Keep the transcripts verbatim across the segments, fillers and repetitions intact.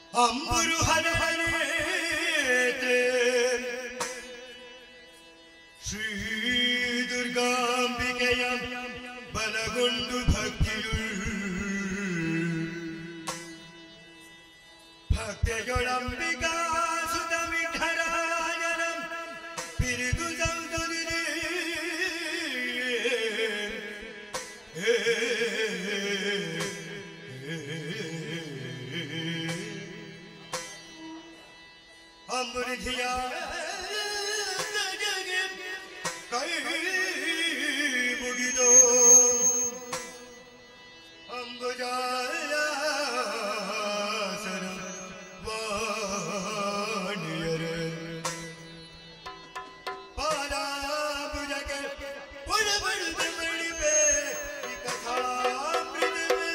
ಅಂಬುರು ಹರನೇತೆ ಶ್ರೀ ದುರ್ಗಾಂಬಿಕೆಯ ಬಲಗೊಂಡು ಭಕ್ತಿಯು ಭಕ್ತಿಯೊಳಂಬಿಕಾ ಸುತ ವಿಠರಾಯನ ಪಿರಿದು ಸೌದರಿರೇ ಅಂಬುರಿಧಿಯ ಕೈ ಮುಗಿದೋ ಅಂಬುಜಾಯ ಸರ ವಾಣಿಯರ ಪಾದಾಂಬುಜಕ್ಕೆ ಪುರಬಡಿದ ಮಣಿಪೆ ಈ ಕಥಾಮೃತ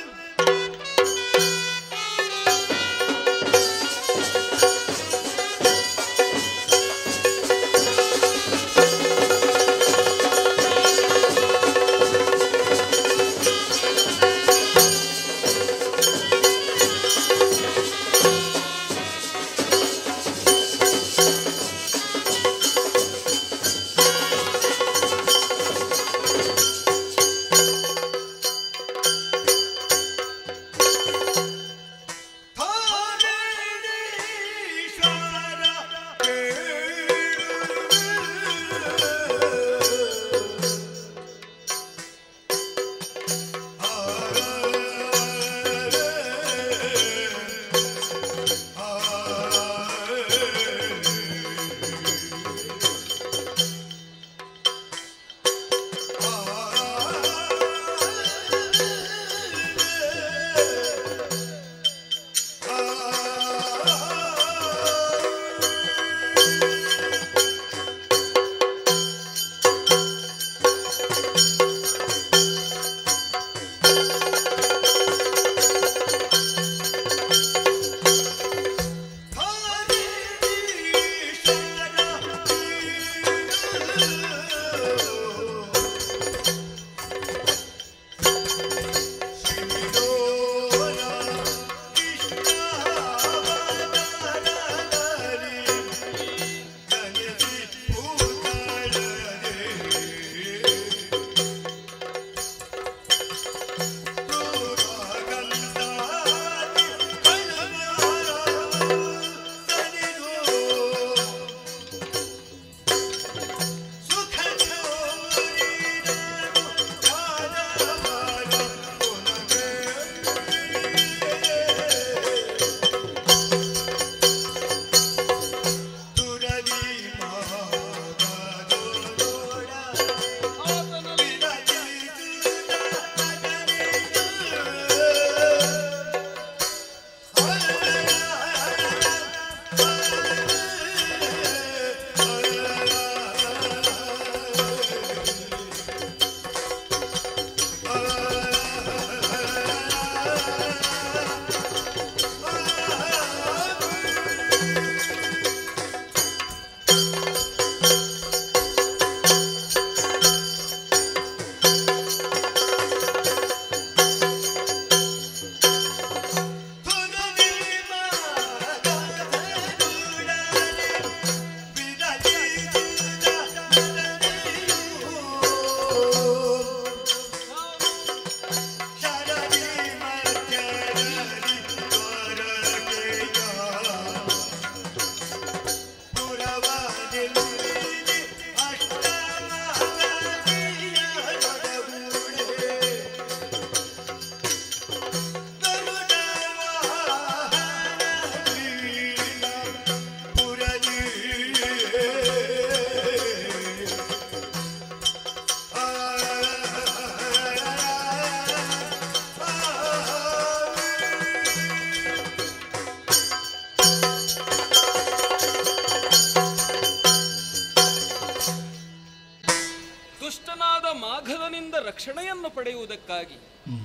ರಕ್ಷಣೆಯನ್ನು ಪಡೆಯುವುದಕ್ಕಾಗಿ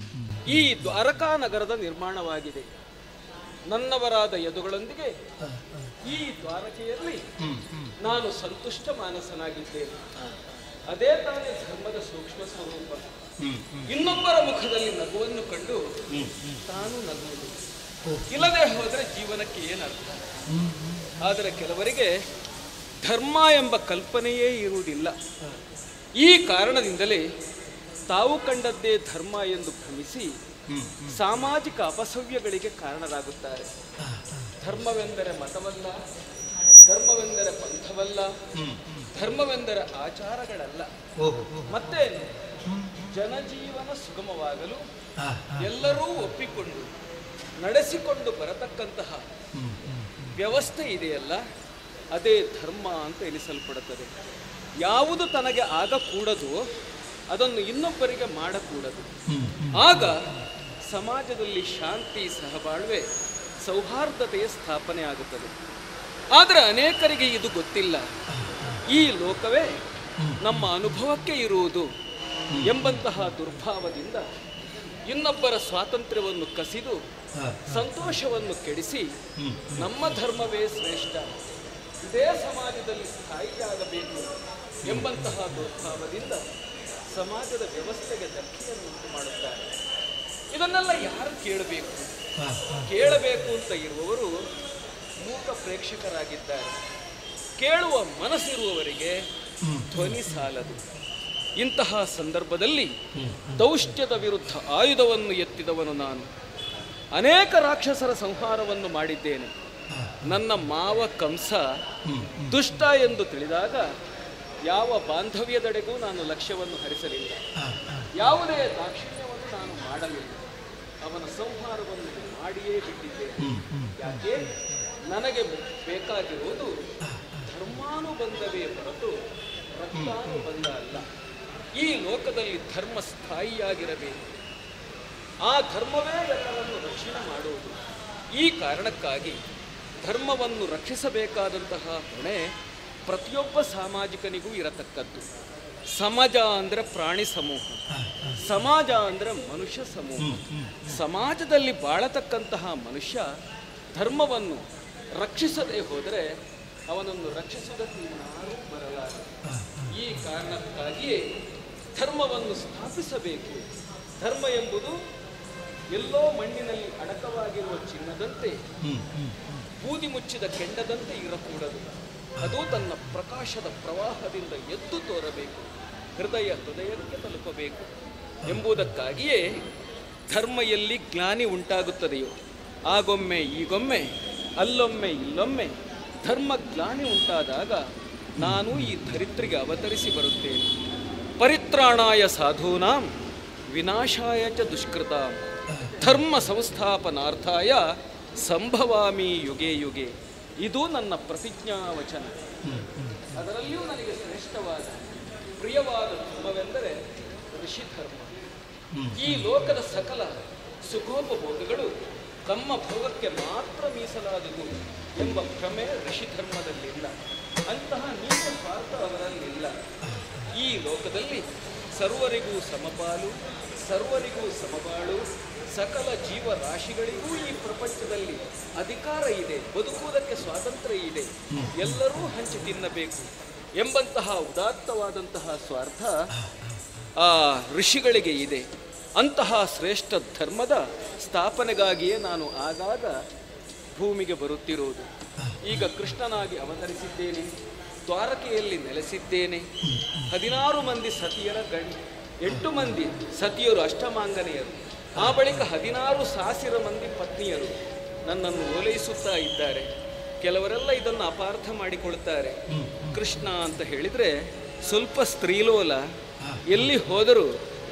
ಈ ದ್ವಾರಕಾ ನಗರದ ನಿರ್ಮಾಣವಾಗಿದೆ. ನನ್ನವರಾದ ಯದುಗಳೊಂದಿಗೆ ಈ ದ್ವಾರಕೆಯಲ್ಲಿ ನಾನು ಸಂತುಷ್ಟ ಮಾನಸನಾಗಿದ್ದೇನೆ. ಅದೇ ತಾನೇ ಧರ್ಮದ ಸೂಕ್ಷ್ಮ ಸ್ವರೂಪ. ಇನ್ನೊಬ್ಬರ ಮುಖದಲ್ಲಿ ನಗುವನ್ನು ಕಂಡು ತಾನು ನಗುವುದು ಇಲ್ಲದೆ ಹೋದರೆ ಜೀವನಕ್ಕೆ ಏನರ್ಥ? ಆದರೆ ಕೆಲವರಿಗೆ ಧರ್ಮ ಎಂಬ ಕಲ್ಪನೆಯೇ ಇರುವುದಿಲ್ಲ. ಈ ಕಾರಣದಿಂದಲೇ ತಾವು ಕಂಡದ್ದೇ ಧರ್ಮ ಎಂದು ಭ್ರಮಿಸಿ ಸಾಮಾಜಿಕ ಅಪಸವ್ಯಗಳಿಗೆ ಕಾರಣರಾಗುತ್ತಾರೆ. ಧರ್ಮವೆಂದರೆ ಮತವಲ್ಲ, ಧರ್ಮವೆಂದರೆ ಪಂಥವಲ್ಲ, ಧರ್ಮವೆಂದರೆ ಆಚಾರಗಳಲ್ಲ. ಮತ್ತೆ ಜನಜೀವನ ಸುಗಮವಾಗಲು ಎಲ್ಲರೂ ಒಪ್ಪಿಕೊಂಡು ನಡೆಸಿಕೊಂಡು ಬರತಕ್ಕಂತಹ ವ್ಯವಸ್ಥೆ ಇದೆಯಲ್ಲ, ಅದೇ ಧರ್ಮ ಅಂತ ಎನಿಸಲ್ಪಡುತ್ತದೆ. ಯಾವುದು ತನಗೆ ಆಗಕೂಡದು ಅದನ್ನು ಇನ್ನೊಬ್ಬರಿಗೆ ಮಾಡಕೂಡದು. ಆಗ ಸಮಾಜದಲ್ಲಿ ಶಾಂತಿ, ಸಹಬಾಳ್ವೆ, ಸೌಹಾರ್ದತೆಯ ಸ್ಥಾಪನೆ ಆಗುತ್ತದೆ. ಆದರೆ ಅನೇಕರಿಗೆ ಇದು ಗೊತ್ತಿಲ್ಲ. ಈ ಲೋಕವೇ ನಮ್ಮ ಅನುಭವಕ್ಕೆ ಇರುವುದು ಎಂಬಂತಹ ದುರ್ಭಾವದಿಂದ ಇನ್ನೊಬ್ಬರ ಸ್ವಾತಂತ್ರ್ಯವನ್ನು ಕಸಿದು ಸಂತೋಷವನ್ನು ಕೆಡಿಸಿ ನಮ್ಮ ಧರ್ಮವೇ ಶ್ರೇಷ್ಠ, ಇದೇ ಸಮಾಜದಲ್ಲಿ ಸ್ಥಾಯಿಯಾಗಬೇಕು ಎಂಬಂತಹ ದುರ್ಭಾವದಿಂದ ಸಮಾಜದ ವ್ಯವಸ್ಥೆಗೆ ಧಕ್ಕೆಯನ್ನು ಉಂಟು ಮಾಡುತ್ತಾರೆ. ಇದನ್ನೆಲ್ಲ ಯಾರು ಕೇಳಬೇಕು? ಕೇಳಬೇಕು ಅಂತ ಇರುವವರು ಮೂಕ ಪ್ರೇಕ್ಷಕರಾಗಿದ್ದಾರೆ. ಕೇಳುವ ಮನಸ್ಸಿರುವವರಿಗೆ ಧ್ವನಿ ಸಾಲದು. ಇಂತಹ ಸಂದರ್ಭದಲ್ಲಿ ದೌಷ್ಟ್ಯದ ವಿರುದ್ಧ ಆಯುಧವನ್ನು ಎತ್ತಿದವನು ನಾನು. ಅನೇಕ ರಾಕ್ಷಸರ ಸಂಹಾರವನ್ನು ಮಾಡಿದ್ದೇನೆ. ನನ್ನ ಮಾವ ಕಂಸ ದುಷ್ಟ ಎಂದು ತಿಳಿದಾಗ ಯಾವ ಬಾಂಧವ್ಯದೆಡೆಗೂ ನಾನು ಲಕ್ಷ್ಯವನ್ನು ಹರಿಸಲಿಲ್ಲ. ಯಾವುದೇ ದಾಕ್ಷಿಣ್ಯವನ್ನು ನಾನು ಮಾಡಲಿಲ್ಲ. ಅವನ ಸಂಹಾರವನ್ನು ಮಾಡಿಯೇ ಬಿಟ್ಟಿದ್ದೇನೆ. ಯಾಕೆ? ನನಗೆ ಬೇಕಾಗಿರುವುದು ಧರ್ಮಾನುಬಂಧವೇ ಹೊರತು ರಕ್ತಾನುಬಂಧ ಅಲ್ಲ. ಈ ಲೋಕದಲ್ಲಿ ಧರ್ಮ ಸ್ಥಾಯಿಯಾಗಿರಬೇಕು. ಆ ಧರ್ಮವೇ ಎಲ್ಲರನ್ನು ರಕ್ಷಣೆ ಮಾಡುವುದು. ಈ ಕಾರಣಕ್ಕಾಗಿ ಧರ್ಮವನ್ನು ರಕ್ಷಿಸಬೇಕಾದಂತಹ ಹೊಣೆ ಪ್ರತಿಯೊಬ್ಬ ಸಾಮಾಜಿಕನಿಗೂ ಇರತಕ್ಕದ್ದು. ಸಮಾಜ ಅಂದರೆ ಪ್ರಾಣಿ ಸಮೂಹ, ಸಮಾಜ ಅಂದರೆ ಮನುಷ್ಯ ಸಮೂಹ. ಸಮಾಜದಲ್ಲಿ ಬಾಳತಕ್ಕಂತಹ ಮನುಷ್ಯ ಧರ್ಮವನ್ನು ರಕ್ಷಿಸದೇ ಹೋದರೆ ಅವನನ್ನು ರಕ್ಷಿಸುವುದಕ್ಕೆ ಯಾರೂ ಬರಲಾರ. ಈ ಕಾರಣಕ್ಕಾಗಿಯೇ ಧರ್ಮವನ್ನು ಸ್ಥಾಪಿಸಬೇಕು. ಧರ್ಮ ಎಂಬುದು ಎಲ್ಲೋ ಮಣ್ಣಿನಲ್ಲಿ ಅಡಕವಾಗಿರುವ ಚಿನ್ನದಂತೆ, ಬೂದಿ ಮುಚ್ಚಿದ ಕೆಂಡದಂತೆ ಇರಕೂಡದು. ಅದು ತನ್ನ ಪ್ರಕಾಶದ ಪ್ರವಾಹದಿಂದ ಎದ್ದು ತೋರಬೇಕು, ಹೃದಯ ಹೃದಯಕ್ಕೆ ತಲುಪಬೇಕು ಎಂಬುದಕ್ಕಾಗಿಯೇ ಧರ್ಮ ಎಲ್ಲಿ ಗ್ಲಾನಿ ಉಂಟಾಗುತ್ತದೆಯೋ ಆಗೊಮ್ಮೆ ಈಗೊಮ್ಮೆ ಅಲ್ಲೊಮ್ಮೆ ಇಲ್ಲೊಮ್ಮೆ ಧರ್ಮ ಗ್ಲಾನಿ ಉಂಟಾದಾಗ ನಾನು ಈ ಧರಿತ್ರಿಗೆ ಅವತರಿಸಿ ಬರುತ್ತೇನೆ. ಪರಿತ್ರಾಣಾಯ ಸಾಧೂನಾಂ ವಿನಾಶಾಯ ಚ ದುಷ್ಕೃತಾಂ ಧರ್ಮ ಸಂಸ್ಥಾಪನಾರ್ಥಾಯ ಸಂಭವಾಮಿ ಯುಗೆ ಯುಗೆ. ಇದು ನನ್ನ ಪ್ರತಿಜ್ಞಾ ವಚನ. ಅದರಲ್ಲಿಯೂ ನನಗೆ ಶ್ರೇಷ್ಠವಾದ ಪ್ರಿಯವಾದ ಧರ್ಮವೆಂದರೆ ಋಷಿ ಧರ್ಮ. ಈ ಲೋಕದ ಸಕಲ ಸುಖೋಪಭೋಗಗಳು ತಮ್ಮ ಭೋಗಕ್ಕೆ ಮಾತ್ರ ಮೀಸಲಾದುದು ಎಂಬ ಭ್ರಮೆ ಋಷಿ ಧರ್ಮದಲ್ಲಿಲ್ಲ. ಅಂತಹ ನೀಚ ಸ್ವಾರ್ಥ ಅವರಲ್ಲಿಲ್ಲ. ಈ ಲೋಕದಲ್ಲಿ ಸರ್ವರಿಗೂ ಸಮಪಾಲು, ಸರ್ವರಿಗೂ ಸಮಬಾಳು, ಸಕಲ ಜೀವರಾಶಿಗಳಿಗೂ ಈ ಪ್ರಪಂಚದಲ್ಲಿ ಅಧಿಕಾರ ಇದೆ, ಬದುಕುವುದಕ್ಕೆ ಸ್ವಾತಂತ್ರ್ಯ ಇದೆ, ಎಲ್ಲರೂ ಹಂಚಿ ತಿನ್ನಬೇಕು ಎಂಬಂತಹ ಉದಾತ್ತವಾದಂತಹ ಸ್ವಾರ್ಥ ಆ ಋಷಿಗಳಿಗೆ ಇದೆ. ಅಂತಹ ಶ್ರೇಷ್ಠ ಧರ್ಮದ ಸ್ಥಾಪನೆಗಾಗಿಯೇ ನಾನು ಆಗಾಗ ಭೂಮಿಗೆ ಬರುತ್ತಿರುವುದು. ಈಗ ಕೃಷ್ಣನಾಗಿ ಅವತರಿಸಿದ್ದೇನೆ, ದ್ವಾರಕೆಯಲ್ಲಿ ನೆಲೆಸಿದ್ದೇನೆ. ಹದಿನಾರು ಮಂದಿ ಸತಿಯರ ಗಂಡ, ಎಂಟು ಮಂದಿ ಸತಿಯರು ಅಷ್ಟಮಾಂಗನೆಯರು, ಆ ಬಳಿಕ ಹದಿನಾರು ಸಾವಿರ ಮಂದಿ ಪತ್ನಿಯರು ನನ್ನನ್ನು ಓಲೈಸುತ್ತಾ ಇದ್ದಾರೆ. ಕೆಲವರೆಲ್ಲ ಇದನ್ನು ಅಪಾರ್ಥ ಮಾಡಿಕೊಳ್ತಾರೆ. ಕೃಷ್ಣ ಅಂತ ಹೇಳಿದರೆ ಸ್ವಲ್ಪ ಸ್ತ್ರೀಲೋಲ, ಎಲ್ಲಿ ಹೋದರೂ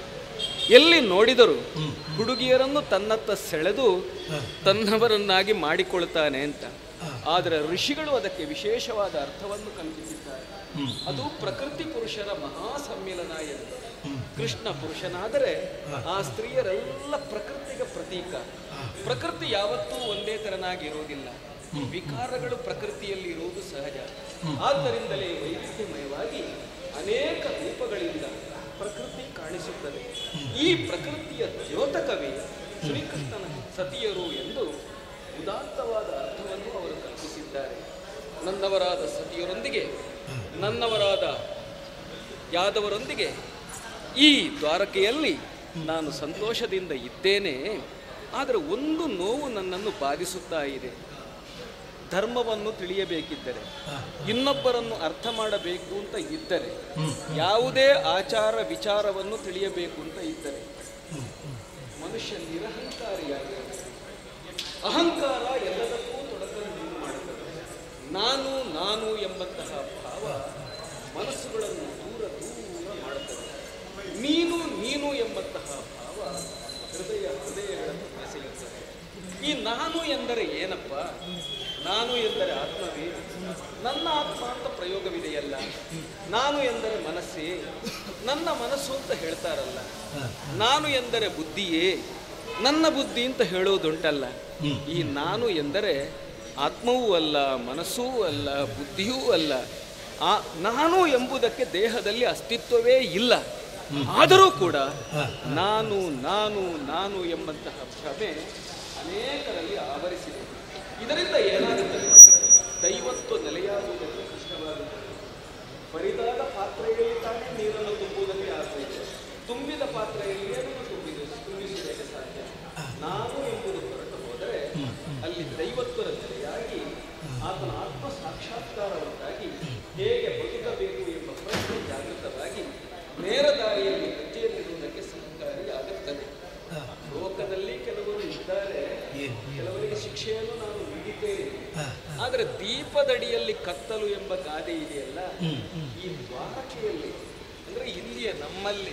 ಎಲ್ಲಿ ನೋಡಿದರೂ ಹುಡುಗಿಯರನ್ನು ತನ್ನತ್ತ ಸೆಳೆದು ತನ್ನವರನ್ನಾಗಿ ಮಾಡಿಕೊಳ್ತಾನೆ ಅಂತ. ಆದರೆ ಋಷಿಗಳು ಅದಕ್ಕೆ ವಿಶೇಷವಾದ ಅರ್ಥವನ್ನು ಕಲ್ಪಿಸಿದ್ದಾರೆ. ಅದು ಪ್ರಕೃತಿ ಪುರುಷರ ಮಹಾ ಸಮ್ಮಿಲನ ಎಂದು. ಕೃಷ್ಣ ಪುರುಷನಾದರೆ ಆ ಸ್ತ್ರೀಯರೆಲ್ಲ ಪ್ರಕೃತಿಗೆ ಪ್ರತೀಕ. ಪ್ರಕೃತಿ ಯಾವತ್ತೂ ಒಂದೇ ತೆರನಾಗಿರುವುದಿಲ್ಲ. ವಿಕಾರಗಳು ಪ್ರಕೃತಿಯಲ್ಲಿ ಇರುವುದು ಸಹಜ. ಆದ್ದರಿಂದಲೇ ವೈವಿಧ್ಯಮಯವಾಗಿ ಅನೇಕ ರೂಪಗಳಿಂದ ಪ್ರಕೃತಿ ಕಾಣಿಸುತ್ತದೆ. ಈ ಪ್ರಕೃತಿಯ ದ್ಯೋತಕವೇ ಶ್ರೀಕೃಷ್ಣನ ಸತಿಯರು ಎಂದು ಉದಾತ್ತವಾದ ಅರ್ಥವನ್ನು ಅವರು ಕಲ್ಪಿಸಿದ್ದಾರೆ. ನನ್ನವರಾದ ಸತಿಯರೊಂದಿಗೆ, ನನ್ನವರಾದ ಯಾದವರೊಂದಿಗೆ ಈ ದ್ವಾರಕೆಯಲ್ಲಿ ನಾನು ಸಂತೋಷದಿಂದ ಇದ್ದೇನೆ. ಆದರೆ ಒಂದು ನೋವು ನನ್ನನ್ನು ಬಾಧಿಸುತ್ತಾ ಇದೆ. ಧರ್ಮವನ್ನು ತಿಳಿಯಬೇಕಿದ್ದರೆ, ಇನ್ನೊಬ್ಬರನ್ನು ಅರ್ಥ ಮಾಡಬೇಕು ಅಂತ ಇದ್ದರೆ, ಯಾವುದೇ ಆಚಾರ ವಿಚಾರವನ್ನು ತಿಳಿಯಬೇಕು ಅಂತ ಇದ್ದರೆ ಮನುಷ್ಯ ನಿರಹಂಕಾರಿಯಾಗಿರಬೇಕು. ಅಹಂಕಾರ ಎಲ್ಲದಕ್ಕೂ ತೊಡಕನ್ನು ಮಾಡುತ್ತದೆ. ನಾನು ನಾನು ಎಂಬಂತಹ ಭಾವ ಮನಸ್ಸುಗಳನ್ನು ದೂರ ದೂರ ಮಾಡುತ್ತದೆ. ನೀನು ನೀನು ಎಂಬಂತಹ ಭಾವ ಹೃದಯ ಹೃದಯಗಳನ್ನು ಬೆಸೆಯುತ್ತದೆ. ಈ ನಾನು ಎಂದರೆ ಏನಪ್ಪ? ನಾನು ಎಂದರೆ ಆತ್ಮವೇ? ನನ್ನ ಆತ್ಮ ಅಂತ ಪ್ರಯೋಗವಿದೆಯಲ್ಲ. ನಾನು ಎಂದರೆ ಮನಸ್ಸೇ? ನನ್ನ ಮನಸ್ಸು ಅಂತ ಹೇಳ್ತಾರಲ್ಲ. ನಾನು ಎಂದರೆ ಬುದ್ಧಿಯೇ? ನನ್ನ ಬುದ್ಧಿ ಅಂತ ಹೇಳೋದುಂಟಲ್ಲ. ಈ ನಾನು ಎಂದರೆ ಆತ್ಮವೂ ಅಲ್ಲ, ಮನಸ್ಸೂ ಅಲ್ಲ, ಬುದ್ಧಿಯೂ ಅಲ್ಲ. ಆ ನಾನು ಎಂಬುದಕ್ಕೆ ದೇಹದಲ್ಲಿ ಅಸ್ತಿತ್ವವೇ ಇಲ್ಲ. ಆದರೂ ಕೂಡ ನಾನು ನಾನು ನಾನು ಎಂಬಂತಹ ಭ್ರಮೆ ಅನೇಕರಲ್ಲಿ ಆವರಿಸಿದೆ. ಇದರಿಂದ ಏನಾಗುತ್ತದೆ? ದೈವತ್ವ ನೆಲೆಯಾಗುವುದಕ್ಕೆ ಕಷ್ಟವಾಗುತ್ತದೆ. ಬರಿದಾದ ಪಾತ್ರೆಯಲ್ಲಿ ತಾನೇ ನೀರನ್ನು ತುಂಬುವುದಕ್ಕೆ ಆಗುತ್ತದೆ. ತುಂಬಿದ ಪಾತ್ರೆಯಲ್ಲಿ ನೀರನ್ನು ತುಂಬಿದೆ ತುಂಬಿಸುವುದಕ್ಕೆ ಸಾಧ್ಯ. ನಾನು ಎಂಬುದು ಹೊರಟು ಹೋದರೆ ಅಲ್ಲಿ ದೈವತ್ವದ ನೆಲೆಯಾಗಿ ಆತನ ಆತ್ಮ ಸಾಕ್ಷಾತ್ಕಾರ ಉಂಟಾಗಿ ಹೇಗೆ ಬದುಕಬೇಕು ಎಂಬ ಪ್ರಶ್ನೆ ಜಾಗೃತವಾಗಿ ನೇರ ದಾರಿಯಲ್ಲಿ ಹೆಜ್ಜೆಯಲ್ಲಿರುವುದಕ್ಕೆ ಸಹಕಾರಿಯಾಗುತ್ತದೆ. ಲೋಕದಲ್ಲಿ ಕೆಲವರು ಇದ್ದಾರೆ, ಕೆಲವರಿಗೆ ಶಿಕ್ಷೆಯನ್ನು ನಾನು ನೀಡಿದ್ದೇನೆ. ಆದರೆ ದೀಪದಡಿಯಲ್ಲಿ ಕತ್ತಲು ಎಂಬ ಗಾದೆ ಇದೆಯಲ್ಲ, ಈ ದ್ವಾರಕೆಯಲ್ಲಿ ಅಂದ್ರೆ ಇಲ್ಲಿಯ ನಮ್ಮಲ್ಲಿ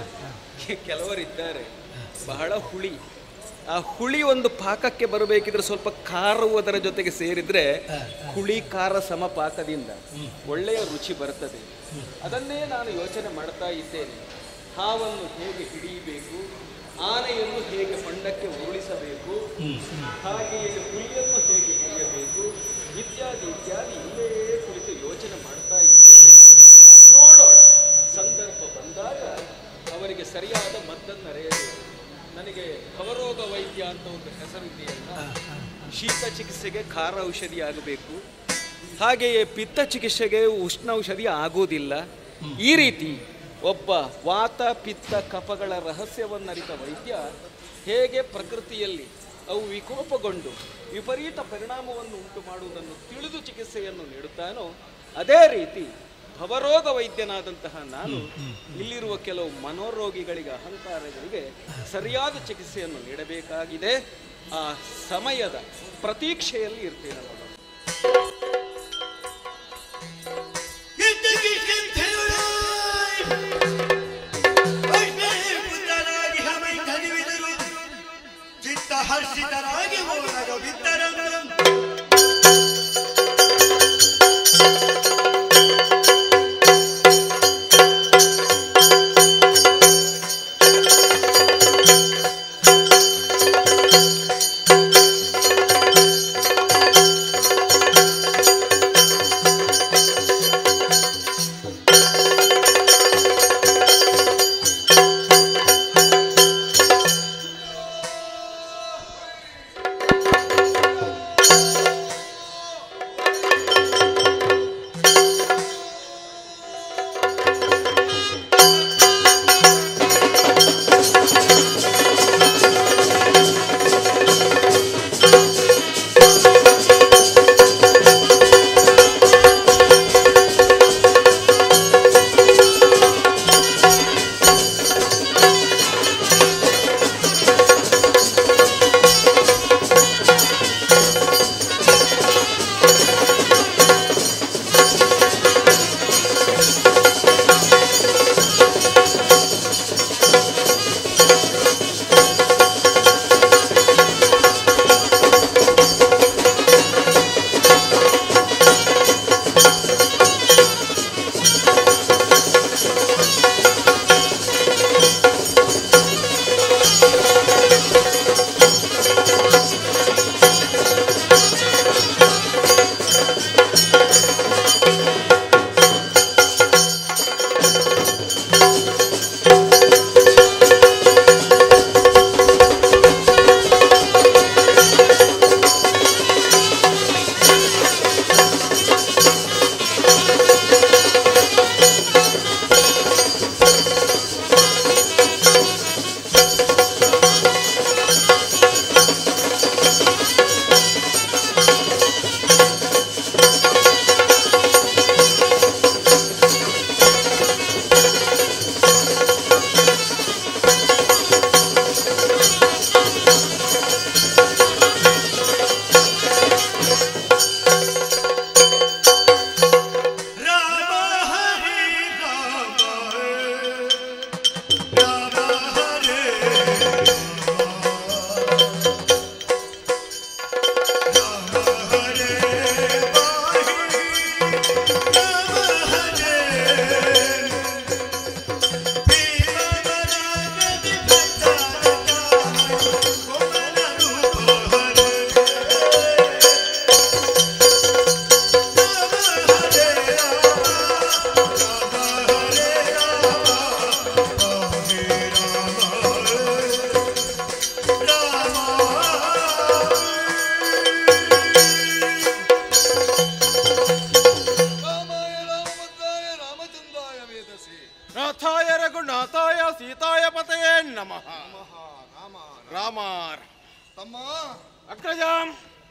ಕೆಲವರಿದ್ದಾರೆ ಬಹಳ ಹುಳಿ. ಆ ಹುಳಿ ಒಂದು ಪಾಕಕ್ಕೆ ಬರಬೇಕಿದ್ರೆ ಸ್ವಲ್ಪ ಖಾರವು ಅದರ ಜೊತೆಗೆ ಸೇರಿದ್ರೆ ಹುಳಿ ಖಾರ ಸಮ ಪಾಕದಿಂದ ಒಳ್ಳೆಯ ರುಚಿ ಬರ್ತದೆ. ಅದನ್ನೇ ನಾನು ಯೋಚನೆ ಮಾಡ್ತಾ ಇದ್ದೇನೆ. ಹಾವನ್ನು ಹೇಗೆ ಹಿಡಿಯಬೇಕು, ಆನೆಯನ್ನು ಹೇಗೆ ಹೊಂಡಕ್ಕೆ ಉರುಳಿಸಬೇಕು, ಹಾಗೆಯೇ ಹುಲಿಯನ್ನು ಹೇಗೆ ಹಿಡಿಯಬೇಕು, ಇತ್ಯಾದಿ ಇತ್ಯಾದಿ ಇಲ್ಲೇ ಕುಳಿತು ಯೋಚನೆ ಮಾಡ್ತಾ ಇದ್ದೇನೆ. ನೋಡೋಣ, ಸಂದರ್ಭ ಬಂದಾಗ ಅವರಿಗೆ ಸರಿಯಾದ ಮದ್ದನ್ನು ಅರೆಯಬೇಕು. ನನಗೆ ಭವರೋಗ ವೈದ್ಯ ಅಂತ ಒಂದು ಹೆಸರಿದೆಯಲ್ಲ, ಶೀತ ಚಿಕಿತ್ಸೆಗೆ ಖಾರ ಔಷಧಿ ಆಗಬೇಕು, ಹಾಗೆಯೇ ಪಿತ್ತ ಚಿಕಿತ್ಸೆಗೆ ಉಷ್ಣ ಔಷಧಿ ಆಗೋದಿಲ್ಲ. ಈ ರೀತಿ ಒಬ್ಬ ವಾತ ಪಿತ್ತ ಕಫಗಳ ರಹಸ್ಯವನ್ನರಿತ ವೈದ್ಯ ಹೇಗೆ ಪ್ರಕೃತಿಯಲ್ಲಿ ಅವು ವಿಕೋಪಗೊಂಡು ವಿಪರೀತ ಪರಿಣಾಮವನ್ನು ಉಂಟು ಮಾಡುವುದನ್ನು ತಿಳಿದು ಚಿಕಿತ್ಸೆಯನ್ನು ನೀಡುತ್ತಾನೋ, ಅದೇ ರೀತಿ ಭವರೋಗ ವೈದ್ಯನಾದಂತಹ ನಾನು ಇಲ್ಲಿರುವ ಕೆಲವು ಮನೋರೋಗಿಗಳಿಗೆ, ಅಹಂಕಾರಗಳಿಗೆ ಸರಿಯಾದ ಚಿಕಿತ್ಸೆಯನ್ನು ನೀಡಬೇಕಾಗಿದೆ. ಆ ಸಮಯದ ಪ್ರತೀಕ್ಷೆಯಲ್ಲಿ ಇರ್ತೇನೆ ನಾನು. ಹರ್ಷಿತರಾಗಿ ಹೋದಾಗ ಬಿದ್ದರನ್ನು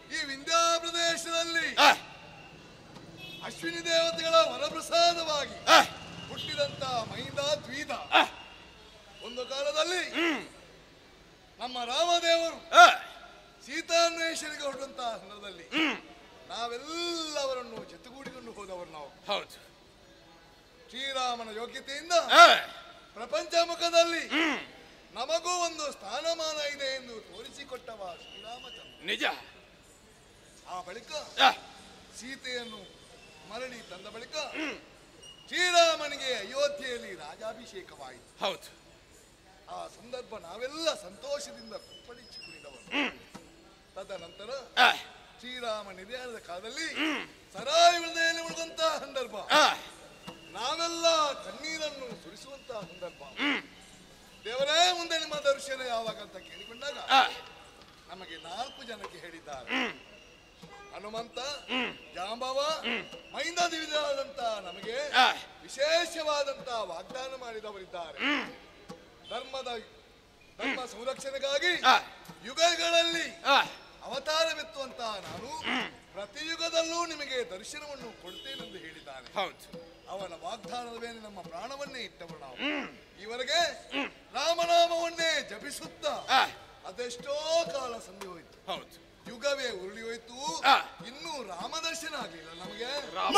ಈ ವಿಂಧ್ಯ ಪ್ರದೇಶದಲ್ಲಿ ಅಶ್ವಿನಿ ದೇವತೆಗಳ ವರಪ್ರಸಾದವಾಗಿ ಹುಟ್ಟಿದಂತ ಮೈಂದ ದ್ವೀದ ಒಂದು ಕಾಲದಲ್ಲಿ ನಮ್ಮ ರಾಮದೇವರು ಸೀತಾನ್ವೇಷಣೆಗೆ ಹೊರಟಂತಹ ಸಂದರ್ಭದಲ್ಲಿ ನಾವೆಲ್ಲವರನ್ನು ಜೊತೆಗೂಡಿಕೊಂಡು ಹೋದವರು ನಾವು. ಹೌದು. ಶ್ರೀರಾಮನ ಯೋಗ್ಯತೆಯಿಂದ ಪ್ರಪಂಚ ಮುಖದಲ್ಲಿ ನಮಗೂ ಒಂದು ಸ್ಥಾನಮಾನ ಇದೆ ಎಂದು ತೋರಿಸಿಕೊಟ್ಟವ ಶ್ರೀರಾಮಚಂದ್ರ. ನಿಜ. ಆ ಬಳಿಕ ಸೀತೆಯನ್ನು ಮರಳಿ ತಂದ ಬಳಿಕ ಶ್ರೀರಾಮನಿಗೆ ಅಯೋಧ್ಯೆಯಲ್ಲಿ ರಾಜಾಭಿಷೇಕವಾಯಿತು. ಹೌದು. ಆ ಸಂದರ್ಭ ನಾವೆಲ್ಲ ಸಂತೋಷದಿಂದ ಕುಪ್ಪಳಿಸಿ ಕುಣಿದವರು. ತದನಂತರ ಶ್ರೀರಾಮ ನಿರ್ಯಾಣದ ಕಾಲದಲ್ಲಿ ಸರಾಯಿ ವಿಳದೆಯಲ್ಲಿ ಉಳಿದಂತಹ ಸಂದರ್ಭ, ನಾವೆಲ್ಲ ಕಣ್ಣೀರನ್ನು ಸುರಿಸುವಂತಹ ಸಂದರ್ಭ. ದೇವರೇ, ಮುಂದೆ ನಿಮ್ಮ ದರ್ಶನ ಯಾವಾಗ ಅಂತ ಕೇಳಿಕೊಂಡಾಗ ನಮಗೆ ನಾಲ್ಕು ಜನಕ್ಕೆ ಹೇಳಿದ್ದಾರೆ. ಹನುಮಂತ, ಜಾಂಬವ, ಮೈಂದ ದಿವಿದಾದಂತ ನಮಗೆ ವಿಶೇಷವಾದಂತಹ ವಾಗ್ದಾನ ಮಾಡಿದವರಿದ್ದಾರೆ. ಧರ್ಮದ ಧರ್ಮ ಸಂರಕ್ಷಣೆಗಾಗಿ ಯುಗಗಳಲ್ಲಿ ಅವತಾರವೆತ್ತುವಂತಹ ನಾನು ಪ್ರತಿ ಯುಗದಲ್ಲೂ ನಿಮಗೆ ದರ್ಶನವನ್ನು ಕೊಡ್ತೇನೆಂದು ಹೇಳಿದ್ದಾನೆ. ಹೌದು. ಅವನ ವಾಗ್ದಾನದ ಮೇಲೆ ನಮ್ಮ ಪ್ರಾಣವನ್ನೇ ಇಟ್ಟವರು ನಾವು. ಇವರಿಗೆ ರಾಮನಾಮವನ್ನೇ ಜಪಿಸುತ್ತಾ ಅದೆಷ್ಟೋ ಕಾಲ ಸಂಧಿ ಹೋಯಿತು. ಹೌದು. ಯುಗವೇ ಉರುಳಿ ಹೋಯ್ತು, ಇನ್ನೂ ರಾಮದರ್ಶನ ಆಗಲಿಲ್ಲ ನಮಗೆ.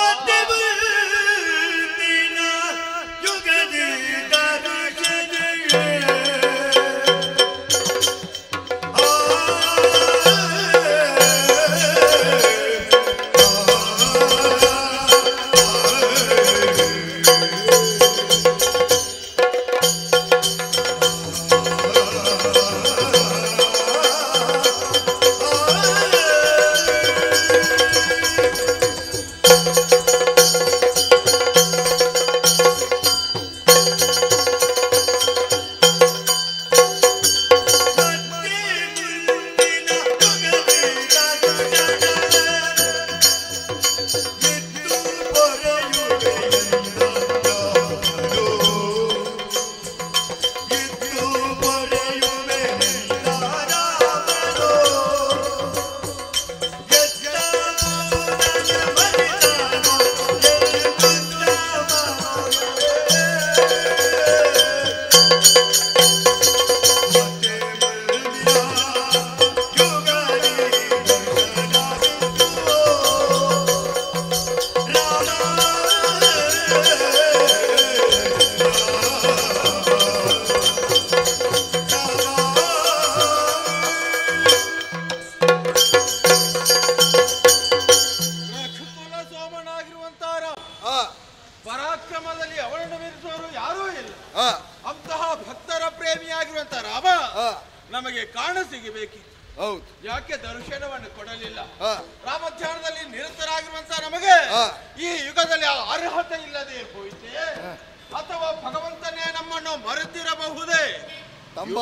ಪರಾಕ್ರಮದಲ್ಲಿ ಅವರನ್ನು ಮೀರಿಸುವವರು ಯಾರೂ ಇಲ್ಲ. ಅಂತಹ ಭಕ್ತರ ಪ್ರೇಮಿಯಾಗಿರುವಂತ ರಾಮ ನಮಗೆ ಕಾಣ ಸಿಗಬೇಕಿತ್ತು. ಹೌದು. ಯಾಕೆ ದರ್ಶನವನ್ನು ಕೊಡಲಿಲ್ಲ? ರಾಮಧ್ಯಾನದಲ್ಲಿ ನಿರತರಾಗಿರುವಂತ ನಮಗೆ ಈ ಯುಗದಲ್ಲಿ ಅರ್ಹತೆ ಇಲ್ಲದೆ ಹೋಯಿತೆ, ಅಥವಾ ಭಗವಂತನೇ ನಮ್ಮನ್ನು ಮರೆತಿರಬಹುದೇ? ತಮ್ಮ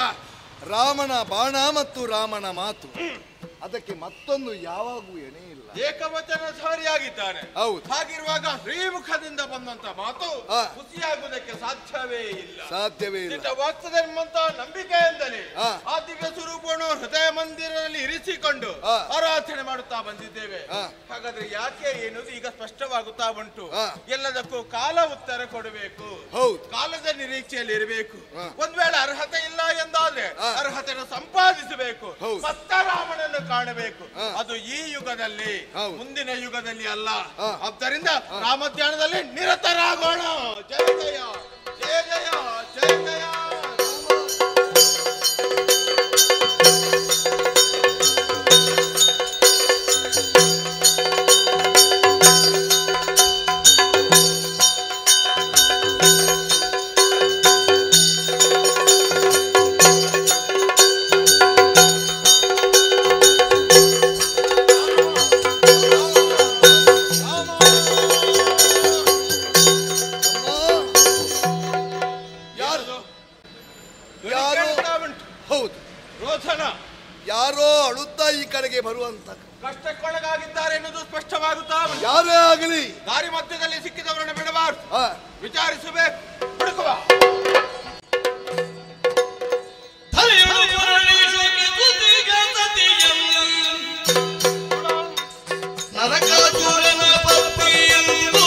ರಾಮನ ಬಾಣ ಮತ್ತು ರಾಮನ ಮಾತು ಅದಕ್ಕೆ ಮತ್ತೊಂದು ಯಾವಾಗೂ ಎಣೆ ಇಲ್ಲ. ಏಕವಚನಧಾರಿಯಾಗಿದ್ದಾನೆ. ಹೌದು. ಹಾಗಿರುವಾಗ ಶ್ರೀಮುಖದಿಂದ ಬಂದಂತ ಮಾತು ಹುಸಿಯಾಗುವುದಕ್ಕೆ ಸಾಧ್ಯವೇ ಇಲ್ಲ. ಸಾಧ್ಯವೇ ಇಲ್ಲ. ವಾಗ್ತದೆ ಎಂಬಂತ ನಂಬಿಕೆಯಿಂದಲೇ ಆ ದಿವ್ಯ ಸ್ವರೂಪವನ್ನು ಹೃದಯ ಮಂದಿರದಲ್ಲಿ ಇರಿಸಿಕೊಂಡು ಆರಾಧನೆ ಮಾಡುತ್ತಾ ಬಂದಿದ್ದೇವೆ. ಹಾಗಾದ್ರೆ ಯಾಕೆ ಎನ್ನುವುದು ಈಗ ಸ್ಪಷ್ಟವಾಗುತ್ತಾ ಉಂಟು. ಎಲ್ಲದಕ್ಕೂ ಕಾಲ ಉತ್ತರ ಕೊಡಬೇಕು. ಕಾಲದ ನಿರೀಕ್ಷೆಯಲ್ಲಿ ಇರಬೇಕು. ಒಂದ್ ವೇಳೆ ಅರ್ಹತೆ ಇಲ್ಲ ಎಂದಾದ್ರೆ ಅರ್ಹತೆಯನ್ನು ಸಂಪಾದಿಸಬೇಕು. ಮತ್ತ ರಾಮನನ್ನು ಕಾಣಬೇಕು. ಅದು ಈ ಯುಗದಲ್ಲಿ, ಮುಂದಿನ ಯುಗದಲ್ಲಿ ಅಲ್ಲ. ಆದ್ದರಿಂದ ರಾಮಧ್ಯಾನದಲ್ಲಿ ನಿರತರಾಗೋಣ. ಜಯ ಜಯ ಜಯ ಜಯ ಜಯ ಜಯ. ಯಾರೋ ಅಳುತ್ತಾ ಈ ಕಡೆಗೆ ಬರುವಂತ ಕಷ್ಟಕ್ಕೊಳಗಾಗಿದ್ದಾರೆ ಎನ್ನುವುದು ಸ್ಪಷ್ಟವಾಗುತ್ತಾ. ಯಾರೇ ಆಗಲಿ ದಾರಿ ಮಧ್ಯದಲ್ಲಿ ಸಿಕ್ಕಿದವರನ್ನು ಬಿಡಬಾರದು, ವಿಚಾರಿಸಬೇಕು, ಹುಡುಕುವ. ಹರಿಯು ನರಕಾಸುರನ ಪತ್ನಿಯೆಂದು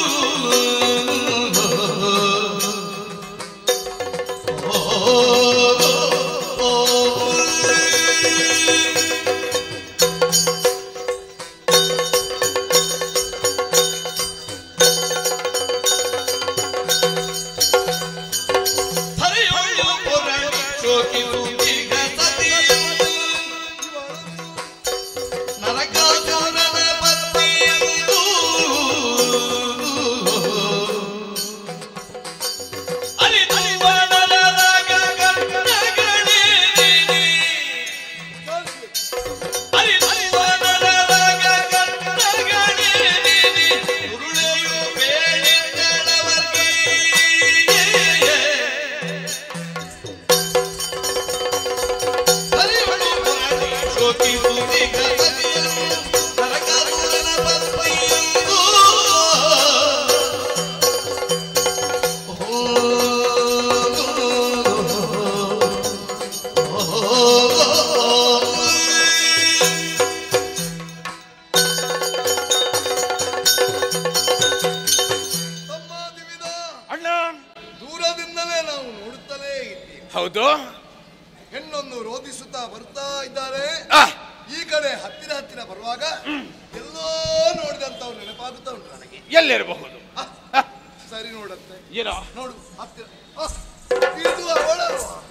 ದೂರದಿಂದಲೇ ನಾವು ನೋಡುತ್ತಲೇ ಇದ್ದೀವಿ. ಹೌದು, ಹೆಣ್ಣೊಂದು ರೋಧಿಸುತ್ತಾ ಬರ್ತಾ ಇದ್ದಾರೆ. ಈ ಕಡೆ ಹತ್ತಿರ ಹತ್ತಿರ ಬರುವಾಗ ಎಲ್ಲೋ ನೋಡಿದಂತವ್ರು ನೆನಪಾಗುತ್ತಾ ಉಂಟು ನನಗೆ. ಎಲ್ಲಿರಬಹುದು? ಸರಿ ನೋಡತ್ತೆ, ಏನೋ ನೋಡು ಹತ್ತಿರ. ಇದು ಅವಳು,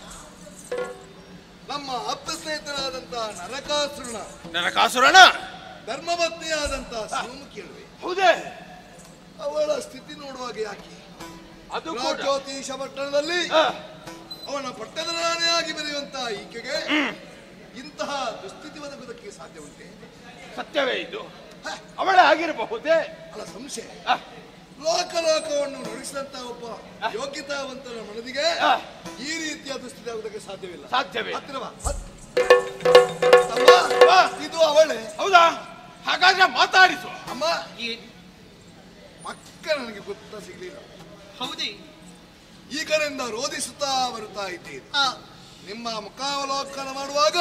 ನಮ್ಮ ಆಪ್ತ ಸ್ನೇಹಿತರಾದಂತಹ ನರಕಾಸುರನ ನರಕಾಸುರನ ಧರ್ಮಪತ್ನಿಯಾದಂತಹ ಶಿವಮುಖಿಯಲ್ವೇ? ಹೌದೇ? ಅವಳ ಸ್ಥಿತಿ ನೋಡುವಾಗ ಯಾಕೆ ಅದು ಜ್ಯೋತಿಷ ಪಟ್ಟಣದಲ್ಲಿ ಅವನ ಪಟ್ಟದ ರಾಣಿಯಾಗಿ ಬೆರೆಯುವಂತಹ ಈಕೆಗೆ ಇಂತಹ ದುಸ್ಥಿತಿ ಒದಗುವುದಕ್ಕೆ ಸಾಧ್ಯ ಉಂಟೆ? ಸತ್ಯವೇ ಇದು. ಅವಳೇ ಆಗಿರಬಹುದೇ? ಅಲ್ಲ, ಸಂಶಯ. ಲೋಕ ಲೋಕವನ್ನು ನುಡಿಸಿದಂತ ಒಬ್ಬ ಯೋಗ್ಯತಾವಂತನ ಮನದಿಗೆ ಈ ರೀತಿಯ ದುಸ್ಥಿತಿ ಆಗುವುದಕ್ಕೆ ಸಾಧ್ಯವಿಲ್ಲ. ಸಾಧ್ಯವೇ? ಹತ್ತಿರವಾ ಇದು ಅವಳೇ? ಹೌದಾ? ಹಾಗಾದ್ರೆ ಮಾತಾಡಿಸು. ಅಮ್ಮ, ಈ ಪಕ್ಕ ನನಗೆ ಗೊತ್ತಾ ಸಿಗ್ಲಿಲ್ಲ. ಹೌದೇ? ಈ ಕಡೆಯಿಂದ ರೋಧಿಸುತ್ತಾ ಬರುತ್ತಾ ಇದ್ದೀರಿ. ನಿಮ್ಮ ಮುಖಾವಲೋಕನ ಮಾಡುವಾಗ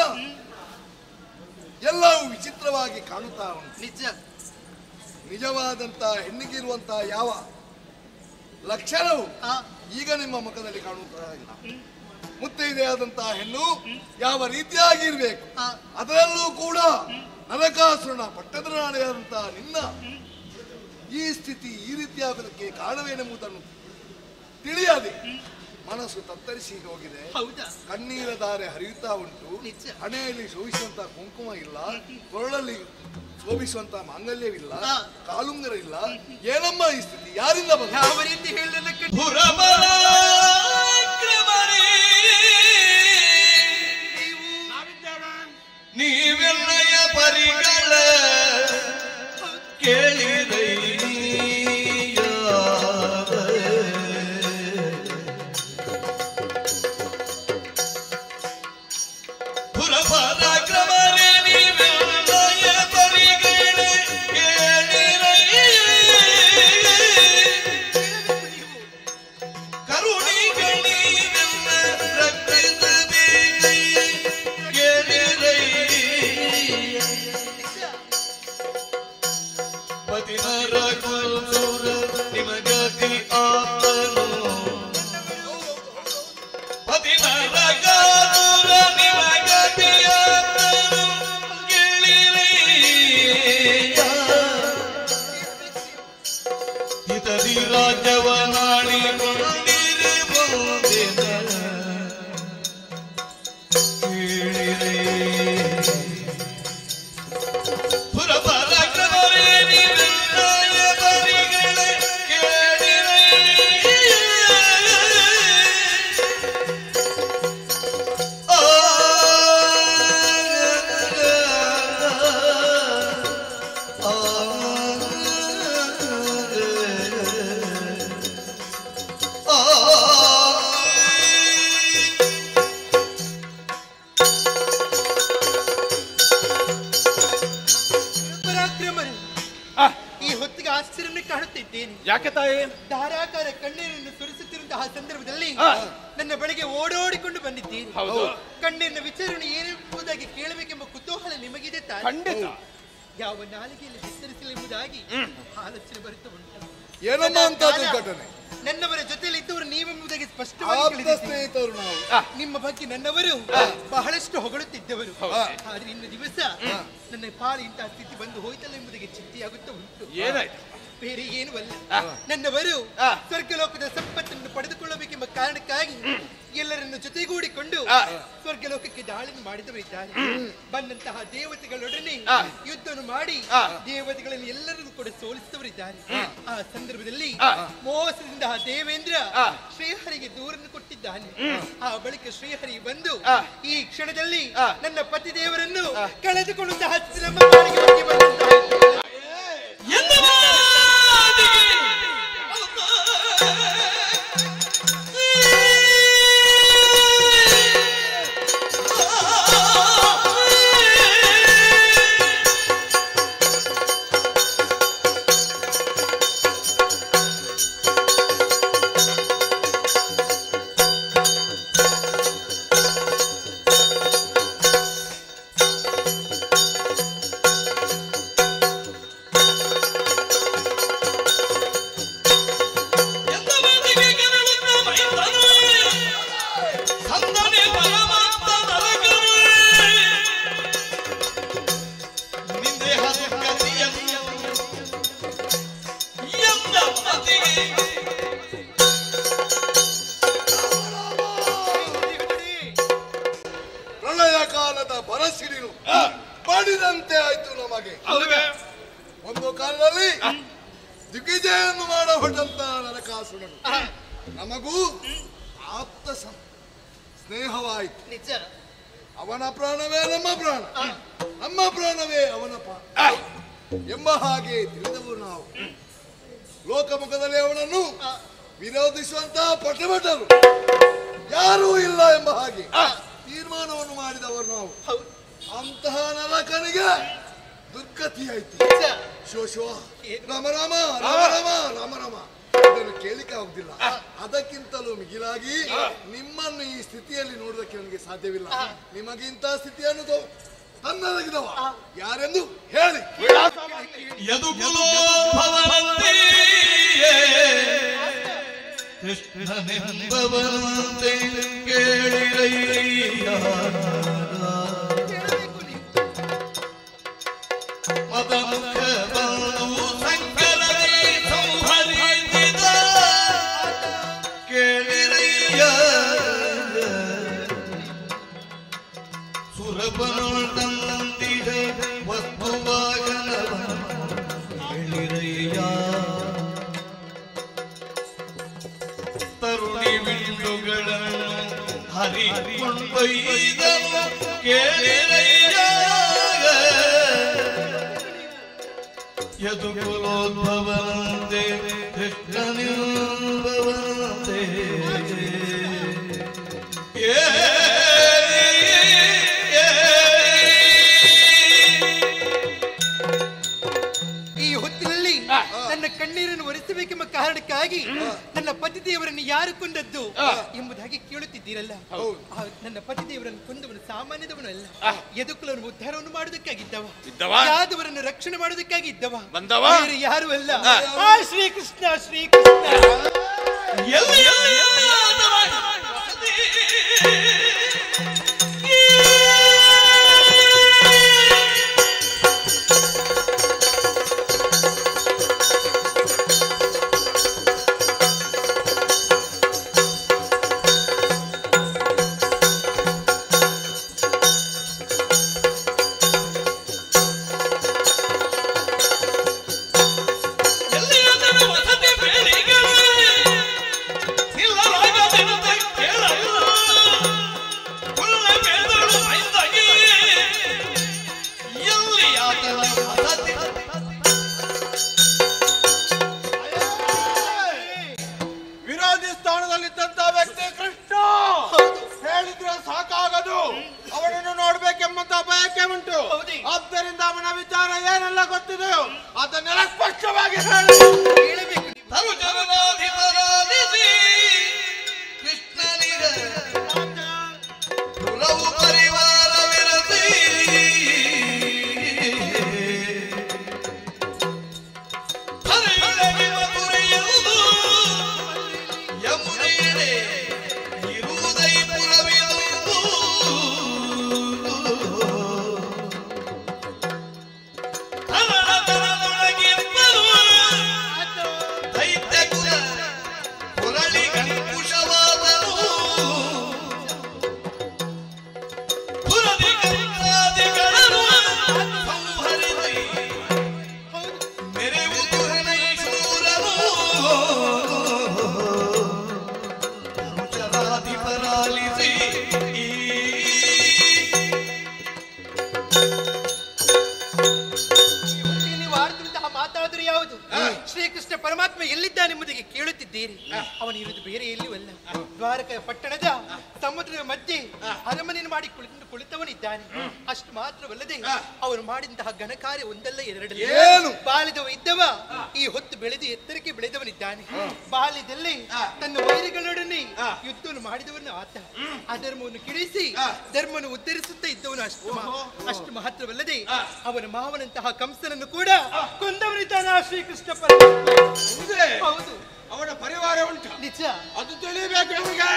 ಎಲ್ಲವೂ ವಿಚಿತ್ರವಾಗಿ ಕಾಣುತ್ತಾ ಉಂಟು. ನಿಜ. ನಿಜವಾದಂತಹ ಹೆಣ್ಣಿಗಿರುವಂತಹ ಯಾವ ಲಕ್ಷಣವು ಈಗ ನಿಮ್ಮ ಮುಖದಲ್ಲಿ ಕಾಣುತ್ತಾ ಇಲ್ಲ. ಮುತ್ತೈದೆಯಾದಂತಹ ಹೆಣ್ಣು ಯಾವ ರೀತಿಯಾಗಿ ಇರಬೇಕು, ಅದರಲ್ಲೂ ಕೂಡ ನರಕಾಸುರನ ಪಟ್ಟದ ರಾಣಿಯಾದಂತಹ ನಿನ್ನ ಈ ಸ್ಥಿತಿ ಈ ರೀತಿಯಾಗುವುದಕ್ಕೆ ಕಾರಣವೇನೆಂಬುದನ್ನು ತಿಳಿಯದೆ ಮನಸ್ಸು ತತ್ತರಿಸಿ ಹೋಗಿದೆ. ಕಣ್ಣೀರ ಧಾರೆ ಹರಿಯುತ್ತಾ ಉಂಟು. ಹಣೆಯಲ್ಲಿ ಶೋಭಿಸುವಂತಹ ಕುಂಕುಮ ಇಲ್ಲ, ಕೊರಳಲ್ಲಿ ಶೋಭಿಸುವಂತ ಮಾಂಗಲ್ಯವಿಲ್ಲ, ಕಾಲುಂಗರ ಇಲ್ಲ. ಏನಮ್ಮ ಈ ಸ್ಥಿತಿ? ಯಾರಿಂದ ಬಂದ? ಯಾವ ರೀತಿ ಹೇಳಲಿಕ್ಕೆ ನೀವೆಲ್ಲಯ ಪರಿಗಳ ಕೇಳಿರಯ್ಯ. ಪುರಪರಾಕ್ರಮರೇ ನೀವೆಲ್ಲಯ ಪರಿಗಳ ಕೇಳಿರಯ್ಯ. ಕರುಣಿಗಣೀವೆಲ್ಲ ರಕ್ಷಿಸಬೇಕಯ್ಯ ಕೇಳಿರಯ್ಯ. ಪತಿನರ ಕುಲಸೂರ ನಿಮಗತಿ ಆಪ್ತನು. ಪತಿನರ ಗಾಸುರ ನಿಮಗತಿ ಆಪ್ತನು ಕೇಳಿರಯ್ಯ. ಹಿತದಿ ರಾಜ್ಯವನಾಡಿಕೊಂಡಿರುವುದಿನ ಕೇಳಿರಯ್ಯ. ಪುರಪರಾಕ್ರಮರೇ ನೀವೆಲ್ಲಯ ಪರಿಗಳ ಕೇಳಿರಯ್ಯ. ಆ ಆ ಪರಾಕ್ರಮರೇ, ಈ ಹೊತ್ತಿಗೆ ಆಶ್ಚರ್ಯವನ್ನು ಕಾಣುತ್ತಿದ್ದೇನೆ. ಯಾಕೆ ತಾಯಿ? ಧಾರಾಕಾರ ಕಣ್ಣೀರನ್ನು ಸುರಿಸುತ್ತಿರುವಂತಹ ಸಂದರ್ಭದಲ್ಲಿ ನನ್ನ ಬಳಿಗೆ ಓಡೋಡಿಕೊಂಡು ಬಂದಿದ್ದೀರಿ. ಹೌದು. ಕಣ್ಣೀರಿನ ವಿಚಾರಣೆ ಏನೆಂಬುದಾಗಿ ಕೇಳಬೇಕೆಂಬ ಕುತೂಹಲ ನಿಮಗಿದೆ ತಾಯಿ. ಖಂಡಿತ. ಯಾವ ನಾಲಿಗೆಯಲ್ಲಿ ವಿಸ್ತರಿಸಲಿ ಎಂಬುದಾಗಿ ಆಲೋಚನೆ ಬರುತ್ತಾ ಉಂಟು. ಏನಮ್ಮ ಅಂತ ಘಟನೆ? ನನ್ನವರ ಜೊತೆಯಲ್ಲಿ ಇದ್ದವರು ನೀವೆಂಬುದಾಗಿ ಸ್ಪಷ್ಟವಾಗಿ ಆಪ್ತ ಸ್ನೇಹಿತರು ನಾವು. ನಿಮ್ಮ ಬಗ್ಗೆ ನನ್ನವರು ಬಹಳಷ್ಟು ಹೊಗಳುತ್ತಿದ್ದವರು. ಆದ್ರೆ ಇನ್ನು ದಿವಸ ನನ್ನ ಪಾಳಿ ಇಂತಹ ಸ್ಥಿತಿ ಬಂದು ಹೋಯ್ತಲ್ಲ ಎಂಬುದಾಗಿ ಚಿಂತೆಯಾಗುತ್ತಾ ಉಂಟು. ಏನಾಯ್ತು? ಬೇರೆ ಏನೂ ಅಲ್ಲ, ನನ್ನವರು ಸ್ವರ್ಗಲೋಕದ ಸಂಪತ್ತನ್ನು ಪಡೆದುಕೊಳ್ಳಬೇಕೆಂಬ ಕಾರಣಕ್ಕಾಗಿ ಎಲ್ಲರನ್ನು ಜೊತೆಗೂಡಿಕೊಂಡು ಸ್ವರ್ಗಲೋಕಕ್ಕೆ ದಾಳಿಯನ್ನು ಮಾಡಿದವರಿದ್ದಾರೆ. ಬಂದಂತಹ ದೇವತೆಗಳೊಡನೆ ಯುದ್ಧವನ್ನು ಮಾಡಿ ದೇವತೆಗಳನ್ನು ಎಲ್ಲರನ್ನು ಕೂಡ ಸೋಲಿಸಿದವರಿದ್ದಾರೆ. ಆ ಸಂದರ್ಭದಲ್ಲಿ ಮೋಸದಿಂದ ದೇವೇಂದ್ರ ಶ್ರೀಹರಿಗೆ ದೂರನ್ನು ಕೊಟ್ಟಿದ್ದಾನೆ. ಆ ಬಳಿಕ ಶ್ರೀಹರಿ ಬಂದು ಈ ಕ್ಷಣದಲ್ಲಿ ನನ್ನ ಪತಿ ದೇವರನ್ನು ಕಳೆದುಕೊಂಡಂತಹ ನಮ್ಮ ಬಾಳಿಗೆ ಹೋಗಿ ಬಂದಂತಹ ಮಾಡಿದಂತೆ ಆಯ್ತು ನಮಗೆ. ಒಂದು ಕಾಲದಲ್ಲಿ ದಿಗ್ವಿಜಯನ್ನು ಮಾಡಬಟ್ಟಂತ ನರಕಾಸುರನು ನಮಗೂ ಆಪ್ತ ಸ್ನೇಹವಾಯಿತು. ನಿಜ. ಅವನ ಪ್ರಾಣವೇ ನಮ್ಮ ಪ್ರಾಣ, ನಮ್ಮ ಪ್ರಾಣವೇ ಅವನ ಪ್ರಾಣ ಎಂಬ ಹಾಗೆ ತಿಳಿದವು ನಾವು. ಲೋಕಮುಖದಲ್ಲಿ ಅವನನ್ನು ವಿರೋಧಿಸುವಂತಹ ಪಟಭಟರು ಯಾರೂ ಇಲ್ಲ ಎಂಬ ಹಾಗೆ ತೀರ್ಮಾನವನ್ನು ಮಾಡಿದವರು ನಾವು. ಅಂತಹ ನರಕನಿಗೆ ದುರ್ಗತಿಯಾಯ್ತು. ಶೋ ಶೋ ರಾಮ ರಾಮ ರಾಮ ರಾಮ ರಾಮ ರಾಮ ಇದನ್ನು ಕೇಳಿಕೆ ಆಗುದಿಲ್ಲ. ಅದಕ್ಕಿಂತಲೂ ಮಿಗಿಲಾಗಿ ನಿಮ್ಮನ್ನು ಈ ಸ್ಥಿತಿಯಲ್ಲಿ ನೋಡುವುದಕ್ಕೆ ನನಗೆ ಸಾಧ್ಯವಿಲ್ಲ. ನಿಮಗಿಂತ ಸ್ಥಿತಿಯನ್ನು ತನ್ನದಗಿದವ ಯಾರೆಂದು ಹೇಳಿ. ಕೃಷ್ಣನೆಂಬವಂತೆ ಕೇಳಿರಯ್ಯ ಮದಮುಖ ಬಂದು ಸಂಕಲನೆ ಸಂಹರಿಸಿದ ಕೇಳಿರಯ್ಯ ಸುರಪನೊಳಂದಿದ ವಸ್ತುವಾಗನವ ಕೇಳಿರಯ್ಯ ತರುಣಿ ಬಿಂದುಗಳನ್ನು ಹರಿಕೊಂಡೊಯ್ದನು ಕೇಳಿರಯ್ಯ ಯದುಕುಲೋದ್ಭವಂತೆ ಕೃಷ್ಣನಿಂಬವಂತೆ ಈ ಹೊತ್ತಿನಲ್ಲಿ ನನ್ನ ಕಣ್ಣೀರನ್ನು ಒರೆಸಬೇಕೆಂಬ ಕಾರಣಕ್ಕಾಗಿ ನನ್ನ ಪತಿದೇವರನ್ನು ಯಾರು ಕೊಂದದ್ದು ಎಂಬುದಾಗಿ ಕೇಳುತ್ತಿದ್ದೀರಲ್ಲ. ನನ್ನ ಪತಿದೇವರನ್ನು ಕೊಂದವನು ಸಾಮಾನ್ಯದವನು ಅಲ್ಲ. ಯದುಕುಲವನ್ನು ಉದ್ಧಾರವನ್ನು ಮಾಡುವುದಕ್ಕಾಗಿದ್ದವ, ಯಾದವರನ್ನು ರಕ್ಷಣೆ ಮಾಡುವುದಕ್ಕಾಗಿ ಇದ್ದವ, ಬೇರೆ ಯಾರು ಅಲ್ಲ. ಆ ಶ್ರೀಕೃಷ್ಣ ಶ್ರೀಕೃಷ್ಣ ವಿರೋಧಿ ಸ್ಥಾನದಲ್ಲಿದ್ದಂತ ವ್ಯಕ್ತಿ ಕೃಷ್ಣ ಹೇಳಿದ್ರೆ ಸಾಕಾಗದು, ಅವನನ್ನು ನೋಡ್ಬೇಕೆಂಬಂತ ಬಯಕೆ ಉಂಟು. ಆದ್ದರಿಂದ ಅವನ ವಿಚಾರ ಏನೆಲ್ಲ ಗೊತ್ತಿದೆಯೋ ಅದನ್ನೆಲ್ಲ ಸ್ಪಷ್ಟವಾಗಿ ಹೇಳಿ ಹೇಳಬೇಕು. ಕೃಷ್ಣನಿಗೆ ಕುಲವು ಪರಿವಾರವಿರಲಿ ಹೌದು, ಶ್ರೀಕೃಷ್ಣ ಪರಮಾತ್ಮ ಎಲ್ಲಿದ್ದಾನೆಂಬುದಕ್ಕೆ ಕೇಳುತ್ತಿದ್ದೀರಿ. ಅವನು ಇರುವುದು ಬೇರೆ ಎಲ್ಲಿಯೂ ಅಲ್ಲ, ದ್ವಾರಕ ಪಟ್ಟಣದ ಸಮುದ್ರದ ಮಧ್ಯೆ ಅರಮನೆಯನ್ನು ಮಾಡಿ ಕುಳಿತು ಕುಳಿತವನಿದ್ದಾನೆ. ಅಷ್ಟು ಮಾತ್ರವಲ್ಲದೆ ಅವನು ಮಾಡಿದಂತಹ ಘನ ಕಾರ್ಯ ಒಂದಲ್ಲ ಎರಡಲ್ಲ. ಬಾಲ್ಯದವ ಇದ್ದವ ಈ ಹೊತ್ತು ಬೆಳೆದು ಎತ್ತರಕ್ಕೆ ಬೆಳೆದವನಿದ್ದಾನೆ. ಬಾಲ್ಯದಲ್ಲಿ ತನ್ನ ವೈರಿಗಳೊಡನೆ ಯುದ್ಧವನ್ನು ಮಾಡಿದವನು ಆತ. ಅಧರ್ಮವನ್ನು ಕಿಳಿಸಿ ಧರ್ಮವನ್ನು ಉದ್ಧರಿಸುತ್ತಾ ಇದ್ದವನು. ಅಷ್ಟು ಅಷ್ಟು ಮಾತ್ರವಲ್ಲದೆ ಅವನ ಮಾವನಂತಹ ಕಂಸನನ್ನು ಕೂಡ ಕೊಂದವನಿದ್ದಾನೆ ಶ್ರೀಕೃಷ್ಣ ಪರಮಾತ್ಮ. ಹೌದು, ಅವನ ಪರಿವಾರ ಉಂಟು, ನಿಜ. ಅದು ತಿಳಿಬೇಕು ನಮಗೆ.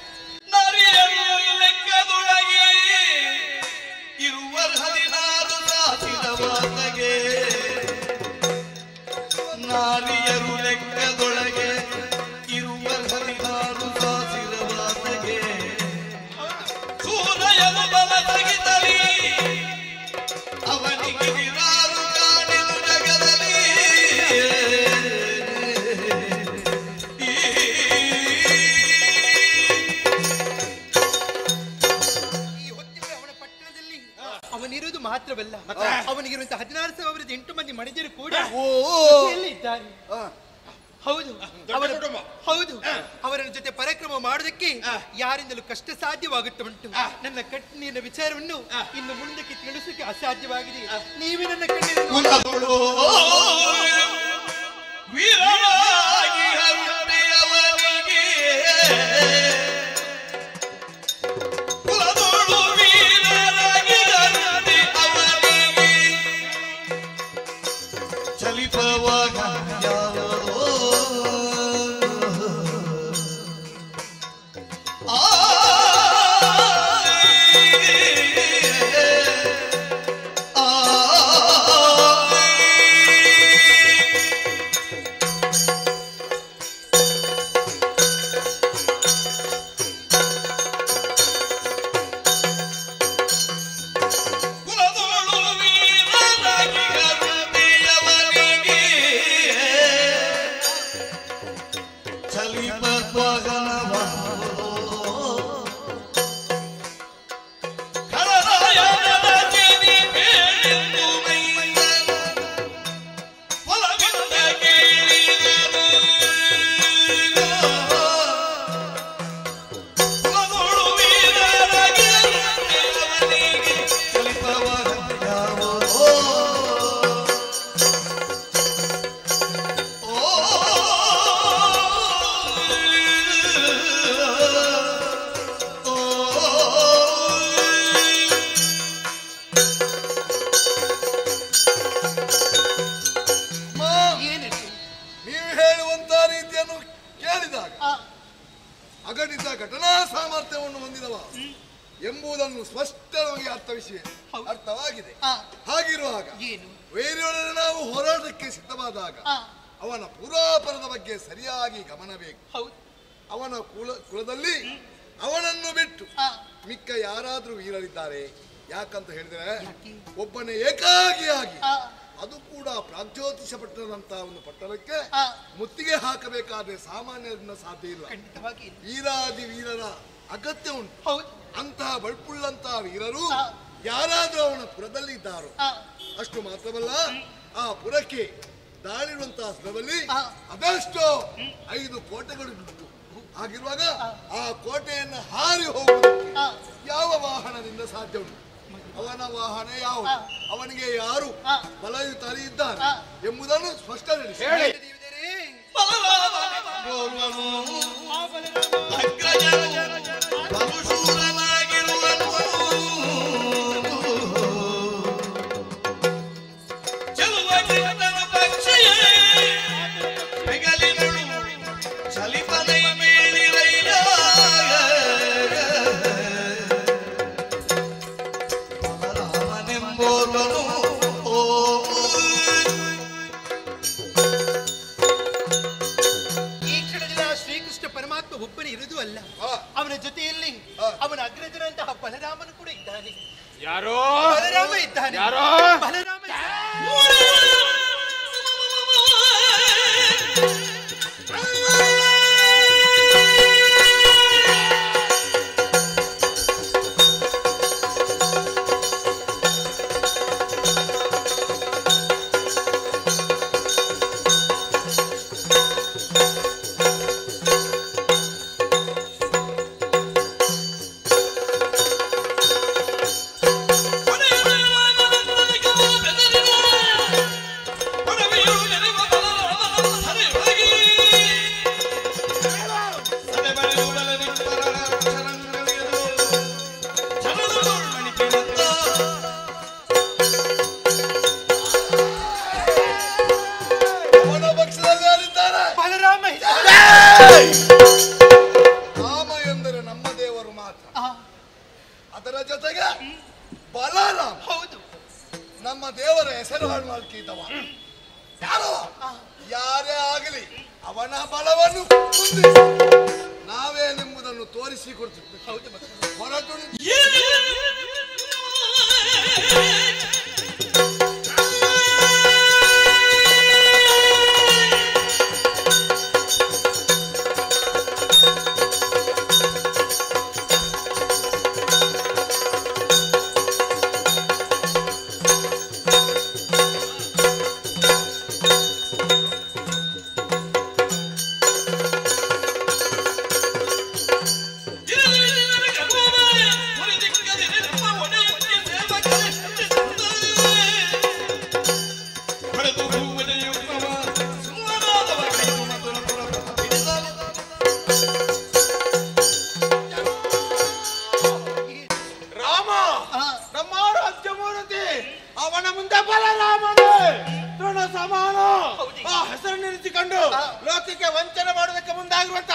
ಲೆಕ್ಕದೊಳಗೆ ಇರುವ ಹದಿನಾರು ಸಾಸಿದವಾತಗೆ, ನಾರಿಯರು ಲೆಕ್ಕದೊಳಗೆ ಇರುವ ಹದಿನಾರು ಸಾಸಿದವಾತಗೆ, ಸೂರ್ಯನು ಬಲ ತೆಗಿತಲಿ ಅವನಿಗೆ ನಿರಾರು ಕಾಣೆನು ಜಗದಲ್ಲಿ. ಅವನಿರುವುದು ಮಾತ್ರವಲ್ಲ, ಅವನಿಗಿರುವಂತಹ ಹದಿನಾರು ಸಾವಿರದ ಎಂಟು ಮಂದಿ ಮಣಿಜರು ಕೂಡ ಇದ್ದಾರೆ. ಹೌದು, ಹೌದು, ಅವರ ಜೊತೆ ಪರಾಕ್ರಮ ಮಾಡುವುದಕ್ಕೆ ಯಾರಿಂದಲೂ ಕಷ್ಟ ಸಾಧ್ಯವಾಗುತ್ತೆ ಉಂಟು. ನನ್ನ ಕಣ್ಣಿನ ವಿಚಾರವನ್ನು ಇನ್ನು ಮುಂದಕ್ಕೆ ತಿಳಿಸಕ್ಕೆ ಅಸಾಧ್ಯವಾಗಿದೆ. ನೀವೇ ನನ್ನ ಕಣ್ಣಿನ ಚಲಿಪವಾಗ ಯಾವುದೋ ಅಗಣಿತ ಘಟನಾ ಸಾಮರ್ಥ್ಯವನ್ನು ಹೊಂದಿದವ ಎಂಬುದನ್ನು ಸ್ಪಷ್ಟವಾಗಿ ಅರ್ಥವಿಷಯ ಅರ್ಥವಾಗಿದೆ. ಹಾಗಿರುವಾಗ ವೇರೆಯೊಡನೆ ನಾವು ಹೋರಾಟಕ್ಕೆ ಸಿದ್ಧವಾದಾಗ ಅವನ ಪೂರ್ವಾಪರದ ಬಗ್ಗೆ ಸರಿಯಾಗಿ ಗಮನಬೇಕು. ಅವನ ಕುಲ ಕುಲದಲ್ಲಿ ಅವನನ್ನು ಬಿಟ್ಟು ಮಿಕ್ಕ ಯಾರಾದ್ರೂ ವೀರರಿದ್ದಾರೆ? ಯಾಕಂತ ಹೇಳಿದ್ರೆ ಒಬ್ಬನೇ ಏಕಾಗಿಯಾಗಿ, ಅದು ಕೂಡ ಪ್ರಾಗ್ಜ್ಯೋತಿಷ ಪಟ್ಟಣದಂತಹ ಒಂದು ಪಟ್ಟಣಕ್ಕೆ ಮುತ್ತಿಗೆ ಹಾಕಬೇಕಾದ್ರೆ ಸಾಮಾನ್ಯರಿಂದ ಸಾಧ್ಯ ಇಲ್ಲ. ವೀರಾದಿ ವೀರರ ಅಗತ್ಯ ಉಂಟು. ಅಂತಹ ಬಳ್ಪುಳ್ಳಂತಹ ವೀರರು ಯಾರಾದ್ರೂ ಅವನ ಪುರದಲ್ಲಿ ಇದ್ದಾರೋ ಅಷ್ಟು ಮಾತ್ರವಲ್ಲ, ಆ ಪುರಕ್ಕೆ ದಾಳಿರುವಂತಹ ಸ್ಥಳದಲ್ಲಿ ಅದೆಷ್ಟೋ ಐದು ಕೋಟೆಗಳು ಉಂಟು. ಹಾಗಿರುವಾಗ ಆ ಕೋಟೆಯನ್ನು ಹಾರಿ ಹೋಗುವುದಕ್ಕೆ ಯಾವ ವಾಹನದಿಂದ ಸಾಧ್ಯ ಉಂಟು? ಅವನ ವಾಹನ ಯಾವುದು? ಅವನಿಗೆ ಯಾರು ಬಲಯುತರು ಇದ್ದಾರೆ ಎಂಬುದನ್ನು ಸ್ಪಷ್ಟ ಒಬ್ಬನೇ ಇರುವುದು ಅಲ್ಲ, ಅವನ ಜೊತೆಯಲ್ಲಿ ಅವನ ಅಗ್ರಜರಂತಹ ಬಲರಾಮನು ಕೂಡ ಇದ್ದಾನೆ. ಯಾರೋ ಬಲರಾಮ ಇದ್ದಾನೆ. ಯಾರೋ ಬಲರಾಮ ಇದ್ದವ ಯಾರೋ ಯಾರೇ ಆಗಲಿ ಅವನ ಬಲವನ್ನು ಕುಂದಿಸಿ ನಾವೇನೆಂಬುದನ್ನು ತೋರಿಸಿಕೊಡ್ತಿದ್ದೆ. ಹೊರತು ಲೋಕಕ್ಕೆ ವಂಚನೆ ಮಾಡೋದಕ್ಕೆ ಮುಂದಾಗಿರುವಂತ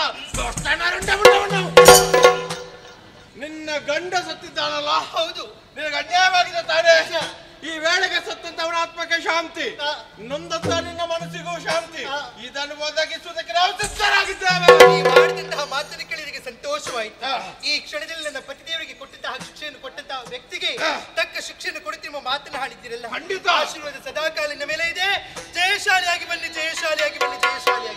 ನಿನ್ನ ಗಂಡ ಸತ್ತಿದ್ದಾನಲ್ಲ? ಹೌದು. ನಿನಗೆ ಅನ್ಯಾಯವಾಗಿದೆ ತಾನೇ? ಈ ವೇಳೆಗೆ ಸತ್ತಂತವನ ಆತ್ಮಕ್ಕೆ ಶಾಂತಿ, ನೊಂದಂತ ನಿನ್ನ ಮನಸ್ಸಿಗೂ ಶಾಂತಿ. ಇದನ್ನು ಒದಗಿಸುವುದಕ್ಕೆ ನಾವು ಸಿದ್ಧರಾಗಿದ್ದೇವೆ. ಈ ಮಾಡಿದಂತಹ ಮಾತನ್ನು ಕೇಳಿ ನನಗೆ ಸಂತೋಷವಾಯಿತು. ಈ ಕ್ಷಣದಲ್ಲಿ ನನ್ನ ಪತಿದೇವರಿಗೆ ಕೊಟ್ಟಂತಹ ಶಿಕ್ಷೆಯನ್ನು ಕೊಟ್ಟಂತಹ ವ್ಯಕ್ತಿಗೆ ತಕ್ಕ ಶಿಕ್ಷೆಯನ್ನು ಕೊಡುತ್ತಿರುವ ಮಾತನ್ನು ಹಾಡಿದ್ದೀರಲ್ಲ, ಖಂಡಿತ ಆಶೀರ್ವಾದ ಸದಾಕಾಲಿನ ಮೇಲೆ ಇದೆ. ಜಯಶಾಲಿಯಾಗಿ ಬನ್ನಿ, ಜಯಶಾಲಿಯಾಗಿ ಬನ್ನಿ, ಜಯಶಾಲಿಯಾಗಿ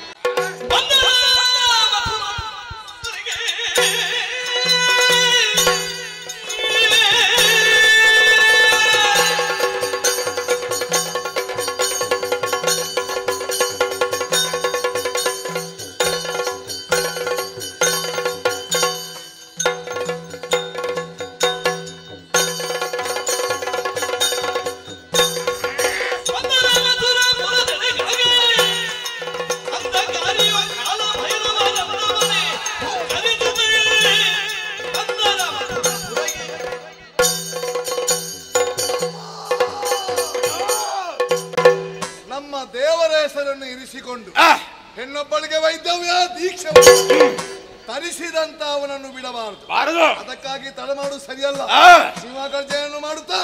ಇರಿಸಿಕೊಂಡು ಹೆಣ್ಣೊಬ್ಬಳಿಗೆ ವೈದ್ಯವ್ಯ ದೀಕ್ಷೆ ತರಿಸಿದಂತ ಅವನನ್ನು ಬಿಡಬಾರದು. ಅದಕ್ಕಾಗಿ ತಡ ಮಾಡುವುದು ಸರಿಯಲ್ಲ. ಸಿಂಹಗರ್ಜನೆಯನ್ನು ಮಾಡುತ್ತಾ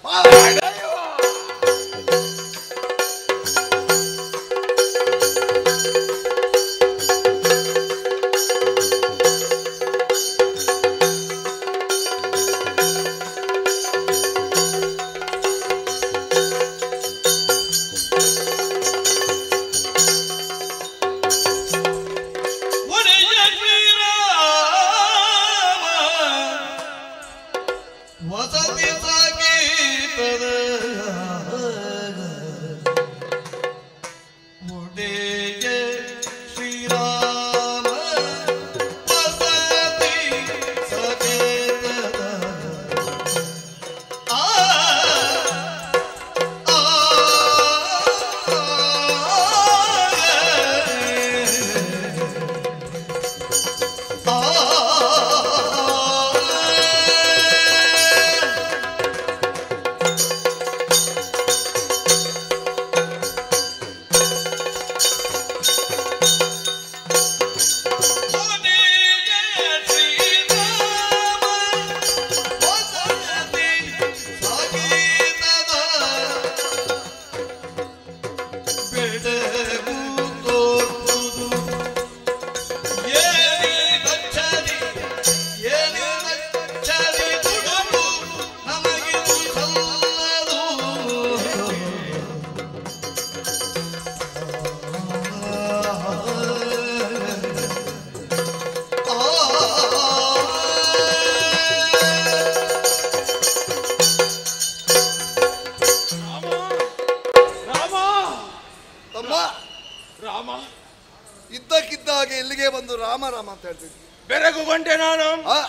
ಇದ್ದಕ್ಕಿದ್ದಾಗೆ ಇಲ್ಲಿಗೆ ಬಂದು ರಾಮ ರಾಮ ಅಂತ ಹೇಳ್ತಿದ್ದೆ. ಬೆರಗುಗೊಂಡೆ ನಾನು.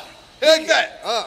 ಹೇಗೆ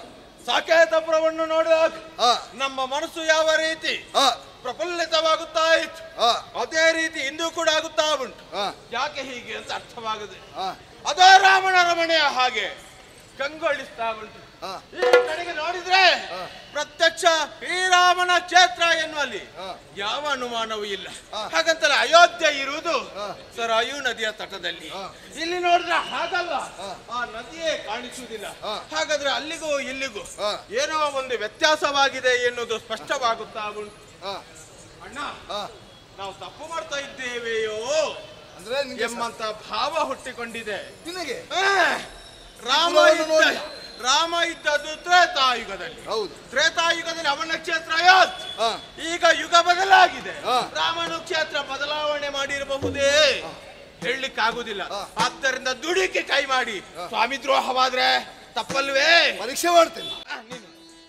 ಸಾಕೇತಪುರವನ್ನು ನೋಡಿದಾಗ ನಮ್ಮ ಮನಸ್ಸು ಯಾವ ರೀತಿ ಪ್ರಫುಲ್ಲಿತವಾಗುತ್ತಾ ಇತ್ತು, ಅದೇ ರೀತಿ ಇಂದು ಕೂಡ ಆಗುತ್ತಾ ಉಂಟು. ಯಾಕೆ ಹೀಗೆ ಅಂತ ಅರ್ಥವಾಗದೆ ಅದೇ ರಾಮನ ರಮಣೆಯ ಹಾಗೆ ಕಂಗೊಳಿಸ್ತಾ ಉಂಟು. ಈ ಕಡೆಗೆ ನೋಡಿದ್ರೆ ಪ್ರತ್ಯಕ್ಷ ಶ್ರೀರಾಮನ ಕ್ಷೇತ್ರ ಎನ್ನುವಲ್ಲಿ ಯಾವ ಅನುಮಾನವೂ ಇಲ್ಲ. ಹಾಗಂತಲೇ ಅಯೋಧ್ಯೆ ಇರುವುದು ಸರಾಯು ನದಿಯ ತಟದಲ್ಲಿ. ಇಲ್ಲಿ ನೋಡಿದ್ರೆ ಹಾಗಲ್ಲ, ಆ ನದಿಯೇ ಕಾಣಿಸುವುದಿಲ್ಲ. ಹಾಗಾದ್ರೆ ಅಲ್ಲಿಗೂ ಇಲ್ಲಿಗೂ ಏನೋ ಒಂದು ವ್ಯತ್ಯಾಸವಾಗಿದೆ ಎನ್ನುವುದು ಸ್ಪಷ್ಟವಾಗುತ್ತಾ ಉಂಟು. ಅಣ್ಣ, ನಾವು ತಪ್ಪು ಮಾಡ್ತಾ ಇದ್ದೇವೆಯೋ ಅಂದ್ರೆ ನಿಂಗೆ ಎಂಬಂತ ಭಾವ ಹುಟ್ಟಿಕೊಂಡಿದೆ ನಿನಗೆ ಆ, ರಾಮ ಇದ್ದ ರಾಮ ಇದ್ದದ್ದು ತ್ರೇತಾಯುಗದಲ್ಲಿ. ಹೌದು. ತ್ರೇತಾಯುಗದಲ್ಲಿ ಅವನ ಕ್ಷೇತ್ರ ಯಾತ್, ಹಾ. ಈಗ ಯುಗ ಬದಲಾಗಿದೆ. ಹಾ. ರಾಮನು ಕ್ಷೇತ್ರ ಬದಲಾವಣೆ ಮಾಡಿರಬಹುದೇ ಹೇಳಲಿಕ್ಕಾಗುದಿಲ್ಲ. ಆದ್ದರಿಂದ ದುಡಿಕೆ ಕೈ ಮಾಡಿ ಸ್ವಾಮಿ ದ್ರೋಹವಾದ್ರೆ ತಪ್ಪಲ್ವೇ? ಪರೀಕ್ಷೆ ಮಾಡ್ತೇನೆ. ಆ, ನೀನು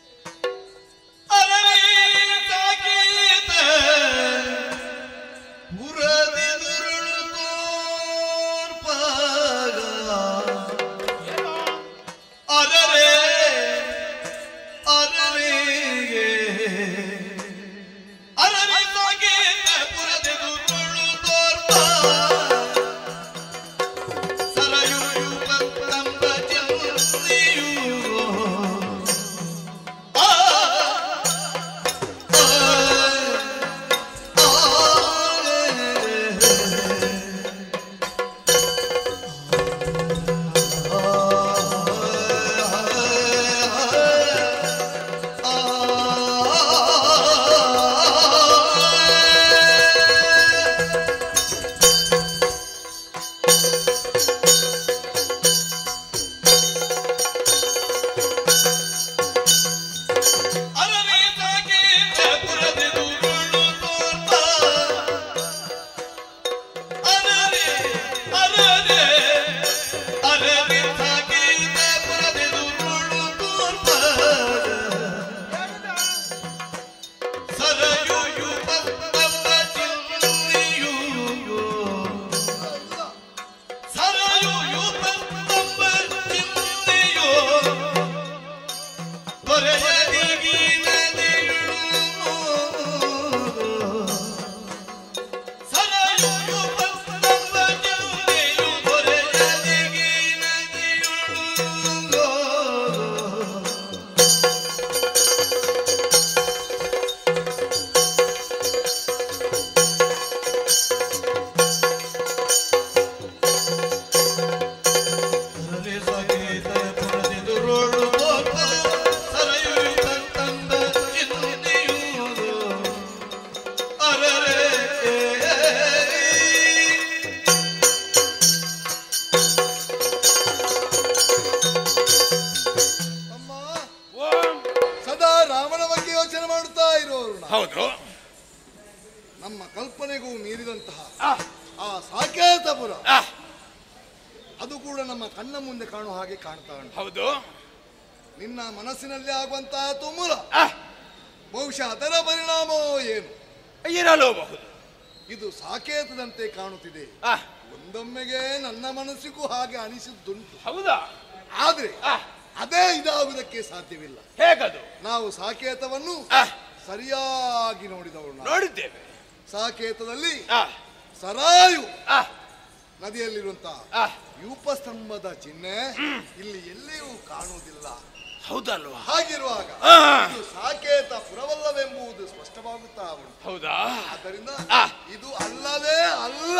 ಹೌದು. ನಮ್ಮ ಕಲ್ಪನೆಗೂ ಮೀರಿದಂತಹ ಆ ಸಾಕೇತಪುರ ಅದು ಕೂಡ ನಮ್ಮ ಕಣ್ಣ ಮುಂದೆ ಕಾಣುವ ಹಾಗೆ ಕಾಣ್ತಾ ಉಂಟು. ಹೌದು. ನಿನ್ನ ಮನಸ್ಸಿನಲ್ಲಿ ಆಗುವಂತಹ ತುಮುಲ ಬಹುಶಃ ಅದರ ಪರಿಣಾಮವೋ ಏನು ಇರಲೂಬಹುದು. ಇದು ಸಾಕೇತದಂತೆ ಕಾಣುತ್ತಿದೆ. ಒಂದೊಮ್ಮೆಗೆ ನನ್ನ ಮನಸ್ಸಿಗೂ ಹಾಗೆ ಅನಿಸಿದ್ದುಂಟು. ಹೌದಾ? ಆದ್ರೆ ಅದೇ ಇದಾಗುವುದಕ್ಕೆ ಸಾಧ್ಯವಿಲ್ಲ. ಹೇಗದು? ನಾವು ಸಾಕೇತವನ್ನು ಸರಿಯಾಗಿ ನೋಡಿದವರು ನೋಡಿದ್ದೇವೆ. ಸಾಕೇತದಲ್ಲಿ ಸರಾಯು ನದಿಯಲ್ಲಿರುವಂತಹ ಯೂಪಸ್ತಂಭದ ಚಿಹ್ನೆ ಇಲ್ಲಿ ಎಲ್ಲಿಯೂ ಕಾಣುವುದಿಲ್ಲ. ಹೌದಲ್ವಾ? ಹಾಗಿರುವಾಗ ಇದು ಸಾಕೇತ ಪುರವಲ್ಲವೆಂಬುದು ಸ್ಪಷ್ಟವಾಗುತ್ತಾ ಉಂಟು. ಹೌದಾ? ಆದ್ದರಿಂದ ಇದು ಅಲ್ಲವೇ ಅಲ್ಲ.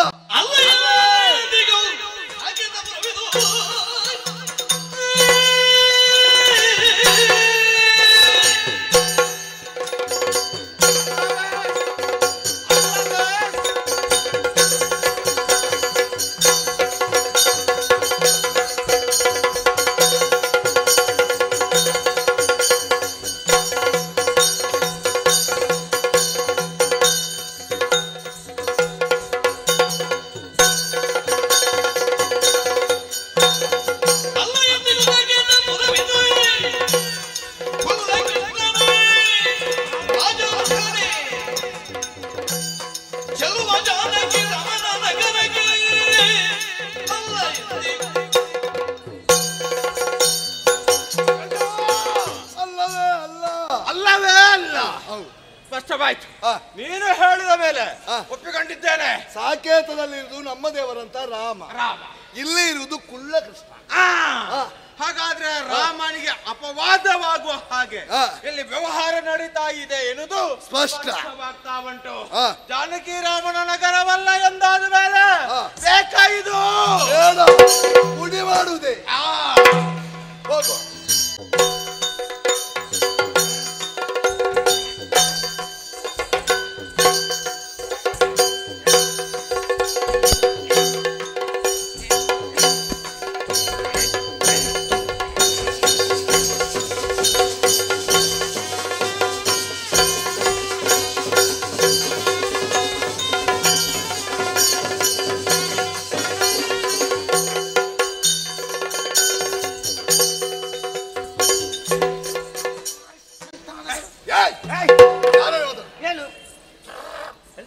ಸ್ಪಷ್ಟವಾಯ್ತು. ನೀನು ಹೇಳಿದ ಮೇಲೆ ಒಪ್ಪಿಕೊಂಡಿದ್ದೇನೆ. ಸಾಕೇತದಲ್ಲಿರುವುದು ನಮ್ಮ ದೇವರಂತ ರಾಮ. ರಾಮ ಇಲ್ಲಿ ಇರುವುದು ಕುಳ್ಳ ಕೃಷ್ಣ. ಹಾಗಾದ್ರೆ ರಾಮನಿಗೆ ಅಪವಾದವಾಗುವ ಹಾಗೆ ಇಲ್ಲಿ ವ್ಯವಹಾರ ನಡೀತಾ ಇದೆ ಎನ್ನುವುದು ಸ್ಪಷ್ಟವಾಗ್ತಾ ಉಂಟು. ಜಾನಕಿ ರಾಮನ ನಗರವಲ್ಲ ಎಂದಾದ ಮೇಲೆ ಬೇಕಾಯಿದು ಪುಡಿ ಮಾಡುವುದೇ. ಹೋಗುವ.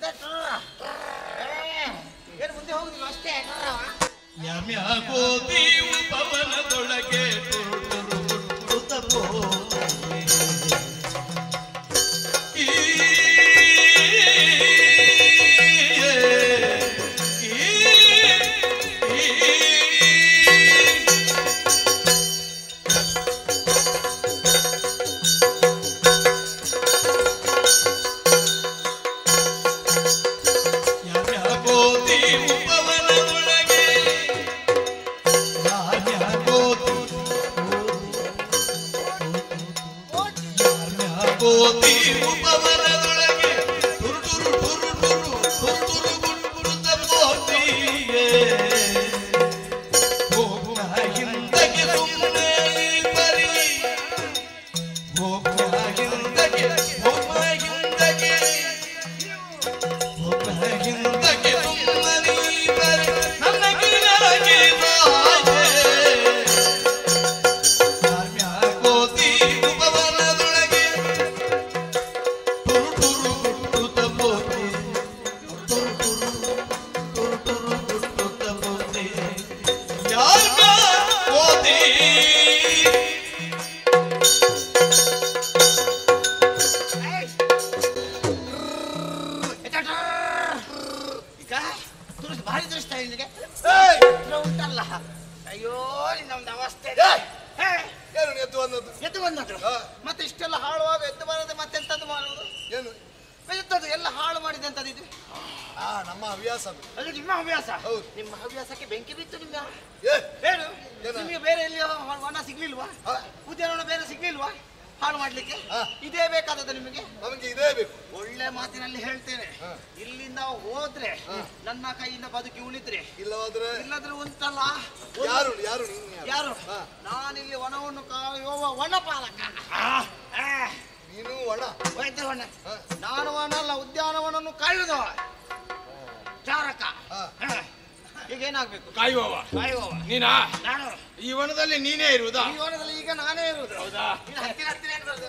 ಏನು ಮುಂದೆ ಹೋಗುದಿಲ್ಲ ಅಷ್ಟೇ. ಯಮ್ಯಾಗೋದೀವು ಪವನದೊಳಗೆ ತುರು ತುರು ಹುಟ್ಟುತ್ತ ಹೋದೆ. ಈ ಉಂಟಲ್ಲ ಅಯ್ಯೋ ನಮ್ದು ಅವಸ್ಥೆ. ಎದ್ದು ಬಂದದ್ದು ಮತ್ತೆ ಇಷ್ಟೆಲ್ಲ ಹಾಳುವಾಗ ಎದ್ದು ಬರದೆ ಮತ್ತೆಂತದ್ದು ಮಾಡುವುದು? ಏನು ಎಂತದ್ದು ಎಲ್ಲ ಹಾಳು ಮಾಡಿದೆ ಅಂತದ್ದು ಇದು? ಆ ನಮ್ಮ ಹವ್ಯಾಸ ಅದು. ಅದು ನಿಮ್ಮ ಹವ್ಯಾಸ? ಹೌದು. ನಿಮ್ಮ ಹವ್ಯಾಸಕ್ಕೆ ಬೆಂಕಿ ಬಿತ್ತು ನಿಮ್ಮ. ಏ ಹೇಳು, ನಿಮಗೆ ಬೇರೆ ಎಲ್ಲಿ ವನ ಸಿಗ್ಲಿಲ್ವಾ? ಉದ್ಯಾನವನ ಬೇರೆ ಸಿಗ್ಲಿಲ್ವಾ ಹಾಳು ಮಾಡ್ಲಿಕ್ಕೆ? ಇದೇ ಬೇಕಾದದ್ದು ನಿಮಗೆ? ನಮಗೆ ಇದೇ ಬೇಕು. ಒಳ್ಳೆ ಮಾತಿನಲ್ಲಿ ಹೇಳ್ತೇನೆ, ಇಲ್ಲಿಂದ ಹೋದ್ರೆ ನನ್ನ ಕೈಯಿಂದ ಬದುಕಿ ಉಳಿದ್ರೆ, ಇಲ್ಲವಾದ್ರೆ ಇಲ್ಲದ್ರೆ ಉಂಟಲ್ಲ ಯಾರು ಯಾರು ನೀನು ಯಾರು? ನಾನಿಲ್ಲಿ ವನವನ್ನು ಕಾಯುವ ವನಪಾಲಕ. ನೀನು ಒಣ ವೈದ್ಯ ವನ. ನಾನು ವನ ಅಲ್ಲ, ಉದ್ಯಾನವನವನ್ನು ಕಾಯುವುದವ ಚಾರಕ. ಈಗ ಏನಾಗ್ಬೇಕು? ಕಾಯುವವ. ಕಾಯುವವ ನೀನಾ? ನಾನು. ಈ ವನದಲ್ಲಿ ನೀನೇ ಇರುವುದಾ? ಈ ವನದಲ್ಲಿ ಈಗ ನಾನೇ ಇರುವುದು. ಹೌದಾ? ಹತ್ತಿರ ಹತ್ತಿರ ಏನ್ ಬರುದು?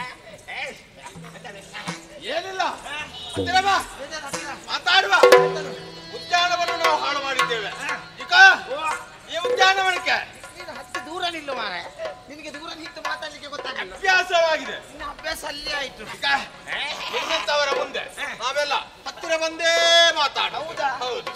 ಏನಿಲ್ಲ, ಹತ್ತಿರ ಬಾ, ಮಾತಾಡುವ. ಉದ್ಯಾನವನ್ನು ನಾವು ಹಾಳು ಮಾಡಿದ್ದೇವೆ. ಈಗ ಈ ಉದ್ಯಾನವನಕ್ಕೆ ನೀನು ಹತ್ತಿ ದೂರ ನಿಲ್ಲು ಮಾರೆ. ನಿನಗೆ ದೂರ ನಿಂತು ಮಾತಾಡ್ಲಿಕ್ಕೆ ಗೊತ್ತಾಗಲ್ಲ. ಅಭ್ಯಾಸವಾಗಿದೆ. ನಿನ್ನ ಅಭ್ಯಾಸ ಅಲ್ಲಿ ಆಯ್ತು. ನಿಮ್ಮಂತವರ ಮುಂದೆ ನಾವೆಲ್ಲ ಹತ್ತಿರ ಬಂದೇ ಮಾತಾಡ. ಹೌದಾ? ಹೌದು.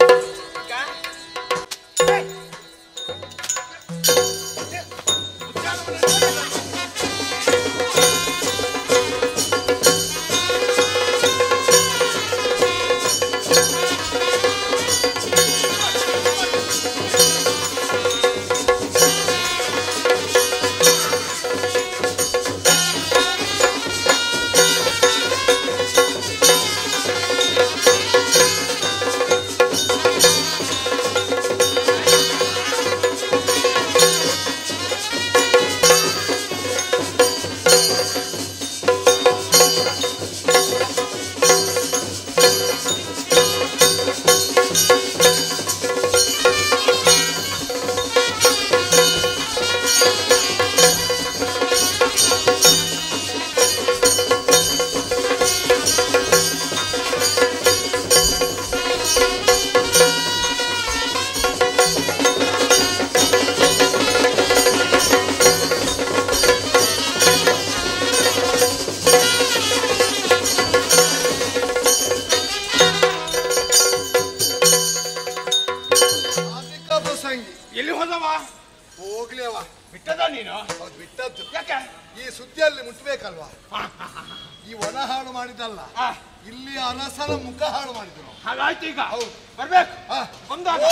ಎಲ್ಲಿ ಹೋದವ? ಹೋಗ್ಲಿ ಅವ. ಬಿಟ್ಟದ ನೀನು? ಹೌದು ಬಿಟ್ಟದ್ದು. ಯಾಕೆ? ಈ ಸುದ್ದಿಯಲ್ಲಿ ಮುಟ್ಬೇಕಲ್ವಾ? ಈ ವನ ಹಾಳು ಮಾಡಿದಲ್ಲ, ಇಲ್ಲಿ ಅರಸನ ಮುಖ ಹಾಳು ಮಾಡಿದ್ರು. ಹಾಗಾಯ್ತು. ಈಗ ಹೌದು ಬರ್ಬೇಕು. ಹಾ ಬಂದಾಗ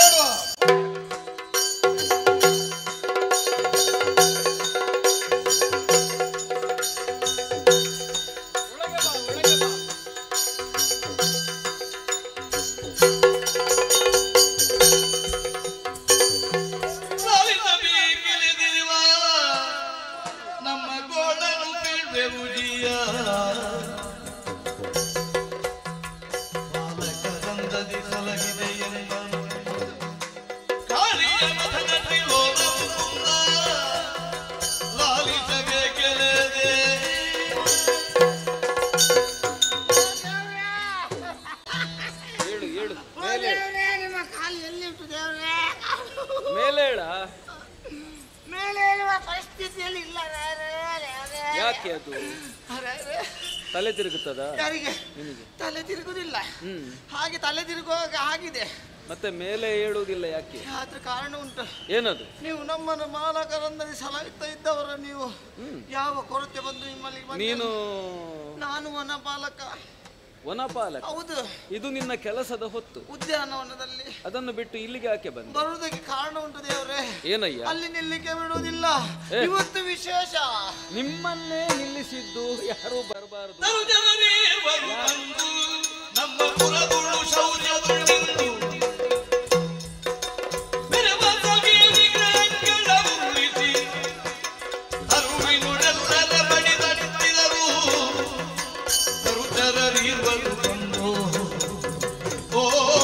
ಹೇಳು ಓ ಮೇಲೆ ಹೇಳು. ದೇವ್ರೇ, ನಿಮ್ಮ ಕಾಲು ಎಲ್ಲಿ ಉಂಟು ದೇವ್ರೇ? ಮೇಲೆ ಹೇಳ. ಮೇಲೆ ಹೇಳುವ ಪರಿಸ್ಥಿತಿಯಲ್ಲಿ ಇಲ್ಲ ದೇವ್ರೇ, ದೇವ್ರೇ. ಯಾಕೆ ಅದು ಅರೆ, ಅರೆ. ತಲೆ ತಿರುಗುತ್ತದ ಯಾರಿಗೆ ನಿನಗೆ? ತಲೆ ತಿರುಗುದಿಲ್ಲ, ಹ್ಮ್ ಹಾಗೆ ತಲೆ ತಿರುಗುವಾಗ ಆಗಿದೆ. ಮತ್ತೆ ಮೇಲೆ ಹೇಳುವುದಿಲ್ಲ ಯಾಕೆ? ಆದ್ರೆ ಕಾರಣ ಉಂಟು. ಏನದು? ನೀವು ನಮ್ಮನ್ನು ಮಾಲಕರಂದಲ್ಲಿ ಸಲಹುತ್ತಾ ಇದ್ದವರ ನೀವು ಯಾವ ಕೊರತೆ ಬಂದು ನಿಮ್ಮಲ್ಲಿ ಬಂದಿಲ್ಲ? ನೀನು ನಾನು ವನ ಪಾಲಕ. ವನಪಾಲಕ. ಹೌದು. ಇದು ನಿನ್ನ ಕೆಲಸದ ಹೊತ್ತು. ಉದ್ಯಾನವನದಲ್ಲಿ ಅದನ್ನು ಬಿಟ್ಟು ಇಲ್ಲಿಗೆ ಯಾಕೆ ಬಂದ? ಬರುವುದಕ್ಕೆ ಕಾರಣ ಉಂಟು ದೇವ್ರೆ. ಏನಯ್ಯ? ಅಲ್ಲಿ ನಿಲ್ಲಿಕ್ಕೆ ಬಿಡುವುದಿಲ್ಲ. ಏ. ಇವತ್ತು ವಿಶೇಷ. ನಿಮ್ಮನ್ನೇ ನಿಲ್ಲಿಸಿದ್ದು ಯಾರು ಬರಬಾರದು. ತರುಜನರೇವರು ಬಂದು ನಮ್ಮ ಕುಲದುಳು ಶೌರ್ಯದುಳ್ಳೆಂದು ಮೆರವ ಸವಿ ವಿಗ್ರಹಗಳ ಉರುಳಿಸಿ ಅರುಳಿನುಳೆಲ್ಲರ ಬಡಿದಟ್ಟಿದರು. ತರುಜನರೇವರು ಬಂದು ಓ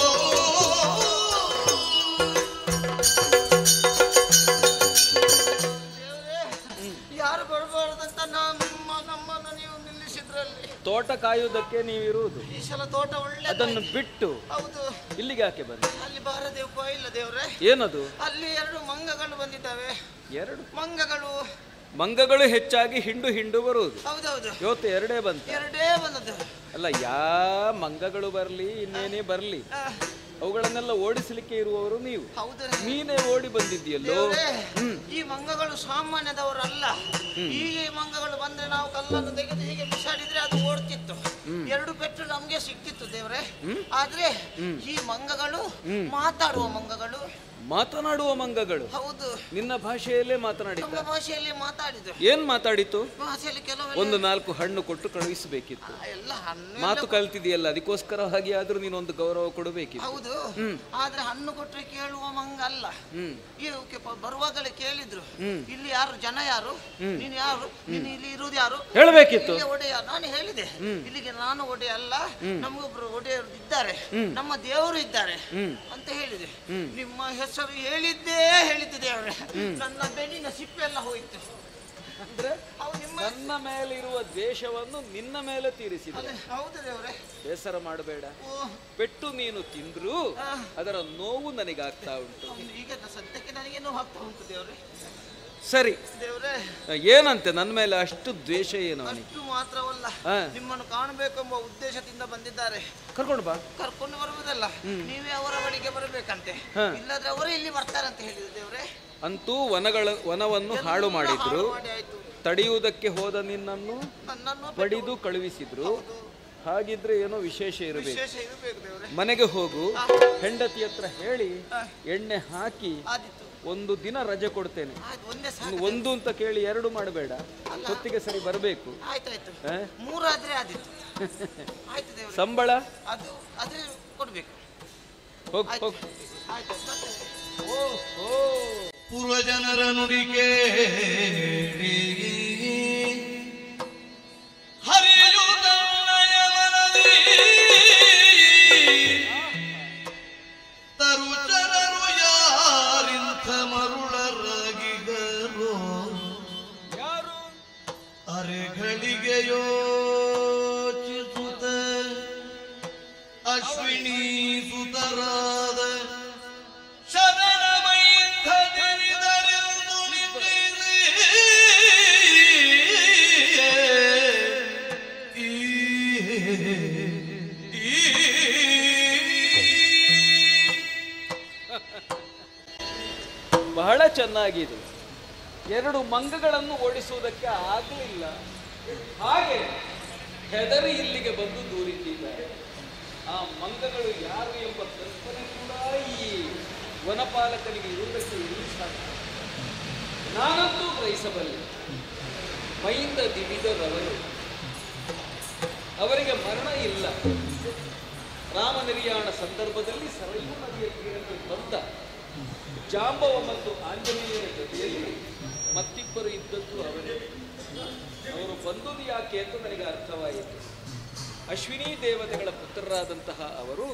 ದೇವ್ರೆ, ಯಾರು ಬರಬಾರದಂತ ನಮ್ಮ ನಮ್ಮನ್ನು ನೀವು ನಿಲ್ಲಿಸಿದ್ರಲ್ಲಿ. ತೋಟ ಕಾಯುವುದಕ್ಕೆ ನೀವಿರುವುದು. ಈ ಸಲ ತೋಟ ಒಳ್ಳೆ. ಅದನ್ನು ಬಿಟ್ಟು ಹೌದು. ಇಲ್ಲಿಗೆ ಯಾಕೆ ಬಂದ? ಅಲ್ಲಿ ಬಾರದೆ ಉಪಾಯ ಇಲ್ಲ ದೇವ್ರೆ. ಏನದು? ಅಲ್ಲಿ ಎರಡು ಮಂಗಗಳು ಬಂದಿದ್ದಾವೆ. ಎರಡು ಮಂಗಗಳು. ಮಂಗಗಳು ಹೆಚ್ಚಾಗಿ ಹಿಂಡು ಹಿಂಡು ಬರುವುದು. ಹೌದೌದು, ಇವತ್ತು ಎರಡೇ ಬಂತ. ಎರಡೇ ಬಂದದ್ದು. ಅಲ್ಲ, ಯಾ ಮಂಗಗಳು ಬರ್ಲಿ ಇನ್ನೇನೇ ಬರ್ಲಿ, ಆ, ಅವುಗಳನ್ನೆಲ್ಲ ಓಡಿಸಲಿಕ್ಕೆ ಇರುವವರು ನೀವು. ಹೌದು. ನೀನೇ ಓಡಿ ಬಂದಿದ್ದೀಯಲ್ಲೋ. ದೇವ್ರೇ, ಈ ಮಂಗಗಳು ಸಾಮಾನ್ಯದವರಲ್ಲ. ಈ ಮಂಗಗಳು ಬಂದ್ರೆ ನಾವು ಕಲ್ಲನ್ನು ತೆಗೆದು ಹೀಗೆ ಬಿಸಾಡಿದ್ರೆ ಅದು ಓಡ್ತಿತ್ತು. ಎರಡು ಪೆಟ್ಟು ನಮ್ಗೆ ಸಿಕ್ತಿತ್ತು ದೇವ್ರೆ. ಆದ್ರೆ ಈ ಮಂಗಗಳು ಮಾತಾಡುವ ಮಂಗಗಳು. ಮಾತನಾಡುವ ಮಂಗಗಳು ಹೌದು. ನಿನ್ನ ಭಾಷೆಯಲ್ಲೇ ನಮ್ಮ ಮಾತನಾಡಿದ್ದ. ಭಾಷೆಯಲ್ಲಿ ಮಾತಾಡಿದ್ರು. ಏನ್ ಮಾತಾಡಿತು? ಭಾಷೆಯಲ್ಲಿ ಕೆಲವು ಒಂದು ನಾಲ್ಕು ಹಣ್ಣು ಕೊಟ್ಟು ಕಳುಹಿಸಬೇಕಿತ್ತು. ಎಲ್ಲ ಹಣ್ಣು ಮಾತು ಎಲ್ಲ- ಕಲ್ತಿದೆಯಲ್ಲ, ಅದಕ್ಕೋಸ್ಕರವಾಗಿ ಆದ್ರೂ ನೀನೊಂದು ಗೌರವ ಕೊಡಬೇಕಿತ್ತು. ಹೌದು. ಆದ್ರೆ ಹಣ್ಣು ಕೊಟ್ರೆ ಕೇಳುವ ಮಂಗ ಅಲ್ಲ. ಹ್ಮ್ ಇವಕ್ಕೆ ಪ- ಬರುವಾಗಲೇ ಕೇಳಿದ್ರು, ಹ್ಮ್. ಇಲ್ಲಿ ಯಾರು ಜನ ಯಾರು, ನೀನು ಯಾರು, ನೀನು ಇಲ್ಲಿ ಇರುವುದು ಯಾರು ಹೇಳ್ಬೇಕಿತ್ತು. ಇಲ್ಲಿಗೆ ಒಡೆಯ. ನಾನು ಹೇಳಿದೆ, ಇಲ್ಲಿಗೆ ನಾನು ಒಡೆಯ ಅಲ್ಲ, ನಮಗೊಬ್ರು ಒಡೆಯರು ಇದ್ದಾರೆ, ನಮ್ಮ ದೇವರು ಇದ್ದಾರೆ ಅಂತ ಹೇಳಿದೆ. ನಿಮ್ಮ ಹೆಸರು ಹೇಳಿದ್ದೇ ಹೇಳಿದ್ದೆ ದೇವರೇ. ನನ್ನ ಬೆನ್ನಿನ ಸಿಪ್ಪೆ ಎಲ್ಲ ಹೋಯಿತು. ಅಂದ್ರೆ ಅವು ನಿಮ್ಮ ನನ್ನ ಮೇಲೆ ಇರುವ ದ್ವೇಷವನ್ನು ನಿನ್ನ ಮೇಲೆ ತೀರಿಸಿದೆ. ಅದೇ, ಹೌದು ದೇವರೇ. ಬೇಸರ ಮಾಡಬೇಡ. ಓ, ಪೆಟ್ಟು ನೀನು ತಿಂದ್ರು ಅದರ ನೋವು ನನಗಾಗ್ತಾ ಉಂಟು. ಈಗ ಸದ್ಯಕ್ಕೆ ನನಗೆ ನೋವು ಆಗ್ತಾ ಉಂಟು ದೇವರೇ. ಸರಿ, ದೇವರೇ, ಏನಂತೆ ನನ್ನ ಮೇಲೆ ಅಷ್ಟು ದ್ವೇಷ ಏನು ಅವನಿಗೆ? ಅಷ್ಟು ಮಾತ್ರವಲ್ಲ, ಹಾ. ನಿಮ್ಮನ್ನು ಕಾಣಬೇಕೆಂಬ ಉದ್ದೇಶದಿಂದ ಬಂದಿದ್ದಾರೆ. ಕರ್ಕೊಂಡು ಬಾ. ಕರ್ಕೊಂಡು ಬರುವುದಲ್ಲ, ನೀವೇ ಅವರ ಬಳಿಗೆ ಬರಬೇಕಂತೆ. ಹಾ. ಇಲ್ಲದ್ರೆ ಅವರೇ ಇಲ್ಲಿ ಬರ್ತಾರಂತ ಹೇಳಿದ್ರು ದೇವ್ರೆ. ಅಂತೂ ವನಗಳ ವನವನ್ನು ಹಾಳು ಮಾಡಿದ್ರು. ಹಾಳು ಮಾಡಿ ಆಯ್ತು. ತಡೆಯುವುದಕ್ಕೆ ಹೋದ ನಿನ್ನನ್ನು ನನ್ನನ್ನು ಬಡಿದು ಕಳುಹಿಸಿದ್ರು. ಹಾಗಿದ್ರೆ ಏನೋ ವಿಶೇಷ ಇರಬೇಕು. ವಿಶೇಷ ಇರಬೇಕು ದೇವ್ರೆ. ಮನೆಗೆ ಹೋಗು, ಹೆಂಡತಿ ಹತ್ರ ಹೇಳಿ ಎಣ್ಣೆ ಹಾಕಿ ಆದಿತ್ತು. ಒಂದು ದಿನ ರಜೆ ಕೊಡ್ತೇನೆ. ಆಯ್ತು, ಒಂದೇ ಇನ್ನು ಸಾಕು. ಒಂದು ಅಂತ ಕೇಳಿ ಎರಡು ಮಾಡಬೇಡ, ಹೊತ್ತಿಗೆ ಸರಿ ಬರಬೇಕು. ಆಯ್ತಾಯ್ತು, ಮೂರಾದ್ರೆ ಆದಿತ್ತು. ಆಯ್ತು ದೇವ್ರೆ. ಸಂಬಳ ಅದು ಆದ್ರೆ ಕೊಡ್ಬೇಕು. ಹೋಗ್ ಆಯ್ತು. ಹೋಗ್. ಆಯ್ತು ಮತ್ತೆ. ಓ ಓ ಪೂರ್ವಜನರ ನುಡಿ ಕೇಳಿ ಹರಿಯುತ್ತನ್ನಯ ಮನದಿ ತರುಚರರು ಯಾರಿಂಥ ಮರುಳರಾಗಿಗರೋ ಯಾರು? ಅರೆಗಳಿಗೆ ಯೋಚಿಸುತ್ತ ಅಶ್ವಿನಿ ಸುತರಾದ ಶರಣ ಮೈಥನಿದರೆಂದು ನಿಂತಿರಿ. ಈ ಈ ಬಹಳ ಚೆನ್ನಾಗಿದೆ. ಎರಡು ಮಂಗಗಳನ್ನು ಓಡಿಸುವುದಕ್ಕೆ ಆಗಲಿಲ್ಲ, ಹಾಗೆ ಹೆದರಿ ಇಲ್ಲಿಗೆ ಬಂದು ದೂರಿದ್ದಾರೆ. ಆ ಮಂಗಗಳು ಯಾರು ಎಂಬ ಕಲ್ಪನೆ ಕೂಡ ಈ ವನಪಾಲಕನಿಗೆ ಇರುವುದಕ್ಕೆ ಇಲ್ಲಿ ಸಾಧ್ಯ. ನಾನಂತೂ ಗ್ರಹಿಸಬಲ್ಲೆ. ಮೈಯಿಂದ ದಿವಿದರವರು, ಅವರಿಗೆ ಮರಣ ಇಲ್ಲ. ರಾಮ ನಿರ್ಯಾಣ ಸಂದರ್ಭದಲ್ಲಿ ಸರಯೂ ನದಿಯ ತೀರಕ್ಕೆ ಬಂದ ಜಾಂಬವ ಮತ್ತು ಆಂಜನೇಯರ ಜೊತೆಯಲ್ಲಿ ಮತ್ತಿಬ್ಬರು ಇದ್ದದ್ದು ಅವರೇ. ಅವರು ಬಂದುದು ಯಾಕೆ ಅಂತ ನನಗೆ ಅರ್ಥವಾಯಿತು. ಅಶ್ವಿನಿ ದೇವತೆಗಳ ಪುತ್ರರಾದಂತಹ ಅವರು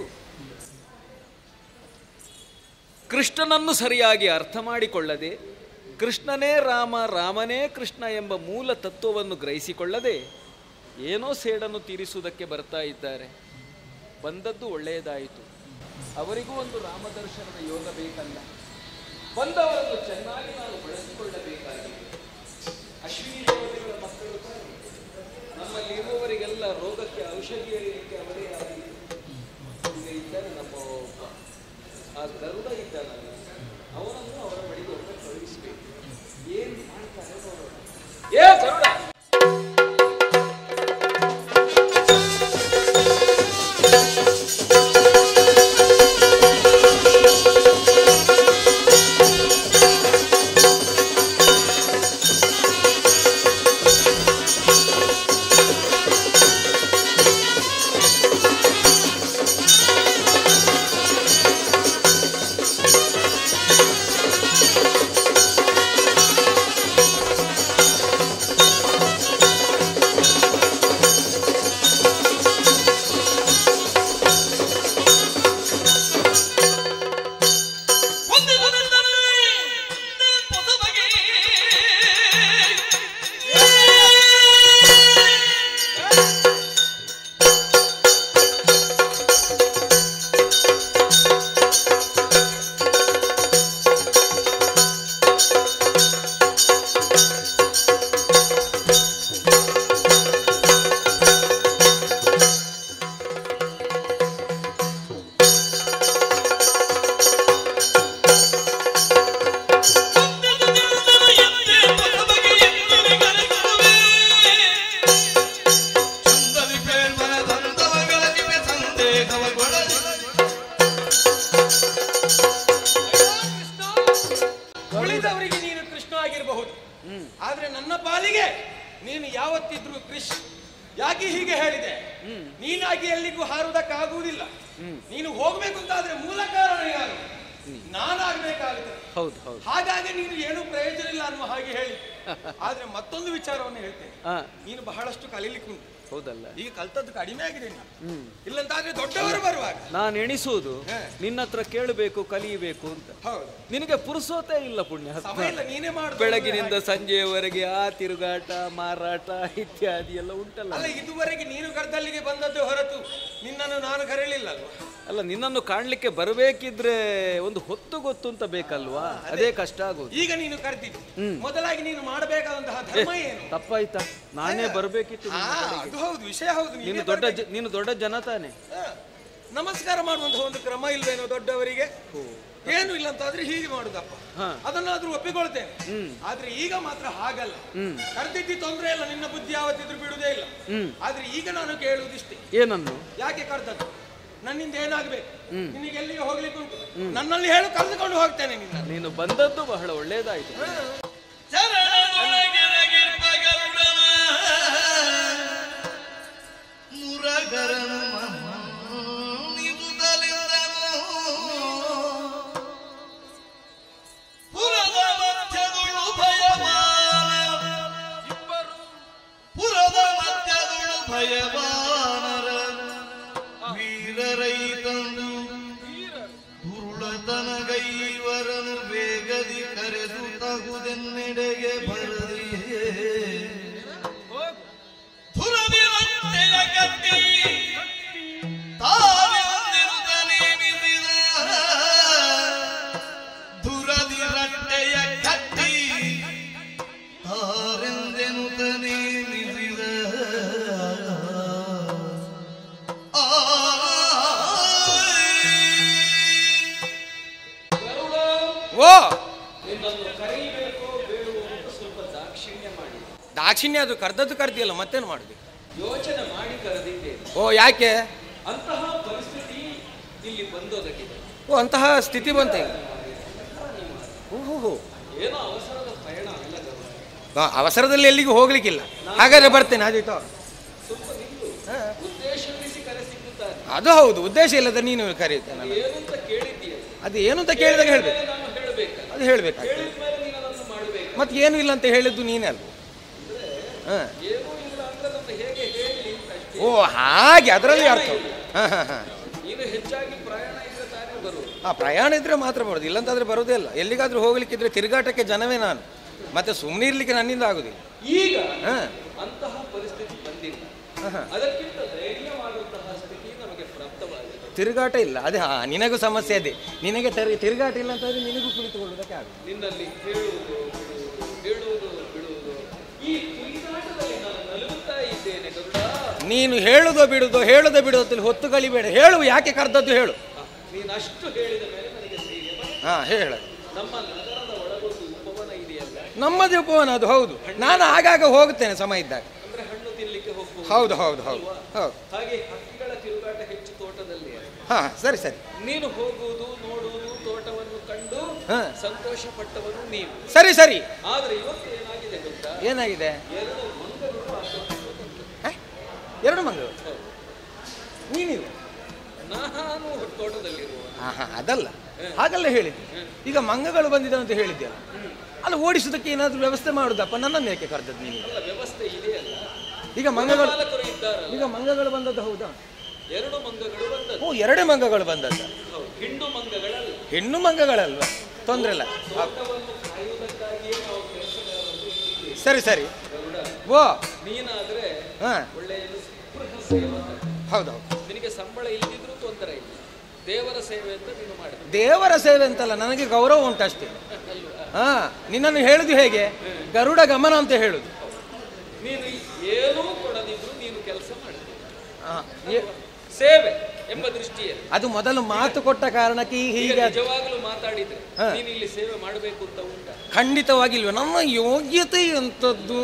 ಕೃಷ್ಣನನ್ನು ಸರಿಯಾಗಿ ಅರ್ಥ ಮಾಡಿಕೊಳ್ಳದೆ, ಕೃಷ್ಣನೇ ರಾಮ, ರಾಮನೇ ಕೃಷ್ಣ ಎಂಬ ಮೂಲ ತತ್ವವನ್ನು ಗ್ರಹಿಸಿಕೊಳ್ಳದೆ ಏನೋ ಸೇಡನ್ನು ತೀರಿಸುವುದಕ್ಕೆ ಬರ್ತಾ ಇದ್ದಾರೆ. ಬಂದದ್ದು ಒಳ್ಳೆಯದಾಯಿತು. ಅವರಿಗೂ ಒಂದು ರಾಮದರ್ಶನದ ಯೋಗ ಬೇಕಲ್ಲ. ಬಂದವರನ್ನು ಚೆನ್ನಾಗಿ ನಾನು ಬಳಸಿಕೊಳ್ಳಬೇಕಾಗಿದೆ. ಅಶ್ವಿನಿ ದೇವತೆಗಳ ಮಕ್ಕಳು ನಮ್ಮಲ್ಲಿ ಇರುವವರಿಗೆಲ್ಲ ರೋಗಕ್ಕೆ ಔಷಧಿ ಅರಿಯಲಿಕ್ಕೆ ಅವರೇ ಆಗಿದೆ. ಈಗ ಇದ್ದಾನೆ ನಮ್ಮ ಒಬ್ಬ ಆ ಗರುಡ ಇದ್ದಾನಲ್ಲ, ಅವನನ್ನು ಅವರ ಬಳಿಗೆ ಒಮ್ಮೆ ಕಳುಹಿಸಬೇಕು. ಏನು ಮಾಡ್ತಾರೆ ನೋಡೋಣ. ಏ ಗರುಡ, ಉಳಿದವರಿಗೆ ನೀನು ಕೃಷ್ಣ ಆಗಿರಬಹುದು, ಆದ್ರೆ ನನ್ನ ಪಾಲಿಗೆ ನೀನು ಯಾವತ್ತಿದ್ರು ಕೃಷ್ಣ. ಯಾಕೆ ಹೀಗೆ ಹೇಳಿದೆ? ನೀನಾಗಿ ಎಲ್ಲಿಗೂ ಹಾರುವುದಕ್ಕಾಗುವುದಿಲ್ಲ. ನೀನು ಹೋಗ್ಬೇಕು ಅಂತಾದ್ರೆ ಮೂಲ ಕಾರಣ ಯಾರು? ನಾನಾಗಬೇಕಾಗುತ್ತೆ. ಹೌದು ಹೌದು. ಹಾಗಾಗಿ ನೀನು ಏನು ಪ್ರಯೋಜನ ಇಲ್ಲ ಅನ್ನುವ ಹಾಗೆ ಹೇಳಿ. ಆದ್ರೆ ಮತ್ತೊಂದು ವಿಚಾರವನ್ನು ಹೇಳ್ತೇನೆ. ನೀನು ಬಹಳಷ್ಟು ಕಲೀಲಿಕ್ಕೆ ಉಂಟು. ಹೌದಲ್ಲ, ಈಗ ಕಲ್ತದ್ದು ಕಡಿಮೆ ಆಗಿದೆ. ಇಲ್ಲಂತಾದ್ರೆ ದೊಡ್ಡವರು ಬರುವಾಗ ನಾನು ಎಣಿಸುವುದು ನಿನ್ನ ಹತ್ರ ಕೇಳಬೇಕು, ಕಲಿಯಬೇಕು ಅಂತ. ಹೌದು, ನಿನಗೆ ಪುರುಸೋತೆ ಇಲ್ಲ ಪುಣ್ಯ. ಸಮಯ ಇಲ್ಲ, ನೀನೇ ಮಾಡು. ಬೆಳಗಿನಿಂದ ಸಂಜೆಯವರೆಗೆ ಆ ತಿರುಗಾಟ, ಮಾರಾಟ ಇತ್ಯಾದಿ ಎಲ್ಲ ಉಂಟಲ್ಲ. ಅಲ್ಲ, ಇದುವರೆಗೆ ನೀನು ಕರ್ದಲ್ಲಿಗೆ ಬಂದದ್ದು ಹೊರತು ನಿನ್ನನ್ನು ನಾನು ಕರೆಯಲಿಲ್ಲ ಅಲ್ವಾ? ಅಲ್ಲ, ನಿನ್ನನ್ನು ಕಾಣ್ಲಿಕ್ಕೆ ಬರಬೇಕಿದ್ರೆ ಒಂದು ಹೊತ್ತು ಗೊತ್ತು ಅಂತ ಬೇಕಲ್ವಾ? ಅದೇ ಕಷ್ಟ ಆಗುದು. ಈಗ ನೀನು ಕರೆದಿದ್ದು ಮೊದಲಾಗಿ ನೀನು ಮಾಡಬೇಕಾದಂತಹ ಧರ್ಮ ಏನು? ತಪ್ಪಾಯ್ತಾ? ನಾನೇ ಬರ್ಬೇಕಿತ್ತು. ಅದು ಹೌದು, ವಿಷಯ ಹೌದು. ನೀನು ದೊಡ್ಡ ನೀನು ದೊಡ್ಡ ಜನ ತಾನೆ. ನಮಸ್ಕಾರ ಮಾಡುವಂತಹ ಒಂದು ಕ್ರಮ ಇಲ್ವೇನೋ ದೊಡ್ಡವರಿಗೆ? ಏನು ಇಲ್ಲ ಅಂತಾದ್ರೆ ಹೀಗೆ ಮಾಡುದಪ್ಪ, ಅದನ್ನಾದ್ರೂ ಒಪ್ಪಿಕೊಳ್ತೇನೆ. ಆದ್ರೆ ಈಗ ಮಾತ್ರ ಹಾಗಲ್ಲ. ಕರ್ದಿದ್ದಿ ತೊಂದ್ರೆ ಇಲ್ಲ, ನಿನ್ನ ಬುದ್ಧಿ ಯಾವತ್ತಿದ್ರು ಬಿಡುದೇ ಇಲ್ಲ. ಆದ್ರೆ ಈಗ ನಾನು ಕೇಳುವುದಿಷ್ಟೇ. ಏನನ್ನು? ಯಾಕೆ ಕರ್ದದ್ದು? ನನ್ನಿಂದ ಏನಾಗ್ಬೇಕು? ನಿನಗೆ ಎಲ್ಲಿಗೆ ಹೋಗ್ಲಿಕ್ಕೆ ಉಂಟು? ನನ್ನಲ್ಲಿ ಹೇಳು, ಕರೆದುಕೊಂಡು ಹೋಗ್ತೇನೆ ನಿನ್ನ. ನೀನು ಬಂದದ್ದು ಬಹಳ ಒಳ್ಳೇದಾಯ್ತು. ಪುರದ ಮಧ್ಯಗಳು ಭಯವಾನರ ವೀರರೈತಂದು ದುರುಳತನಗೈವರನು ಬೇಗದಿ ಕರೆದು ತಗುದೆನ್ನೆಡೆಗೆ ಬರದಿಯೇ ಧುರದಿ ರಟ್ಟೆಯ ಕಟ್ಟಿ ತಾವೆಂದಿರುತ್ತ ನೇಮಿಸಿದ ಧುರದಿ ರಟ್ಟೆಯ ಕಟ್ಟಿ ತಾರೆಂದೆನುತ ನೇಮಿಸಿದ ಓ ನಿನ್ನನ್ನು ಕರೆಯಬೇಕು ಬೇಡುವ ಸ್ವಲ್ಪ ದಾಕ್ಷಿಣ್ಯ ಮಾಡಿ. ದಾಕ್ಷಿಣ್ಯ ಅದು ಕರೆದದ್ದು ಕರೆದಿಲ್ಲ, ಮತ್ತೇನು ಮಾಡುದು? ಯೋಚನೆ ಮಾಡಿ ಕರೆದಿದ್ದೆ. ಓ ಯಾಕೆ ಅಂತಹ ಪರಿಸ್ಥಿತಿ ಇಲ್ಲಿ ಬಂದೋದಕ್ಕಿದೆ. ಓ ಅಂತಹ ಸ್ಥಿತಿ ಬಂತ? ಓಹೋ, ಏನೋ ಅವಸರದ ಪ್ರಯಾಣ ಅಲ್ಲ. ಅವಸರದಲ್ಲಿ ಎಲ್ಲಿಗೂ ಹೋಗ್ಲಿಕ್ಕಿಲ್ಲ. ಹಾಗಾದ್ರೆ ಬರ್ತೇನೆ. ಆದೀತು, ಸ್ವಲ್ಪ ನಿಂತು ಉದ್ದೇಶವಿರಿಸಿ ಕರೆಸಿದ್ದಾರೆ. ಅದು ಹೌದು, ಉದ್ದೇಶ ಇಲ್ಲದ ನೀನು ಕರೆಯುತ್ತೇನೆ. ಏನು ಅಂತ ಕೇಳಿದ್ದೀಯ? ಅದು ಏನು ಅಂತ ಕೇಳಿದಾಗ ಹೇಳ್ಬೇಕು. ನಾನು ಹೇಳಬೇಕು, ಅದು ಹೇಳ್ಬೇಕಾಗ್ತದೆ. ಹೇಳಿದ ಮೇಲೆ ನೀನು ಅದನ್ನು ಮಾಡಬೇಕು. ಮತ್ತೆ ಏನು ಇಲ್ಲ ಅಂತ ಹೇಳಿದ್ದು ನೀನೇ ಅಲ್ವ? ಹ ಏನೂ ಇಲ್ಲ ಅಂದ್ರೆ ಅದನ್ನು ಹೇಗೆ ಹೇಳಿ ಅಂತ ಅಷ್ಟೇ. ಓ ಹಾಗೆ, ಅದರಲ್ಲಿ ಅರ್ಥ. ಹಾ ಹಾ ಹಾ ನೀನು ಹೆಚ್ಚಾಗಿ ಪ್ರಯಾಣ ಇದ್ರೆ ತಾನೇ ಬರುವುದು. ಆ ಪ್ರಯಾಣ ಇದ್ರೆ ಮಾತ್ರ ಬರೋದು, ಇಲ್ಲಂತಾದ್ರೆ ಬರೋದೇ ಇಲ್ಲ. ಎಲ್ಲಿಗಾದ್ರೂ ಹೋಗ್ಲಿಕ್ಕಿದ್ರೆ ತಿರುಗಾಟಕ್ಕೆ ಜನವೇ ನಾನು, ಮತ್ತೆ ಸುಮ್ಮನೆ ಇರ್ಲಿಕ್ಕೆ ನನ್ನಿಂದ ಆಗುದಿಲ್ಲ. ಈಗ ಹಾ ಅಂತಹ ಪರಿಸ್ಥಿತಿ ಬಂದಿಲ್ಲ. ಅದಕ್ಕಿಂತ ಧೈರ್ಯವಾದಂತಹ ಸ್ಥಿತಿ ನಮಗೆ ಪ್ರಾಪ್ತವಾಗಿದೆ. ತಿರುಗಾಟ ಇಲ್ಲ. ಅದೇ ಹಾ, ನಿನಗೂ ಸಮಸ್ಯೆ ಅದೇ. ನಿನಗೆ ತಿರು ತಿರುಗಾಟ ಇಲ್ಲ ಅಂತಂದ್ರೆ ನಿನಗೂ ಕುಳಿತುಕೊಳ್ಳುವುದಕ್ಕೆ ಆಗ ನಿನ್ನಲ್ಲಿ ಹೇಳುವುದು ಹೇಳುವುದು ಬಿಡುವುದು ಈ ತಿರುಗಾಟದಲ್ಲಿ ನಾನು ನಲುಗುತ್ತಾ ಇದ್ದೇನೆ ಗರುಡ. ನೀನು ಹೇಳುದೋ ಬಿಡುದೋ ಹೇಳುದೋ ಬಿಡುವುದಲ್ಲಿ ಹೊತ್ತು ಕಳಿಬೇಡ. ಹೇಳು, ಯಾಕೆ ಕರೆದದ್ದು ಹೇಳು. ನೀನು ಅಷ್ಟು ಹೇಳಿದ ಮೇಲೆ ನನಗೆ ಧೈರ್ಯ. ಹಾ ಹೇಳ. ನಮ್ಮ ನಗರದ ಒಳಗೊಂದು ಉಪವನ ಇದೆಯಲ್ಲ, ನಮ್ಮದೇ ಉಪವನ ಅದು. ಹೌದು, ನಾನು ಆಗಾಗ ಹೋಗುತ್ತೇನೆ ಸಮಯ ಇದ್ದಾಗ. ಅಂದ್ರೆ ಹಣ್ಣು ತಿನ್ಲಿಕ್ಕೆ ಹೋಗ್ಬೋದು. ಹೌದು ಹೌದು ಹೌದು ಹೌದು. ಹಾಗೆ ಹಕ್ಕಿಗಳ ತಿರುಗಾಟ ಹೆಚ್ಚು ತೋಟದಲ್ಲಿ. ಹಾ ಸರಿ ಸರಿ. ನೀನು ಹೋಗುವುದು ನೋಡುವುದು ತೋಟವನ್ನು ಕಂಡು ಹಾ. ಸಂತೋಷ ಪಟ್ಟವನು ನೀನು. ಸರಿ ಸರಿ. ಆದ್ರೆ ಇವತ್ತು ಏನಾಗಿದೆ ಗೊತ್ತಾ? ಏನಾಗಿದೆ? ಎರಡು ಮಂಗಗಳು ಎರಡು ಮಂಗಗಳು. ನೀನಿರು. ನಾನು ತೋಟದಲ್ಲಿರುವ. ಹಾ ಹಾ ಅದಲ್ಲ, ಹಾಗಲ್ಲ ಹೇಳಿದ್ದೆ. ಈಗ ಮಂಗಗಳು ಬಂದಿದೆ ಅಂತ ಹೇಳಿದ್ಯಲ್ಲ, ಅಲ್ಲ ಓಡಿಸೋದಕ್ಕೆ ಏನಾದರೂ ವ್ಯವಸ್ಥೆ ಮಾಡುದಪ್ಪ. ನನ್ನನ್ನು ಏಕೆ ಕರೆದದ್ದು ನೀನು? ವ್ಯವಸ್ಥೆ ಇದೆಯಲ್ಲ. ಈಗ ಮಂಗಗಳು ಇದ್ದಾರಲ್ಲ, ಈಗ ಮಂಗಗಳು ಬಂದದ್ದು ಹೌದಾ? ಎರಡು ಮಂಗಗಳು ಬಂದದ್ದು. ಓ, ಎರಡು ಮಂಗಗಳು ಬಂದದ್ದು. ಹೆಣ್ಣು ಮಂಗಗಳಲ್ಲ, ಹೆಣ್ಣು ಮಂಗಗಳಲ್ವಾ? ತೊಂದ್ರೆ ಇಲ್ಲ. ತೋಟವನ್ನು ಕಾಯುವುದಕ್ಕಾಗಿಯೇ ನಾವು ಕೆಲಸಗಾರರನ್ನು ಇಟ್ಟಿದ್ದೇವೆ. ಸರಿ ಸರಿ. ಓ ನೀನಾದ್ರೆ ಹಾ ಒಳ್ಳೆಯ ಸ್ಪೃಹ ಸೇವಕ. ಹೌದೌದು. ನಿನಗೆ ಸಂಬಳ ಇಲ್ಲದಿದ್ರೂ ತೊಂದರೆ ಇಲ್ಲ, ದೇವರ ಸೇವೆ ಅಂತ ನೀನು ಮಾಡಿ. ದೇವರ ಸೇವೆ ಅಂತಲ್ಲ, ನನಗೆ ಗೌರವ ಉಂಟಷ್ಟೇ. ಹಾ, ನಿನ್ನನ್ನು ಹೇಳುದು ಹೇಗೆ? ಗರುಡ ಗಮನ ಅಂತ ಹೇಳುದು. ನೀನು ಏನೂ ಕೊಡದಿದ್ರು ನೀನು ಕೆಲಸ ಮಾಡಿದೆ. ಹಾ, ಏ- ಸೇವೆ ಎಂಬ ದೃಷ್ಟಿಯಲ್ಲಿ ಅದು ಮೊದಲು ಮಾತು ಕೊಟ್ಟ ಕಾರಣಕ್ಕೆ ಈಗ ಈಗ ಹೀಗೆ. ನಿಜವಾಗಲೂ ಮಾತಾಡಿದ್ರೆ ಹಾ. ನೀನು ಇಲ್ಲಿ ಸೇವೆ ಮಾಡಬೇಕು ಅಂತ ಉಂಟ? ಖಂಡಿತವಾಗಿಲ್ವ. ನಮ್ಮ ಯೋಗ್ಯತೆ ಎಂಥದ್ದು.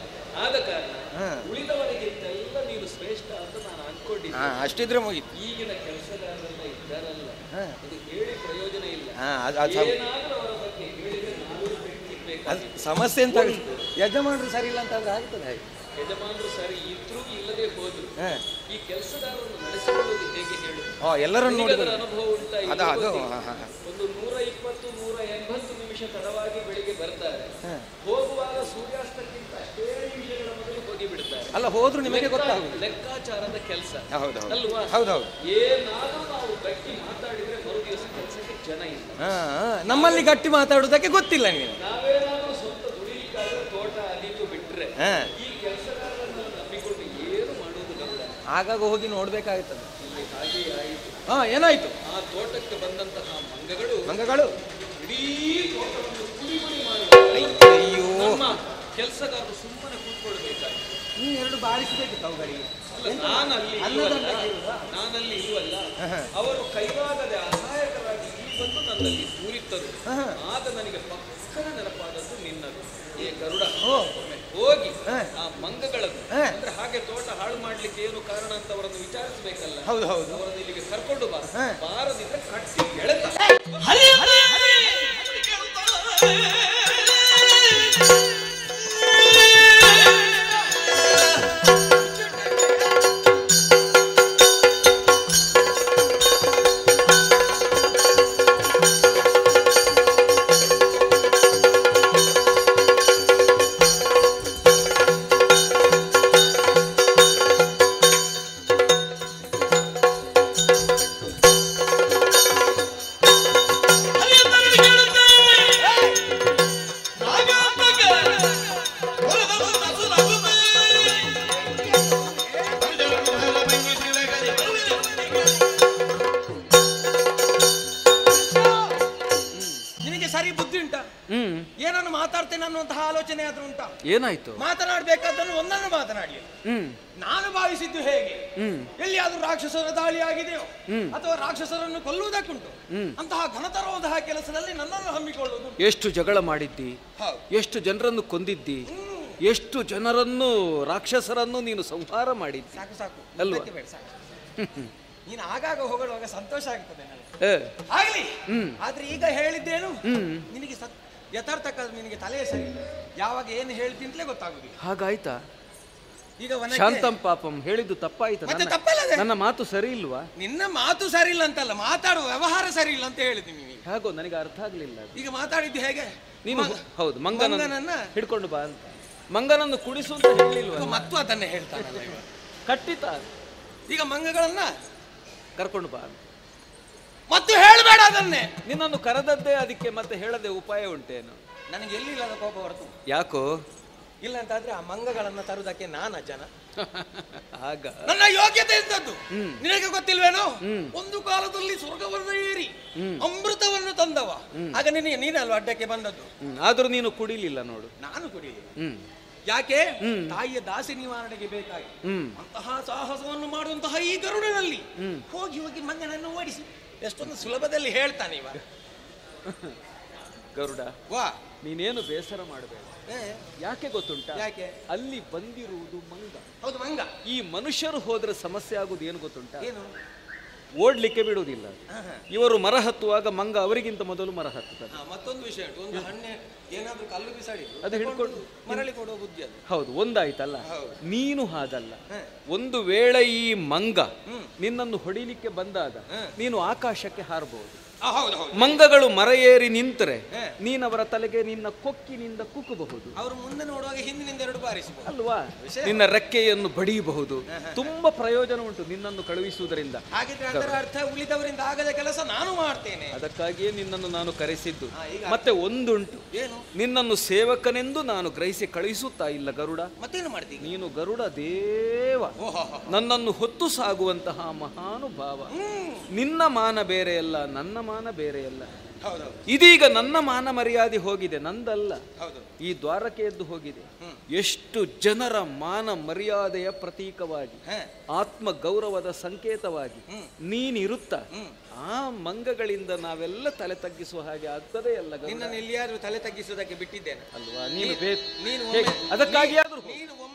ಆದ ಕಾರಣ ಹಾ. ಉಳಿದವರಿಗಿಂತೆಲ್ಲ ನೀನು ಶ್ರೇಷ್ಠ ಅಂತ ನಾನು ಅನ್ಕೊಂಡಿದ್ದೆ. ಹಾ, ಅಷ್ಟಿದ್ರೆ ಮುಗೀತು. ಈಗಿನ ಕೆಲಸಗಾರರೆಲ್ಲ ಇದ್ದಾರಲ್ಲ, ಹಾ. ಅದು ಹೇಳಿ ಪ್ರಯೋಜನ ಇಲ್ಲ. ಹಾ, ಅದು- ಅದು ಸಮ- ಏನಾದ್ರೂ ಅವರ ಬಗ್ಗೆ ಹೇಳಿದ್ರೆ ನಾವು ಬಿಟ್ಟಿರ್ಬೇಕು. ಅದು ಸಮಸ್ಯೆ ಅಂತ ಯಜಮಾನರು ಸರಿ ಇಲ್ಲ ಅಂತ ಆದ್ರೆ ಆಗ್ತದೆ ಹಾಗೆ. ಯಜಮಾನರು ಸರಿ ಇದ್ರೂ ಇಲ್ಲದೆ ಹೋದ್ರು ಹಾ. ಈ ಕೆಲಸಗಾರರನ್ನು ನಡೆಸಿಕೊಳ್ಳೋದು ಹೇಗೆ ಹೇಳು? ಓ, ಎಲ್ಲರನ್ನು ನಿನಗೆ ನೋಡಿ ಅದರ ಅನುಭವ ಉಂಟಾ? ಅದ ಇಲ್ಲವೋ ಅದು ಗೊತ್ತಿಲ್ಲ. ಹಾ, ಹಾ, ಹಾ. ಒಂದು ನೂರ ಇಪ್ಪತ್ತು ನೂರ ಎಂಬತ್ತು ನಿಮಿಷ ತಡವಾಗಿ ಬೆಳಿಗ್ಗೆ ಬರ್ತಾರೆ, ಹಾ. ಹೋಗುವಾಗ ಸೂರ್ಯಾಸ್ತಕ್ಕಿಂತ ಅಷ್ಟೇ ನಿಮಿಷಗಳ ಮೊದಲು ಹೋಗಿ ಬಿಡ್ತಾರೆ. ಅಲ್ಲ ಹೋದ್ರು ನಿಮಗೆ ಗೊತ್ತಾಗುದು. ಲೆಕ್ಕಾಚಾರದ ಕೆಲಸ ಹೌದೌದು ಅಲ್ವಾ? ಹೌದೌದು. ಏನಾದ್ರೂ ನಾವು ಗಟ್ಟಿ ಮಾತಾಡಿದ್ರೆ ಮರು ದಿವಸ ಕೆಲಸಕ್ಕೆ ಜನ ಇಲ್ಲ. ಹಾ, ನಮ್ಮಲ್ಲಿ ಗಟ್ಟಿ ಮಾತಾಡುವುದಕ್ಕೆ ಗೊತ್ತಿಲ್ಲ ನೀವು. ನಾವೇನಾದ್ರೂ ಸ್ವಂತ ದುಡಿಲಿಕ್ಕಾದ್ರೆ ತೋಟ ಅದಿತು ಬಿಟ್ರೆ ಹಾ, ಈ ಕೆಲಸಗಾರರನ್ನು ನಂಬಿಕೊಂಡು ಏನು ಮಾಡುವುದು ಗಮನ. ಆಗಾಗ ಹೋಗಿ ನೋಡ್ಬೇಕಾಗುತ್ತದೆ. ಇಲ್ಲಿ ಹಾಗೆ ಆಯಿತು. ಹಾ, ಏನಾಯ್ತು? ಆ ತೋಟಕ್ಕೆ ಬಂದಂತಹ ಮಂಗಗಳು ಮಂಗಗಳು ಇಡೀ ತೋಟವನ್ನು ಕುಡಿ ಕುಡಿ ಮಾಡಿದ. ಅಯ್ಯೋ, ನಮ್ಮ ಕೆಲಸಗಾರರು ಸುಮ್ಮನೆ ಕೂತ್ಕೊಳ್ಬೇಕಾಗಿ. ನೀನು ಎರಡು ಬಾರಿಸಬೇಕಿತ್ತು ಅವುಗಳಿಗೆ. ಅಲ್ಲ, ನಾನಲ್ಲಿ ಇರುವಲ್ಲ, ನಾನಲ್ಲಿ ಇರುವಲ್ಲ, ಅವರು ಕೈಲಾಗದೆ ಅಸಹಾಯಕರಾಗಿ ಇಲ್ಲಿ ಬಂದು ನನ್ನಲ್ಲಿ ಕೂರಿದ್ದರು. ಆಗ ನನಗೆ ಪಕ್ಕದ ನೆನಪಾದದ್ದು ನಿನ್ನದು. ಏ ಗರುಡ, ಒಮ್ಮೆ ಹೋಗಿ ಆ ಮಂಗಗಳನ್ನು, ಅಂದ್ರೆ ಹಾಗೆ ತೋಟ ಹಾಳು ಮಾಡ್ಲಿಕ್ಕೆ ಏನು ಕಾರಣ ಅಂತ ಅವರನ್ನು ವಿಚಾರಿಸಬೇಕಲ್ಲ. ಹೌದು ಹೌದು. ಅವರನ್ನು ಇಲ್ಲಿಗೆ ಕರ್ಕೊಂಡು ಬಾ. ಬಾರದಿದ್ರೆ ಕಟ್ಟಿ ಎಳೆತ. ನಿನಗೆ ಸರಿ ಬುದ್ಧಿ ಉಂಟಾ? ಏನನ್ನು ಮಾತಾಡ್ತೇನೆ ಅನ್ನುವಂತಹ ಆಲೋಚನೆ ಆದ್ರೂ ಉಂಟಾ? ಏನಾಯ್ತು? ಮಾತನಾಡ್ಬೇಕಾದನ್ನು ಒಂದನ್ನು ಮಾತನಾಡಿ. ನಾನು ಭಾವಿಸಿದ್ದು ಹೇಗೆ, ಎಲ್ಲಿಯಾದ್ರೂ ರಾಕ್ಷಸರ ದಾಳಿ ಆಗಿದೆಯೋ ಅಥವಾ ರಾಕ್ಷಸರನ್ನು ಕೊಲ್ಲುವುದಕ್ಕುಂಟು ಅಂತಹ ಘನತರವಾದ ಕೆಲಸದಲ್ಲಿ ನನ್ನನ್ನು ಹಮ್ಮಿಕೊಳ್ಳುವುದು. ಎಷ್ಟು ಜಗಳ ಮಾಡಿದ್ದಿ, ಎಷ್ಟು ಜನರನ್ನು ಕೊಂದಿದ್ದಿ, ಎಷ್ಟು ಜನರನ್ನು ರಾಕ್ಷಸರನ್ನು ನೀನು ಸಂಹಾರ ಮಾಡಿದ್ದಿ. ಸಾಕು ಸಾಕು ಅಲ್ವಾ? ಇದಕ್ಕೆ ಬೇಡ, ಸಾಕು. ನೀನು ಆಗಾಗ ಹೊಗಳುವಾಗ ಸಂತೋಷ ಆಗ್ತದೆ ನನಗೆ. ಏ, ಆಗ್ಲಿ, ಆದ್ರೆ ಈಗ ಹೇಳಿದ್ದೇನು ನಿನಗೆ ಸತ್ ಯಥಾರ್ಥಕ ನಿನಗೆ ತಲೆ ಸರಿ ಇಲ್ಲ. ಯಾವಾಗ ಏನು ಹೇಳ್ತಿಂತಲೇ ಗೊತ್ತಾಗುದಿಲ್ಲ. ಹಾಗಾಯ್ತಾ? ಈಗ ವನಕ್ಕೆ- ಶಾಂತಂ ಪಾಪಂ ಹೇಳಿದ್ದು ತಪ್ಪಾಯ್ತಾ? ಮತ್ತೆ ನನ್ನ- ತಪ್ಪಲ್ಲದೆ? ನನ್ನ ಮಾತು ಸರಿ ಇಲ್ವಾ? ನಿನ್ನ ಮಾತು ಸರಿ ಇಲ್ಲ ಅಂತಲ್ಲ, ಮಾತಾಡುವ ವ್ಯವಹಾರ ಸರಿ ಇಲ್ಲ ಅಂತ ಹೇಳಿದ್ದೀನಿ ನೀನು. ಹೇಗೋ ನನಗೆ ಅರ್ಥ ಆಗ್ಲಿಲ್ಲ. ಈಗ ಮಾತಾಡಿದ್ದು ಹೇಗೆ? ನೀನು ಮ- ಹೌದು ಮಂಗನನ್ನ ಮಂಗನನ್ನ ಹಿಡ್ಕೊಂಡು ಬಾ ಅಂತ. ಮಂಗನನ್ನು ಕುಡಿಸು ಅಂತ ಹೇಳಿಲ್ವ? ಈಗ ಮತ್ತು ಅದನ್ನೇ ಹೇಳ್ತಾನಲ್ಲ ಇವ. ಕಟ್ಟಿತ ಈಗ ಮಂಗಗಳನ್ನ ಕರ್ಕೊಂಡು ಬಾ ಅಂತ. ಮತ್ತು ಹೇಳಬೇಡ ಅದನ್ನೇ. ನಿನ್ನನ್ನು ಕರೆದದ್ದೇ ಅದಕ್ಕೆ, ಮತ್ತೆ ಹೇಳದೆ ಉಪಾಯ ಉಂಟೇನು? ನನಗೆ ಎಲ್ಲಿಲ್ಲದ ಕೋಪ ಹೊರತು. ಯಾಕೋ? ಇಲ್ಲ ಅಂತಾದ್ರೆ ಆ ಮಂಗಗಳನ್ನ ತರುವುದಕ್ಕೆ ನಾನ ಜನ ಆಗ ನನ್ನ ಯೋಗ್ಯತೆ ಎಂತದ್ದು ನಿನಗೆ ಗೊತ್ತಿಲ್ವೇನೋ? ಒಂದು ಕಾಲದಲ್ಲಿ ಸ್ವರ್ಗವನ್ನು ಏರಿ ಅಮೃತವನ್ನು ತಂದವ, ಆಗ ನಿನಗೆ ನೀನಲ್ವ ಅಡ್ಡಕ್ಕೆ ಬಂದದ್ದು. ಆದ್ರೂ ನೀನು ಕುಡಿಲಿಲ್ಲ ನೋಡು. ನಾನು ಕುಡಿಯಲಿಲ್ಲ. ಯಾಕೆ? ತಾಯಿಯ ದಾಸಿ ನಿವಾರಣೆಗೆ ಬೇಕಾಗಿ ಅಂತಹ ಸಾಹಸವನ್ನು ಮಾಡುವಂತಹ ಈ ಗರುಡನಲ್ಲಿ ಹೋಗಿ ಹೋಗಿ ಮಂಗನನ್ನು ಓಡಿಸಿ ಎಷ್ಟೊಂದು ಸುಲಭದಲ್ಲಿ ಹೇಳ್ತಾನೆ ಇವ. ಗರುಡ, ವಾ ನೀನೇನು ಬೇಸರ ಮಾಡಬೇಡ. ಯಾಕೆ ಗೊತ್ತುಂಟಾ? ಯಾಕೆ? ಅಲ್ಲಿ ಬಂದಿರುವುದು ಮಂಗ. ಹೌದು, ಮಂಗ. ಈ ಮನುಷ್ಯರು ಹೋದ್ರೆ ಸಮಸ್ಯೆ ಆಗುದು ಏನು ಗೊತ್ತುಂಟಾ? ಏನು? ಓಡ್ಲಿಕ್ಕೆ ಬಿಡುವುದಿಲ್ಲ. ಇವರು ಮರ ಹತ್ತುವಾಗ ಮಂಗ ಅವರಿಗಿಂತ ಮೊದಲು ಮರ ಹತ್ತುತ್ತದೆ. ಮತ್ತೊಂದು ವಿಷಯ ಉಂಟು, ಒಂದು ಹಣ್ಣೆ ಏನಾದ್ರೂ ಕಲ್ಲು ಬಿಸಾಡಿ ಅದು ಹಿಡ್ಕೊಂಡು ಮರಳಿ ಕೊಡುವ ಬುದ್ಧಿ ಅದು. ಹೌದು, ಒಂದಾಯ್ತಲ್ಲ. ನೀನು ಹಾಗಲ್ಲ. ಒಂದು ವೇಳೆ ಈ ಮಂಗ ನಿನ್ನನ್ನು ಹೊಡಿಲಿಕ್ಕೆ ಬಂದಾಗ ನೀನು ಆಕಾಶಕ್ಕೆ ಹಾರಬಹುದು. ಮಂಗಗಳು ಮರ ಏರಿ ನಿಂತರೆ ನೀನವರ ತಲೆಗೆ ನಿನ್ನ ಕೊಕ್ಕಿನಿಂದ ಕುಕ್ಕಬಹುದು. ಅವರು ಮುಂದೆ ನೋಡುವಾಗ ಹಿಂದಿನಿಂದ ಎರಡು ಬಾರಿಸಬಹುದು ಅಲ್ವಾ? ನಿನ್ನ ರೆಕ್ಕೆಯನ್ನು ಬಡಿಯಬಹುದು. ತುಂಬಾ ಪ್ರಯೋಜನ ಉಂಟು ನಿನ್ನನ್ನು ಕಳುಹಿಸುವುದರಿಂದ. ಹಾಗಿದ್ರೆ ಅದರ ಅರ್ಥ ಉಳಿದವರಿಂದ ಆಗದ ಕೆಲಸ ನಾನು ಮಾಡ್ತೇನೆ. ಅದಕ್ಕಾಗಿಯೇ ನಿನ್ನನ್ನು ನಾನು ಕರೆಸಿದ್ದು. ಮತ್ತೆ ಒಂದುಂಟು, ನಿನ್ನನ್ನು ಸೇವಕನೆಂದು ನಾನು ಗ್ರಹಿಸಿ ಕಳುಹಿಸುತ್ತಾ ಇಲ್ಲ ಗರುಡ. ಮತ್ತೇನು ಮಾಡ್ತೀನಿ? ನೀನು ಗರುಡ ದೇವ, ನನ್ನನ್ನು ಹೊತ್ತು ಸಾಗುವಂತಹ ಮಹಾನುಭಾವ. ನಿನ್ನ ಮಾನ ಬೇರೆಯಲ್ಲ, ನನ್ನ ಮಾನ ಬೇರೆಯಲ್ಲ. ಇದೀಗ ನನ್ನ ಮಾನ ಮರ್ಯಾದೆ ಹೋಗಿದೆ, ನಂದಲ್ಲ. ಈ ದ್ವಾರಕ್ಕೆ ಎದ್ದು ಹೋಗಿದೆ. ಎಷ್ಟು ಜನರ ಮಾನ ಮರ್ಯಾದೆಯ ಪ್ರತೀಕವಾಗಿ, ಆತ್ಮ ಗೌರವದ ಸಂಕೇತವಾಗಿ ನೀನಿರುತ್ತ ಆ ಮಂಗಗಳಿಂದ ನಾವೆಲ್ಲ ತಲೆ ತಗ್ಗಿಸುವ ಹಾಗೆ ಆಗ್ತದೆ ಅಲ್ಲ? ನಿನ್ನನ್ನು ಎಲ್ಲಿಯಾದ್ರೂ ತಲೆ ತಗ್ಗಿಸುವುದಕ್ಕೆ ಬಿಟ್ಟಿದ್ದೇನೆ ಅಲ್ವಾ? ನೀನು ಬೇಕು, ನೀನು ಅದಕ್ಕಾಗಿ ಆದ್ರೂ ನೀನು ಒಮ್ಮೆ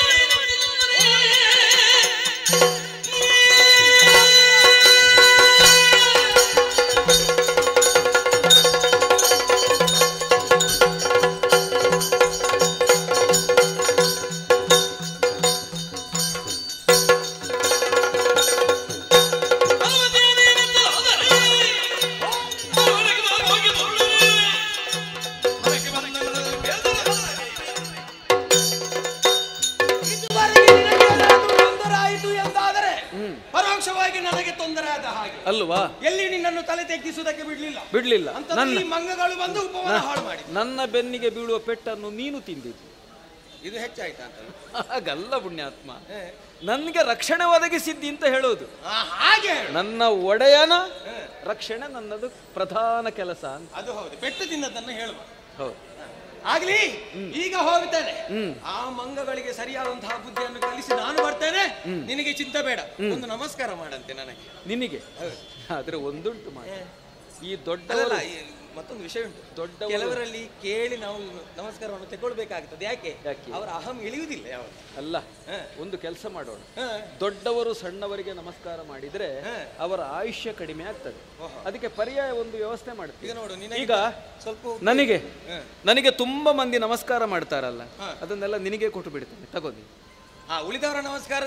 ಅಲ್ವಾ? ಎಲ್ಲಿ ನಿನ್ನನ್ನು ತಲೆ ತೆಗ್ಗಿಸುವುದಕ್ಕೆ ಬಿಡ್ಲಿಲ್ಲ ಬಿಡ್ಲಿಲ್ಲ ನನ್ನ ಮಂಗಗಳು ಬಂದು ಉಪವನ ಹಾಳು ಮಾಡಿ ನನ್ನ ಬೆನ್ನಿಗೆ ಬೀಳುವ ಪೆಟ್ಟನ್ನು ನೀನು ತಿಂದಿದ್ದು. ಇದು ಹೆಚ್ಚಾಯ್ತಾ ಅಂತ? ಹಾಗಲ್ಲ ಪುಣ್ಯಾತ್ಮ, ನನ್ಗೆ ರಕ್ಷಣೆ ಒದಗಿಸಿದ್ದಿ ಅಂತ ಹೇಳೋದು. ಹಾಗೆ ನನ್ನ ಒಡೆಯನ ರಕ್ಷಣೆ ನನ್ನದು ಪ್ರಧಾನ ಕೆಲಸ ಅಂತ. ಅದು ಹೌದು, ಪೆಟ್ಟು ತಿನ್ನದನ್ನು ಹೇಳುವ. ಹೌದು, ಆಗ್ಲಿ. ಈಗ ಹೋಗ್ತೇನೆ, ಆ ಮಂಗಗಳಿಗೆ ಸರಿಯಾದಂತಹ ಬುದ್ಧಿಯನ್ನು ಕಲಿಸಿ ನಾನು ಬರ್ತೇನೆ. ನಿನಗೆ ಚಿಂತೆ ಬೇಡ, ಒಂದು ನಮಸ್ಕಾರ ಮಾಡಂತೆ ನನಗೆ. ನಿನಗೆ ಆದ್ರೆ ಒಂದುಂಟು ಮಾಡಿ, ಈ ದೊಡ್ಡ ಮತ್ತೊಂದು ವಿಷಯ ಉಂಟು. ದೊಡ್ಡ ಕೆಲವರಲ್ಲಿ ಕೇಳಿ ನಾವು ನಮಸ್ಕಾರವನ್ನು ತಗೊಳ್ಬೇಕಾಗ್ತದೆ. ಯಾಕೆ? ಅವರ ಅಹಂ ಇಳಿಯುವುದಿಲ್ಲ ಯಾವಾಗ. ಅಲ್ಲ, ಒಂದು ಕೆಲಸ ಮಾಡೋಣ. ದೊಡ್ಡವರು ಸಣ್ಣವರಿಗೆ ನಮಸ್ಕಾರ ಮಾಡಿದ್ರೆ ಅವರ ಆಯುಷ್ಯ ಕಡಿಮೆ ಆಗ್ತದೆ. ಅದಕ್ಕೆ ಪರ್ಯಾಯ ಒಂದು ವ್ಯವಸ್ಥೆ ಮಾಡ್ತೀವಿ. ಈಗ ನೋಡು, ಈಗ ಸ್ವಲ್ಪ ನನಗೆ ನನಗೆ ತುಂಬಾ ಮಂದಿ ನಮಸ್ಕಾರ ಮಾಡ್ತಾರಲ್ಲ, ಅದನ್ನೆಲ್ಲ ನಿನಗೆ ಕೊಟ್ಟು ಬಿಡ್ತೇನೆ, ತಗೋದಿ. ಹಾ, ಉಳಿದವರ ನಮಸ್ಕಾರ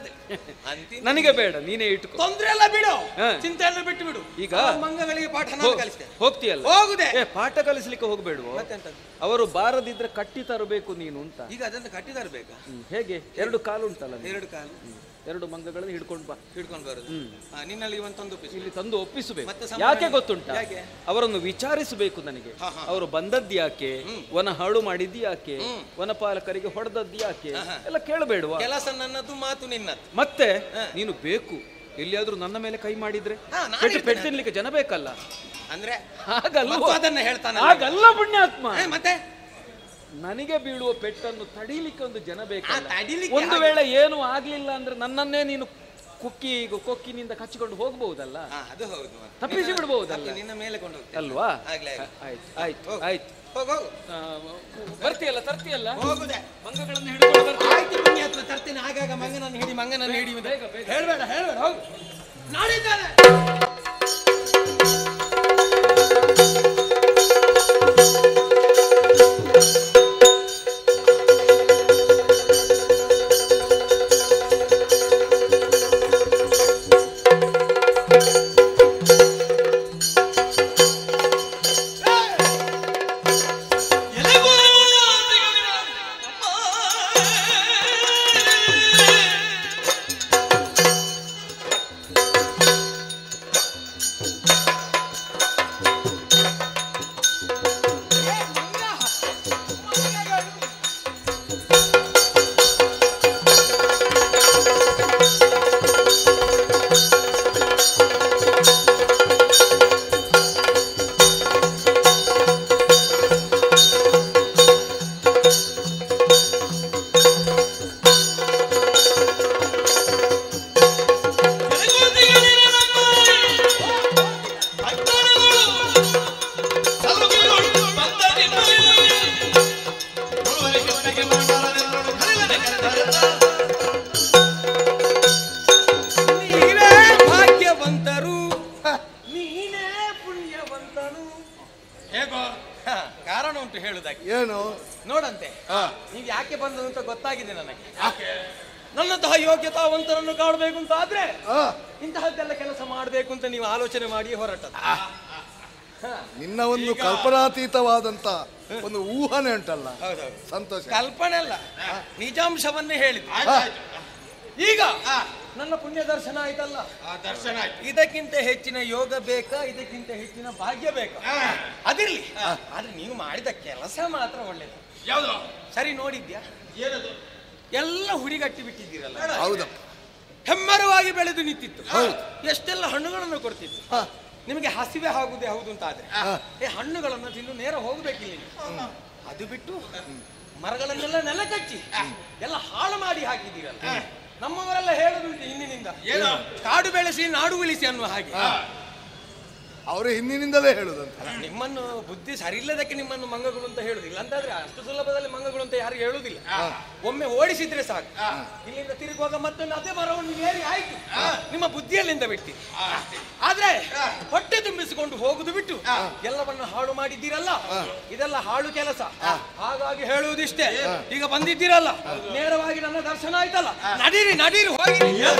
ನನಗೆ ಬೇಡ, ನೀನೇ ಇಟ್ಕೊ. ತೊಂದ್ರೆ ಎಲ್ಲ ಬಿಡು, ಚಿಂತೆಯನ್ನು ಬಿಟ್ಟು ಬಿಡು. ಈಗ ಮಂಗಗಳಿಗೆ ಪಾಠ ಕಲಿಸ್ತೇನೆ. ಹೋಗ್ತೀಯಲ್ಲ? ಹೋಗುದೆ. ಪಾಠ ಕಲಿಸ್ಲಿಕ್ಕೆ ಹೋಗ್ಬೇಡುವ. ಅವರು ಬಾರದಿದ್ರೆ ಕಟ್ಟಿ ತರಬೇಕು ನೀನು ಅಂತ. ಈಗ ಅದನ್ನು ಕಟ್ಟಿ ತರಬೇಕಾ? ಹೇಗೆ? ಎರಡು ಕಾಲು ಉಂಟಲ್ಲ, ಎರಡು ಕಾಲು, ಎರಡು ಮಂಗಗಳನ್ನು ಹಿಡ್ಕೊಂಡು ಬಾ. ಹಿಡ್ಕೊಂಡು ಬರೋದು ನಿನ್ನಲ್ಲಿ ಇವತ್ತೊಂದು ಇಲ್ಲಿ ತಂದು ಒಪ್ಪಿಸಬೇಕು. ಯಾಕೆ ಗೊತ್ತುಂಟಾ? ಅವರನ್ನು ವಿಚಾರಿಸಬೇಕು ನನಗೆ. ಅವರು ಬಂದದ್ದು ಯಾಕೆ, ವನ ಹಾಳು ಮಾಡಿದ್ದು ಯಾಕೆ, ವನಪಾಲಕರಿಗೆ ಹೊಡೆದದ್ದು ಯಾಕೆ ಎಲ್ಲ ಕೇಳಬೇಡುವ. ಕೆಲಸ ನನ್ನದು, ಮಾತು ನಿನ್ನದು. ಮತ್ತೆ ನೀನು ಬೇಕು ಎಲ್ಲಿಯಾದ್ರೂ ನನ್ನ ಮೇಲೆ ಕೈ ಮಾಡಿದ್ರೆ ಪೆಟ್ಟು ತಿನ್ಲಿಕ್ಕೆ ಜನ ಬೇಕಲ್ಲ. ಅಂದ್ರೆ ಹಾಗಲ್ಲ, ಅದನ್ನ ಹೇಳ್ತಾನೆ. ಹಾಗಲ್ಲ ಪುಣ್ಯಾತ್ಮ. ಮತ್ತೆ ನನಗೆ ಬೀಳುವ ಪೆಟ್ಟನ್ನು ತಡೀಲಿಕ್ಕೆ ಒಂದು ಜನ ಬೇಕಲ್ಲ. ಒಂದು ವೇಳೆ ಏನು ಆಗ್ಲಿಲ್ಲ ಅಂದ್ರೆ ನನ್ನನ್ನೇ ನೀನು ಕುಕ್ಕಿ ಕೊಕ್ಕಿನಿಂದ ಕಚ್ಚಿಕೊಂಡು ಹೋಗಬಹುದಲ್ಲ. ಅದು ಹೌದು, ತಪ್ಪಿಸಿ ಬಿಡಬಹುದಲ್ಲ. ನಿನ್ನ ಮೇಲೆ ಕೊಂಡು ಅಲ್ವಾ? ಆಯ್ತು ಆಯ್ತು ಆಯ್ತು, ಬರ್ತೀಯಲ್ಲ, ತರ್ತೀಯಲ್ಲ, ಹೋಗುದೆ. ಮಂಗಗಳನ್ನು ಹಿಡಿದು ಆಯ್ತು ಪುಣ್ಯಾತ್ಮ, ತರ್ತೇನೆ. ಆಗಾಗ ಮಂಗನನ್ನು ಹಿಡಿ, ಮಂಗನನ್ನು ಹಿಡಿ. ಹೇಳ್ಬೇಡ ಹೇಳ್ಬೇಡ, ಹೋಗು. ನಾಡಿದ್ದಾನೆ. ನೀನೇ ಪುಣ್ಯವಂತನು. ಹೇಗೋ ಕಾರಣ ಉಂಟು ಹೇಳುದಕ್ಕೆ. ಏನು ನೋಡಂತೆ ನೀವು ಯಾಕೆ ಬಂದದ್ದು ಅಂತ ಗೊತ್ತಾಗಿದೆ ನನಗೆ. ನನ್ನಂತಹ ಯೋಗ್ಯತಾವಂತರನ್ನು ಕಾಣಬೇಕು ಅಂತ ಆದ್ರೆ ಇಂತಹದ್ದೆಲ್ಲ ಕೆಲಸ ಮಾಡಬೇಕು ಅಂತ ನೀವು ಆಲೋಚನೆ ಮಾಡಿ ಹೊರಟದ್ದು. ನಿನ್ನ ಒಂದು ಕಲ್ಪನಾತೀತವಾದಂತ ಒಂದು ಊಹನೆ ಉಂಟಲ್ಲ, ಸಂತೋಷ. ಕಲ್ಪನೆ ಅಲ್ಲ, ನಿಜಾಂಶವನ್ನೇ ಹೇಳಿದ್ದು. ಈಗ ನನ್ನ ಪುಣ್ಯ ದರ್ಶನ ಆಯ್ತಲ್ಲ, ದರ್ಶನ ಇದಕ್ಕಿಂತ ಹೆಚ್ಚಿನ ಯೋಗ ಬೇಕಾ, ಇದಕ್ಕಿಂತ ಹೆಚ್ಚಿನ ಭಾಗ್ಯ ಬೇಕಾ? ಅದಿರ್ಲಿ, ಆದ್ರೆ ನೀವು ಮಾಡಿದ ಕೆಲಸ ಮಾತ್ರ ಒಳ್ಳೇದು. ಯಾವುದು ಸರಿ ನೋಡಿದ್ಯಾ? ಏನದು? ಎಲ್ಲ ಹುಡಿಗಟ್ಟಿ ಬಿಟ್ಟಿದ್ದೀರಲ್ಲ. ಹೌದಪ್ಪ, ಹೆಮ್ಮರವಾಗಿ ಬೆಳೆದು ನಿಂತಿತ್ತು, ಎಷ್ಟೆಲ್ಲ ಹಣ್ಣುಗಳನ್ನು ಕೊಡ್ತಿತ್ತು. ನಿಮಗೆ ಹಸಿವೆ ಆಗುದೇ ಹೌದು ಅಂತ ಆದ್ರೆ ಈ ಹಣ್ಣುಗಳನ್ನು ತಿನ್ನು ನೇರ ಹೋಗ್ಬೇಕಿಲ್ಲ. ಅದು ಬಿಟ್ಟು ಮರಗಳನ್ನೆಲ್ಲ ನೆಲ ಕಚ್ಚಿ ಎಲ್ಲ ಹಾಳು ಮಾಡಿ ಹಾಕಿದ್ದೀರಲ್ಲ. ನಮ್ಮವರೆಲ್ಲ ಹೇಳುದುಂಟು ಹಿಂದಿನಿಂದ, ಕಾಡು ಬೆಳೆಸಿ ನಾಡು ಉಳಿಸಿ ಅನ್ನುವ ಹಾಗೆ. ಅವರು ಹಿಂದಿನಿಂದಲೇ ಹೇಳುದಂತ. ನಿಮ್ಮನ್ನು ಬುದ್ಧಿ ಸರಿ ಇಲ್ಲದಕ್ಕೆ ನಿಮ್ಮನ್ನು ಮಂಗಗಳು ಅಂತ ಹೇಳುದಿಲ್ಲ. ಅಂತಾದ್ರೆ ಅಷ್ಟು ಸುಲಭದಲ್ಲಿ ಮಂಗಗಳು ಅಂತ ಯಾರು ಹೇಳುದಿಲ್ಲ. ಒಮ್ಮೆ ಓಡಿಸಿದ್ರೆ ಸಾಕು, ಇಲ್ಲಿಂದ ತಿರುಗುವಾಗ ಮತ್ತೊಂದು ಅದೇ ಮರವನ್ನು ಏರಿ ಆಯ್ತು, ನಿಮ್ಮ ಬುದ್ಧಿಯಲ್ಲಿಂದ ಬಿಡ್ತೀರಿ. ಆದ್ರೆ ಹೊಟ್ಟೆ ತುಂಬಿಸಿಕೊಂಡು ಹೋಗುದು ಬಿಟ್ಟು ಎಲ್ಲವನ್ನು ಹಾಳು ಮಾಡಿದ್ದೀರಲ್ಲ, ಇದೆಲ್ಲ ಹಾಳು ಕೆಲಸ. ಹಾಗಾಗಿ ಹೇಳುವುದಿಷ್ಟೇ, ಈಗ ಬಂದಿದ್ದೀರಲ್ಲ, ನೇರವಾಗಿ ನನ್ನ ದರ್ಶನ ಆಯ್ತಲ್ಲ, ನಡೀರಿ ನಡೀರಿ ಹೋಗಿ.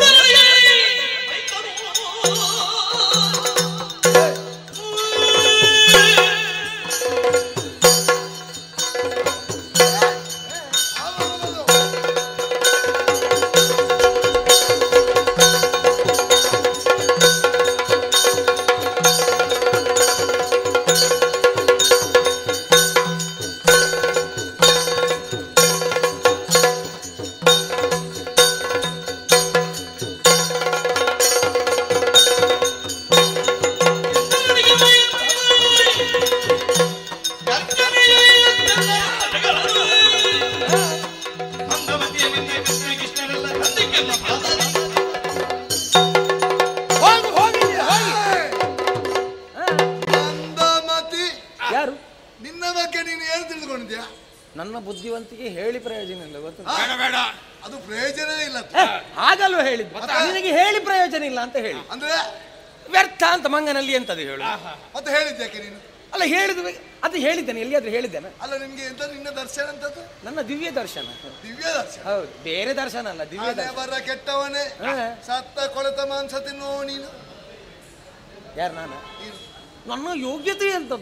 ಯಾರು? ನಿನ್ನ ಬಗ್ಗೆ ನೀನು ಏನು ತಿಳಿದುಕೊಂಡಿದ್ಯಾ? ನನ್ನ ಬುದ್ಧಿವಂತಿಕೆ ಹೇಳಿ ಪ್ರಯೋಜನ ಇಲ್ಲ, ಗೊತ್ತ? ಬೇಡ, ಅದು ಪ್ರಯೋಜನವೇ ಇಲ್ಲ. ಹಾಗಲ್ವ ಹೇಳಿದ್ದು, ನಿನಗೆ ಹೇಳಿ ಪ್ರಯೋಜನ ಇಲ್ಲ ಅಂತ ಹೇಳಿ ಅಂದ್ರೆ ವ್ಯರ್ಥ ಅಂತ ಮಂಗನಲ್ಲಿ ಎಂತದು ಹೇಳು. ಮತ್ತೆ ಹೇಳಿದ್ಯಾಕೆ ನೀನು? ಅಲ್ಲ ಹೇಳಿದ್ವಿ, ಅದು ಹೇಳಿದ್ದೇನೆ, ಎಲ್ಲಿಯಾದ್ರೂ ಹೇಳಿದ್ದೇನೆ? ಅಲ್ಲ, ನಿಮ್ಗೆ ಎಂತ ನಿನ್ನ ದರ್ಶನ ಅಂತದ್ದು? ನನ್ನ ದಿವ್ಯ ದರ್ಶನ. ದಿವ್ಯ ದರ್ಶನ? ಹೌದು, ಬೇರೆ ದರ್ಶನ ಅಲ್ಲ, ದಿವ್ಯ ದರ್ಶನ. ಬರ ಕೆಟ್ಟವನೇ, ಸತ್ತ ಕೊಳೆತ ಮಾಂಸ ತಿನ್ನುವ ನೀನು. ಯಾರು? ನಾನು? ನನ್ನ ಯೋಗ್ಯತೆ ಅಂತ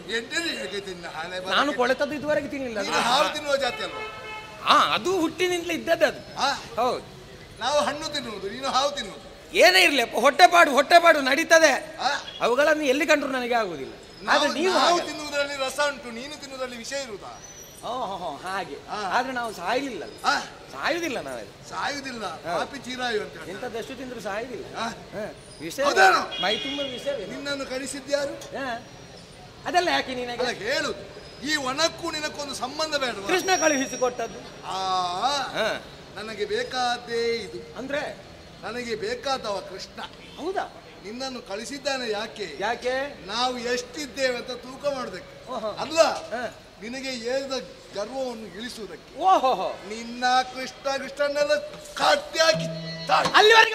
ನಾನು ಕೊಳೆತದ್ದು ಇದುವರೆಗೆ ತಿನ್ನಿಲ್ಲ. ಹಾವು ತಿನ್ನುವ ಜಾತಿ ಅಲ್ವಾ? ಹಾ, ಅದು ಹುಟ್ಟಿನಿಂದಲೇ ಇದ್ದದ್ದು ಅದು. ಹೌದು, ನಾವು ಹಣ್ಣು ತಿನ್ನುವುದು, ನೀನು ಹಾವು ತಿನ್ನುವುದು. ಏನೇ ಇರ್ಲಿ, ಹೊಟ್ಟೆಪಾಡು ಹೊಟ್ಟೆಪಾಡು ನಡೀತದೆ, ಅವುಗಳನ್ನು ಎಲ್ಲಿ ಕಂಡ್ರು ನನಗೆ ಆಗುದಿಲ್ಲ. ಆದ್ರೆ ನೀವು ಹಾವು ತಿನ್ನುವುದರಲ್ಲಿ ರಸ ಉಂಟು, ನೀನು ತಿನ್ನುವುದರಲ್ಲಿ ವಿಷಯ ಇರುವುದಾ? ಓಹೋ, ಹಾಗೆ. ಆದ್ರೆ ನಾವು ಸಾಯಲಿಲ್ಲ, ಸಾಯುದಿಲ್ಲ, ನಾವೆಲ್ಲ ಸಾಯುದಿಲ್ಲ. ಪಾಪಿ ಚೀರಾಯು ಅಂತ ಇಂಥದ್ದೆಷ್ಟು ತಿಂದ್ರು ಸಾಯುದಿಲ್ಲ. ವಿಷಯ ಮೈ ತುಂಬ ವಿಷಯ. ನಿನ್ನನ್ನು ಕಳಿಸಿದ್ಯಾರು? ಅದೆಲ್ಲ ಯಾಕೆ ನಿನಗೆ ಹೇಳುದು? ಈ ವನಕ್ಕೂ ನಿನಕ್ಕೊಂದು ಸಂಬಂಧ ಬೇಡ. ಕೃಷ್ಣ ಕಳುಹಿಸಿಕೊಟ್ಟದ್ದು. ಆ ನನಗೆ ಬೇಕಾದ್ದೇ ಇದು. ಅಂದ್ರೆ ನನಗೆ ಬೇಕಾದವ ಕೃಷ್ಣ. ಹೌದಾ? ನಿನ್ನನ್ನು ಕಳಿಸಿದ್ದಾನೆ ಯಾಕೆ? ಯಾಕೆ? ನಾವು ಎಷ್ಟಿದ್ದೇವೆ ಅಂತ ತೂಕ ಮಾಡೋದಕ್ಕೆ ಅಲ್ಲ, ನಿನಗೆ ಏರಿದ ಗರ್ವವನ್ನು ಇಳಿಸುವುದಕ್ಕೆ. ಓಹೋ, ನಿನ್ನ ಕೃಷ್ಣ ಕೃಷ್ಣನೆಲ್ಲ ಕಟ್ಟಾಕಿ ಅಲ್ಲಿವರೆಗೆ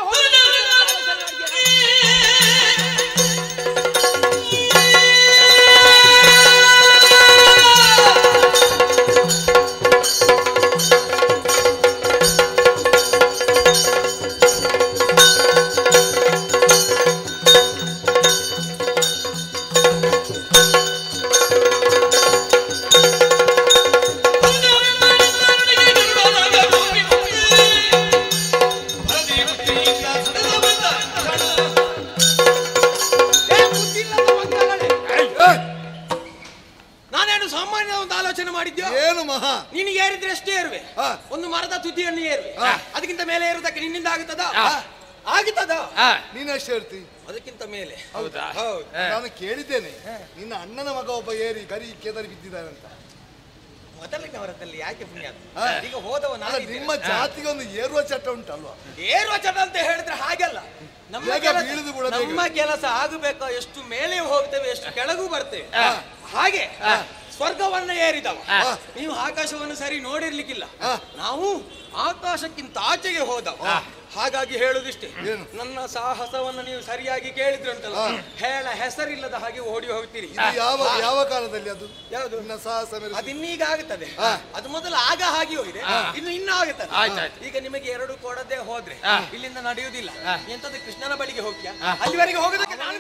ಒಂದು ಮರದ ತುದಿಯನ್ನು ಏರುವೆ, ಅದಕ್ಕಿಂತ ಮೇಲೆ ಏರುವುದಕ್ಕೆ ನಿನ್ನಿಂದ ಆಗುತ್ತದ? ಆಗುತ್ತದ? ನೀನೆಷ್ಟು ಹೇಳ್ತಿ? ಅದಕ್ಕಿಂತ ಮೇಲೆ. ಹೌದಾ? ನಾನು ಕೇಳಿದ್ದೇನೆ, ನಿನ್ನ ಅಣ್ಣನ ಮಗ ಒಬ್ಬ ಏರಿ ಗರಿ ಕೆದರಿ ಬಿದ್ದಿದ್ದಾನೆ ಅಂತ. ಮೊದಲಿನವರದಲ್ಲಿ ಯಾಕೆ ಪುಣ್ಯ? ಈಗ ಹೋದವ ನಾನು. ನಿಮ್ಮ ಜಾತಿಗೆ ಒಂದು ಏರುವ ಚಟ ಉಂಟಲ್ವಾ? ಏರುವ ಚಟ ಅಂತ ಹೇಳಿದ್ರೆ ಹಾಗೆಲ್ಲ. ನಮ್ಮ ನಮ್ಮ ಕೆಲಸ ಆಗಬೇಕ, ಎಷ್ಟು ಮೇಲೆ ಹೋಗ್ತೇವೆ, ಎಷ್ಟು ಕೆಳಗೂ ಬರ್ತೇವೆ. ಹಾಗೆ ಸ್ವರ್ಗವನ್ನ ಏರಿದವ. ನೀವು ಆಕಾಶವನ್ನು ಸರಿ ನೋಡಿರ್ಲಿಕ್ಕಿಲ್ಲ, ನಾವು ಆಕಾಶಕ್ಕಿಂತ ಆಚೆಗೆ ಹೋದವ. ಹಾಗಾಗಿ ಹೇಳುದಿಷ್ಟೇ, ನನ್ನ ಸಾಹಸವನ್ನು ನೀವು ಸರಿಯಾಗಿ ಕೇಳಿದ್ರಂತಲ್ಲ, ಹೇಳ ಹೆಸರಿಲ್ಲದ ಹಾಗೆ ಓಡಿ ಹೋಗ್ತೀರಿ. ಯಾವ ಯಾವ ಕಾಲದಲ್ಲಿ ಅದು ಯಾವುದು ಸಾಹಸ? ಅದಿನ್ನೀಗ ಆಗುತ್ತದೆ. ಅದು ಮೊದಲು ಆಗ ಹಾಗೆ ಹೋಗಿದೆ, ಇನ್ನು ಇನ್ನು ಆಗುತ್ತದೆ. ಈಗ ನಿಮಗೆ ಎರಡು ಕೊಡದೆ ಹೋದ್ರೆ ಇಲ್ಲಿಂದ ನಡೆಯುವುದಿಲ್ಲ. ಎಂತದ್ದು ಕೃಷ್ಣನ ಬಳಿಗೆ ಹೋಗ್ತೀಯಾ? ಅಲ್ಲಿವರೆಗೆ ಹೋಗೋದಕ್ಕೆ ನಾನು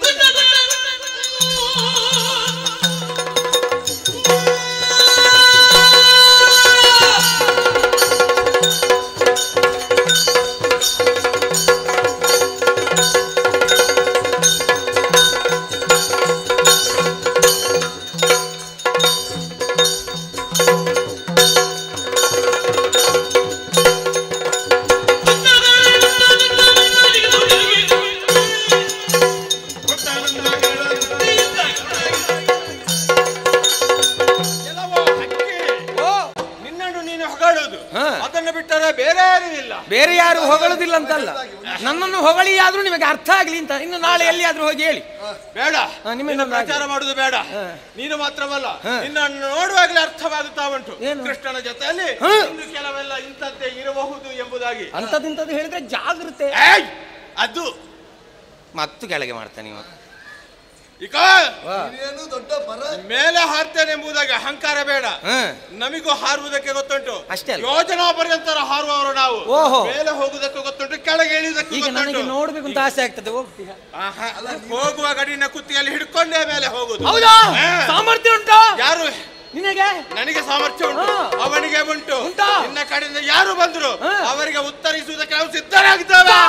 ಬೇರೆ ಯಾರು ಹೊಗಳುದಿಲ್ಲ ಅಂತಲ್ಲ, ನನ್ನನ್ನು ಹೊಗಳಿ ಆದ್ರೂ ನಿಮಗೆ ಅರ್ಥ ಆಗ್ಲಿ ಅಂತ. ಇನ್ನು ನಾಳೆ ಎಲ್ಲಿಯಾದ್ರೂ ಹೋಗಿ ಹೇಳಿ. ಬೇಡ, ನಿಮ್ಮ ಪ್ರಚಾರ ಮಾಡುದು ಬೇಡ. ನೀನು ಮಾತ್ರವಲ್ಲ, ನಿನ್ನ ನೋಡುವಾಗಲೇ ಅರ್ಥವಾಗುತ್ತಾ ಉಂಟು ಕೃಷ್ಣನ ಜೊತೆಯಲ್ಲಿ ಕೆಲವೆಲ್ಲ ಇಂಥದ್ದೇ ಇರಬಹುದು ಎಂಬುದಾಗಿ. ಅಂತದಿಂತದ್ದು ಹೇಳಿದ್ರೆ ಜಾಗೃತೆ. ಅದು ಮತ್ತು ಕೆಳಗೆ ಮಾಡ್ತಾನೆ ನೀವು. ಈಗ ದೊಡ್ಡ ಮೇಲೆ ಹಾರ್ತೇನೆ ಎಂಬುದಾಗಿ ಅಹಂಕಾರ ಬೇಡ. ನಮಿಗೂ ಹಾರುವುದಕ್ಕೆ ಗೊತ್ತುಂಟು, ಅಷ್ಟೇ. ಯೋಜನಾ ಪರ್ಯಂತರ ಹಾರುವವರು ನಾವು. ಮೇಲೆ ಹೋಗುವುದಕ್ಕೆ ಗೊತ್ತುಂಟು, ಕೆಳಗೆ ಇಳಿಯುವುದಕ್ಕೆ ಗೊತ್ತುಂಟು. ನೋಡ್ಬೇಕು ಅಂತ ಆಸೆ ಆಗ್ತದೆ. ಹೋಗುವ ಗಡಿನ ಕುತ್ತಿಗೆಯಲ್ಲಿ ಹಿಡ್ಕೊಂಡೇ ಮೇಲೆ ಹೋಗುದು. ಹೌದಾ? ಸಾಮರ್ಥ್ಯ ಉಂಟು ಯಾರು ನಿನಗೆ? ನನಗೆ ಸಾಮರ್ಥ್ಯ ಉಂಟು, ಅವನಿಗೆ ಉಂಟು. ನಿನ್ನ ಕಡೆಯಿಂದ ಯಾರು ಬಂದ್ರು ಅವರಿಗೆ ಉತ್ತರಿಸುವುದಕ್ಕೆ ನಾವು ಸಿದ್ಧರಾಗಿದ್ದೇವೆ.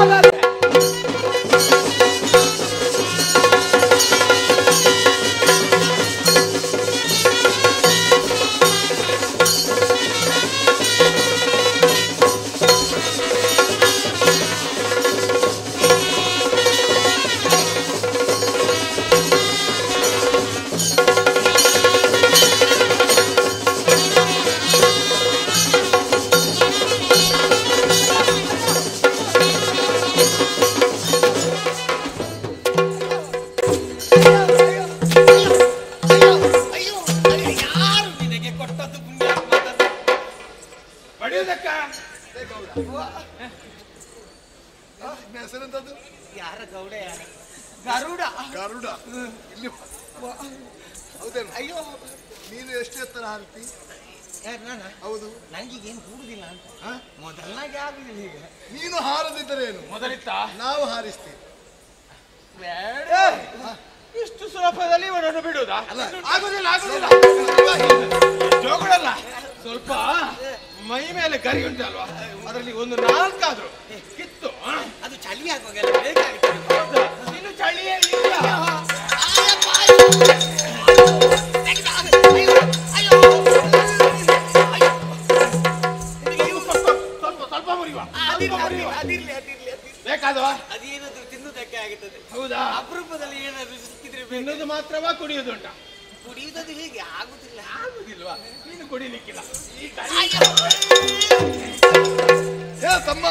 ಹೆಸರೆಂತದ್ದು? ಯಾರ ಗೌಡ? ಯಾರ ಗರುಡ? ಗರುಡ ಇಲ್ಲಿ ಹೌದೇನು? ಅಯ್ಯೋ, ನೀನು ಎಷ್ಟು ಎತ್ತರ ಹಾರ್ತಿ? ನಾನು ಹೌದು, ನಂಗೀಗೇನು ಕೂಡುದಿಲ್ಲ ಅಂತ. ಮೊದಲನಾಗೆ ಆಗುದಿಲ್ಲ. ಈಗ ನೀನು ಹಾರದಿದ್ದರೇನು, ಮೊದಲಿತ್ತ ನಾವು ಹಾರಿಸ್ತೀವಿ. ಬೇಡ, ಇಷ್ಟು ಸುಲಭದಲ್ಲಿ ಇವನನ್ನು ಬಿಡುವುದಾ? ಆಗುದಿಲ್ಲ, ಆಗುದಿಲ್ಲ. ಜೋಗುಳಲ್ಲ, ಸ್ವಲ್ಪ ಮೈ ಮೇಲೆ ಗರಿ ಉಂಟಲ್ವಾ, ಅದರಲ್ಲಿ ಒಂದು ನಾಲ್ಕಾದ್ರು ಕಿತ್ತು. ಅದು ಚಳಿ ಆಗುವಾಗೆಲ್ಲ ಬೇಕಾಗುತ್ತೆ. ಇನ್ನು ಚಳಿಯೇ ಇಲ್ಲ. ಸ್ವಲ್ಪ ಸ್ವಲ್ಪ ಮುರಿಯುವ, ಬೇಕಾದವ ಅದೇನಾದ್ರೂ ತಿನ್ನುವುದಕ್ಕೆ ಆಗುತ್ತದೆ. ಹೌದಾ? ಅಪರೂಪದಲ್ಲಿ ಏನಾದ್ರು ಸಿಕ್ಕಿದ್ರೆ ತಿನ್ನುವುದು ಮಾತ್ರವಾ ಕುಡಿಯುವುದುಂಟ? ಕುಡಿಯುವುದು ಹೀಗೆ ಆಗುದಿಲ್ಲ. ಆಗುದಿಲ್ವಾ? ನೀನು ಕುಡಿಲಿಕ್ಕಿಲ್ಲ. ಹೇ ತಮ್ಮ,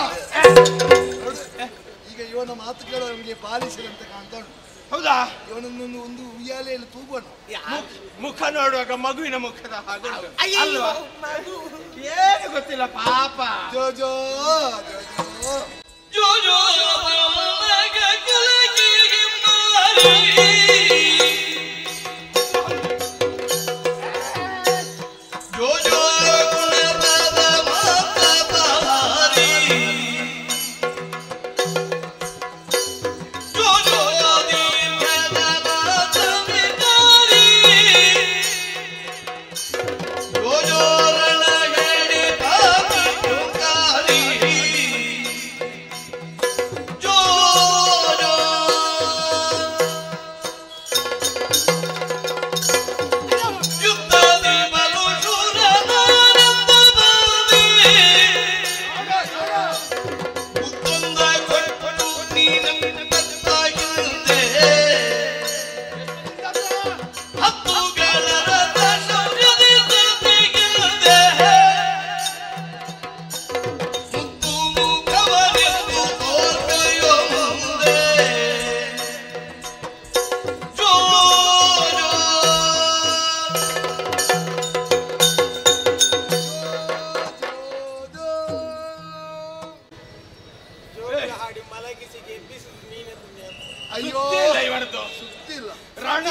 ಈಗ ಇವನ ಮಾತು ಕೇಳೋ ನಮಗೆ ಪಾಲಿಸಿದಂತೆ ಕಾಣ್ತಾ ಉಂಟು. ಹೌದಾ? ಇವನೊಂದೊಂದು ಒಂದು ಉಯ್ಯಾಲೆಯಲ್ಲಿ ತೂಗೋಣ. ಮುಖ ನೋಡುವಾಗ ಮಗುವಿನ ಮುಖದ ಹಾಗೆ ಅಲ್ವಾ? ಏನು ಗೊತ್ತಿಲ್ಲ ಪಾಪ. ಜೋ ಜೋ ಜೋ ಜೋ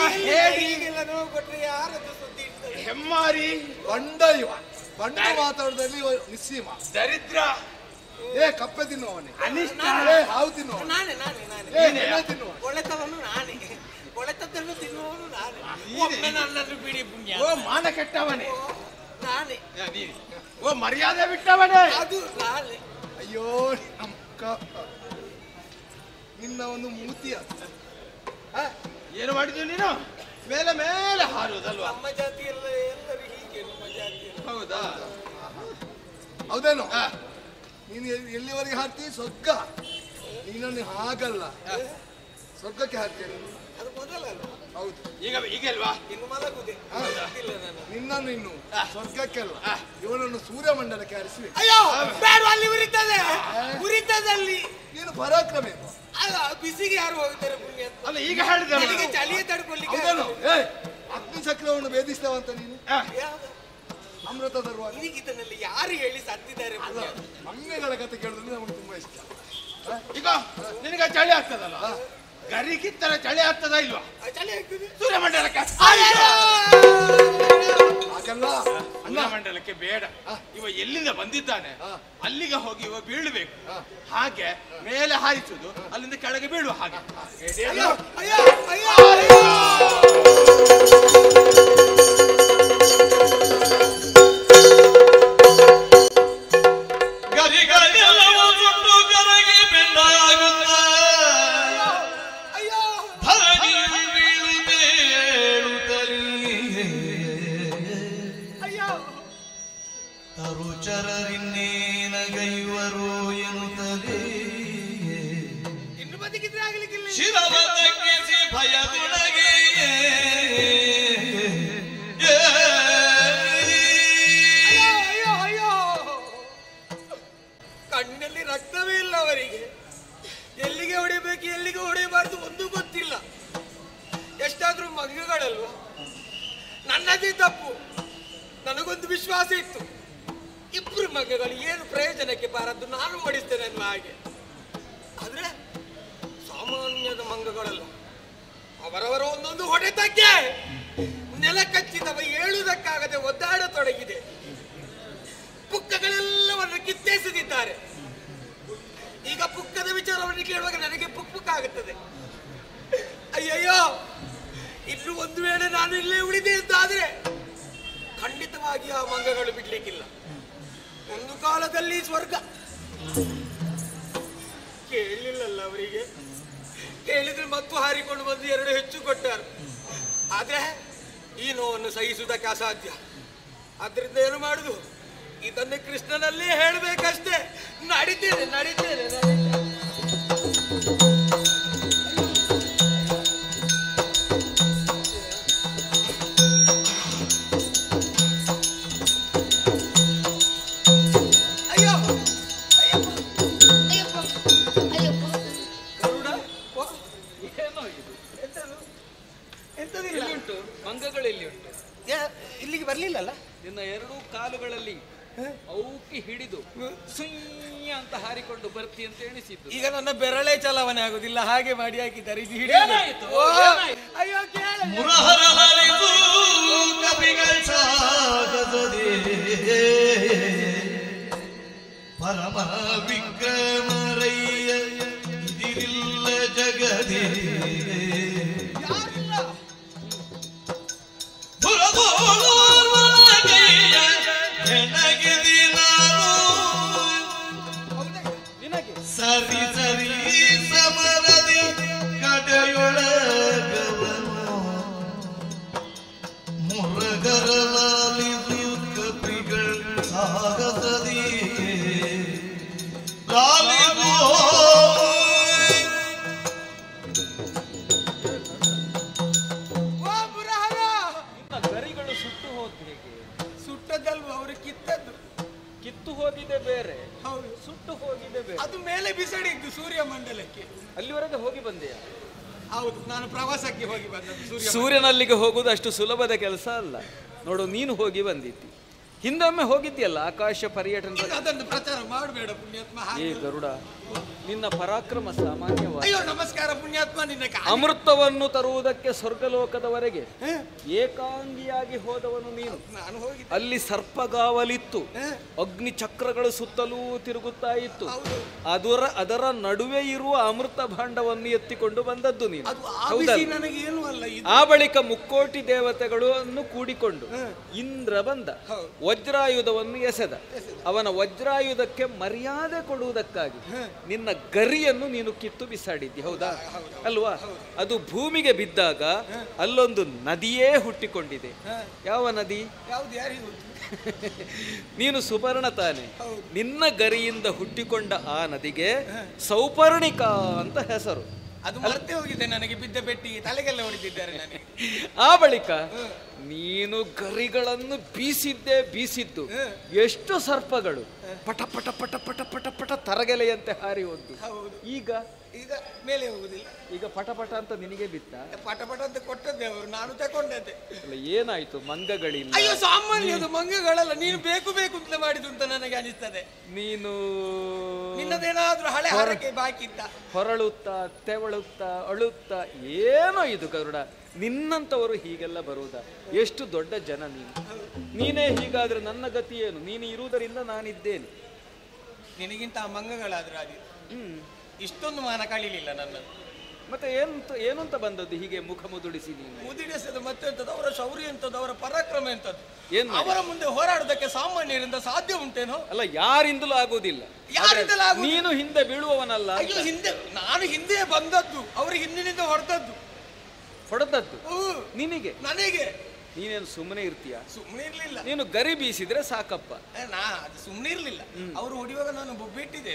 ಹೇಳಿ ಹೀಗೆಲ್ಲ ನೋವು ಕೊಟ್ರೆ ಯಾರದ್ದು ಸುದ್ದಿ ಇರ್ತದೆ? ಹೆಮ್ಮಾರಿ ಬಂಡ ಇವ ಬಂಡ ಮಾತಾಡೋದ್ರಲ್ಲಿ ಇವ ನಿಸ್ಸೀಮ. ದರಿದ್ರ ಏ ಕಪ್ಪೆ ತಿನ್ನುವವನೇ, ಅನಿಷ್ಟ ಏ ಹಾವು ತಿನ್ನುವ, ನಾನೇ ನಾನೇ ನಾನೇ ಏ ನೆನೆ ತಿನ್ನುವ. ಕೊಳೆತವನು ನಾನೇ, ಕೊಳೆತದ್ದನ್ನು ತಿನ್ನುವವನು ನಾನೇ. ಒಮ್ಮೆ ನನ್ನನ್ನು ಬಿಡಿ ಪುಣ್ಯ. ಓ ಮಾನ ಕೆಟ್ಟವನೇ ನಾನೇ, ಯಾ, ನೀನು. ಓ ಮರ್ಯಾದೆ ಬಿಟ್ಟವನೇ ಅದು ನಾನೇ. ಅಯ್ಯೋ ನಮ್ಕ ನಿನ್ನ ಒಂದು ಮೂತಿಯ ಆ, ಏನು ಮಾಡಿದ್ವಿ ನೀನು? ಮೇಲೆ ಮೇಲೆ ಹಾರುವುದಲ್ವಾ? ನಮ್ಮ ಜಾತಿ ಎಲ್ಲ ಎಲ್ಲರೂ ಹೀಗೆ, ನಮ್ಮ ಜಾತಿ ಎಲ್ಲ. ಹೌದಾ? ಹೌದೇನು? ಆ, ನೀನು ಎಲ್ಲಿ- ಎಲ್ಲಿವರೆಗೆ ಹಾಕ್ತೀವಿ? ಸ್ವರ್ಗ. ನೀನನ್ನು ಹಾಗಲ್ಲ, ಸ್ವರ್ಗಕ್ಕೆ ಹಾಕ್ತೀಯ ನೀನು. ಅದು ಮೊದಲಲ್ಲ, ಹೌದು. ಈಗ ಈಗಲ್ವಾ? ಇನ್ನು ಮಲಗುದೆ ಆ. ಇಲ್ಲ ನಾನು. ನಿನ್ನನ್ನು ಇನ್ನು ಆ. ಸ್ವರ್ಗಕ್ಕೆಲ್ಲ, ಆ. ಇವನನ್ನು ಸೂರ್ಯಮಂಡಲಕ್ಕೆ ಹಾರಿಸುವೆ. ಅಯ್ಯೋ ಬೇಡ, ಅಲ್ಲಿ ಉರಿತದೆ, ಉರಿತದೆ ಅಲ್ಲಿ. ನೀನು ಪರಾಕ್ರಮ ಏನು? ಅಲ್ಲ, ಬಿಸಿಗೆ ಯಾರು ಹೋಗ್ತಾರೆ ಪುಣ್ಯ ಅಂತ. ಅಲ್ಲ ಈಗ ಹೇಳಿದೆ ನನಗೆ ಚಳಿಯೇ ತಡ್ಕೊಳ್ಲಿಕ್ಕೆ ಹೌದೇನು? ಆಗಲ್ಲ. ಏ ಅಗ್ನಿ ಚಕ್ರವನ್ನು ಭೇದಿಸ್ತೇವಂತ ನೀನು ಯಾವ್ದು? ಅಮೃತ ತರುವಾಗ. ಇದನ್ನೆಲ್ಲ ಯಾರು ಹೇಳಿ ಸತ್ತಿದ್ದಾರೆ ಅಲ್ಲ, ಪುಣ್ಯ? ಮಂಗಗಳ ಕತೆ ಕೇಳಿದ್ರೆ ನಮಗೆ ತುಂಬಾ ಇಷ್ಟ. ಈಗ ನಿನಗೆ ಚಳಿ ಆಗ್ತದಲ್ಲ, ಗರಿಗಿತ್ತರ ಚಳಿ ಆಗ್ತದ ಇಲ್ವಾ? ಆ, ಚಳಿ ಆಗ್ತದೆ. ಸೂರ್ಯಮಂಡಲಕ್ಕೆ ಹಾಗಲ್ಲ ಸೂರ್ಯಮಂಡಲಕ್ಕೆ ಬೇಡ. ಇವ ಎಲ್ಲಿಂದ ಬಂದಿದ್ದಾನೆ ಅಲ್ಲಿಗೆ ಹೋಗಿ ಇವ ಬೀಳ್ಬೇಕು. ಹಾಗೆ ಮೇಲೆ ಹಾರಿಸುದು, ಅಲ್ಲಿಂದ ಕೆಳಗೆ ಬೀಳುವ ಹಾಗೆ. ಅಯ್ಯೋ ಅಯ್ಯೋ ಅಯ್ಯೋ ಗರಿಗಳೆಲ್ಲವೂ ಸುಟ್ಟು ಕರಗಿ ಬೆಂಡಾಗುತ್ತ ಅಯ್ಯೋ ಧರಣಿಯಲ್ಲಿ ಬೀಳುತ್ತೇಳುತ್ತಲೇ ಅಯ್ಯೋ ತರುಚರರಿನ್ನೇನಗೈವರು ಎನ್ನುತ್ತಲೇ ಇನ್ನು ಬದುಕಿದ್ರೆ ಆಗ್ಲಿಕ್ಕಿಲ್ಲ. ಶಿರವ ತಗ್ಗಿಸಿ ಭಯದೊಳಗೆ ಅಯ್ಯೋ ಅಯ್ಯೋ ಅಯ್ಯೋ ಕಣ್ಣಲ್ಲಿ ರಕ್ತವೇ ಇಲ್ಲ ಅವರಿಗೆ. ಎಲ್ಲಿಗೆ ಹೊಡಿಬೇಕು ಎಲ್ಲಿಗೆ ಹೊಡೆಯಬಾರ್ದು ಒಂದು ಗೊತ್ತಿಲ್ಲ. ಎಷ್ಟಾದ್ರೂ ಮಂಗಗಳಲ್ವಾ, ನನ್ನದೇ ತಪ್ಪು. ನನಗೊಂದು ವಿಶ್ವಾಸ ಇತ್ತು, ಇಬ್ರು ಮಂಗಗಳು ಏನು ಪ್ರಯೋಜನಕ್ಕೆ ಬಾರದ್ದು, ನಾನು ಓಡಿಸ್ತೇನೆ ಅನ್ನುವ ಹಾಗೆ. ಆದ್ರೆ ಸಾಮಾನ್ಯದ ಮಂಗಗಳಲ್ಲ, ಅವರವರ ಒಂದೊಂದು ಹೊಡೆತಕ್ಕೆ ನೆಲ ಕಚ್ಚಿದವ ಏಳುವುದಕ್ಕಾಗದೆ ಒದ್ದಾಡತೊಡಗಿದೆ. ಪುಕ್ಕಗಳೆಲ್ಲವನ್ನು ಕಿತ್ತೆಸೆದಿದ್ದಾರೆ. ಈಗ ಪುಕ್ಕದ ವಿಚಾರವನ್ನು ಕೇಳುವಾಗ ನನಗೆ ಪುಕ್ ಪುಕ್ ಆಗುತ್ತದೆ. ಅಯ್ಯಯ್ಯೋ, ಇನ್ನು ಒಂದು ವೇಳೆ ನಾನು ಇಲ್ಲೇ ಉಳಿದೆ ಅಂತಾದ್ರೆ ಖಂಡಿತವಾಗಿ ಆ ಮಂಗಗಳು ಬಿಡ್ಲಿಕ್ಕಿಲ್ಲ. ಒಂದು ಕಾಲದಲ್ಲಿ ಸ್ವರ್ಗ ಕೇಳಲಿಲ್ಲಲ್ಲ ಅವರಿಗೆ. ಕೇಳಿದ್ರೆ ಮತ್ತು ಹಾರಿಕೊಂಡು ಬಂದು ಎರಡು ಹೆಚ್ಚು ಕೊಟ್ಟರು. ಆದ್ರೆ ಈ ನೋವನ್ನು ಸಹಿಸುವುದಕ್ಕೆ ಅಸಾಧ್ಯ. ಆದ್ರಿಂದ ಏನು ಮಾಡುದು, ಇದನ್ನೇ ಕೃಷ್ಣನಲ್ಲಿ ಹೇಳಬೇಕಷ್ಟೇ. ನಡೀತೇನೆ ನಡೀತೇನೆ ನಡೀತೇನೆ. ಅಯ್ಯೋ ಅಯ್ಯಪ್ಪ ಅಯ್ಯಪ್ಪ ಅಯ್ಯಪ್ಪ ಗರುಡ, ಓ, ಏನೋ ಇದು? ಎಂತದು? ಎಂತದಿಲ್ಲ. ಎಲ್ಲಿ ಉಂಟು ಮಂಗಗಳು? ಎಲ್ಲಿ ಉಂಟು? ಯಾ- ಇಲ್ಲಿಗೆ ಬರ್ಲಿಲ್ಲಲ್ಲ. ನಿನ್ನ ಎರಡೂ ಕಾಲುಗಳಲ್ಲಿ ಔಕಿ ಹಿಡಿದು ಸುಯ್ಯ ಅಂತ ಹಾರಿಕೊಂಡು ಬರ್ತಿ ಅಂತ ಎಣಿಸಿದ್ದು. ಈಗ ನನ್ನ ಬೆರಳೇ ಚಲಾವಣೆ ಆಗುದಿಲ್ಲ, ಹಾಗೆ ಮಾಡಿ ಹಾಕಿದ್ದಾರೆ. ಇದು ಹಿಡಿ. ಏನಾಯ್ತು? ಓ, ಏನಾಯ್ತು? ಅಯ್ಯೋ ಕೇಳ. ಮುರಹರ ಹರಿದು ಕವಿಗಳ ಸಾಗಸದೆ ಪರಮ ವಿಕ್ರಮರಯ್ಯ ಇದಿರಿಲ್ಲ ಜಗದೇ ಯಾರಿಲ್ಲ. ಪುರದೋಳಗೈಯ ಹೆಣಗಿದಿ ನಾನು ನಿನಗೆ ಸರಿ ಸರಿ ಸಮರದಿ ಕಡೆಯೊಳಗವನು ಮುರಗರಲಾಲಿದು ಕಪಿಗಳ ಸಾಗಸದಿ ಲಾಲಿದು ಓ ಪುರಹರ, ನಿನ್ನ ಗರಿಗಳು ಸುಟ್ಟು ಹೋದ್ ಹೇಗೆ? ಸುಟ್ಟದಲ್ವ ಅವರು ಕಿತ್ತದ್ದು. ಕಿತ್ತು ಹೋಗಿದೆ ಬೇರೆ, ಹೌದು, ಸುಟ್ಟು ಹೋಗಿದೆ ಬೇರೆ. ಅದು ಮೇಲೆ ಬಿಸಡಿದ್ದು ಸೂರ್ಯ ಮಂಡಲಕ್ಕೆ. ಅಲ್ಲಿವರೆಗೆ ಹೋಗಿ ಬಂದೆಯಾ? ಹೌದು, ನಾನು ಪ್ರವಾಸಕ್ಕೆ ಹೋಗಿ ಬಂದದ್ದು ಸೂರ್ಯ. ಸೂರ್ಯನಲ್ಲಿಗೆ ಹೋಗುವುದು ಅಷ್ಟು ಸುಲಭದ ಕೆಲಸ ಅಲ್ಲ. ನೋಡು, ನೀನು ಹೋಗಿ ಬಂದಿದ್ದಿ, ಹಿಂದೊಮ್ಮೆ ಹೋಗಿದ್ಯಲ್ಲ ಆಕಾಶ ಪರ್ಯಟನ. ಅದನ್ನು ಪ್ರಚಾರ ಮಾಡಬೇಡ ಪುಣ್ಯಾತ್ಮ. ಏ ಗರುಡ, ನಿನ್ನ ಪರಾಕ್ರಮ ಸಾಮಾನ್ಯವಾದ. ಅಯ್ಯೋ ನಮಸ್ಕಾರ ಪುಣ್ಯಾತ್ಮ. ನಿನ್ನ ಅಮೃತವನ್ನು ತರುವುದಕ್ಕೆ ಸ್ವರ್ಗಲೋಕದವರೆಗೆ ಏಕಾಂಗಿಯಾಗಿ ಹೋದವನು ನೀನು. ನಾನು ಹೋಗಿ ಅಲ್ಲಿ ಸರ್ಪಗಾವಲಿತ್ತು, ಅಗ್ನಿ ಚಕ್ರಗಳು ಸುತ್ತಲೂ ತಿರುಗುತ್ತಾ ಇತ್ತು. ಅದರ ಅದರ ನಡುವೆ ಇರುವ ಅಮೃತ ಭಾಂಡವನ್ನು ಎತ್ತಿಕೊಂಡು ಬಂದದ್ದು ನೀನು. ನನಗೇನು ಅಲ್ಲ. ಆ ಬಳಿಕ ಮುಕ್ಕೋಟಿ ದೇವತೆಗಳನ್ನು ಕೂಡಿಕೊಂಡು ಇಂದ್ರ ಬಂದ, ವಜ್ರಾಯುಧವನ್ನು ಎಸೆದ. ಅವನ ವಜ್ರಾಯುಧಕ್ಕೆ ಮರ್ಯಾದೆ ಕೊಡುವುದಕ್ಕಾಗಿ ನಿನ್ನ ಗರಿಯನ್ನು ನೀನು ಕಿತ್ತು ಬಿಸಾಡಿದ್ದಿ, ಹೌದಾ ಅಲ್ವಾ? ಅದು ಭೂಮಿಗೆ ಬಿದ್ದಾಗ ಅಲ್ಲೊಂದು ನದಿಯೇ ಹುಟ್ಟಿಕೊಂಡಿದೆ. ಯಾವ ನದಿ? ಯಾವ್ದು? ಯಾರಿಗೂ ನೀನು ಸುಪರ್ಣ ತಾನೆ. ನಿನ್ನ ಗರಿಯಿಂದ ಹುಟ್ಟಿಕೊಂಡ ಆ ನದಿಗೆ ಸೌಪರ್ಣಿಕಾ ಅಂತ ಹೆಸರು. ಅದು ಮರೆತೇ ಹೋಗಿದೆ ನನಗೆ. ಬಿದ್ದ ಪೆಟ್ಟಿ ತಲೆಗೆಲ್ಲ ಹೊಡೆದಿದ್ದಾರೆ ನನಗೆ. ಆ ಬಳಿಕ ನೀನು ಗರಿಗಳನ್ನು ಬೀಸಿದ್ದೇ ಬೀಸಿದ್ದು. ಎಷ್ಟು ಸರ್ಪಗಳು ಪಟ ಪಟ ಪಟ ಪಟ ಪಟ ಪಟ ತರಗೆಲೆಯಂತೆ ಹಾರಿ ಹೋದ್ದು. ಈಗ ಈಗ ಮೇಲೆ ಹೋಗುದಿಲ್ಲ. ಈಗ ಪಟ ಪಟ ಅಂತ ನಿನಗೆ ಬಿತ್ತ? ಪಟ ಪಟ ಅಂತ ಕೊಟ್ಟದ್ದೆ ಅವರು, ನಾನು ತಗೊಂಡದ್ದೆ. ಏನಾಯ್ತು? ಮಂಗಗಳಿಲ್ಲ? ಅಯ್ಯೋ ಸಾಮಾನ್ಯ, ಅದು ಮಂಗಗಳಲ್ಲ. ನೀನು ಬೇಕು ಬೇಕು ಅಂತ ಮಾಡಿದ್ದು ಅಂತ ನನಗೆ ಅನಿಸ್ತದೆ. ನೀನು ನಿನ್ನದೇನಾದ್ರೂ ಹಳೆ ಹರಕೆ ಬಾಕಿ ಇತ್ತ? ಹೊರಳುತ್ತಾ ತೆವಳುತ್ತಾ ಅಳುತ್ತಾ ಏನೋ ಇದು ಗರುಡ. ನಿನ್ನಂತವರು ಹೀಗೆಲ್ಲ ಬರುವುದಾ? ಎಷ್ಟು ದೊಡ್ಡ ಜನ ನೀನು. ನೀನೇ ಹೀಗಾದ್ರೆ ನನ್ನ ಗತಿ ಏನು? ನೀನು ಇರುವುದರಿಂದ ನಾನಿದ್ದೇನೆ. ನಿನಗಿಂತ ಆ ಮಂಗಗಳಾದ್ರೂ ಆಗಿ ಹ್ಮ್ ಇಷ್ಟೊಂದು ಮಾನ ಕಳೀಲಿಲ್ಲ ನನ್ನದು. ಮತ್ತೆ ಏನಂತ ಏನು ಅಂತ ಬಂದದ್ದು ಹೀಗೆ ಮುಖ ಮುದುಡಿಸಿ? ನೀನು ಮುದುಡಿಸದ ಮತ್ತೆ ಎಂತದ್ದು? ಅವರ ಶೌರ್ಯ ಎಂತದ್ದು? ಅವರ ಪರಾಕ್ರಮ ಎಂತದ್ದು? ಏನು? ಅವರ ಮುಂದೆ ಹೋರಾಡುವುದಕ್ಕೆ ಸಾಮಾನ್ಯರಿಂದ ಸಾಧ್ಯ ಉಂಟೇನೋ? ಅಲ್ಲ, ಯಾರಿಂದಲೂ ಆಗುವುದಿಲ್ಲ. ಯಾರಿಂದಲೂ ಆಗುವುದಿಲ್ಲ. ನೀನು ಹಿಂದೆ ಬೀಳುವವನಲ್ಲ. ಅಯ್ಯೋ ಹಿಂದೆ, ನಾನು ಹಿಂದೆ ಬಂದದ್ದು, ಅವ್ರಿಗೆ ಹಿಂದಿನಿಂದ ಹೊಡೆದದ್ದು. ಹೊಡೆದದ್ದು ನಿನಗೆ? ನನಗೆ. ನೀನೇನು ಸುಮ್ಮನೆ ಇರ್ತೀಯ? ಸುಮ್ಮನೆ ಇರ್ಲಿಲ್ಲ. ನೀನು ಗರಿ ಬೀಸಿದ್ರೆ ಸಾಕಪ್ಪ. ನಾ ಅದು ಸುಮ್ಮನೆ ಇರ್ಲಿಲ್ಲ. ಅವರು ಹೊಡಿಯುವಾಗ ನಾನು ಬೊಬ್ಬಿಟ್ಟಿದ್ದೆ.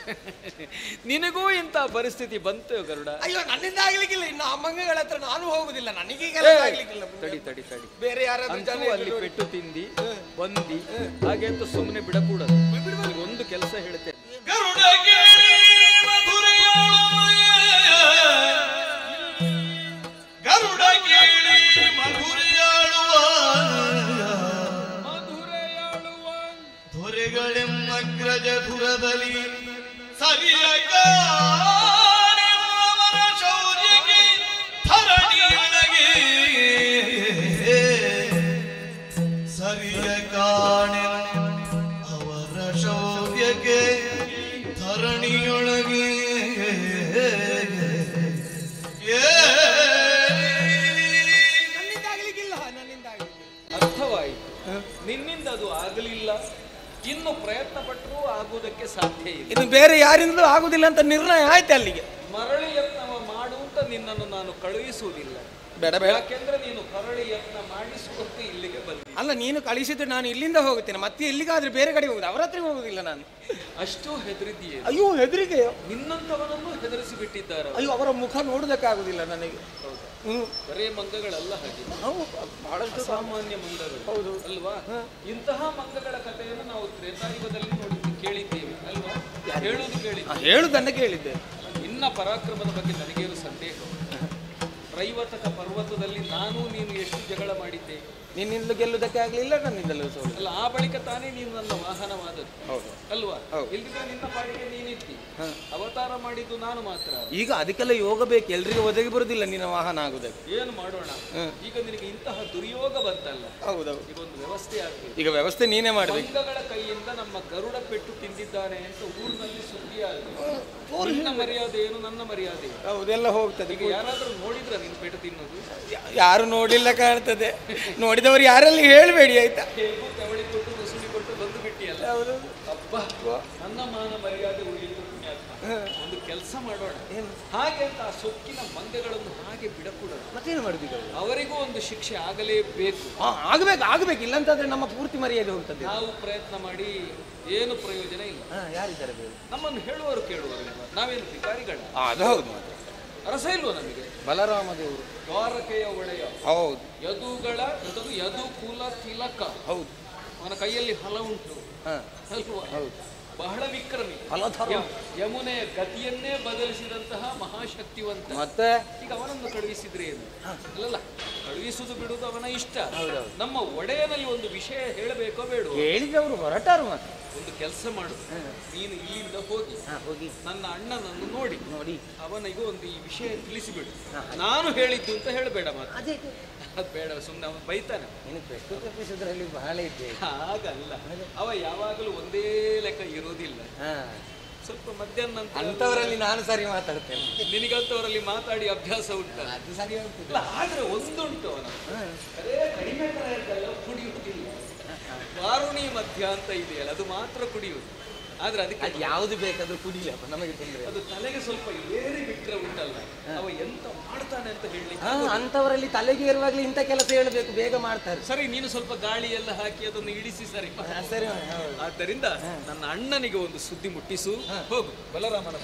ನಿನಗೂ ಇಂಥ ಪರಿಸ್ಥಿತಿ ಬಂತು ಗರುಡ? ಅಯ್ಯೋ ನನ್ನಿಂದ ಆಗ್ಲಿಕ್ಕಿಲ್ಲ. ಇನ್ನು ಆ ಮಂಗಗಳ ಹತ್ರ ನಾನು ಹೋಗುದಿಲ್ಲ. ನನಗೀಗ ಆಗ್ಲಿಕ್ಕಿಲ್ಲ. ತಡಿ ತಡಿ ತಡಿ. ಬೇರೆ ಯಾರಾದ್ರೂ ಅಲ್ಲಿ ಪೆಟ್ಟು ತಿಂದಿ ಬಂದಿ ಹಾಗೆ ಅಂತ ಸುಮ್ಮನೆ ಬಿಡಕೂಡದು. ಒಂದು ಕೆಲಸ ಹೇಳ್ತೇನೆ. ಗರುಡ ಕೇಳಿ ಮಧುರೆಯಾಳುವ ಮಧುರೆಯಾಳುವ ದೊರೆಗಳೆಮ್ಮಗ್ರಜ ಧುರದಲ್ಲಿ ಸರಿಯ ಶೌರ್ಯಕ್ಕೆ ಧರಣಿಯೊಳಗೆ ಸರಿಯ ಕಾಣೆ ಅವರ ಶೌರ್ಯಕ್ಕೆ ಧರಣಿಯೊಳಗೆ ಅರ್ಥವಾಯಿತು. ನಿನ್ನಿಂದ ಅದು ಆಗಲಿಲ್ಲ, ಇನ್ನು ಪ್ರಯತ್ನ ಪಟ್ಟರೂ ಆಗುವುದಕ್ಕೆ ಸಾಧ್ಯ ಇಲ್ಲ. ಇದು ಬೇರೆ ಯಾರಿಂದಲೂ ಆಗುದಿಲ್ಲ ಅಂತ ನಿರ್ಣಯ ಆಯ್ತು ಅಲ್ಲಿಗೆ. ಮರಳಿ ಯತ್ನ ಮಾಡು ಅಂತ ನಿನ್ನನ್ನು ನಾನು ಕಳುಹಿಸುವುದಿಲ್ಲ. ಬೇಡ ಬೇಡ. ಯಾಕೆಂದ್ರೆ ನೀನು ಮರಳಿ ಯತ್ನ ಮಾಡಿಸುವಂತೆ ಇಲ್ಲಿಗೆ ಬಂದಿ. ಅಲ್ಲ, ನೀನು ಕಳಿಸಿದ್ರೆ ನಾನು ಇಲ್ಲಿಂದ ಹೋಗುತ್ತೇನೆ, ಮತ್ತೆ ಎಲ್ಲಿಗಾದ್ರೆ ಬೇರೆ ಕಡೆ ಹೋಗುದು. ಅವರ ಹತ್ರ ಹೋಗುದಿಲ್ಲ ನಾನು. ಅಷ್ಟು ಹೆದರಿದ್ದೀಯ? ಅಯ್ಯೋ ಹೆದರಿಕೆ. ನಿನ್ನಂತವನನ್ನು ಹೆದರಿಸಿ ಬಿಟ್ಟಿದ್ದಾರೆ. ಅಯ್ಯೋ ಅವರ ಮುಖ ನೋಡುವುದಕ್ಕಾಗುದಿಲ್ಲ ನನಗೆ. ಹ್ಮ್ ಬರೇ ಮಂಗಗಳಲ್ಲ ಹಾಗೆ, ಬಹಳಷ್ಟು ಸಾಮಾನ್ಯ ಮಂಗಗಳು. ಹೌದು ಅಲ್ವಾ? ಇಂತಹ ಮಂಗಗಳ ಕಥೆಯನ್ನು ನಾವು ತ್ರೇತಾಯುಗದಲ್ಲಿ ನೋಡಿ ಕೇಳಿದ್ದೇವೆ ಅಲ್ವಾ? ಹೇಳುವುದು ಕೇಳಿದ್ದೆ. ಹೇಳುದನ್ನ ಕೇಳಿದ್ದೆ. ನಿನ್ನ ಪರಾಕ್ರಮದ ಬಗ್ಗೆ ನನಗೇನು ಸಂದೇಹ. ರೈವತಕ ಪರ್ವತದಲ್ಲಿ ನಾನು ನೀನು ಎಷ್ಟು ಜಗಳ ಮಾಡಿದ್ದೆ. ನಿನ್ನಿಂದಲೂ ಗೆಲ್ಲುವುದಕ್ಕೆ ಆಗ್ಲಿಲ್ಲ, ನನ್ನಿಂದಲೂ ಸೋಲು. ಅಲ್ಲ, ಆ ಬಳಿಕ ತಾನೇ ನೀನು ನನ್ನ ವಾಹನವಾದದ್ದು. ಹೌದು ಅಲ್ವಾ? ಇಲ್ಲಿಗೆ ನಿನ್ನ ಪಾಡಿಗೆ ನೀನಿದ್ದಿ, ಅವತಾರ ಮಾಡಿದ್ದು ನಾನು ಮಾತ್ರ. ಈಗ ಅದಕ್ಕೆಲ್ಲ ಯೋಗ ಬೇಕು, ಎಲ್ರಿಗೂ ಒದಗಿ ಬರುದಿಲ್ಲ ನಿನ್ನ ವಾಹನ ಆಗುದಕ್ಕೆ. ಏನು ಮಾಡೋಣ? ಈಗ ನಿನಗೆ ಇಂತಹ ದುರ್ಯೋಗ ಬಂತಲ್ಲ. ಹೌದೌದು. ಈಗ ಒಂದು ವ್ಯವಸ್ಥೆ ಆಗ್ತದೆ. ಈಗ ವ್ಯವಸ್ಥೆ ನೀನೇ ಮಾಡಬೇಕು. ಮಂಗಗಳ ಕೈಯಿಂದ ನಮ್ಮ ಗರುಡ ಪೆಟ್ಟು ತಿಂದಿದ್ದಾನೆ ಅಂತ ಊರಿನಲ್ಲಿ ಸುದ್ದಿ ಆಗಿದೆ. ನಿನ್ನ ಮರ್ಯಾದೆ ಏನು, ನನ್ನ ಮರ್ಯಾದೆ ಏನು? ಹೌದೆಲ್ಲ ಹೋಗ್ತದೆ. ಈಗ ಯಾರಾದ್ರೂ ನೋಡಿದ್ರ ನಿನ್ ಪೆಟ್ಟು ತಿನ್ನೋದು? ಯಾರು ನೋಡಿಲ್ಲ ಕಾಣ್ತದೆ. ನೋಡಿದವರು ಯಾರಲ್ಲಿ ಹೇಳಬೇಡಿ ಆಯ್ತಾ? ಹೇಗೂ ತೆವಳಿ ಕೊಟ್ಟು ಮುಸುಳಿ ಕೊಟ್ಟು ಬಂದು ಬಿಟ್ಟಿಯಲ್ಲ. ಅಬ್ಬಾ, ನನ್ನ ಮಾನ ಮರ್ಯಾದೆ ಉಳಿಯಿತು ಪುಣ್ಯಾತ್ಮ. ಒಂದು ಕೆಲಸ ಮಾಡೋಣ. ಹಾಗೆ ಅಂತ ಆ ಸೊಕ್ಕಿನ ಮಂಗಗಳನ್ನು ಹಾಗೆ ಬಿಡಕೂಡದು. ಮತ್ತೇನು ಮಾಡುದು? ಅವರಿಗೂ ಒಂದು ಶಿಕ್ಷೆ ಆಗಲೇಬೇಕು. ಆಗಬೇಕು ಆಗಬೇಕು ಇಲ್ಲಂತಂದ್ರೆ ನಮ್ಮ ಪೂರ್ತಿ ಮರ್ಯಾದೆ ಹೋಗ್ತದೆ. ನಾವು ಪ್ರಯತ್ನ ಮಾಡಿ ಏನು ಪ್ರಯೋಜನ ಇಲ್ಲ. ಯಾರಿದ್ದಾರೆ ನಮ್ಮನ್ನು ಹೇಳುವವರು ಕೇಳುವರು ಇಲ್ಲ. ನಾವೇನು ಭಿಕಾರಿಗಳ? ಅದು ಹೌದು. ರಸ ಇಲ್ವ ನಮಗೆ? ಬಲರಾಮ ದೇವರು, ದ್ವಾರಕೆಯ ಒಡೆಯ. ಹೌದು. ಯದುಗಳ ಯದು ಕುಲ ತಿಲಕ. ಹೌದು. ಅವನ ಕೈಯಲ್ಲಿ ಹಲ ಉಂಟು ಅಲ್ವಾ? ಹೌದು. ಬಹಳ ವಿಕ್ರಮಿ, ಫಲಧರ. ಯ- ಯಮುನೆಯ ಗತಿಯನ್ನೇ ಬದಲಿಸಿದಂತಹ ಮಹಾಶಕ್ತಿವಂತ. ಮತ್ತೆ ಈಗ ಅವನನ್ನು ಕಳುಹಿಸಿದ್ರೆ ಏನು? ಅಲ್ಲಲ್ಲ, ಕಳುಹಿಸುವುದು ಬಿಡುವುದು ಅವನ ಇಷ್ಟ. ಹೌದೌದು. ನಮ್ಮ ಒಡೆಯನಲ್ಲಿ ಒಂದು ವಿಷಯ ಹೇಳಬೇಕೋ ಬೇಡ? ಹೇಳಿದವರು ಹೊರಟಾರು ಮತ್ತೆ. ಒಂದು ಕೆಲಸ ಮಾಡು, ನೀನು ಇಲ್ಲಿಂದ ಹೋಗಿ ಹೋಗಿ ನನ್ನ ಅಣ್ಣನನ್ನು ನೋಡಿ ನೋಡಿ ಅವನಿಗೆ ಒಂದು ಈ ವಿಷಯ ತಿಳಿಸಿಬಿಡು. ನಾನು ಹೇಳಿದ್ದು ಅಂತ ಹೇಳಬೇಡ ಮಾತ್ರ. ಅದೇ ಅದು ಬೇಡ, ಸುಮ್ಮನೆ ಅವನು ಬೈತಾನೆ. ನೀನು ಪೆಟ್ಟು ತಪ್ಪಿಸೋದ್ರಲ್ಲಿ ಬಹಳ ಇದ್ದೆ. ಹಾಗಲ್ಲ, ಅವ ಯಾವಾಗಲೂ ಒಂದೇ ಲೆಕ್ಕ ಇರೋದಿಲ್ಲ. ಹಾ, ಸ್ವಲ್ಪ ಮಧ್ಯಾಹ್ನ ನಂತರ ಅಂತವರಲ್ಲಿ ನಾನು ಸರಿ ಮಾತಾಡ್ತೇನೆ. ನಿನಗಂತವರಲ್ಲಿ ಮಾತಾಡಿ ಅಭ್ಯಾಸ ಉಂಟ. ಅದು ಸರಿ ಹೋಗ್ತದೆ. ಇಲ್ಲ, ಆದ್ರೆ ಒಂದುಂಟು ಅವನ ಅದೇ ಕಡಿಮೆ ಪ್ರಾಯದಲ್ಲ ಕುಡಿಯುತ್ತಿಲ್ಲ. ವಾರುಣಿ ಮಧ್ಯ ಅಂತ ಇದೆಯಲ್ಲ, ಅದು ಮಾತ್ರ ಕುಡಿಯುವುದು. ಆದ್ರೆ ಅದಕ್ಕೆ ಅದು ಯಾವುದು ಬೇಕಾದ್ರೂ ಕುಡಿಯಪ್ಪ, ನಮಗೆ ತೊಂದರೆ. ಅದು ತಲೆಗೆ ಸ್ವಲ್ಪ ಏರಿ ಬಿಟ್ರೆ ಉಂಟಲ್ಲ, ಅವ ಎಂತ ಮಾಡ್ತಾನೆ ಅಂತ ಹೇಳಿ. ಹಾ, ಅಂತವರಲ್ಲಿ ತಲೆಗೆ ಇರುವಾಗಲೇ ಇಂಥ ಕೆಲಸ ಹೇಳಬೇಕು, ಬೇಗ ಮಾಡ್ತಾರೆ. ಸರಿ, ನೀನು ಸ್ವಲ್ಪ ಗಾಳಿ ಎಲ್ಲ ಹಾಕಿ ಅದನ್ನು ಇಳಿಸಿ ಸರಿ. ಹಾ, ಸರಿ. ಹೌದು. ಆದ್ದರಿಂದ ನನ್ನ ಅಣ್ಣನಿಗೆ ಒಂದು ಸುದ್ದಿ ಮುಟ್ಟಿಸು. ಹೋಗು ಬಲರಾಮನ.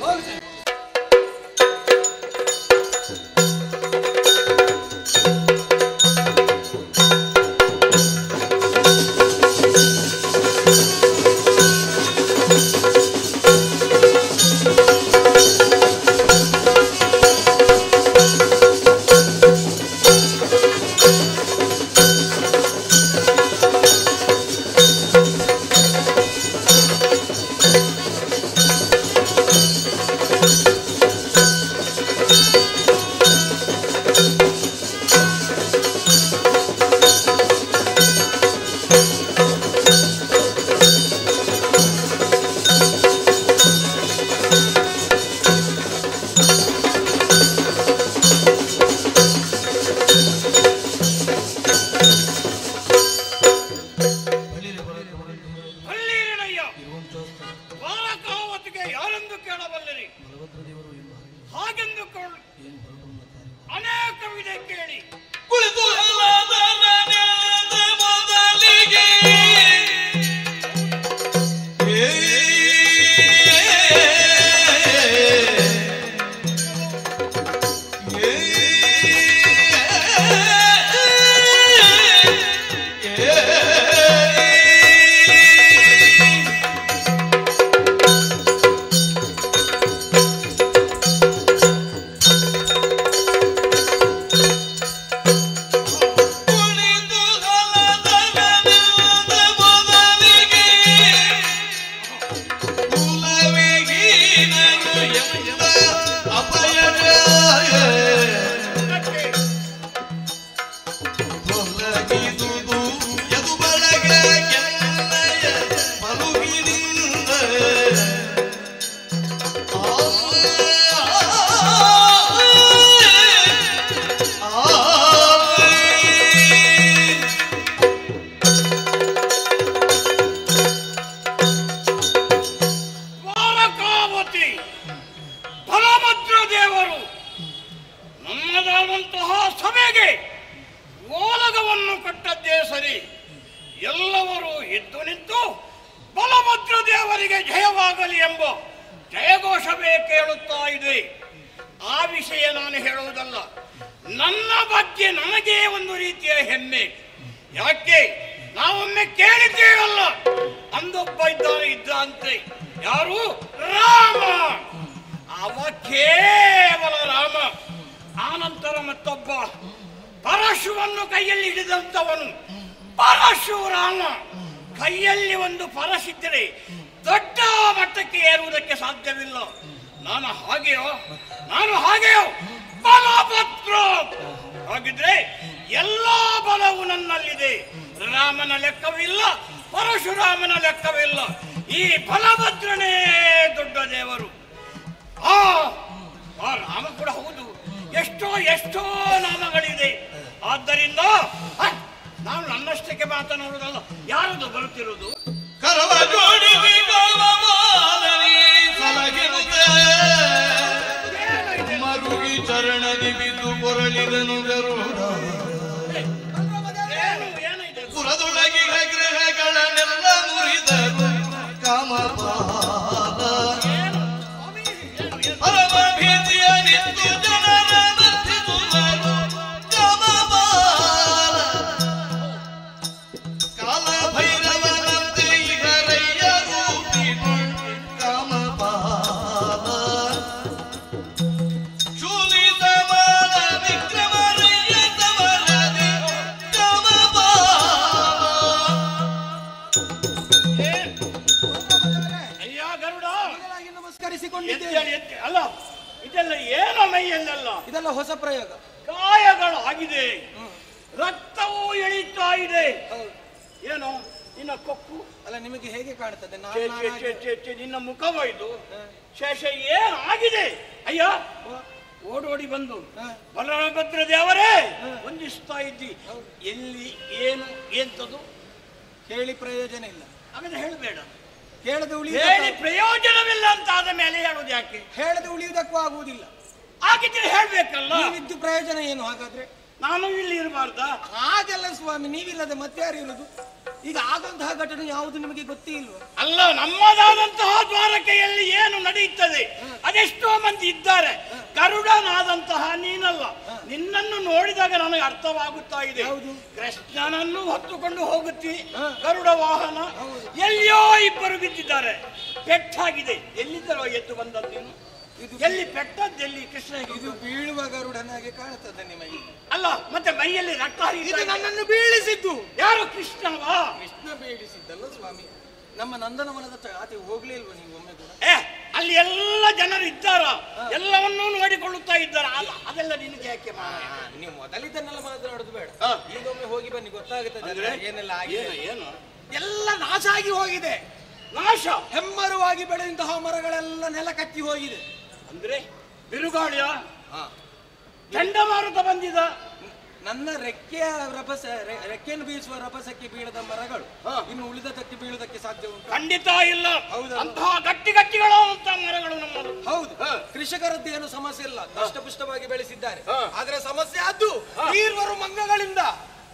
ಕಾಲ ಭೈರವನಂತೆ ಇಹರಯ್ಯ ರೂಪಿಗಳು ಎಚ್ಚರಿಸಿಕೊಂಡಿದ್ದೇನೆ. ಎದ್ದೇಳಿ, ಎದ್ದೇಳಿ. ಅಲ್ಲ ಇದೆಲ್ಲ ಏನೋ ಮೈಯಲ್ಲೆಲ್ಲ ಇದೆಲ್ಲ ಹೊಸ ಪ್ರಯೋಗ. ಗಾಯಗಳು ಆಗಿದೆ, ರಕ್ತವೂ ಇಳಿತಾ ಇದೆ. ಏನೋ ನಿನ್ನ ಕೊಕ್ಕು ಅಲ್ಲ ನಿಮಗೆ ಹೇಗೆ ಕಾಣ್ತದೆ? ನಾನು ಛೆ, ಛೆ, ಛೆ, ಛೆ, ಛೆ, ನಿನ್ನ ಮುಖವ ಇದು ಶೇಷ ಏನಾಗಿದೆ? ಅಯ್ಯ ಓಡೋಡಿ ಬಂದು ಬಲಭದ್ರ ದೇವರೇ ವಂದಿಸ್ತಾ ಇದ್ದಿ. ಎಲ್ಲಿ ಏನು ಎಂತದು ಕೇಳಿ ಪ್ರಯೋಜನ ಇಲ್ಲ. ಹಾಗಾದ್ರೆ ಹೇಳಬೇಡ. ಕೇಳದೆ ಉಳಿ ಹೇಳಿ ಪ್ರಯೋಜನವಿಲ್ಲ ಅಂತ ಆದ ಮೇಲೆ ಹೇಳುದು ಯಾಕೆ? ಹೇಳದೆ ಉಳಿಯುವುದಕ್ಕೂ ಆಗುವುದಿಲ್ಲ. ಹಾಗಿದ್ರೆ ಹೇಳ್ಬೇಕಲ್ಲ. ನೀವಿದ್ದು ಪ್ರಯೋಜನ ಏನು ಹಾಗಾದ್ರೆ? ನಾನು ಇಲ್ಲಿ ಇರಬಾರ್ದ? ಹಾಗೆಲ್ಲ ಸ್ವಾಮಿ, ನೀವಿಲ್ಲದೆ ಮತ್ತಾರು ಇರುವುದು? ಈಗ ಆದಂತಹ ಘಟನೆ ಯಾವುದು ನಿಮಗೆ ಗೊತ್ತೇ ಇಲ್ವ? ಅಲ್ಲ, ನಮ್ಮದಾದಂತಹ ದ್ವಾರಕೆಯಲ್ಲಿ ಏನು ನಡೆಯುತ್ತದೆ ಅದೆಷ್ಟೋ ಮಂದಿ ಇದ್ದಾರೆ. ಗರುಡನಾದಂತಹ ನೀನಲ್ಲ. ನಿನ್ನನ್ನು ನೋಡಿದಾಗ ನನಗೆ ಅರ್ಥವಾಗುತ್ತಾ ಇದೆ. ಕೃಷ್ಣನನ್ನು ಹೊತ್ತುಕೊಂಡು ಹೋಗುತ್ತಿ ಗರುಡ ವಾಹನ. ಎಲ್ಲಿಯೋ ಇಬ್ಬರು ಬಿದ್ದಿದ್ದಾರೆ, ಪೆಟ್ಟಾಗಿದೆ. ಎಲ್ಲಿದ್ದರೋ ಎದ್ದು ಬಂದದ್ದು ನೀನು? ಎಲ್ಲಿ ಪೆಟ್ಟದ್ದು? ಎಲ್ಲಿ ಕೃಷ್ಣ? ಇದು ಬೀಳುವ ಗರುಡನಾಗೆ ಕಾಣುತ್ತದೆ ನಿಮಗೆ. ಅಲ್ಲ, ಮತ್ತೆ ಮೈಯಲ್ಲಿ ರಕ್ತ ಇದು ನನ್ನನ್ನು ಬೀಳಿಸಿದ್ದು ಯಾರು? ಕೃಷ್ಣವಾ? ಕೃಷ್ಣ ಬೀಳಿಸಿದ್ದಲ್ಲ ಸ್ವಾಮಿ. ನಮ್ಮ ನಂದನವನದ ಆಚೆ ಹೋಗ್ಲೇ ಇಲ್ವ ನೀವು ಒಮ್ಮೆ ಕೂಡ? ಏ, ಅಲ್ಲಿ ಎಲ್ಲ ಜನರು ಇದ್ದಾರ, ಎಲ್ಲವನ್ನೂ ನೋಡಿಕೊಳ್ಳುತ್ತಾ ಇದ್ದಾರ. ಅಲ್ಲ, ಅದೆಲ್ಲ ನಿನಗೆ ಯಾಕೆ? ನೀವು ಮೊದಲಿದ್ದನ್ನೆಲ್ಲ ಮಾತನಾಡೋದು ಬೇಡ. ಈಗೊಮ್ಮೆ ಹೋಗಿ ಬನ್ನಿ, ಗೊತ್ತಾಗುತ್ತದೆ ಏನೆಲ್ಲ ಆಗಿದೆ. ಏನು ಎಲ್ಲ ನಾಶ ಆಗಿ ಹೋಗಿದೆ. ನಾಶ? ಹೆಮ್ಮರವಾಗಿ ಬೆಳೆದಂತಹ ಮರಗಳೆಲ್ಲ ನೆಲ ಕಚ್ಚಿ ಹೋಗಿದೆ. ಅಂದ್ರೆ ಬಿರುಗಾಳಿಯ ಚಂಡಮಾರುತ ಬಂದಿದ. ನನ್ನ ರೆಕ್ಕೆಯ ರಭಸ ರೆಕ್ಕೆಯನ್ನು ಬೀಸುವ ರಭಸಕ್ಕೆ ಬೀಳದ ಮರಗಳು ಇನ್ನು ಉಳಿದದಕ್ಕೆ ಬೀಳುವುದಕ್ಕೆ ಸಾಧ್ಯ ಉಂಟು? ಖಂಡಿತ ಇಲ್ಲ. ಅಂತಹ ಗಟ್ಟಿ ಗಟ್ಟಿಗಳು ಅಂತ ಮರಗಳು ನಮ್ಮದು. ಹೌದು, ಕೃಷಿಕರದ್ದು ಏನು ಸಮಸ್ಯೆ ಇಲ್ಲ, ದಷ್ಟಪುಷ್ಟವಾಗಿ ಬೆಳೆಸಿದ್ದಾರೆ. ಆದ್ರೆ ಸಮಸ್ಯೆ ಅದು ಈರ್ವರು ಮಂಗಗಳಿಂದ.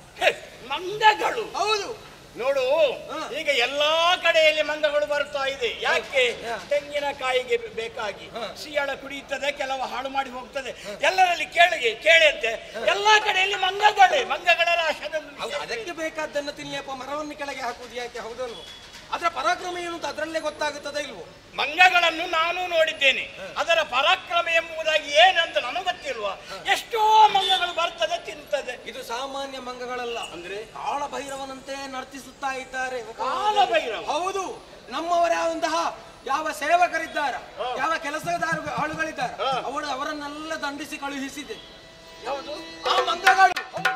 ಮಂಗಗಳು? ಹೌದು. ನೋಡು, ಈಗ ಎಲ್ಲಾ ಕಡೆಯಲ್ಲಿ ಮಂಗಗಳು ಬರ್ತಾ ಇದೆ. ಯಾಕೆ? ತೆಂಗಿನಕಾಯಿಗೆ ಬೇಕಾಗಿ ಸಿಯಾಳ ಕುಡಿಯುತ್ತದೆ, ಕೆಲವು ಹಾಳು ಮಾಡಿ ಹೋಗ್ತದೆ. ಎಲ್ಲರಲ್ಲಿ ಕೇಳಿಗೆ ಕೇಳಿಯಂತೆ ಎಲ್ಲಾ ಕಡೆಯಲ್ಲಿ ಮಂಗಗಳೇ, ಮಂಗಗಳ ರಾಶದಲ್ಲಿ. ಅದಕ್ಕೆ ಬೇಕಾದ್ದನ್ನು ತಿನ್ಲಿಯಪ್ಪ, ಮರವನ್ನು ಕೆಳಗೆ ಹಾಕುವುದು ಯಾಕೆ? ಹೌದಲ್ವ? ಅದರ ಪರಾಕ್ರಮ ಏನು ಅಂತ ಅದರಲ್ಲೇ ಗೊತ್ತಾಗುತ್ತದೆ ಇಲ್ವೋ? ಮಂಗಗಳನ್ನು ನಾನು ನೋಡಿದ್ದೇನೆ, ಅದರ ಪರಾಕ್ರಮ ಎಂಬುದಾಗಿ ಏನಂತ ನನಗೆ ಗೊತ್ತಿಲ್ವಾ? ಎಷ್ಟೋ ಮಂಗಗಳು ಬರ್ತದೆ, ತಿಂತದೆ. ಇದು ಸಾಮಾನ್ಯ ಮಂಗಗಳಲ್ಲ, ಅಂದ್ರೆ ಕಾಳಭೈರವನಂತೆ ನರ್ತಿಸುತ್ತಾ ಇದ್ದಾರೆ. ಕಾಳಭೈರವ? ಹೌದು. ನಮ್ಮವರಾದಂತಹ ಯಾವ ಸೇವಕರಿದ್ದಾರ, ಯಾವ ಕೆಲಸದಾರ ಆಳುಗಳಿದ್ದಾರೆ, ಅವಳು ಅವರನ್ನೆಲ್ಲ ದಂಡಿಸಿ ಕಳುಹಿಸಿದೆ. ಯಾವುದು? ಆ ಮಂಗಗಳು.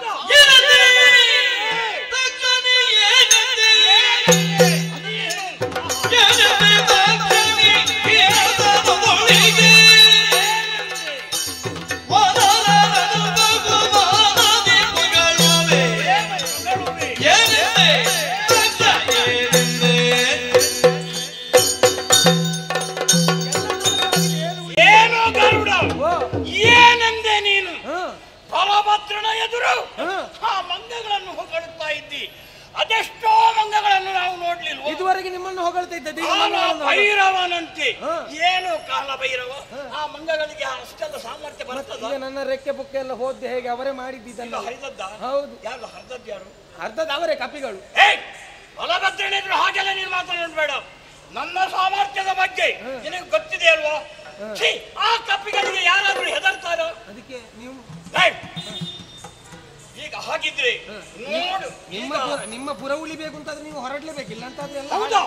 ಏನು ಗರುಡ, ಏನಂದೆ ನೀನು? ಬಲಭದ್ರನ ಎದುರು ಆ ಮಂಗಗಳನ್ನು ಹೊಗಳುತ್ತಾ ಇದ್ದಿ. ಅದೆಷ್ಟೋ ಮಂಗಗಳನ್ನು ನಾವು ನೋಡ್ಲಿಲ್ವ? ಇದುವರೆಗೆ ನಿಮ್ಮನ್ನು ಹೊಗಳ್ತಾ ಇದ್ದದ್ದು ಭೈರವನಂತೆ. ಏನು ಕಾಲ ಭೈರವ? ಆ ಮಂಗಗಳಿಗೆ ಅಷ್ಟೆಲ್ಲ ಸಾಮರ್ಥ್ಯ ಬರ್ತದ? ಈಗ ನನ್ನ ರೆಕ್ಕೆ ಪುಕ್ಕೆ ಎಲ್ಲ ಹೋದ್ದೆ ಹೇಗೆ? ಅವರೇ ಮಾಡಿದ್ದಿದ್ದಲ್ಲ. ಹರಿದದ್ದ? ಹೌದು. ಯಾರು ಹರಿದದ್ದು? ಯಾರು ಅರ್ಧದ ಅವರೇ ಕಪಿಗಳು. ಏ, ಬಲಭದ್ರನ ಎದುರು ಹಾಗೆಲ್ಲ ನೀನು ಮಾತನಾಡಬೇಡ. ನನ್ನ ಸಾಮರ್ಥ್ಯದ ಬಗ್ಗೆ ನಿನಗೆ ಗೊತ್ತಿದೆ ಅಲ್ವಾ? ಆ ಕಪಿಗಳಿಗೆ ಯಾರಾದ್ರೂ ಹೆದರ್ತಾರೋ? ಅದಕ್ಕೆ ನೀವು ಈಗ ಹಾಗಿದ್ರೆ ನೋಡು, ನಿಮ್ಮ ನಿಮ್ಮ ಪುರ ಉಳಿಬೇಕು ಅಂತಾದ್ರೆ ನೀವು ಹೊರಡ್ಲೇಬೇಕಿಲ್ಲ ಅಂತಾದ್ರೆ ಎಲ್ಲ. ಹೌದಾ?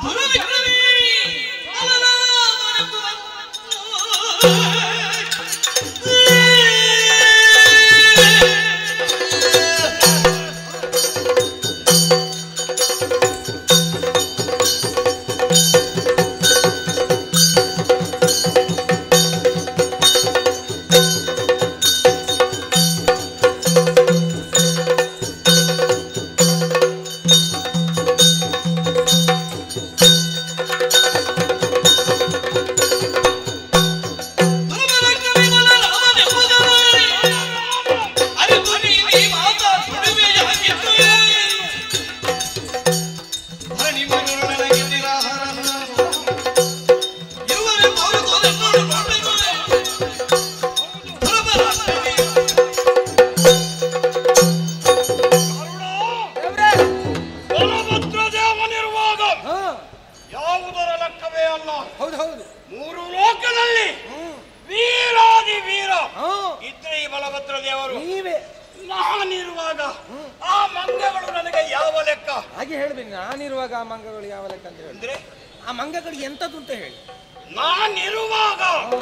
ನಾನಿರುವಾಗ ಆ ಮಂಗಗಳು ನನಗೆ ಯಾವ ಲೆಕ್ಕ? ಹಾಗೆ ಹೇಳ್ಬೇಕು, ನಾನಿರುವಾಗ ಆ ಮಂಗಗಳು ಯಾವ ಲೆಕ್ಕ ಅಂತ ಹೇಳಿದ್ರೆ ಆ ಮಂಗಗಳು ಎಂತದ್ದು ಅಂತ ಹೇಳಿ. ನಾನಿರುವಾಗ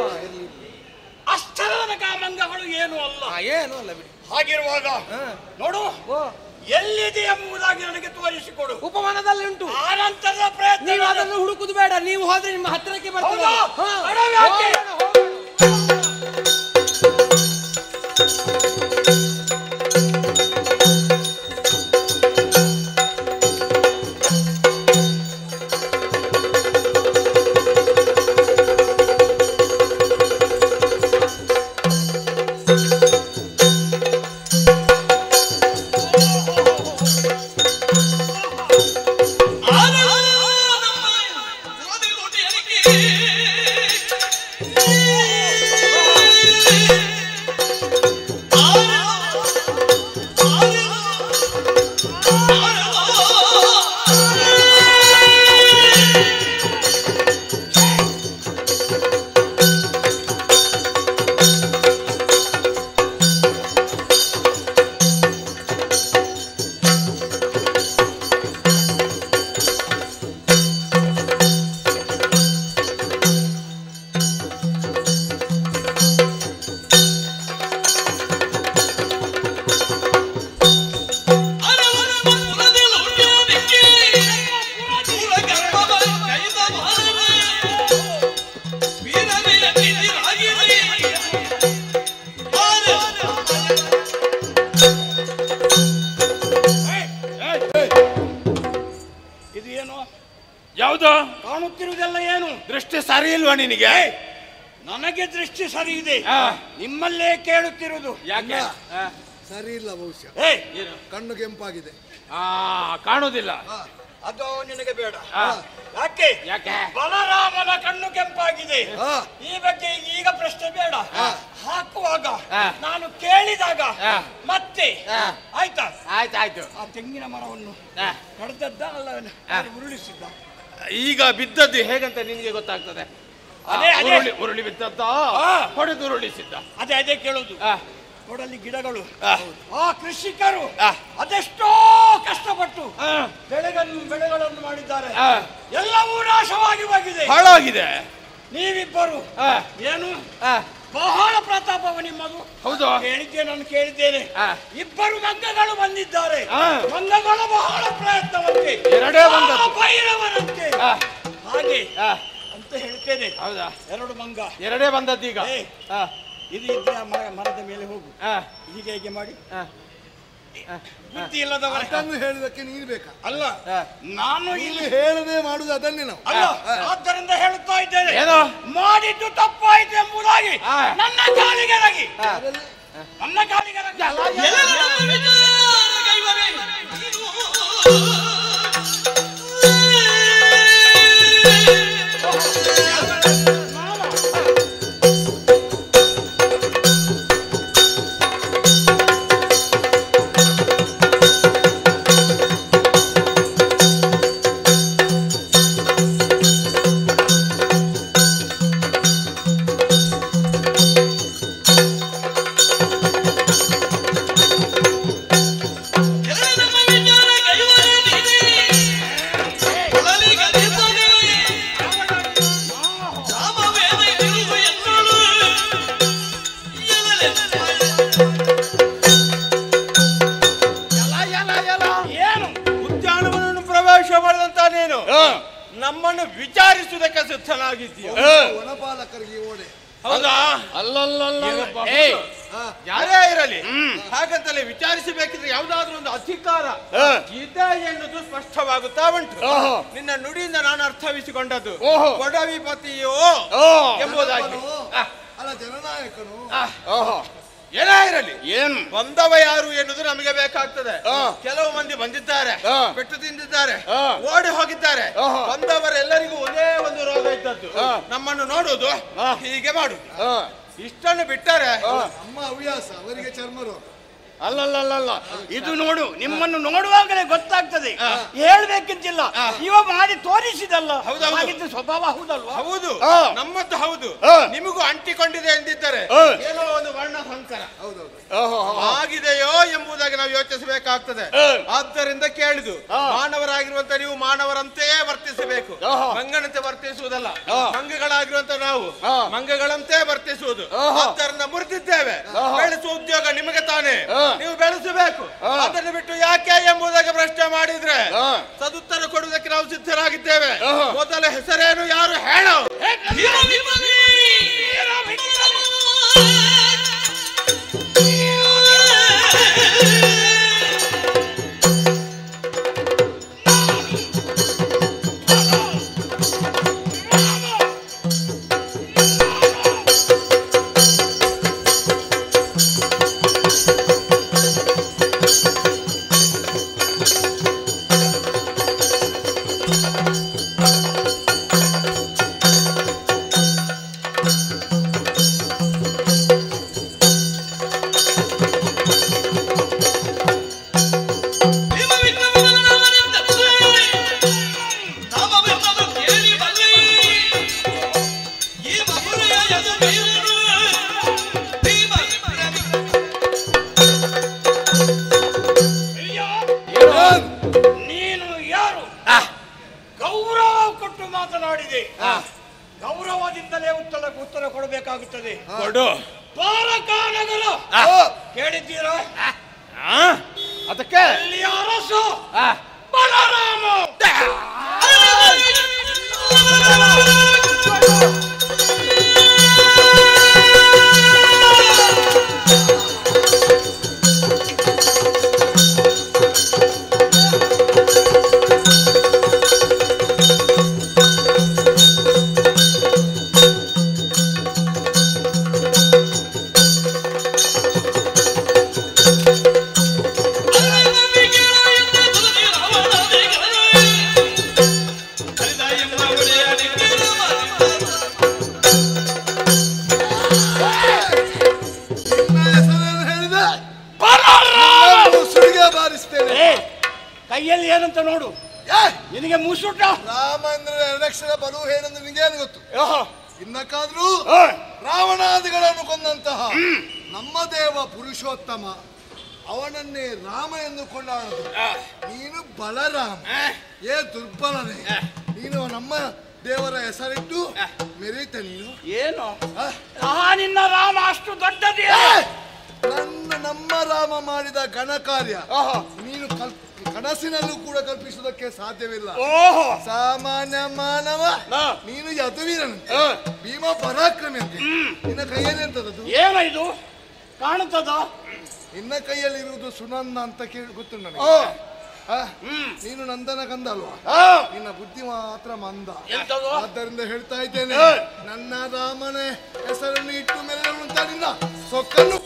ಅಷ್ಟರ ತನಕ ಮಂಗಗಳು ಏನು ಅಲ್ಲ. ಏನು ಅಲ್ಲ ಬಿಡಿ. ಹಾಗಿರುವಾಗ ನೋಡು ಎಲ್ಲಿದೆ ಎಂಬುದಾಗಿ ನನಗೆ ತೋರಿಸಿಕೊಡು. ಉಪವನದಲ್ಲಿ ಉಂಟು. ಆನಂತರದ ಪ್ರಯತ್ನ. ನೀವು ಅದನ್ನು ಹುಡುಕುದು ಬೇಡ, ನೀವು ಹೋದ್ರೆ ನಿಮ್ಮ ಹತ್ತಿರಕ್ಕೆ ಬರ್ತದೆ. ಯಾವುದು ಕಾಣುತ್ತಿರುವುದೆಲ್ಲ ಏನು? ದೃಷ್ಟಿ ಸರಿ ಇಲ್ವಾ ನಿನಗೆ? ನನಗೆ ದೃಷ್ಟಿ ಸರಿ ಇದೆ, ನಿಮ್ಮಲ್ಲೇ ಕೇಳುತ್ತಿರುವುದು. ಯಾಕೆ ಸರಿ ಇಲ್ಲ? ಬಹುಶಃ ಕಣ್ಣು ಕೆಂಪಾಗಿದೆ, ಕಾಣುವುದಿಲ್ಲ. ಅದು ನಿನಗೆ ಬೇಡ. ಯಾಕೆ? ಯಾಕೆ ಬಲರಾಮನ ಕಣ್ಣು ಕೆಂಪಾಗಿದೆ. ಈ ಬಗ್ಗೆ ಈಗ ಪ್ರಶ್ನೆ ಬೇಡ. ಹಾಕುವಾಗ ನಾನು ಕೇಳಿದಾಗ ಮತ್ತೆ ಆಯ್ತಾ? ಆಯ್ತಾಯ್ತು. ಆ ತೆಂಗಿನ ಮರವನ್ನು ಕಡ್ದದ್ದ ಅಲ್ಲ ಉರುಳಿಸಿದ್ದ? ಈಗ ಬಿದ್ದದ್ದು ಹೇಗಂತ ನಿನಗೆ ಗೊತ್ತಾಗ್ತದೆ? ಅದೇ ಅದೇ ಉರುಳಿ ಬಿದ್ದದ್ದ, ಹೊಡೆದು ಉರುಳಿಸಿದ್ದ. ಅದೇ ಅದೇ ಕೇಳೋದು. ನೋಡಲ್ಲಿ ಗಿಡಗಳು, ಆ ಕೃಷಿಕರು ಅದೆಷ್ಟೋ ಕಷ್ಟಪಟ್ಟು ಬೆಳೆಗಳನ್ನು ಬೆಳೆಗಳನ್ನು ಮಾಡಿದ್ದಾರೆ, ಎಲ್ಲವೂ ನಾಶವಾಗಿ ಹೋಗಿದೆ, ಹಾಳಾಗಿದೆ. ನೀವಿಬ್ಬರು ಏನು ಬಹಳ ಪ್ರತಾಪವ ನಿಮ್ಮದು. ಹೌದು, ಕೇಳಿದ್ದೆ, ನಾನು ಕೇಳಿದ್ದೇನೆ. ಇಬ್ಬರು ಮಂಗಗಳು ಬಂದಿದ್ದಾರೆ. ಮಂಗಗಳು ಬಹಳ ಪ್ರಯತ್ನವಂತೆ, ಎರಡೇ ಭೈರವರಂತೆ ಹಾಗೆ ಅಂತ ಹೇಳ್ತೇನೆ. ಹೌದಾ? ಎರಡು ಮಂಗ ಎರಡೇ ಬಂದದ್ದೀಗ. ಇದು ಇದ್ರೆ ಮರದ ಮೇಲೆ ಹೋಗು, ಹೀಗೆ ಹೇಗೆ ಮಾಡಿ ಬುದ್ಧಿ ಇಲ್ಲದವರನ್ನು ಹೇಳುವುದಕ್ಕೆ ನೀನು ಬೇಕಾ? ಅಲ್ಲ, ನಾನು ಇಲ್ಲಿ ಹೇಳದೆ ಮಾಡುದು ಅದನ್ನೇ ನಾವು. ಅಲ್ಲ, ಆದ್ದರಿಂದ ಹೇಳುತ್ತಾ ಇದ್ದೇನೆ, ಮಾಡಿದ್ದು ತಪ್ಪಾಯಿತು ಎಂಬುದಾಗಿ ನನ್ನ ಕಾಲಿಗೆರಗಿ ನನ್ನ ಕಾಲಿಗೆರಗಿ ನಮ್ಮನ್ನು ವಿಚಾರಿಸುವುದಕ್ಕೆ ಸಿದ್ಧನಾಗಿದ್ದೀಯ. ವನಪಾಲಕರಿಗೆ ಓಡೆ. ಹೌದಾ? ಅಲ್ಲಲ್ಲ, ಯಾರೇ ಇರಲಿ, ಹಾಗಂತಲೇ ವಿಚಾರಿಸಬೇಕಿದ್ರೆ ಯಾವುದಾದ್ರೂ ಒಂದು ಅಧಿಕಾರ ಇದೆ ಎನ್ನುವುದು ಸ್ಪಷ್ಟವಾಗುತ್ತಾ ಉಂಟು. ನಿನ್ನ ನುಡಿಯಿಂದ ನಾನು ಅರ್ಥವಿಸಿಕೊಂಡದ್ದು ಕೊಡವಿಪತಿಯೋ ಎಂಬುದಾಗಿ. ಅಲ್ಲ, ಜನನಾಯಕನು ಏನೇ ಇರಲಿ, ಏನು ಬಂದವ ಯಾರು ಎನ್ನುವುದು ನಮಗೆ ಬೇಕಾಗ್ತದೆ. ಕೆಲವು ಮಂದಿ ಬಂದಿದ್ದಾರೆ, ಪೆಟ್ಟು ತಿಂದಿದ್ದಾರೆ, ಓಡಿ ಹೋಗಿದ್ದಾರೆ. ಬಂದವರೆಲ್ಲರಿಗೂ ಒಂದೇ ಒಂದು ರೋಗ ಇದ್ದದ್ದು, ನಮ್ಮನ್ನು ನೋಡುವುದು, ಹೀಗೆ ಮಾಡುದು. ಇಷ್ಟನ್ನು ಬಿಟ್ಟರೆ ನಮ್ಮ ಹವ್ಯಾಸ ಅವರಿಗೆ ಚರ್ಮ ರೋಗ. ಅಲ್ಲಲ್ಲಲ್ಲ, ಇದು ನೋಡು, ನಿಮ್ಮನ್ನು ನೋಡುವಾಗಲೇ ಗೊತ್ತಾಗ್ತದೆ, ಹೇಳ್ಬೇಕಿದ್ದಿಲ್ಲ, ಇವ ಮಾಡಿ ತೋರಿಸಿದಲ್ಲ. ಹಾಗಿದ್ದು ಸ್ವಭಾವ ಹೌದಲ್ವಾ? ಹೌದು, ನಮ್ಮದ್ದು ಹೌದು. ನಿಮಗೂ ಅಂಟಿಕೊಂಡಿದೆ ಎಂದಿದ್ದರೆ ಏನೋ ಒಂದು ವರ್ಣ ಸಂಕರ ಆಗಿದೆಯೋ ಎಂಬುದಾಗಿ ನಾವು ಯೋಚಿಸಬೇಕಾಗ್ತದೆ. ಆದ್ದರಿಂದ ಕೇಳಿದು, ಮಾನವರಾಗಿರುವಂತ ನೀವು ಮಾನವರಂತೆಯೇ ವರ್ತಿಸಬೇಕು, ಮಂಗನಂತೆ ವರ್ತಿಸುವುದಲ್ಲ. ಮಂಗಗಳಾಗಿರುವಂತ ನಾವು ಮಂಗಗಳಂತೆ ವರ್ತಿಸುವುದು. ಆದ್ದರಿಂದ ಮುರಿದಿದ್ದೇವೆ. ಬೆಳೆಸುವ ಉದ್ಯೋಗ ನಿಮಗೆ ತಾನೇ, ನೀವು ಬೆಳೆಸಬೇಕು. ಅದನ್ನು ಬಿಟ್ಟು ಯಾಕೆ ಎಂಬುದಾಗಿ ಪ್ರಶ್ನೆ ಮಾಡಿದ್ರೆ ಸದುತ್ತರ ಕೊಡುವುದಕ್ಕೆ ನಾವು ಸಿದ್ಧರಾಗಿದ್ದೇವೆ. ಮೊದಲ ಹೆಸರೇನು ಯಾರು ಹೇಳೋ? ನೀನು ಯಾರು? ಗೌರವ ಕೊಟ್ಟು ಮಾತನಾಡಿದೆ, ಗೌರವದಿಂದಲೇ ಉತ್ತರ ಉತ್ತರ ಕೊಡಬೇಕಾಗುತ್ತದೆ. ಕೊಡು. ದ್ವಾರಕಾನಗರ ಕೇಳಿದ್ದೀರಾ? ಅದಕ್ಕೆ ಅಲ್ಲಿ ಅರಸು ಬಲರಾಮ. ಕೈಯಲ್ಲಿ ಏನಂತ ನೋಡು, ನಿನಗೆ ಮುಸುಟ. ರಾಮಂದ್ರ ಎರಡಕ್ಷರ ಬಲು ಹೇಳಂದ್ರೆ ನಿನಗೇನು ಗೊತ್ತು? ಇನ್ನಕ್ಕಾದ್ರೂ ರಾವಣಾದಿಗಳನ್ನು ಕೊಂದಂತಹ ನಮ್ಮ ದೇವ ಪುರುಷೋತ್ತಮ ಅವನನ್ನೇ ರಾಮ ಎಂದು ಕೊಂಡಾಡದು. ನೀನು ಬಲರಾಮ, ಏ ದುರ್ಬಲನೇ. ನೀನು ನಮ್ಮ ದೇವರ ಹೆಸರಿಟ್ಟು ಮೆರೀತ. ನೀನು ಏನು ನಿನ್ನ ರಾಮ ಅಷ್ಟು ದೊಡ್ಡದೇ? ನನ್ನ ನಮ್ಮ ರಾಮ ಮಾಡಿದ ಘನ ಕಾರ್ಯ ನೀನು ಕಲ್ಪ ಕನಸಿನಲ್ಲೂ ಕೂಡ ಕಲ್ಪಿಸುವುದಕ್ಕೆ ಸಾಧ್ಯವಿಲ್ಲ. ಸಾಮಾನ್ಯ ಮಾನವ ನೀನು ಯದುವೀರನಂತೆ, ಭೀಮ ಪರಾಕ್ರಮಿ ಅಂತೆ. ನಿನ್ನ ಕೈಯಲ್ಲಿ ಎಂತದದು? ಏನ ಇದು ಕಾಣುತ್ತದ? ನಿನ್ನ ಕೈಯಲ್ಲಿ ಇರುವುದು ಸುನಂದ ಅಂತ ಕೇಳಿ ಗೊತ್ತು ನನಗೆ. ನೀನು ನಂದನ ಕಂದ ಅಲ್ವಾ? ನಿನ್ನ ಬುದ್ಧಿ ಮಾತ್ರ ಮಂದ. ಆದ್ದರಿಂದ ಹೇಳ್ತಾ ಇದ್ದೇನೆ, ನನ್ನ ರಾಮನ ಹೆಸರನ್ನು ಇಟ್ಟು ಮೇಲೆ ನಿನ್ನ ಸೊಕ್ಕನ್ನು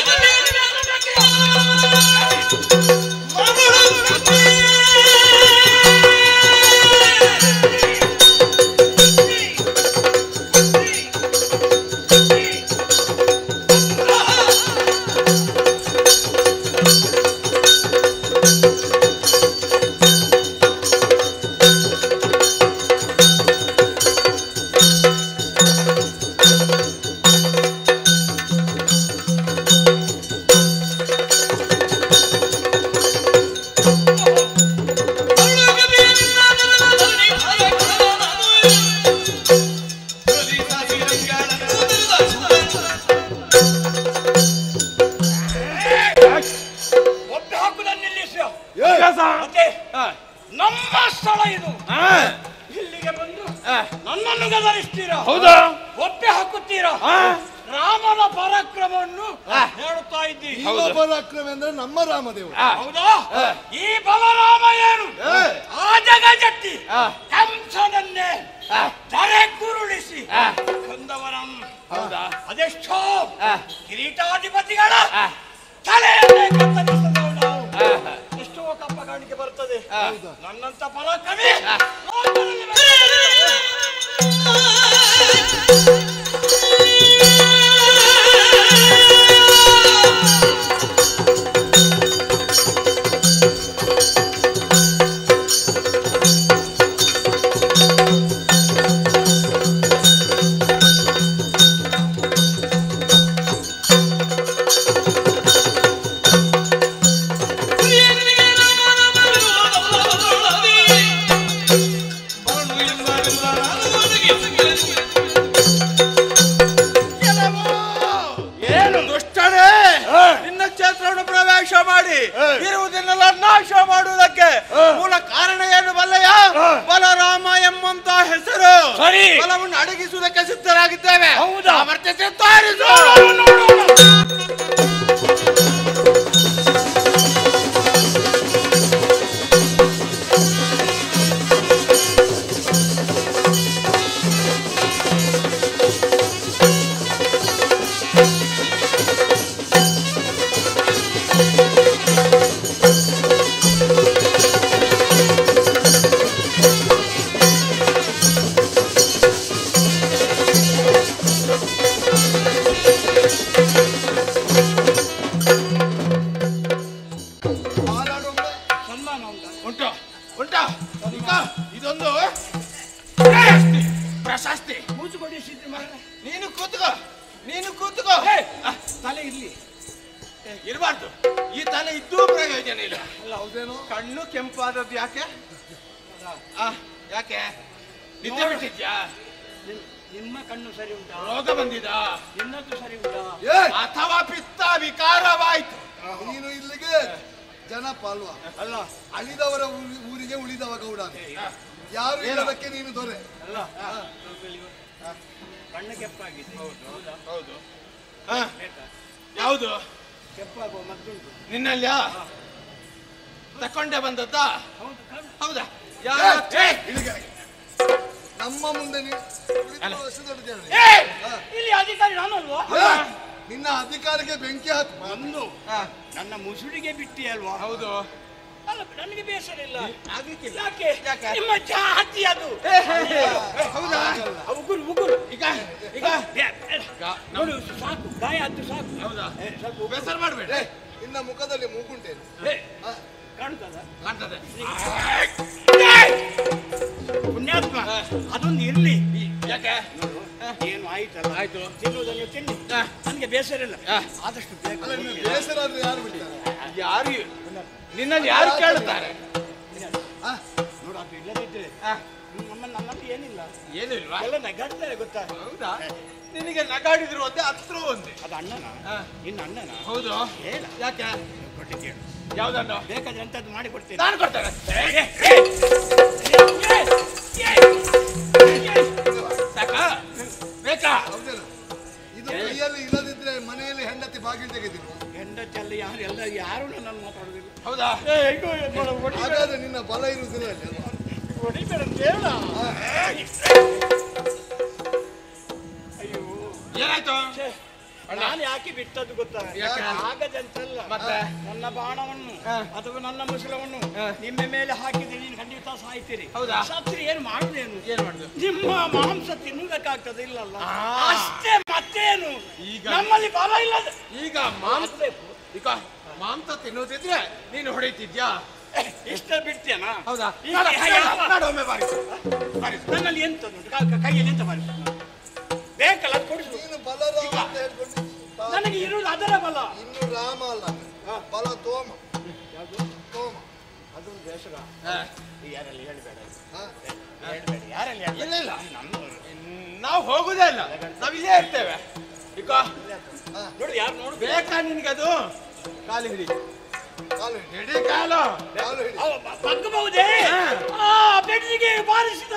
ನಮ್ಮ ಸ್ಥಳ ಇದು. ಇಲ್ಲಿಗೆ ಬಂದು ನನ್ನನ್ನು ಗದರಿಸ್ತೀರಾ? ಹೌದಾ? ಒಪ್ಪೆ ಹಾಕುತ್ತೀರಾ? ರಾಮನ ಪರಾಕ್ರಮವನ್ನು ಹೇಳುತ್ತಾ ಇದ್ದೀರಿ. ಪರಾಕ್ರಮ ಅಂದ್ರೆ ನಮ್ಮ ರಾಮದೇವ. ಹೌದಾ? ಈ ಬಲರಾಮ ಏನು ಆ ಜಗ ಜಟ್ಟಿ ಕಂಸನನ್ನೇ ತಲೆ ಕುರುಳಿಸಿ ಕೊಂದವನನ್ನು. ಹೌದಾ? ಅದೆಷ್ಟೋ ಕಿರೀಟಾಧಿಪತಿಗಳ ತಲೆಯನ್ನೇ ಕತ್ತರಿಸಿದವು ನಾವು. ಎಷ್ಟೋ ಕಪ್ಪ ಕಾಣಿಕೆ ಬರ್ತದೆ. ನನ್ನಂತ ಪರಾಕ್ರಮಿ ಅಡಗಿಸುವುದಕ್ಕೆ ಸಿದ್ಧರಾಗಿದ್ದೇವೆ. ಹೌದಾ? ಸಾಮರ್ಥ್ಯ ತೋರಿಸು. ಉಂಟು ಉಂಟು ಈಗ ಇದೊಂದು ಪ್ರಶಸ್ತಿ. ಮೂಚುಕೊಡಿಸಿದ್ರೆ ಮಾರ್ರೆ. ನೀನು ಕೂತ್ಕೋ, ನೀನು ಕೂತ್ಕೋ. ತಲೆ ಇರ್ಲಿ. ಇರಬಾರ್ದು. ಈ ತಲೆ ಇದ್ದೂ ಪ್ರಯೋಜನ ಇಲ್ಲ. ಅಲ್ಲ ಹೌದೇನೋ? ಕಣ್ಣು ಕೆಂಪಾದದ್ದು ಯಾಕೆ? ಆ, ಯಾಕೆ ನಿದ್ದೆ ಬಿಟ್ಟಿದ್ಯಾ? ನಿಮ್ಮ ಕಣ್ಣು ಸರಿ ಉಂಟಾ? ರೋಗ ಬಂದಿದ? ನಿನ್ನದ್ದು ಸರಿ ಉಂಟಾ? ಅಥವಾ ಪಿತ್ತ ವಿಕಾರವಾಯ್ತು? ನೀನು ಇಲ್ಲಿಗೆ ಜನಪ ಅಲ್ವಾ? ಅಲ್ಲ ಅಳಿದವರ ಊರಿ- ಊರಿಗೆ ಉಳಿದವ ಗೌಡ. ಯಾರು ಇಲ್ಲದಕ್ಕೆ ನೀನು ದೊರೆ ಅಲ್ಲ ಕಣ್ಣು ಕೆಂಪಾಗಿದೆ. ಹೌದಾ? ಹೌದು. ಆ, ಯಾವುದು ಕೆಂಪಾಗುವ ಮದ್ದುಂಟು ನಿನ್ನಲ್ಲಿಯಾ? ತಕೊಂಡೆ ಬಂದದ್ದಾ? ಹೌದು ಕಣ್ಣು. ಹೌದಾ? ಇಲ್ಲಿಗೆ ನಮ್ಮ ಮುಂದೆ ನೀನು ಕುಳಿತು ಎಷ್ಟು ದೊಡ್ಡ ಜನ ನೀನು. ಏ, ಇಲ್ಲಿ ಅಧಿಕಾರಿ ನಾನಲ್ವಾ? ಹಾ, ನಿನ್ನ ಅಧಿಕಾರಕ್ಕೆ ಬೆಂಕಿ ಹಾಕು. ಒಂದು ನನ್ನ ಮುಸುಡಿಗೆ ಬಿಟ್ಟಿ ಅಲ್ವಾ? ಹೌದು. ಅಲ್ಲ ನನಗೆ ಬೇಸರ ಇಲ್ಲ. ಆಗ್ಲಿಕ್ಕಿಲ್ಲ. ಯಾಕೆ? ಯಾಕೆ? ನಿಮ್ಮ ಜಾತಿ ಅದು. ಹೌದಾ? ಉಗುರು ಉಗುರು ಈಗ ಈಗ ನೋಡು ಸಾಕು, ಗಾಯ ಅದು ಸಾಕು. ಹೌದಾ? ಏ, ಸ್ವಲ್ಪ ಬೇಸರ ಮಾಡಬೇಡ. ಏ, ನಿನ್ನ ಮುಖದಲ್ಲಿ ಮೂಗುಂಟೇನು? ಏ, ಕಾಣ್ತದ? ಕಾಣ್ತದೆ. ಪುಣ್ಯಾತ್ಮ ಅದೊಂದು ಇರ್ಲಿ. ಯಾಕೆ? ಏನು ಆಯ್ತಲ್ಲ, ಆಯ್ತು. ತಿನ್ನುವುದನ್ನು ತಿನ್ನಿ, ನನಗೆ ಬೇಸರ ಇಲ್ಲ. ಆದಷ್ಟು ಬೇಗ ಅಲ್ಲ, ನಿನ್ನ ಬೇಸರ ಆದ್ರೆ ಯಾರು ಬಿಡ್ತಾರೆ? ಯಾರು ನಿನ್ನಲ್ಲಿ ಯಾರು ಕೇಳುತ್ತಾರೆ? ಆ, ನೋಡು ಅದು ಇಲ್ಲದಿದ್ದರೆ ನಮ್ಮ ನಮ್ಮಲ್ಲಿ ಏನಿಲ್ಲ, ಏನು ಇಲ್ವಾ? ಎಲ್ಲ ನಗಾಡ್ತಾರೆ ಗೊತ್ತಾ? ಹೌದಾ? ನಿನಗೆ ನಗಾಡಿದ್ರು ಒಂದೇ, ಹತ್ರ ಒಂದೇ. ಅದು ಅಣ್ಣನ, ಇನ್ನು ಅಣ್ಣನ. ಹೌದು. ಹೇಳ ಯಾಕೆ? ಕೊಟ್ಟು ಕೇಳು, ಯಾವ್ದನ್ನು ಬೇಕಾದ್ರೆ ಎಂತದ್ದು ಮಾಡಿ ಕೊಡ್ತೇನೆ. ನಾನು ಕೊಡ್ತೇನೆ. ಸಾಕಾ? ಬೇಕಾ? ಹೌದೇನೋ? ಇದು ಕೈಯಲ್ಲಿ ಇಲ್ಲದಿದ್ರೆ ಮನೆಯಲ್ಲಿ ಹೆಂಡತಿ ಬಾಗಿಲು ತೆಗೆದಿರು. ಹೆಂಡತಿ ಅಲ್ಲಿ ಯಾರು ಎಲ್ಲ ಯಾರು ನನ್ನನ್ನು ಮಾತಾಡುದಿಲ್ಲ. ಹೌದಾ? ಹಾಗಾದ್ರೆ ನಿನ್ನ ಬಲ ಇರುವುದಿಲ್ಲ ಅಲ್ಲಿ ಅಲ್ವಾ? ಹೊಡಿಬೇಡ ಅಂತ ಹೇಳ. ಅಯ್ಯೋ ಏನಾಯ್ತು? ನಾನು ಯಾಕೆ ಬಿಟ್ಟದ್ದು ಗೊತ್ತಾ? ಯಾಕೆ? ಆಗದಂತಲ್ಲ, ಮತ್ತೆ? ನನ್ನ ಬಾಣವನ್ನು ಅಥವಾ ನನ್ನ ಮುಸುಳವನ್ನು ನಿಮ್ಮ ಮೇಲೆ ಹಾಕಿದ್ರೆ ನೀನು ಖಂಡಿತ ಸಾಯ್ತೀರಿ. ಹೌದಾ? ಸತ್ರಿ ಏನು ಮಾಡುದೇನು? ಏನ್ ಮಾಡುದು? ನಿಮ್ಮ ಮಾಂಸ ತಿನ್ನುವುದಕ್ಕಾಗ್ತದೆ ಇಲ್ಲಲ್ಲ, ಅಷ್ಟೇ. ಮತ್ತೇನು? ಈಗ ನಮ್ಮಲ್ಲಿ ಬಲ ಇಲ್ಲ. ಈಗ ಮಾಂಸ ಈಗ ಮಾಂಸ ತಿನ್ನೋದಿದ್ರೆ ನೀನು ಹೊಡಿತಿದ್ಯಾ? ಇಷ್ಟ ಬಿಡ್ತೇನಾ? ಹೌದಾ? ಈಗ ಯಾವ- ನಾಡೊಮ್ಮೆ ಬಾರಿಸು. ಬಾರಿಸು. ನನ್ನಲ್ಲಿ ಎಂತ ಉಂಟು? ಕ- ಕ- ಕೈಯಲ್ಲಿ ಎಂತ ಬಾರಿ ಬೇಕಲ್ಲ ಅದು ಕೊಡಿಸು. ನೀನು ಬಲರಾಮ ಅಂತ ಹೇಳ್ಕೊಂಡು ನನಗೆ ಇರುವುದು ಅದರ ಬಲ. ಇನ್ನು ರಾಮ ಅಲ್ಲ, ಬಲ ತೋಮ. ತೋಮ ಅದೊಂದು ಬೇಸರ. ಹಾ. ಯಾರಲ್ಲಿ ಹೇಳಬೇಡ, ಹಾ? ಹೇಳಬೇಡ. ಯಾರಲ್ಲಿ ಹೇಳಬೇಡ. ಇಲ್ಲ ಇಲ್ಲ, ನಮ್ಮವರು ನಾವು ಹೋಗುದೇ ಇಲ್ಲ, ನಾವು ಇಲ್ಲೇ ಇರ್ತೇವೆ. ಈಗ ನೋಡು, ಯಾರು ನೋಡು. ಬೇಕಾ ನಿನ್ಗದು? ಕಾಲು ಹಿಡಿ, ಕಾಲು ಹಿಡಿ, ಹಿಡಿ ಕಾಲು. ಕಾಲು ಹಿಡಿ. ಅವ ಬ- ಬಗ್ಗಬಹುದೇ? ಆ ಬೆನ್ನಿಗೆ ಬಾರಿಸಿದ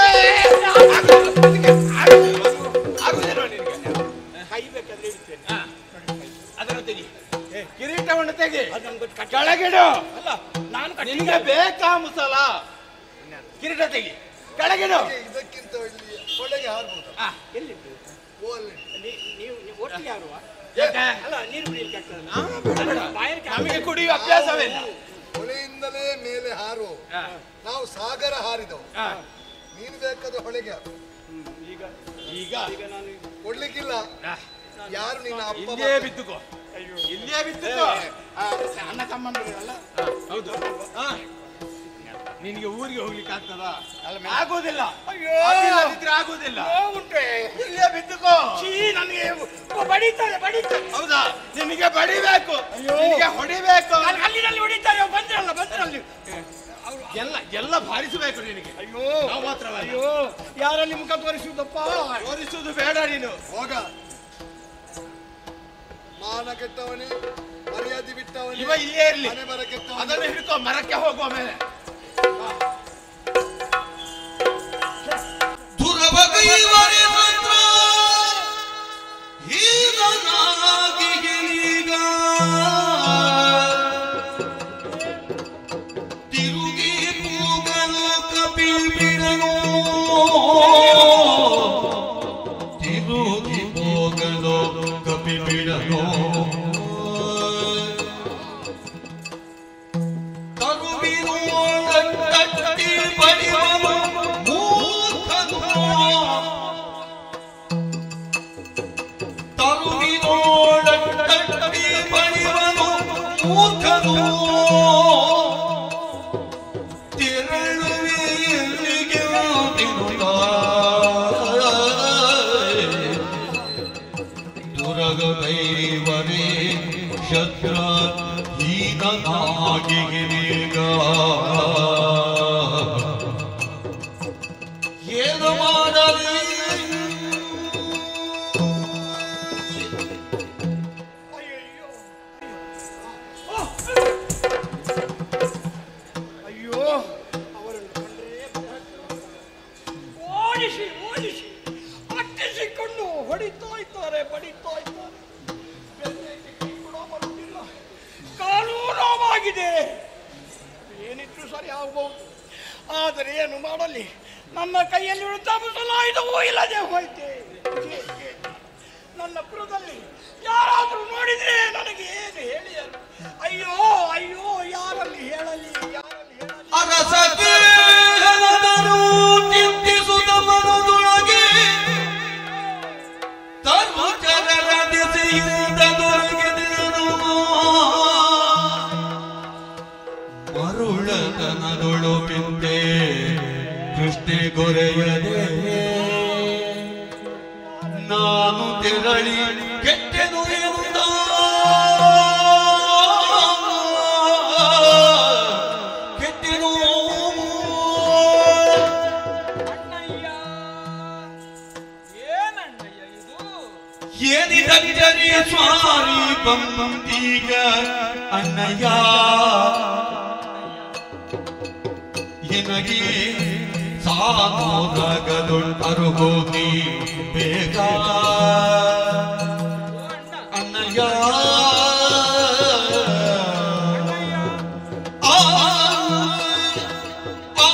ಆಗುದಿಲ್ವ ನಿನಗೆ? ಕೈ ಬೇಕಾದ್ರೆ ಇಡ್ತೇನೆ. ಹಾ. ಅದನ್ನು ತೆಗಿ, ಕಿರೀಟವನ್ನು ತೆಗಿ, ಅದು ನಮ್ಗೆ ಗೊತ್ತು. ಕಟ್ಟ- ಕೆಳಗಿಡು. ಅಲ್ಲ ನಾನು ಕಟ್ಟಿ- ನಿನಗೆ ಬೇಕಾ ಮುಸಲ? ಕಿರೀಟ ತೆಗಿ, ಕೆಳಗಿಡು. ಇದಕ್ಕಿಂತ ಇಲ್ಲಿ ಒಳಗೆ ಹಾರ್ಬೋದು. ಆ, ಎಲ್ಲಿದ್ದು? ಓ, ಅಲ್ಲಿ. ನೀ- ನೀವು ನೀವು ಒಟ್ಟಿಗೆ ಯಾರುವ? ಯಾಕೆ? ಅಲ್ಲ ನೀರು ಕುಡಿಯಲಿಕ್ಕೆ ಆಗ್ತದಲ್ಲ? ಆ, ಬೇಡ, ಬೇಡ. ಬಾಯಾರಿಕೆ ನಮಗೆ ಆಗ್ತದೆ. ಕುಡಿಯುವ ಅಭ್ಯಾಸವಿಲ್ಲ. ಹೊಳೆಯಿಂದಲೇ ಮೇಲೆ ಹಾರು. ಆ, ನಾವು ಸಾಗರ ಹಾರಿದವು. ಆ. ನೀನು ಬೇಕಾದ ಹೊಳೆಗೆ ಹಾರು. ಹ್ಮ್, ಈಗ ಈಗ ಈಗ ನಾನು ಕೊಡ್ಲಿಕ್ಕಿಲ್ಲ. ಆ, ಯಾರು ನಿನ್ನ ಅಪ್ಪ ಇಲ್ಲೇ ಮಗ? ಬಿದ್ದುಕೋ, ಅಯ್ಯೋ ಇಲ್ಲೇ ಬಿದ್ದುಕೋ. ಆ, ಅಣ್ಣ ತಮ್ಮಂದಿರಲ್ಲ. ಆ, ಹೌದು. ಆ, ನಿನಗೆ ಊರಿಗೆ ಹೋಗ್ಲಿಕ್ಕೆ ಆಗ್ತದ? ಆಗೋದಿಲ್ಲ. ಅಯ್ಯೋ ಅದಿಲ್ಲದಿದ್ರೆ ಆಗೋದಿಲ್ಲ. ಉಂಟೆ ಇಲ್ಲೇ ಬಿದ್ದುಕೋ. ಛೀ, ನನಗೆ ಬಡಿತಾರೆ ಬಡಿತಾರೆ. ಹೌದಾ? ನಿನಗೆ ಬಡಿಬೇಕು, ಅಯ್ಯೋ. ನಿನಗೆ ಹೊಡಿಬೇಕು. ಅಲ್ಲಿ ಕಲ್ಲಿನಲ್ಲಿ ಹೊಡಿತಾರೆ. ಬಂದ್ರಲ್ಲ ಬಂದ್ರಲ್ಲಿ. ಎಲ್ಲ ಎಲ್ಲ ಭಾರಿಸಬೇಕು ನಿನಗೆ. ಅಯ್ಯೋ ನಾವು ಮಾತ್ರವಲ್ಲ. ಅಯ್ಯೋ ಯಾರಲ್ಲಿ ಮುಖ ತೋರಿಸುವುದಪ್ಪ? ತೋರಿಸುವುದು ಬೇಡ ನೀನು. ಹೋಗ. ಮಾನ ಕೆಟ್ಟವನೇ, ಮರ್ಯಾದೆ ಬಿಟ್ಟವನೇ, ಇವ ಇಲ್ಲೇ ಇರ್ಲಿ. ಮನೆ ಮರ ಕೆಟ್ಟವನೇ. ಅದನ್ನು ಹಿಡ್ಕೊ, ಮರಕ್ಕೆ ಹೋಗುವ ಮೇಲೆ. ದುರಬಗೈವರೇ ತಿರುಗಿ ಕೂಗಲು ಕಪಿಬಿಡನು ತಿರುಗಿ ಹೋಗಲು ಕಪಿಬಿಡನು ಕರುವಿನೋಳಟ್ಟಿ ಬಡಿವನು ಮೂರ್ಖನು ತರುವಿನೋಳಟ್ಟಿ ಬಡಿವನು ಮೂರ್ಖನು ದುರಗೈವರೇ ಶತ್ರ ಹೀನಾಗಿಗ ಏನು ಮಾಡಲಿ ಅಯ್ಯೋ ಅವರನ್ನು ಕಂಡ್ರೆ ಓಡಿಸಿ ಓಡಿಸಿ ಅಟ್ಟಿಸಿಕೊಂಡು ಹೊಡಿತಾ ಇದ್ದಾರೆ ಬಡಿತಾ ಇದ್ದಾರೆ ಬೆನ್ನಿಗೆ ಕೈ ಕೂಡ ಬರುವುದಿಲ್ಲ ಕಾಲು ನೋವಾಗಿದೆ ಏನಿತ್ತು ಸರಿ ಆಗಬಹುದು ಆದರೆ ಏನು ಮಾಡಲಿ ನನ್ನ ಕೈಯಲ್ಲಿ ತಪ್ಪಿಸಲಾಯಿತವೂ ಇಲ್ಲದೆ ಹೋಯ್ತೆ ನನ್ನ ಪುರದಲ್ಲಿ ಯಾರಾದರೂ ನೋಡಿದ್ರೆ ನನಗೆ ಏನು ಹೇಳಿ ಅಯ್ಯೋ ಅಯ್ಯೋ ಯಾರಲ್ಲಿ ಹೇಳಲಿ ಯಾರಲ್ಲಿ ಹೇಳಲಿ ಅರಸಗೆ ಚಿಂತಿಸುತ್ತ ಮನದೊಳಗೆ ತರುಚರರ ದೆಸೆಯಿಂದ ದೊರಕಿದನು ಮರುಳತನದೊಳು ಪಿಂತೆ ಕೃಷ್ಣೆ ಗೊರೆಯದೆ ನಾನು ತೆರಳಿ ಕೆಟ್ಟೆನು ಎಂದ ಕೆಟ್ಟೆನು ಅಣ್ಣಯ್ಯ ಏನಣ್ಣಯ್ಯ ಇದು ಏನಿದರಿ ಸ್ವಾರಿ ಬಂತೀಗ ಅಣ್ಣಯ್ಯ ಎನಗೆ ಸಾನೋದಗದೊಳು ಹೋಗಿ ಬೇಗ ಅಣ್ಣಯ್ಯ ಆ ಆ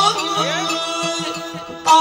ಆ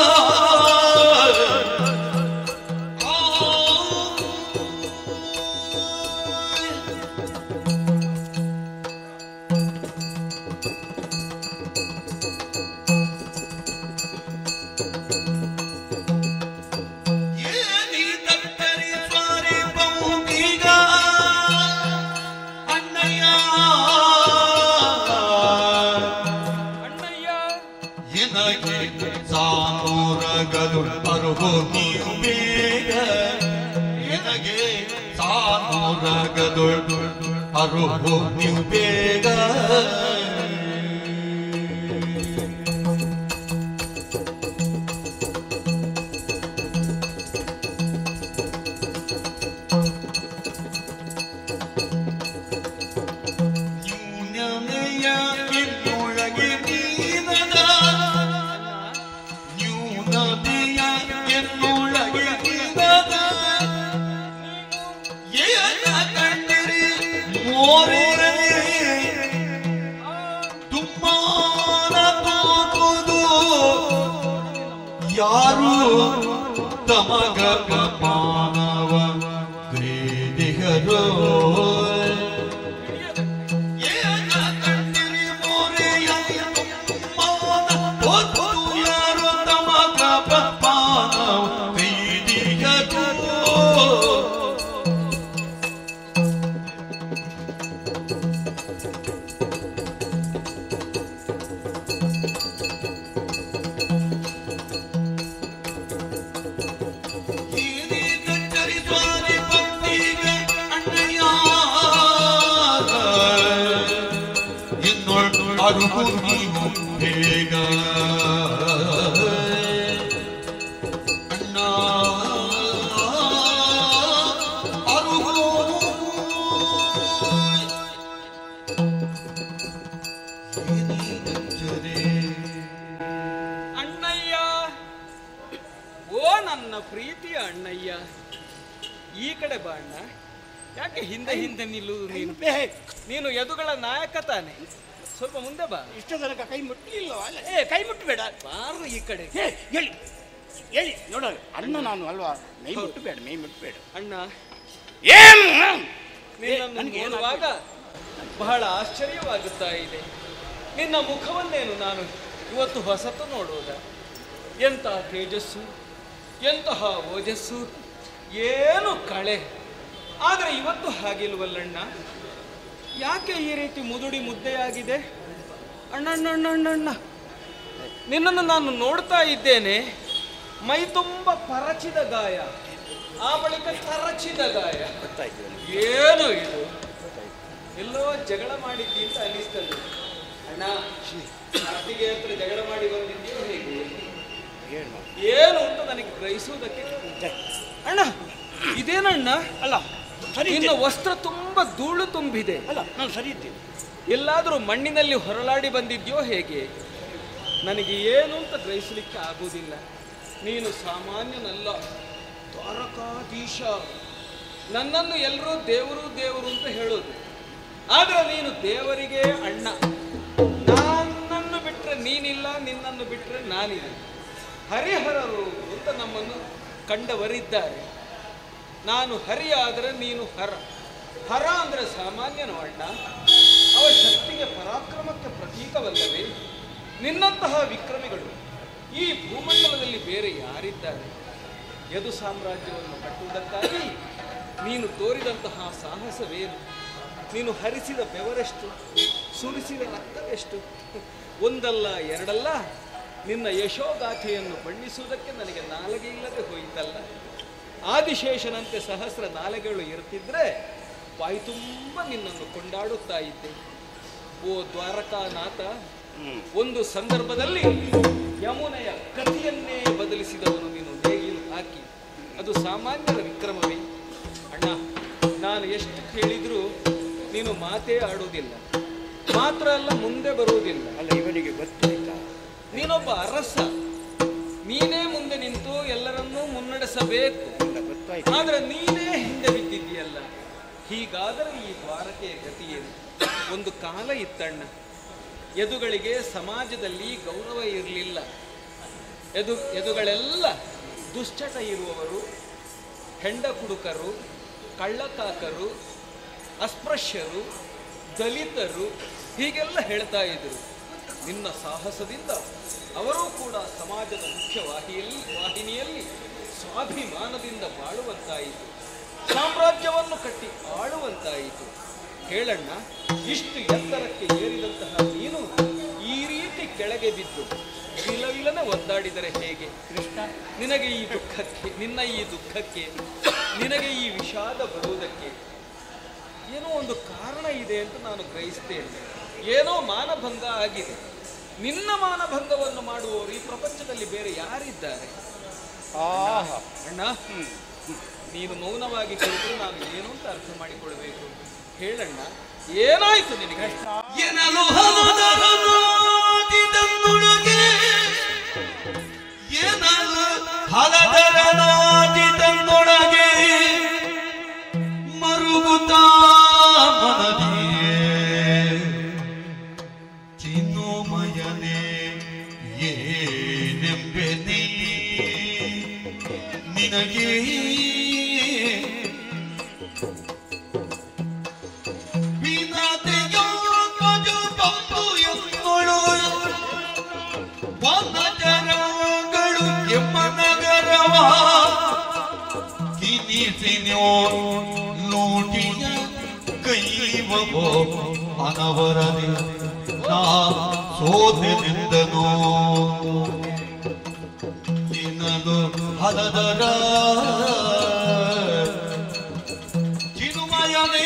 ಅರುಹೋ ನೀವು ಬೇಗ ಎನಗೆ ಸಾನೂರಗದೊಳು ಅರುಹೋ ನೀವು ಬೇಗ ನ್ಯೂನಮೆಯ ಎನ್ನೊಳಗೆ ನೀನದ ನ್ಯೂನತೆಯ ಎನ್ನೊಳಗೆ ನೀನದ ಏನ ಕಂಡಿರಿ ಮೋರೆರಲಿ ತುಮ್ಮಾನ ತೋರುವುದು ಯಾರು ತಮಗ ಮಾನವ ಗ್ರೇದಿಗರೋ ಅರುಹು ನೀವು ಬೇಗ ಅಣ್ಣ ಅರುಹು ಅಣ್ಣಯ್ಯ, ಓ ನನ್ನ ಪ್ರೀತಿಯ ಅಣ್ಣಯ್ಯ, ಈ ಕಡೆ ಬಾ ಅಣ್ಣ. ಯಾಕೆ ಹಿಂದೆ ಹಿಂದೆ ನಿಲ್ಲುವುದು ನೀನು? ನೀನು ಯದುಗಳ ನಾಯಕ ತಾನೆ. ಸ್ವಲ್ಪ ಮುಂದೆ ಬಾ. ಇಷ್ಟು ತನಕ ಕೈ ಮುಟ್ಟಲಿಲ್ಲ ಅಲ್ಲ? ಏ ಕೈ ಮುಟ್ಟಬೇಡ, ಬಾರು ಈ ಕಡೆ. ಏ ಹೇಳಿ ಹೇಳಿ ನೋಡ, ಅಣ್ಣ ನಾನು ಅಲ್ವಾ, ಮೈ ಮುಟ್ಟಬೇಡ, ಮೈ ಮುಟ್ಟಬೇಡ ಅಣ್ಣ. ಏನು ನಿನ್ನನ್ನು ನೋಡುವಾಗ ಬಹಳ ಆಶ್ಚರ್ಯವಾಗುತ್ತಾ ಇದೆ. ನಿನ್ನ ಮುಖವನ್ನೇನು ನಾನು ಇವತ್ತು ಹೊಸತು ನೋಡುವುದ? ಎಂತಹ ತೇಜಸ್ಸು, ಎಂತಹ ಓಜಸ್ಸು, ಏನು ಕಳೆ. ಆದರೆ ಇವತ್ತು ಹಾಗಿಲ್ವಲ್ಲಣ್ಣ. ಯಾಕೆ ಈ ರೀತಿ ಮುದುಡಿ ಮುದ್ದೆಯಾಗಿದೆ? ಅಣ್ಣ ಅಣ್ಣ ಅಣ್ಣ ಅಣ್ಣ ಅಣ್ಣ ನಿನ್ನನ್ನು ನಾನು ನೋಡ್ತಾ ಇದ್ದೇನೆ. ಮೈ ತುಂಬ ಪರಚಿದ ಗಾಯ, ಆ ಬಳಿಕ ತರಚಿದ ಗಾಯ. ಏನು ಇದು? ಎಲ್ಲೋ ಜಗಳ ಮಾಡಿದ್ದಿ ಅಂತ ಅನಿಸ್ತದೆ. ಅಣ್ಣ, ಅತ್ತಿಗೆ ಹತ್ರ ಜಗಳ ಮಾಡಿ ಬಂದಿದ್ದೀಯೋ ಹೇಗೆ? ಏನು ಅಂತ ನನಗೆ ಗ್ರಹಿಸುವುದಕ್ಕೆ. ಅಣ್ಣ, ಇದೇನಣ್ಣ? ಅಲ್ಲ ನಿನ್ನ ವಸ್ತ್ರ ತುಂಬ ಧೂಳು ತುಂಬಿದೆ. ಅಲ್ಲ ನಾನು ಸರಿ ಇದ್ದೀನಿ. ಎಲ್ಲಾದರೂ ಮಣ್ಣಿನಲ್ಲಿ ಹೊರಳಾಡಿ ಬಂದಿದ್ಯೋ ಹೇಗೆ? ನನಗೆ ಏನು ಅಂತ ಗ್ರಹಿಸಲಿಕ್ಕೆ ಆಗುವುದಿಲ್ಲ. ನೀನು ಸಾಮಾನ್ಯನಲ್ಲ, ದ್ವಾರಕಾಧೀಶ. ನನ್ನನ್ನು ಎಲ್ಲರೂ ದೇವರು ದೇವರು ಅಂತ ಹೇಳೋದು, ಆದ್ರೆ ನೀನು ದೇವರಿಗೆ ಅಣ್ಣ. ನನ್ನನ್ನು ಬಿಟ್ಟರೆ ನೀನಿಲ್ಲ, ನಿನ್ನನ್ನು ಬಿಟ್ಟರೆ ನಾನಿಲ್ಲ. ಹರಿಹರರು ಅಂತ ನಮ್ಮನ್ನು ಕಂಡವರಿದ್ದಾರೆ. ನಾನು ಹರಿ ಆದರೆ ನೀನು ಹರ. ಹರ ಅಂದರೆ ಸಾಮಾನ್ಯನು ಅಣ್ಣ. ಅವ ಶಕ್ತಿಗೆ ಪರಾಕ್ರಮಕ್ಕೆ ಪ್ರತೀಕವಲ್ಲವೇ? ನಿನ್ನಂತಹ ವಿಕ್ರಮಿಗಳು ಈ ಭೂಮಂಡಲದಲ್ಲಿ ಬೇರೆ ಯಾರಿದ್ದಾರೆ? ಯದು ಸಾಮ್ರಾಜ್ಯವನ್ನು ಕಟ್ಟುವುದಕ್ಕಾಗಿ ನೀನು ತೋರಿದಂತಹ ಸಾಹಸವೇನು? ನೀನು ಹರಿಸಿದ ಬೆವರೆಷ್ಟು, ಸುರಿಸಿದ ರಕ್ತವೆಷ್ಟು? ಒಂದಲ್ಲ ಎರಡಲ್ಲ, ನಿನ್ನ ಯಶೋಗಾಥೆಯನ್ನು ಬಣ್ಣಿಸುವುದಕ್ಕೆ ನನಗೆ ನಾಲಿಗೆ ಇಲ್ಲದೆ ಹೋಯಿತಲ್ಲ. ಆದಿಶೇಷನಂತೆ ಸಹಸ್ರ ನಾಲೆಗಳು ಇರ್ತಿದ್ರೆ ಬಾಯಿ ತುಂಬ ನಿನ್ನನ್ನು ಕೊಂಡಾಡುತ್ತಾ ಇದ್ದೆ. ಓ ದ್ವಾರಕಾನಾಥ, ಒಂದು ಸಂದರ್ಭದಲ್ಲಿ ಯಮುನೆಯ ಗತಿಯನ್ನೇ ಬದಲಿಸಿದವನು ನೀನು ನೇಗಿಲು ಹಾಕಿ. ಅದು ಸಾಮಾನ್ಯರ ವಿಕ್ರಮವೇ? ಅಣ್ಣ, ನಾನು ಎಷ್ಟು ಕೇಳಿದ್ರೂ ನೀನು ಮಾತೇ ಆಡುವುದಿಲ್ಲ. ಮಾತ್ರ ಅಲ್ಲ, ಮುಂದೆ ಬರುವುದಿಲ್ಲ. ಅಲ್ಲ, ಇವನಿಗೆ ಗೊತ್ತಾಯ್ತಾ? ನೀನೊಬ್ಬ ಅರಸ, ನೀನೇ ಮುಂದೆ ನಿಂತು ಎಲ್ಲರನ್ನೂ ಮುನ್ನಡೆಸಬೇಕು. ಆದ್ರೆ ನೀನೇ ಹಿಂದೆ ಬಿದ್ದಿದ್ದೀಯಲ್ಲ. ಹೀಗಾದರೆ ಈ ದ್ವಾರಕೆಯ ಗತಿಯೇನು? ಒಂದು ಕಾಲ ಇತ್ತಣ್ಣ, ಯದುಗಳಿಗೆ ಸಮಾಜದಲ್ಲಿ ಗೌರವ ಇರಲಿಲ್ಲ. ಯದು ಯದುಗಳೆಲ್ಲ ದುಶ್ಚಟ ಇರುವವರು, ಹೆಂಡ ಕುಡುಕರು, ಕಳ್ಳಕಾಕರು, ಅಸ್ಪೃಶ್ಯರು, ದಲಿತರು, ಹೀಗೆಲ್ಲ ಹೇಳ್ತಾ ಇದ್ರು. ನಿನ್ನ ಸಾಹಸದಿಂದ ಅವರೂ ಕೂಡ ಸಮಾಜದ ಮುಖ್ಯ ವಾಹಿಯಲ್ಲಿ ವಾಹಿನಿಯಲ್ಲಿ ಸ್ವಾಭಿಮಾನದಿಂದ ಬಾಳುವಂತಾಯಿತು, ಸಾಮ್ರಾಜ್ಯವನ್ನು ಕಟ್ಟಿ ಆಳುವಂತಾಯಿತು. ಹೇಳಣ್ಣ, ಇಷ್ಟು ಎತ್ತರಕ್ಕೆ ಏರಿದಂತಹ ನೀನು ಈ ರೀತಿ ಕೆಳಗೆ ಬಿದ್ದು ವಿಲವಿಲನೆ ಒದ್ದಾಡಿದರೆ ಹೇಗೆ? ಕೃಷ್ಣ, ನಿನಗೆ ಈ ದುಃಖಕ್ಕೆ, ನಿನ್ನ ಈ ದುಃಖಕ್ಕೆ, ನಿನಗೆ ಈ ವಿಷಾದ ಬರುವುದಕ್ಕೆ ಏನೋ ಒಂದು ಕಾರಣ ಇದೆ ಅಂತ ನಾನು ಗ್ರಹಿಸ್ತೇನೆ. ಏನೋ ಮಾನಭಂಗ ಆಗಿದೆ. ನಿನ್ನ ಮಾನಭಂಗವನ್ನು ಮಾಡುವವರು ಈ ಪ್ರಪಂಚದಲ್ಲಿ ಬೇರೆ ಯಾರಿದ್ದಾರೆ? ಅಣ್ಣ, ನೀನು ಮೌನವಾಗಿ ಕುಳಿತರೆ ನಾನು ಏನು ಅಂತ ಅರ್ಥ ಮಾಡಿಕೊಳ್ಬೇಕು. ಹೇಳಣ್ಣ, ಏನಾಯ್ತು ನಿನಗೆ? ಎನಲು ಹಲದರನಾದಿದನ್ನೊಳಗೆ ಎನಲು ಹಲದರನಾದಿದನ್ನೊಳಗೆ ಮರುಗುತ್ತಾ ಮನದಿಯೇ ಚಿನ್ನೋಮಯನೇ ಏನೆಂಬೆನಿ ನಿನಗೆ ವನಜರಗಳು ಕೆಮ್ಮನಗರವ ಕಿನಿಸಿನೋ ಲೂಟಿಯ ಕೈವವೋ ಅನವರದಿ ನಾ ಸೋತೆನೆಂದನೋ ಚಿನ್ನಲು ಹಲದರ ಚಿನುಮಯನೇ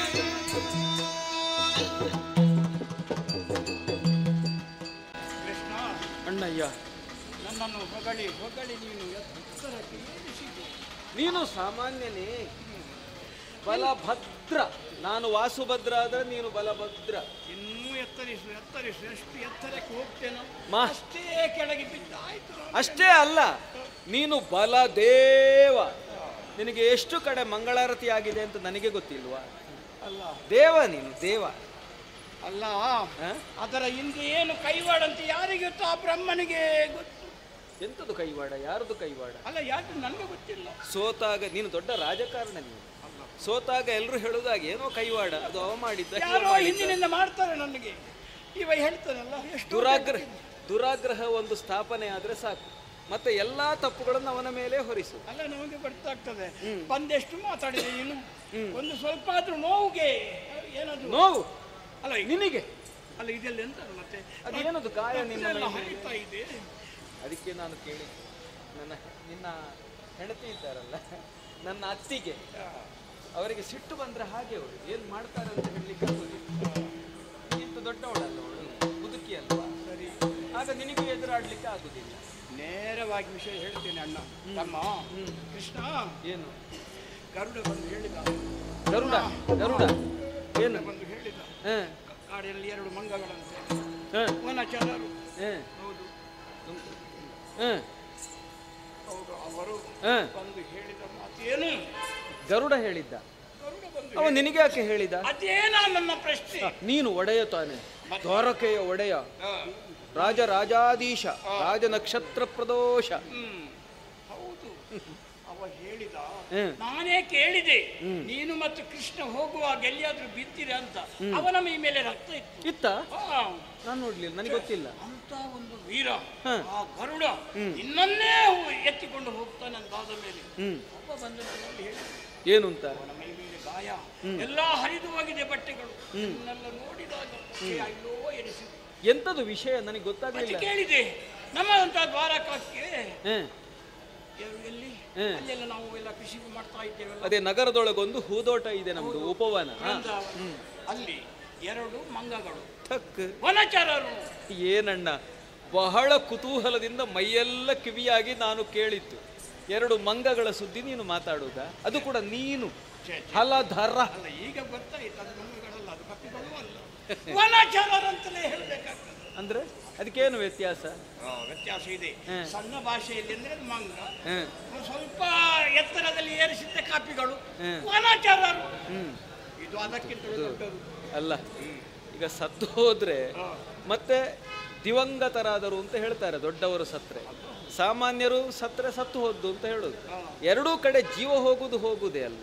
ಅಣ್ಣಯ್ಯ, ನನ್ನನ್ನು ಹೊಗಳಿ ಹೊಗಳಿ ನೀನು ಎತ್ತರಕ್ಕೆ ಏರಿಸಿದೆ. ನೀನು ಸಾಮಾನ್ಯನೇ, ಬಲಭದ್ರ. ನಾನು ವಾಸುಭದ್ರ ಆದರೆ ನೀನು ಬಲಭದ್ರ. ಇನ್ನೂ ಎತ್ತರಿಸು ಎತ್ತರಿಸು, ಎಷ್ಟು ಎತ್ತರಕ್ಕೆ ಹೋಗ್ತೇನೋ ಮಾ ಅಷ್ಟೇ ಕೆಳಗೆ ಬಿದ್ದಾಯ್ತು. ಅಷ್ಟೇ ಅಲ್ಲ, ನೀನು ಬಲದೇವ. ನಿನಗೆ ಎಷ್ಟು ಕಡೆ ಮಂಗಳಾರತಿ ಆಗಿದೆ ಅಂತ ನನಗೆ ಗೊತ್ತಿಲ್ವಾ? ಅಲ್ಲ, ದೇವ, ನೀನು ದೇವ. ಅಲ್ಲ ಅದರ ಹಿಂದೆ ಏನು ಕೈವಾಡ ಅಂತ ಯಾರಿಗೆ ಗೊತ್ತು? ಆ ಬ್ರಹ್ಮನಿಗೆ ಗೊತ್ತು. ಎಂತದು ಕೈವಾಡ? ಯಾರದು ಕೈವಾಡ? ಅಲ್ಲ ಯಾಕೆ ನನಗೆ ಗೊತ್ತಿಲ್ಲ. ಸೋತಾಗ ನೀನು ದೊಡ್ಡ ರಾಜಕಾರಣ, ನೀನು ಸೋತಾಗ ಎಲ್ಲರೂ ಹೇಳುದಾಗ ಏನೋ ಕೈವಾಡ, ಅದು ಅವ ಮಾಡಿದ್ದ, ಯಾರೋ ಹಿಂದಿನಿಂದ ಮಾಡ್ತಾರೆ ನನಗೆ. ಇವ ಹೇಳ್ತಾನಲ್ಲ, ಎಷ್ಟು ದುರಾಗ್ರಹ ದುರಾಗ್ರಹ ಒಂದು ಸ್ಥಾಪನೆ ಆದ್ರೆ ಸಾಕು, ಮತ್ತೆ ಎಲ್ಲಾ ತಪ್ಪುಗಳನ್ನು ಅವನ ಮೇಲೆ ಹೊರಿಸು. ಅಲ್ಲ ನಮಗೆ ಗೊತ್ತಾಗ್ತದೆ. ಬಂದೆಷ್ಟು ಮಾತಾಡಿದೆ ನೀನು, ಒಂದು ಸ್ವಲ್ಪ ಆದ್ರೂ ನೋವುಗೆ ಏನಾದ್ರು ನೋವು ಅಲ್ಲ ನಿನಗೆ? ಅಲ್ಲ ಇದೆಲ್ಲ ಎಂತ ಮತ್ತೆ ಅದೇನದು ಗಾಯ ನಿನ್ನ ಹರಿತಾ ಇದೆ. ಅದಕ್ಕೆ ನಾನು ಕೇಳಿ, ನನ್ನ ನಿನ್ನ ಹೆಂಡತಿ ಇದ್ದಾರಲ್ಲ, ನನ್ನ ಅತ್ತಿಗೆ, ಅವರಿಗೆ ಸಿಟ್ಟು ಬಂದ್ರೆ ಹಾಗೆ ಅವರು ಏನ್ ಮಾಡ್ತಾರೆ ಅಂತ ಹೇಳಲಿಕ್ಕೆ ಆಗೋದಿಲ್ಲ. ಇಂತ ದೊಡ್ಡವಳಲ್ಲ ಅವಳು, ಮುದುಕಿ ಅಲ್ವಾ? ಸರಿ, ಆಗ ನಿನಗೆ ಎದುರಾಡ್ಲಿಕ್ಕೆ ಆಗುದಿಲ್ಲ. ನೇರವಾಗಿ ವಿಷಯ ಹೇಳ್ತೇನೆ ಅಣ್ಣ. ತಮ್ಮ ಕೃಷ್ಣ ಏನು ಗರುಡ ಬಂದು ಹೇಳಿದ. ಗರುಡ ಗರುಡ ಏನು ಬಂದು ಹೇಳಿದ, ಹ ಕಾಡಿನಲ್ಲಿ ಎರಡು ಮಂಗಗಳಂತೆ, ಹ ವನಚರರು. ಹ ಹೌದು ಹ ಹೌದು, ಅವರು ಹ ಬಂದು ಹೇಳಿದ ಮಾತೇನು? ಗರುಡ ಹೇಳಿದ್ದ. ಗರುಡ ಬಂದು ಅವ ನಿನಗೆ ಯಾಕೆ ಹೇಳಿದ? ಅದೇನಾ ನನ್ನ ಪ್ರಶ್ನೆ. ನೀನು ಒಡೆಯ ತಾನೆ, ದ್ವಾರಕೆಯ ಒಡೆಯ, ರಾಜ ರಾಜಾಧೀಶ, ರಾಜ ನಕ್ಷತ್ರ ಪ್ರದೋಷ. ಹ್ಮ್ ಹೌದು, ಅವ ಹೇಳಿದ. ಹ್ಮ್. ನಾನೇ ಕೇಳಿದೆ, ನೀನು ಮತ್ತು ಕೃಷ್ಣ ಹೋಗುವಾಗ ಎಲ್ಲಿಯಾದ್ರೂ ಬಿದ್ದಿರ ಅಂತ. ಅವನ ಮೈ ಮೇಲೆ ರಕ್ತ ಇತ್ತು. ಇತ್ತ? ಹಾ, ನಾನು ನೋಡ್ಲಿಲ್ಲ, ನನಗೆ ಗೊತ್ತಿಲ್ಲ. ಅಂತ ಒಂದು ವೀರ ಹ. ಆ ಗರುಡ ಇನ್ನನ್ನೇ ಎತ್ತಿಕೊಂಡು ಹೋಗ್ತಾನೆ ಅಂತಾದ ಮೇಲೆ ಹ್ಮ್ ಒಬ್ಬ ಬಂದು ನನ್ನಲ್ಲಿ ಹೇಳಿದ, ಏನು ಅಂತ? ಅವನ ಮೈ ಮೇಲೆ ಗಾಯ ಎಲ್ಲಾ ಹರಿದು ಹೋಗಿದೆ ಬಟ್ಟೆಗಳು. ಇನ್ನೆಲ್ಲ ನೋಡಿದಾಗ ಅಯ್ಯೋ ಎನಿಸಿದೆ. ಎಂತದು ವಿಷಯ ನನಗೆ ಗೊತ್ತಾಗಲಿಲ್ಲ. ಕೇಳಿದೆ, ನಮ್ಮಂತ ದ್ವಾರಕಕ್ಕೆ ಹ್ಮ್ ಎಲ್ಲಿ ಹ್ಮ್. ಅಲ್ಲೆಲ್ಲ ನಾವು ಎಲ್ಲ ಕೃಷಿ ಮಾಡ್ತಾ ಇದ್ದೇವೆ. ಅದೇ ನಗರದೊಳಗೊಂದು ಹೂದೋಟ ಇದೆ ನಮ್ದು, ಉಪವನ. ಅಲ್ಲಿ ಎರಡು ಮಂಗಗಳು, ಥಕ್ ವನಚರರು. ಏನಣ್ಣ, ಬಹಳ ಕುತೂಹಲದಿಂದ ಮೈಯೆಲ್ಲ ಕಿವಿಯಾಗಿ ನಾನು ಕೇಳಿದ್ದು. ಎರಡು ಮಂಗಗಳ ಸುದ್ದಿ ನೀನು ಮಾತಾಡುವುದಾ? ಅದು ಕೂಡ ನೀನು ಹಲಧರ. ಅಲ್ಲ ಈಗ ಗೊತ್ತಾಯ್ತು, ಅದು ಮಂಗಗಳಲ್ಲ, ಅದು ಕಪ್ಪಿಗಳು ಅಲ್ಲ, ವನಚರರಂತಲೇ ಹೇಳ್ಬೇಕಾಗ್ತದೆ. ಅಂದ್ರೆ ಅದಕ್ಕೇನು ವ್ಯತ್ಯಾಸ? ವ್ಯತ್ಯಾಸ ಇದೆ. ಹ್ಮ್. ಸಣ್ಣ ಭಾಷೆಯಲ್ಲಿ ಅಂದ್ರೆ ಅದು ಮಂಗ, ಹ್ಮ್ ಸ್ವಲ್ಪ ಎತ್ತರದಲ್ಲಿ ಏರಿಸಿದ್ದ ಕಾಪಿಗಳು ಹ್ಮ್. ವನಚರರು. ಹ್ಮ್ ಇದು ಅದಕ್ಕಿಂತ ದೊಡ್ಡದು. ಅಲ್ಲ, ಈಗ ಸತ್ತು ಹೋದ್ರೆ ಮತ್ತೆ ದಿವಂಗತರಾದರು ಅಂತ ಹೇಳ್ತಾರೆ ದೊಡ್ಡವರು ಸತ್ರೆ. ಸಾಮಾನ್ಯರು ಸತ್ರೆ ಸತ್ತು ಹೋದ್ದು ಅಂತ ಹೇಳೋದು. ಎರಡೂ ಕಡೆ ಜೀವ ಹೋಗುದು ಹೋಗುದೇ ಅಲ್ವಾ?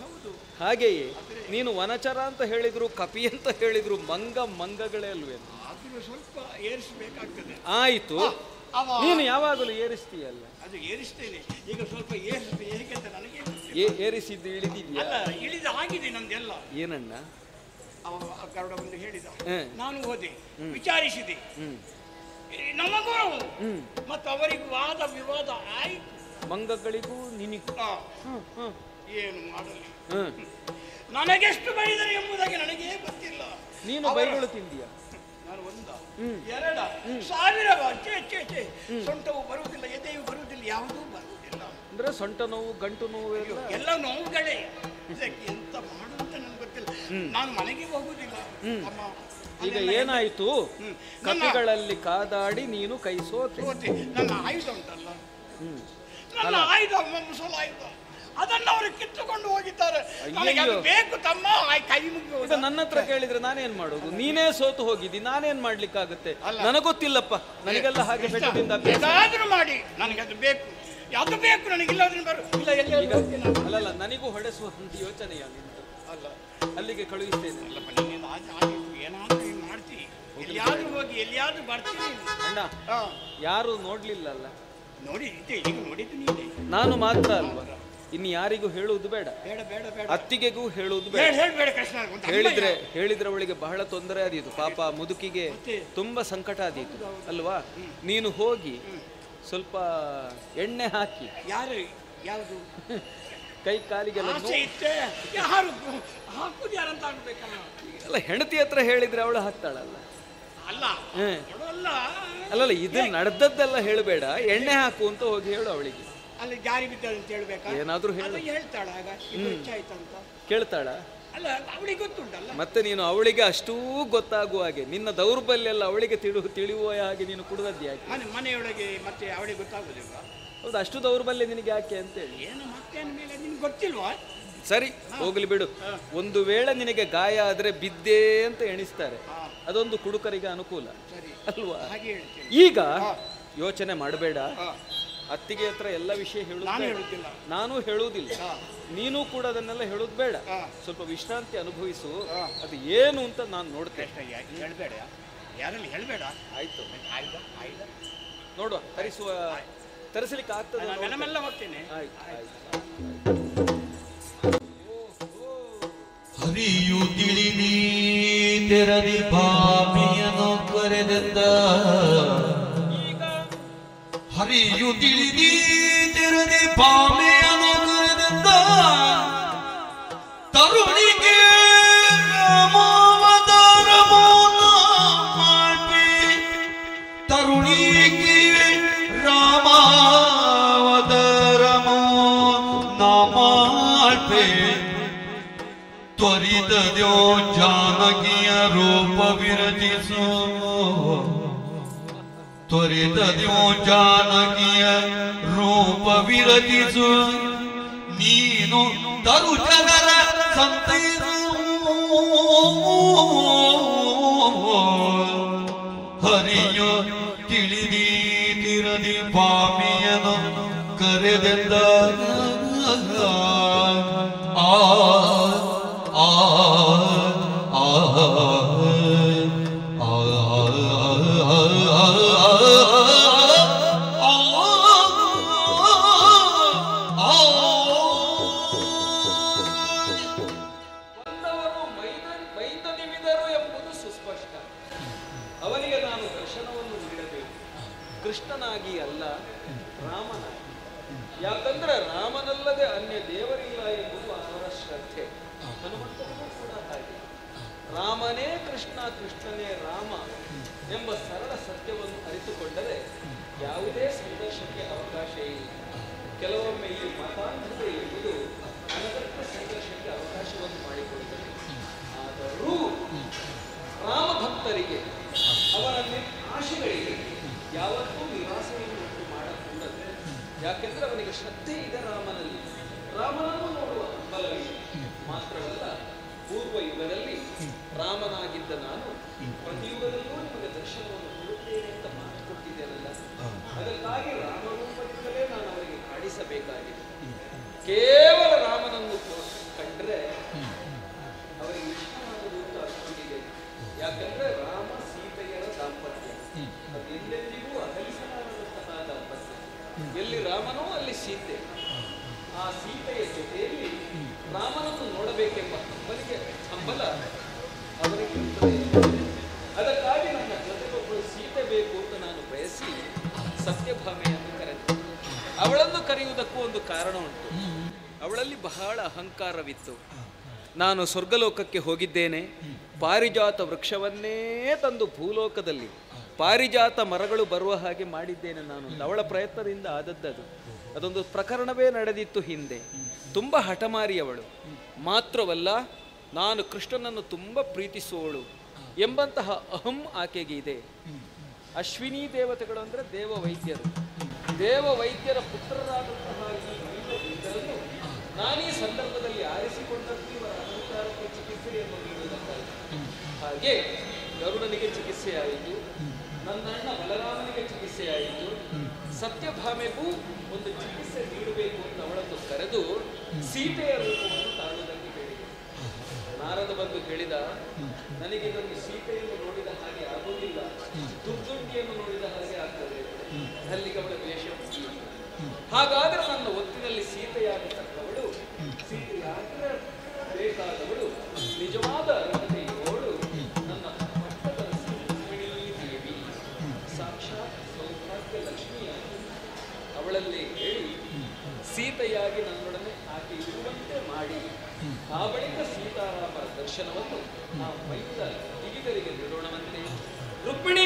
ಹಾಗೆಯೇ ನೀನು ವನಚರ ಅಂತ ಹೇಳಿದ್ರು, ಕಪಿ ಅಂತ ಹೇಳಿದ್ರು, ಮಂಗ ಮಂಗಗಳೇ ಅಲ್ವೇನು? ಅದನ್ನು ಸ್ವಲ್ಪ ಏರಿಸಬೇಕಾಗ್ತದೆ. ಆಯ್ತು, ನೀನು ಯಾವಾಗಲೂ ಏರಿಸ್ತೀಯಲ್ಲ? ಅದು ಏರಿಸ್ತೇನೆ, ಈಗ ಸ್ವಲ್ಪ ಏರಿಸ್ತೇನೆ. ಹೇಗೆ ಅಂತ ನನಗೆ ಏ- ಏರಿಸಿದ್ದು ಇಳಿದಿದ್ಯಾ? ಅಲ್ಲ, ಇಳಿದ ಆಗಿದೆ ನಂದೆಲ್ಲ. ಏನಣ್ಣ? ಅವ ಗರುಡ ಬಂದು ಹೇಳಿದ, ಹ್ಮ್. ನಾನು ಹೋದೆ, ವಿಚಾರಿಸಿದೆ. ಹ್ಮ್ ಈ ನಮಗೂ ಹ್ಮ್ ಮತ್ತು ಅವರಿಗೂ ವಾದ ವಿವಾದ ಆಯ್ತು. ಮಂಗಗಳಿಗೂ ನಿನಗೂ ಆ, ಹ್ಮ್ ಹ್ಮ್ ಏನು ಮಾಡಲಿ? ಹ್ಮ್ ನನಗೆಷ್ಟು ಬೈದರು ಎಂಬುದಾಗಿ ನನಗೇ ಗೊತ್ತಿಲ್ಲ. ನೀನು ಅವರ- ಬೈಗಳು ತಿಂದೀಯ? ನಾನು ಒಂದ ಹ್ಮ್. ಎರಡ ಸಾವಿರ ಚೇ ಚೇ ಚೇ ಸೊಂಟವು ಬರುವುದಿಲ್ಲ, ಎದೆಯು ಬರುವುದಿಲ್ಲ, ಯಾವುದೂ ಬರುವುದಿಲ್ಲ. ಅಂದ್ರೆ ಸೊಂಟ ನೋವು, ಗಂಟು ನೋವು ಎಲ್ಲ? ಎಲ್ಲ ನೋವುಗಳೇ. ಇದಕ್ಕೆ ಎಂತ ಮಾಡುವಂತ ನನಗೆ ಗೊತ್ತಿಲ್ಲ. ನಾನು ಮನೆಗೆ ಹೋಗುದಿಲ್ಲ. ಅಮ್ಮ, ಈಗ ಅಲ್ಲೆಲ್ಲ ಏನಾಯ್ತು? ಹ್ಮ್. ಕಪಿಗಳಲ್ಲಿ ಕಾದಾಡಿ ನೀನು ಕೈ ಸೋತೆ. ಸೋತೆ. ನನ್ನ ಆಯುಧ ಉಂಟಲ್ಲ, ಹ್ಮ್ ನನ್ನ ಆಯುಧ ಮುಸಲ ಆಯುಧ, ಅದನ್ನು ಅವರು ಕಿತ್ತುಕೊಂಡು ಹೋಗಿದ್ದಾರೆ. ನನಗೆ ಅದು ಅಯ್ಯಯ್ಯೋ. ಬೇಕು ತಮ್ಮ, ಆ ಕೈ ಮುಗಿ ಈಗ ನನ್ನ ಹತ್ರ ಕೇಳಿದ್ರೆ ನಾನೇನ್ ಮಾಡೋದು? ನೀನೇ ಸೋತು ಹೋಗಿದ್ದಿ, ನಾನೇನ್ ಮಾಡ್ಲಿಕ್ಕಾಗುತ್ತೆ? ನನಗೊತ್ತಿಲ್ಲಪ್ಪ, ನನಗೆಲ್ಲ ಹಾಗೆ ಬೆಟ್ಟದಿಂದ ಅಭ್ಯಾಸ. ಏನಾದ್ರೂ ಮಾಡಿ ನನಗೆ ಅದು ಬೇಕು, ಅದು ಬೇಕು ನನಗೆ. ಇಲ್ಲದ್ರೆ ಬರು ಇಲ್ಲ, ಎಲ್ಲಿ ಈಗ ಅಲ್ಲಲ್ಲ, ನನಗೂ ಹೊಡೆಸುವ ಒಂದು ಯೋಚನೆಯ ನಿಂತು ಅಲ್ಲ ಅಲ್ಲಿಗೆ ಕಳುಹಿಸ್ತೇನೆ. ಅಲ್ಲಪ್ಪ, ನೀನೇನು ಆಚೆ ಆಗಿದ್ದು ಏನಾದ್ರೂ ನೀನು ಮಾಡ್ತೀನಿ, ಎಲ್ಲಿಯಾದ್ರೂ ಹೋಗಿ ಎಲ್ಲಿಯಾದ್ರೂ ಬರ್ತೀನಿ. ಅಣ್ಣ, ಹಾ, ಯಾರು ನೋಡ್ಲಿಲ್ಲಲ್ಲ? ನೋಡಿ ಇದೆ, ಈಗ ನೋಡಿದ್ದು ನೀನೆ. ನಾನು ಮಾತ್ರ ಅಲ್ವಾ? ಇನ್ನು ಯಾರಿಗೂ ಹೇಳುವುದು ಬೇಡ, ಬೇಡ ಬೇಡ ಬೇಡ, ಅತ್ತಿಗೆಗೂ ಹೇಳುವುದು ಬೇಡ, ಬೇಡ. ಹೇಳ್ಬೇಡ ಕೃಷ್ಣ. ಒಂದು ಅನ್ಯಾಯ. ಹೇಳಿದ್ರೆ ಹೇಳಿದ್ರೆ ಅವಳಿಗೆ ಬಹಳ ತೊಂದರೆ ಆದೀತು. ಪಾಪ ಮುದುಕಿಗೆ ತುಂಬಾ ಸಂಕಟ ಆದೀತು ಅಲ್ವಾ? ನೀನು ಹೋಗಿ ಸ್ವಲ್ಪ ಎಣ್ಣೆ ಹಾಕಿ ಯಾರು ಯಾವುದು ಕೈ ಕಾಲಿಗೆಲ್ಲ ಆಸೆ ಇತ್ತೆ, ಯಾರು ಹಾಕುದು ಯಾರಂತ ಆಗ್ಬೇಕಲ್ಲ. ಅಲ್ಲ, ಹೆಂಡತಿ ಹತ್ರ ಹೇಳಿದ್ರೆ ಅವಳು ಹಾಕ್ತಾಳಲ್ಲ. ಅಲ್ಲ ಹ್ಮ್. ಅವಳು ಅಲ್ಲ, ಅಲ್ಲಲ್ಲ, ಇದು ನಡೆದದ್ದೆಲ್ಲ ಹೇಳಬೇಡ, ಎಣ್ಣೆ ಹಾಕು ಅಂತ ಹೋಗಿ ಹೇಳು ಅವಳಿಗೆ. ಅಲ್ಲಿ ಜಾರಿ ಬಿದ್ದಾಳೆ ಅಂತ ಹೇಳ್ಬೇಕಾ? ಏನಾದ್ರೂ ಹೇಳು. ಅದು ಹೇಳ್ತಾಳ ಆಗ ಇದು ಹೆಚ್ಚಾಯ್ತಂತ. ಕೇಳ್ತಾಳ? ಅಲ್ಲ, ಅವಳಿಗೆ ಗೊತ್ತುಂಟಲ್ಲ. ಮತ್ತೆ ನೀನು ಅವಳಿಗೆ ಅಷ್ಟೂ ಗೊತ್ತಾಗುವ ಹಾಗೆ, ನಿನ್ನ ದೌರ್ಬಲ್ಯ ಎಲ್ಲ ಅವಳಿಗೆ ತಿಳು ತಿಳಿಯುವ ಹಾಗೆ ನೀನು ಕುಡಿದದ್ದು ಯಾಕೆ? ಮನೆ ಮನೆಯೊಳಗೆ ಮತ್ತೆ ಅವಳಿಗೆ ಗೊತ್ತಾಗುದಿಲ್ವಾ? ಹೌದು, ಅಷ್ಟು ದೌರ್ಬಲ್ಯ ನಿನಗೆ ಯಾಕೆ ಅಂತೇಳಿ. ಏನು ಮತ್ತೆ ಅಂದ್ಮೇಲೆ ನಿನ್ಗೆ ಗೊತ್ತಿಲ್ವಾ? ಸರಿ, ಹೋಗ್ಲಿ ಬಿಡು. ಒಂದು ವೇಳೆ ನಿನಗೆ ಗಾಯ ಆದ್ರೆ ಬಿದ್ದೆ ಅಂತ ಎಣಿಸ್ತಾರೆ, ಅದೊಂದು ಕುಡುಕರಿಗೆ ಅನುಕೂಲ ಅಲ್ವಾ? ಈಗ ಯೋಚನೆ ಮಾಡಬೇಡ, ಅತ್ತಿಗೆ ಹತ್ರ ಎಲ್ಲ ವಿಷಯ ಹೇಳುದಿಲ್ಲ, ನಾನು ಹೇಳುವುದಿಲ್ಲ, ನೀನು ಕೂಡ ಅದನ್ನೆಲ್ಲ ಹೇಳುದು ಬೇಡ. ಸ್ವಲ್ಪ ವಿಶ್ರಾಂತಿ ಅನುಭವಿಸು. ಅದು ಏನು ಅಂತ ನಾನು ನೋಡ್ತೇನೆ. ಹೇಳ್ಬೇಡ, ಯಾರಲ್ಲಿ ಹೇಳ್ಬೇಡ. ಆಯ್ತು, ನೋಡುವ, ತರಿಸುವ ತರಿಸಲಿಕ್ಕೆ ಆಗ್ತದೆ. ನೆನಮೆಲ್ಲ ಹೋಗ್ತೇನೆ. ಹರಿಯು ತಿಳಿದಿ ತೆರದಿ ಪಾಪಿಯನು ಕರೆದೆಂದ, ಹರಿಯು ತಿಳಿದಿ ತೆರದಿ ಪಾಪಿಯನು ಕರೆದೆಂದ, ತರುಣಿಗೆ ರಾಮಾವತಾರಮೋ ಮಾಡ್ಪಿ, ತರುಣಿಗೆ ರಾಮಾವತಾರಮೋ ನಾಮಾಳ್ಪೆ, ತ್ವರಿತದ್ಯೋ ಜಾನಕಿಯ ರೂಪ ವಿರಚಿಸೋ, ತ್ವರಿತದ್ಯೋ ಜಾನಕಿಯ ರೂಪ ವಿರಚಿಸು, ನೀನು ತರು ಜನರ ಸಂತೈರು. ಹರಿಯು ತಿಳಿದಿ ತಿರದಿ ಪಾಪಿಯನು ಕರೆದೆಂದ, ಆ ಆ ಆ ಮೈದನಿಮಿದರು ಎಂಬುದು ಸುಸ್ಪಷ್ಟ. ಅವನಿಗೆ ನಾನು ದರ್ಶನವನ್ನು ನೀಡಬೇಕು, ಕೃಷ್ಣನಾಗಿ ಅಲ್ಲ, ರಾಮನಾಗಿ. ಯಾಕಂದ್ರೆ ರಾಮನಲ್ಲದೆ ಅನ್ಯ ದೇವರಿಲ್ಲ ಎಂಬುದು ಅವರ ಶ್ರದ್ಧೆ. ಹನುಮಂತನಿಗೂ ಕೂಡ ಹಾಗೆ. ರಾಮನೇ ಕೃಷ್ಣ, ಕೃಷ್ಣನೇ ರಾಮ ಎಂಬ ಸರಳ ಸತ್ಯವನ್ನು ಅರಿತುಕೊಂಡರೆ ಯಾವುದೇ ಸಂಘರ್ಷಕ್ಕೆ ಅವಕಾಶ ಇಲ್ಲ. ಕೆಲವೊಮ್ಮೆ ಈ ಮತಾಂಧತೆ ಎಂಬುದು ಅನಗತ್ಯ ಸಂಘರ್ಷಕ್ಕೆ ಅವಕಾಶವನ್ನು ಮಾಡಿಕೊಡುತ್ತದೆ. ಆದರೂ ರಾಮ ಭಕ್ತರಿಗೆ, ಅವರ ಆಶೆಗಳಿಗೆ ಯಾವತ್ತೂ ನಿರಾಸೆಯನ್ನು ಉಂಟು ಮಾಡಕೂಡದು. ಯಾಕೆಂದ್ರೆ ಅವನಿಗೆ ಶ್ರದ್ಧೆ ಇದೆ ರಾಮನಲ್ಲಿ, ರಾಮನನ್ನು ನೋಡುವ ಹಂಬಲವಿದೆ. ಮಾತ್ರವಲ್ಲ, ಪೂರ್ವ ಯುಗದಲ್ಲಿ ರಾಮನಾಗಿದ್ದ ನಾನು ಪ್ರತಿ ಯುಗದಲ್ಲೂ ನಿಮಗೆ ದರ್ಶನವನ್ನು ಕೊಡುತ್ತೇನೆ ಅಂತ ಮಾತು ಕೊಟ್ಟಿದ್ದೇನಲ್ಲ, ಅದಕ್ಕಾಗಿ ರಾಮರೂಪದಿಂದಲೇ ನಾನು ಅವರಿಗೆ ಕಾಡಿಸಬೇಕಾಗಿದೆ. ಕೇವಲ ರಾಮನನ್ನು ಕಂಡ್ರೆ ಅವರಿಗೆ ಇಷ್ಟವಾಗುವುದು ಅಂತ ಅನ್ಕೊಂಡಿದೆ. ಯಾಕಂದ್ರೆ ರಾಮ ಸೀತೆಯರ ದಾಂಪತ್ಯ ಅದು ಎಲ್ಲೆಂದಿಗೂ ಅಗಲಿಸಲಾರದಂತಹ ದಾಂಪತ್ಯ. ಎಲ್ಲಿ ರಾಮನೋ ಅಲ್ಲಿ ಸೀತೆ. ಆ ಸೀತೆಯ ಜೊತೆಯಲ್ಲಿ ರಾಮನನ್ನು ನೋಡಬೇಕೆಂಬ ಹಂಬಲಿಗೆ ಹಂಬಲ ಅವರಿಗೆ ಇರ್ತದೆ. ಅದಕ್ಕಾಗಿ ನನ್ನ ಜೊತೆಗೊಬ್ಬಳು ಸೀತೆ ಬೇಕು ಅಂತ ನಾನು ಬಯಸಿ ಸತ್ಯಭಾಮೆಯನ್ನು ಕರೆದೆ. ಅವಳನ್ನು ಕರೆಯುವುದಕ್ಕೂ ಒಂದು ಕಾರಣ ಉಂಟು. ಅವಳಲ್ಲಿ ಬಹಳ ಅಹಂಕಾರವಿತ್ತು. ನಾನು ಸ್ವರ್ಗಲೋಕಕ್ಕೆ ಹೋಗಿದ್ದೇನೆ, ಪಾರಿಜಾತ ವೃಕ್ಷವನ್ನೇ ತಂದು ಭೂಲೋಕದಲ್ಲಿ ಪಾರಿಜಾತ ಮರಗಳು ಬರುವ ಹಾಗೆ ಮಾಡಿದ್ದೇನೆ ನಾನು. ಅವಳ ಪ್ರಯತ್ನದಿಂದ ಆದದ್ದದು. ಅದೊಂದು ಪ್ರಕರಣವೇ ನಡೆದಿತ್ತು ಹಿಂದೆ. ತುಂಬ ಹಠಮಾರಿಯವಳು. ಮಾತ್ರವಲ್ಲ, ನಾನು ಕೃಷ್ಣನನ್ನು ತುಂಬ ಪ್ರೀತಿಸುವವಳು ಎಂಬಂತಹ ಅಹಂ ಆಕೆಗೆ ಇದೆ. ಅಶ್ವಿನಿ ದೇವತೆಗಳು ಅಂದರೆ ದೇವ ವೈದ್ಯರು. ದೇವ ವೈದ್ಯರ ಪುತ್ರರಾದಂತಹ ಈ ವೈದ್ಯರನ್ನು ನಾನೀ ಸಂದರ್ಭದಲ್ಲಿ ಆರಿಸಿಕೊಂಡದ್ದು ಇವರ ಅಹಂಕಾರಕ್ಕೆ ಚಿಕಿತ್ಸೆಯನ್ನು ನೀಡುವುದಕ್ಕಾಗಿ. ಹಾಗೆ ಗರುಡನಿಗೆ ಚಿಕಿತ್ಸೆಯಾಯಿತು, ನನ್ನ ಅಣ್ಣ ಬಲರಾಮನಿಗೆ ಚಿಕಿತ್ಸೆಯಾಯಿತು, ಸತ್ಯಭಾಮೆಗೂ ಒಂದು ಚಿಕಿತ್ಸೆ ನೀಡಬೇಕು ಅಂತ ಅವಳನ್ನು ಕರೆದು ಸೀತೆಯ ರೂಪವನ್ನು ತಾಳುವುದಕ್ಕೆ ಹೇಳಿದೆ. ನಾರದ ಬಂದು ಹೇಳಿದ, ನನಗೆ ಇದನ್ನು ಸೀತೆಯನ್ನು ನೋಡಿದ ಹಾಗೆ ಆಗುವುದಿಲ್ಲ, ದುರ್ದುಂಡಿಯನ್ನು ನೋಡಿದ ಹಾಗೆ ಆಗ್ತದೆ. ಅಲ್ಲಿಗೆ ಅವಳ ವೇಷ ಮುಗಿಯಿತು. ಹಾಗಾದ್ರೆ ನನ್ನ ಒತ್ತಿನಲ್ಲಿ ಸೀತೆಯಾಗತಕ್ಕವಳು, ಸೀತೆಯಾಗ ಬೇಕಾದವಳು, ನಿಜವಾದ ಅರ್ಹತೆ ಇರುವವಳು ನನ್ನ ಪಟ್ಟದ ಲಕ್ಷ್ಮೀ ದೇವಿ, ಸಾಕ್ಷಾತ್ ಸೌಭಾಗ್ಯ ಲಕ್ಷ್ಮಿಯಾಗಿ ಅವಳಲ್ಲಿ ಹೇಳಿ ಸೀತೆಯಾಗಿ ನನ್ನೊಡನೆ ಆಕೆ ಇರುವಂತೆ ಮಾಡಿ ಆ ಬಳಿಕ ಸೀತಾರಾಮರ ದರ್ಶನವನ್ನು ನಾವು ಮೈದ ಹಿರಿಯರಿಗೆ ನೀಡೋಣವಂತೆ. ರುಕ್ಮಿಣಿ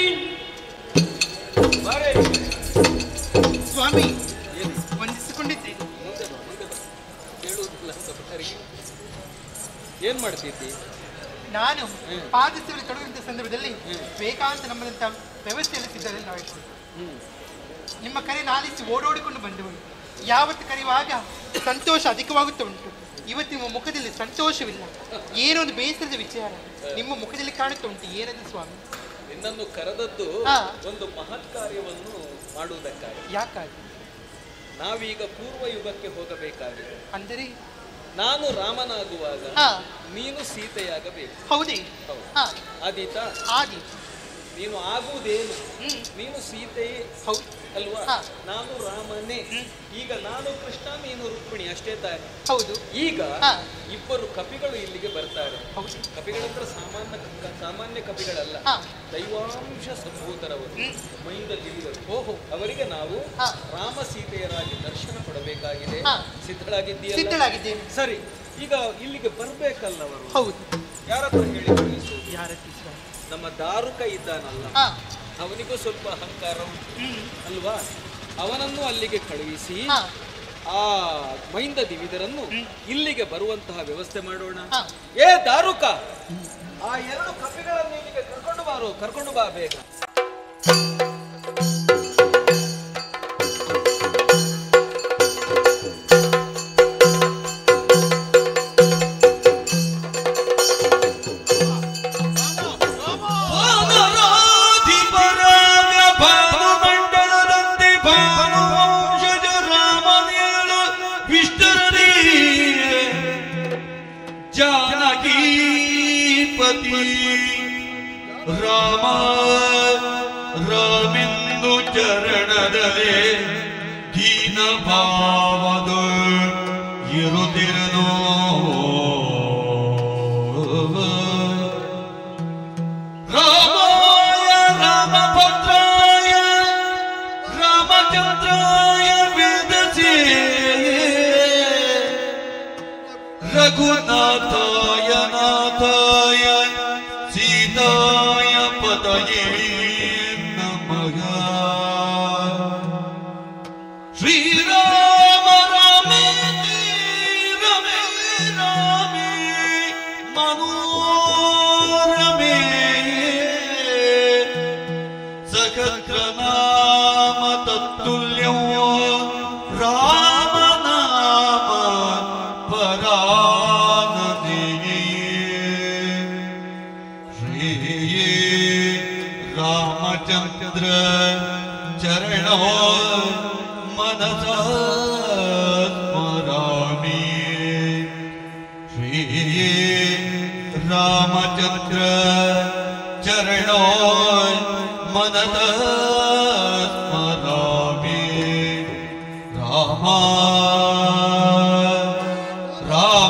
ಬಾರೆ. ಸ್ವಾಮಿ, ವಂದಿಸಿಕೊಂಡಿದ್ದೆ. ಹೇಳುವುದಿಲ್ಲ ಭಕ್ತರಿಗೆ. ಏನ್ ಮಾಡ್ತಿದ್ದಿ? ನಾನು ಪಾದಸೇವೆ ತೊಡಗಿದ ಸಂದರ್ಭದಲ್ಲಿ ಬೇಕಾಂತ ನಮ್ಮದಂತ ವ್ಯವಸ್ಥೆಯಲ್ಲಿ ಸಿದ್ಧರಲ್ಲಿ ನಾವು ನಿಮ್ಮ ಕರೆ ನಾಲಿಸಿ ಓಡೋಡಿಕೊಂಡು ಬಂದವರು. ಯಾವತ್ತು ಕರೆಯುವಾಗ ಸಂತೋಷ ಅಧಿಕವಾಗುತ್ತಾ ಉಂಟು. ಇವತ್ತು ನಿಮ್ಮ ಮುಖದಲ್ಲಿ ಸಂತೋಷವಿಲ್ಲ, ಏನೋ ಒಂದು ಬೇಸರದ ವಿಚಾರ ನಿಮ್ಮ ಮುಖದಲ್ಲಿ ಕಾಣುತ್ತಾ ಉಂಟು. ಏನದು ಸ್ವಾಮಿ? ನಿನ್ನನ್ನು ಕರೆದದ್ದು ಹಾ. ಒಂದು ಮಹತ್ ಕಾರ್ಯವನ್ನು ಮಾಡುವುದಕ್ಕಾಗಿ. ಯಾಕಾಗಿ? ನಾವೀಗ ಪೂರ್ವ ಯುಗಕ್ಕೆ ಹೋಗಬೇಕಾಗಿದೆ. ಅಂದರೆ ನಾನು ರಾಮನಾಗುವಾಗ ಹಾ. ನೀನು ಸೀತೆಯಾಗಬೇಕು. ಹೌದೇ? ಹೌದು. ಹಾ. ಆದೀತಾ? ಆದಿ. ನೀನು ಆಗುವುದೇನು? ಹ್ಮ್. ನೀನು ಸೀತೆಯೇ ಹೌದು ಅಲ್ವಾ? ಹಾ. ನಾನು ರಾಮನೇ. ಈಗ ನಾನು ಕೃಷ್ಣ, ನೀನು ರುಕ್ಮಿಣಿ, ಅಷ್ಟೇ ತಾನೆ. ಹೌದು. ಈಗ ಹಾ. ಇಬ್ಬರು ಕಪಿಗಳು ಇಲ್ಲಿಗೆ ಬರ್ತಾರೆ. ಹೌದು. ಕಪಿಗಳಂದ್ರೆ ಸಾಮಾನ್ಯ ಕ- ಸಾಮಾನ್ಯ ಕಪಿಗಳಲ್ಲ, ಹಾ. ದೈವಾಂಶ ಸಂಭೂತರವರು, ಹ್ಮ್. ಮೈದ ಗಿರಿಗಳು. ಓಹೋ. ಅವರಿಗೆ ನಾವು ಹಾ. ರಾಮ ಸೀತೆಯರಾಗಿ ದರ್ಶನ ಕೊಡಬೇಕಾಗಿದೆ. ಹಾ. ಸಿದ್ಧಳಾಗಿದ್ದೀಯಲ್ಲ? ಸಿದ್ಧಳಾಗಿದ್ದೇನೆ. ಸರಿ, ಈಗ ಇಲ್ಲಿಗೆ ಬರ್ಬೇಕಲ್ಲ ಅವರು? ಹೌದು. ಯಾರ ಹತ್ರ ಹೇಳಿ ಕಳಿಸು? ಯಾರತಿ ಸ್ವಾಮಿ? ನಮ್ಮ ದಾರುಕ ಇದ್ದಾನಲ್ಲ, ಹಾ. ಅವನಿಗೂ ಸ್ವಲ್ಪ ಅಹಂಕಾರ ಉಂಟು ಹ್ಮ್. ಅಲ್ವಾ? ಅವನನ್ನು ಅಲ್ಲಿಗೆ ಕಳುಹಿಸಿ ಹಾ. ಆ ಮೈಂದ ದಿವಿದರನ್ನು ಇಲ್ಲಿಗೆ ಬರುವಂತಹ ವ್ಯವಸ್ಥೆ ಮಾಡೋಣ. ಹಾ. ಏ ದಾರುಕ, ಆ ಎರಡು ಕಪಿಗಳನ್ನು ಇಲ್ಲಿಗೆ ಕರ್ಕೊಂಡು ಬಾರೋ, ಕರ್ಕೊಂಡು ಬಾ ಬೇಗ. ರಾಮ ರಾಮೆಂದು ಚರಣದಲ್ಲಿ ದೀನ ಭಾವದ ಇರುತ್ತಿರನು. ರಾಮಾಯ ರಾಮಭದ್ರಾಯ ರಾಮಚಂದ್ರಾಯ ವೇದಸೇ ರಘುನಾಥಾಯ ನಾಥಾಯ ಸೀತಾಯ ಪದಯೇ ನಮಃ. ಶ್ರೀರಾಮ ರಾಮೇತಿ ರಮೇ ರಾಮೇ ಮನೋರಮೇ ಸಹಸ್ರ ನಾಮ ತತ್ತುಲ್ಯಂ ರಾಮ ನಾಮ ಪರಾನದಿಯೇ. ಶ್ರೀ ರಾಮಚಂದ್ರ ಚರಣೋ ಮನಸ ಸ್ಮರಾಮಿ. ಶ್ರೀ ರಾಮಚಂದ್ರ ಚರಣೋ ಮನಸ ಸ್ಮರಾಮಿ. ರಾಮ ರಾಮ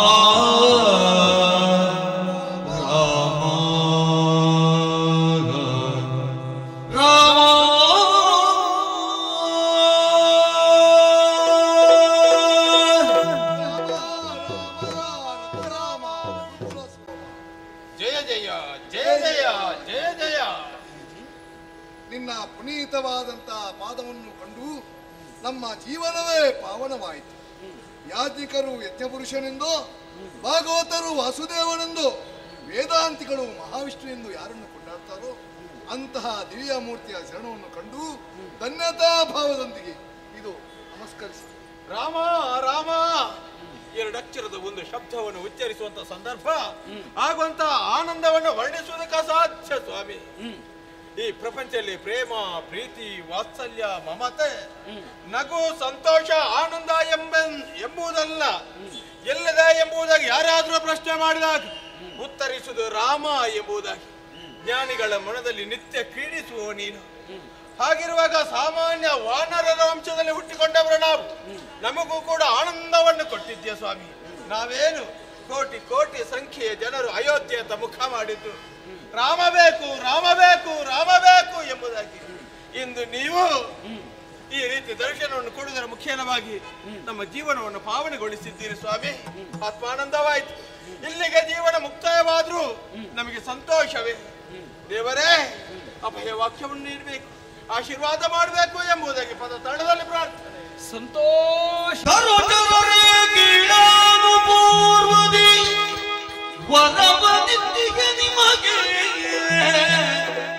ಜಯ ಜಯ ಜಯ ಜಯ ಜಯ ಜಯ. ನಿನ್ನ ಪುನೀತವಾದಂತಹ ಪಾದವನ್ನು ಕಂಡು ನಮ್ಮ ಜೀವನವೇ ಪಾವನವಾಯಿತು. ಯಾಜ್ಞಿಕರು ಯಜ್ಞಪುರುಷನೆಂದು, ಭಾಗವತರು ವಾಸುದೇವನೆಂದು, ವೇದಾಂತಿಗಳು ಮಹಾವಿಷ್ಣು ಎಂದು ಯಾರನ್ನು ಕೊಂಡಾಡ್ತಾರೋ ಅಂತಹ ದಿವ್ಯ ಮೂರ್ತಿಯ ಶರಣವನ್ನು ಕಂಡು ಧನ್ಯತಾ ಭಾವದೊಂದಿಗೆ ಇದು ನಮಸ್ಕರಿಸಿ. ರಾಮ ರಾಮ ಎರಡಕ್ಷರದ ಒಂದು ಶಬ್ದವನ್ನು ಉಚ್ಚರಿಸುವಂತ ಸಂದರ್ಭ ಆಗುವಂತ ಆನಂದವನ್ನು ವರ್ಣಿಸುವುದಕ್ಕೆ ಅಸಾಧ್ಯ ಸ್ವಾಮಿ. ಈ ಪ್ರಪಂಚದಲ್ಲಿ ಪ್ರೇಮ, ಪ್ರೀತಿ, ವಾತ್ಸಲ್ಯ, ಮಮತೆ, ನಗು, ಸಂತೋಷ, ಆನಂದ ಎಂಬ ಎಂಬುದಲ್ಲ ಎಲ್ಲದೆ ಎಂಬುದಾಗಿ ಯಾರಾದರೂ ಪ್ರಶ್ನೆ ಮಾಡಿದಾಗ ಉತ್ತರಿಸುವುದು ರಾಮ ಎಂಬುದಾಗಿ ಜ್ಞಾನಿಗಳ ಮನದಲ್ಲಿ ನಿತ್ಯ ಕ್ರೀಡಿಸುವ ನೀನು. ಹಾಗಿರುವಾಗ ಸಾಮಾನ್ಯ ವಾನರರ ವಂಶದಲ್ಲಿ ಹುಟ್ಟಿಕೊಂಡವರು ನಾವು, ನಮಗೂ ಕೂಡ ಆನಂದವನ್ನು ಕೊಟ್ಟಿದ್ದೆ ಸ್ವಾಮಿ. ನಾವೇನು ಕೋಟಿ ಕೋಟಿ ಸಂಖ್ಯೆಯ ಜನರು ಅಯೋಧ್ಯೆಯತ್ತ ಮುಖ ಮಾಡಿದ್ದು ರಾಮ ಬೇಕು ರಾಮ ಬೇಕು ರಾಮ ಬೇಕು ಎಂಬುದಾಗಿ. ಇಂದು ನೀವು ಈ ರೀತಿ ದರ್ಶನವನ್ನು ಕೊಡುವುದರ ಮುಖೇನವಾಗಿ ನಮ್ಮ ಜೀವನವನ್ನು ಪಾವನೆಗೊಳಿಸಿದ್ದೀರಿ ಸ್ವಾಮಿ. ಆತ್ಮಾನಂದವಾಯಿತು. ಇಲ್ಲಿಗೆ ಜೀವನ ಮುಕ್ತಾಯವಾದ್ರೂ ನಮಗೆ ಸಂತೋಷವೇ. ದೇವರೇ ಅಭಯ ವಾಕ್ಯವನ್ನು ನೀಡಬೇಕು, ಆಶೀರ್ವಾದ ಮಾಡಬೇಕು ಎಂಬುದಾಗಿ ಪದ ತಳದಲ್ಲಿ ಪ್ರಾರ್ಥನೆ. ಸಂತೋಷ ಪೂರ್ವದಿ ವರವನಿಗೆ ನಿಮಗೆ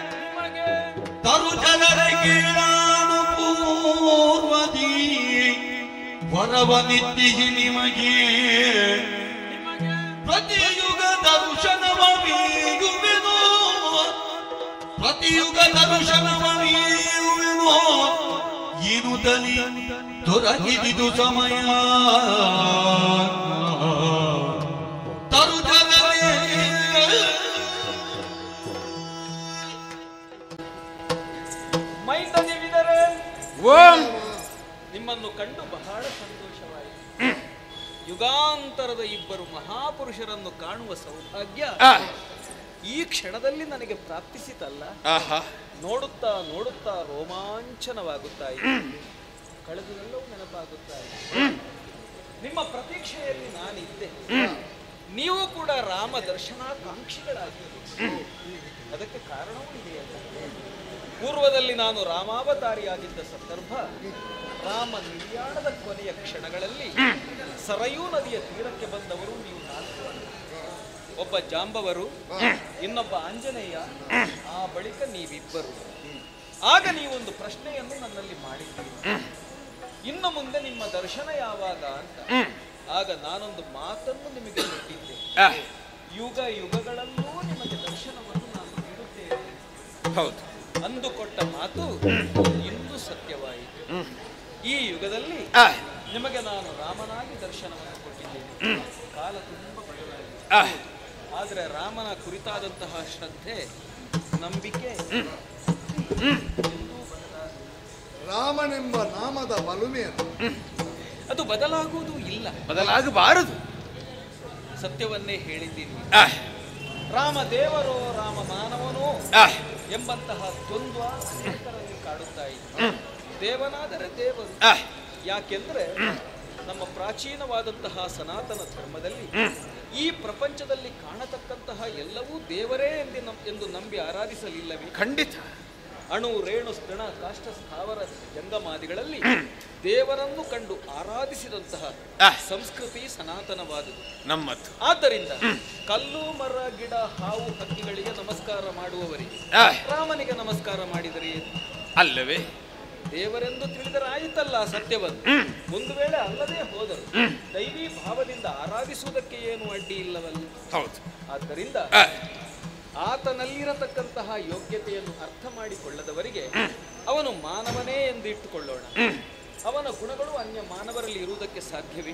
ತರು ಜನರ ಕೀಳಾನು ಪೂರ್ವದಿ ವರವನಿದ್ದಿಹಿ ನಿಮಗೆ ಪ್ರತಿಯುಗ ದರ್ಶನವ ವೀಗುವೆನೋ ಪ್ರತಿಯುಗ ದರ್ಶನವ ವೀಗುವೆನೋ ಇರುತ್ತಲಿ ದೊರಕಿದಿದು ಸಮಯ ತರುತ್ತಲೇ ಮೈಂದನಿವಿದರೆ ಓಂ ನಿಮ್ಮನ್ನು ಕಂಡು ಬಹಳ ಸಂತೋಷವಾಯಿತು. ಯುಗಾಂತರದ ಇಬ್ಬರು ಮಹಾಪುರುಷರನ್ನು ಕಾಣುವ ಸೌಭಾಗ್ಯ ಈ ಕ್ಷಣದಲ್ಲಿ ನನಗೆ ಪ್ರಾಪ್ತಿಸಿತಲ್ಲ. ನೋಡುತ್ತಾ ನೋಡುತ್ತಾ ರೋಮಾಂಚನವಾಗುತ್ತಾ ಇದೆ. ಕಳೆದೆಲ್ಲವೂ ನೆನಪಾಗುತ್ತಾ ಇದೆ. ನಿಮ್ಮ ಪ್ರತೀಕ್ಷೆಯಲ್ಲಿ ನಾನಿದ್ದೆ. ನೀವು ಕೂಡ ರಾಮ ದರ್ಶನಾಕಾಂಕ್ಷಿಗಳಾಗಿದ್ದೀರಿ. ಅದಕ್ಕೆ ಕಾರಣವೂ ಇದೆಯಲ್ಲ. ಪೂರ್ವದಲ್ಲಿ ನಾನು ರಾಮಾವತಾರಿಯಾಗಿದ್ದ ಸಂದರ್ಭ ರಾಮ ನಿರ್ಯಾಣದ ಕೊನೆಯ ಕ್ಷಣಗಳಲ್ಲಿ ಸರಯೂ ನದಿಯ ತೀರಕ್ಕೆ ಬಂದವರು ನೀವು ನಾಲ್ಕು. ಒಬ್ಬ ಜಾಂಬವರು, ಇನ್ನೊಬ್ಬ ಆಂಜನೇಯ, ಆ ಬಳಿಕ ನೀವಿಬ್ಬರು. ಆಗ ನೀವೊಂದು ಪ್ರಶ್ನೆಯನ್ನು ನನ್ನಲ್ಲಿ ಮಾಡಿದ್ದೀರಿ, ಇನ್ನು ಮುಂದೆ ನಿಮ್ಮ ದರ್ಶನ ಯಾವಾಗ ಅಂತ. ಆಗ ನಾನೊಂದು ಮಾತನ್ನು ನಿಮಗೆ ಕೊಟ್ಟಿದ್ದೆ, ಯುಗ ಯುಗಗಳಲ್ಲೂ ನಿಮಗೆ ದರ್ಶನವನ್ನು ನಾನು ನೀಡುತ್ತೇನೆ. ಹೌದು, ಅಂದು ಕೊಟ್ಟ ಮಾತು ಇಂದು ಸತ್ಯವಾಯಿತು. ಈ ಯುಗದಲ್ಲಿ ನಿಮಗೆ ನಾನು ರಾಮನಾಗಿ ದರ್ಶನವನ್ನು ಕೊಟ್ಟಿದ್ದೇನೆ. ಕಾಲ ತುಂಬ ಬದಲಾಗಿದೆ, ಆದರೆ ರಾಮನ ಕುರಿತಾದಂತಹ ಶ್ರದ್ಧೆ, ನಂಬಿಕೆ ರಾಮನೆಂಬ ನಾಮದ ಬಲುಮೆಯನ್ನು ಅದು ಬದಲಾಗುವುದು ಇಲ್ಲ, ಬದಲಾಗಬಾರದು. ಸತ್ಯವನ್ನೇ ಹೇಳಿದ್ದೀನಿ. ರಾಮ ದೇವರೋ ರಾಮ ಮಾನವನೋ ಎಂಬಂತಹ ದ್ವಂದ್ವ ಅನೇಕರಲ್ಲಿ ಕಾಡುತ್ತಾ ಇದೆ. ದೇವನಾದರೆ ದೇವರು. ಯಾಕೆಂದ್ರೆ ನಮ್ಮ ಪ್ರಾಚೀನವಾದಂತಹ ಸನಾತನ ಧರ್ಮದಲ್ಲಿ ಈ ಪ್ರಪಂಚದಲ್ಲಿ ಕಾಣತಕ್ಕಂತಹ ಎಲ್ಲವೂ ದೇವರೇ ಎಂದು ಎಂದು ನಂಬಿ ಆರಾಧಿಸಲಿಲ್ಲವೇ? ಖಂಡಿತ. ಅಣು ರೇಣು ಸ್ತೃಣ ಕಾಷ್ಟ ಸ್ಥಾವರ ಜಂಗಮಾದಿಗಳಲ್ಲಿ ದೇವರನ್ನು ಕಂಡು ಆರಾಧಿಸಿದಂತಹ ಸಂಸ್ಕೃತಿ ಸನಾತನವಾದುದು ನಮ್ಮದು. ಆದ್ದರಿಂದ ಕಲ್ಲು ಮರ ಗಿಡ ಹಾವು ಹಕ್ಕಿಗಳಿಗೆ ನಮಸ್ಕಾರ ಮಾಡುವವರಿಗೆ ರಾಮನಿಗೆ ನಮಸ್ಕಾರ ಮಾಡಿದರೆ ಅಲ್ಲವೇ? ದೇವರೆಂದು ತಿಳಿದರೆ ಆಯಿತಲ್ಲ ಸತ್ಯವನ್ನು. ಒಂದು ವೇಳೆ ಅಲ್ಲದೆ ಹೋದರು ದೈವಿ ಭಾವದಿಂದ ಆರಾಧಿಸುವುದಕ್ಕೆ ಏನು ಅಡ್ಡಿ ಇಲ್ಲವಲ್ಲ. ಹೌದು. ಆದ್ದರಿಂದ ಆತನಲ್ಲಿರತಕ್ಕಂತಹ ಯೋಗ್ಯತೆಯನ್ನು ಅರ್ಥ ಮಾಡಿಕೊಳ್ಳದವರಿಗೆ ಅವನು ಮಾನವನೇ ಎಂದು ಇಟ್ಟುಕೊಳ್ಳೋಣ. ಅವನ ಗುಣಗಳು ಅನ್ಯ ಮಾನವರಲ್ಲಿ ಇರುವುದಕ್ಕೆ ಸಾಧ್ಯವೇ?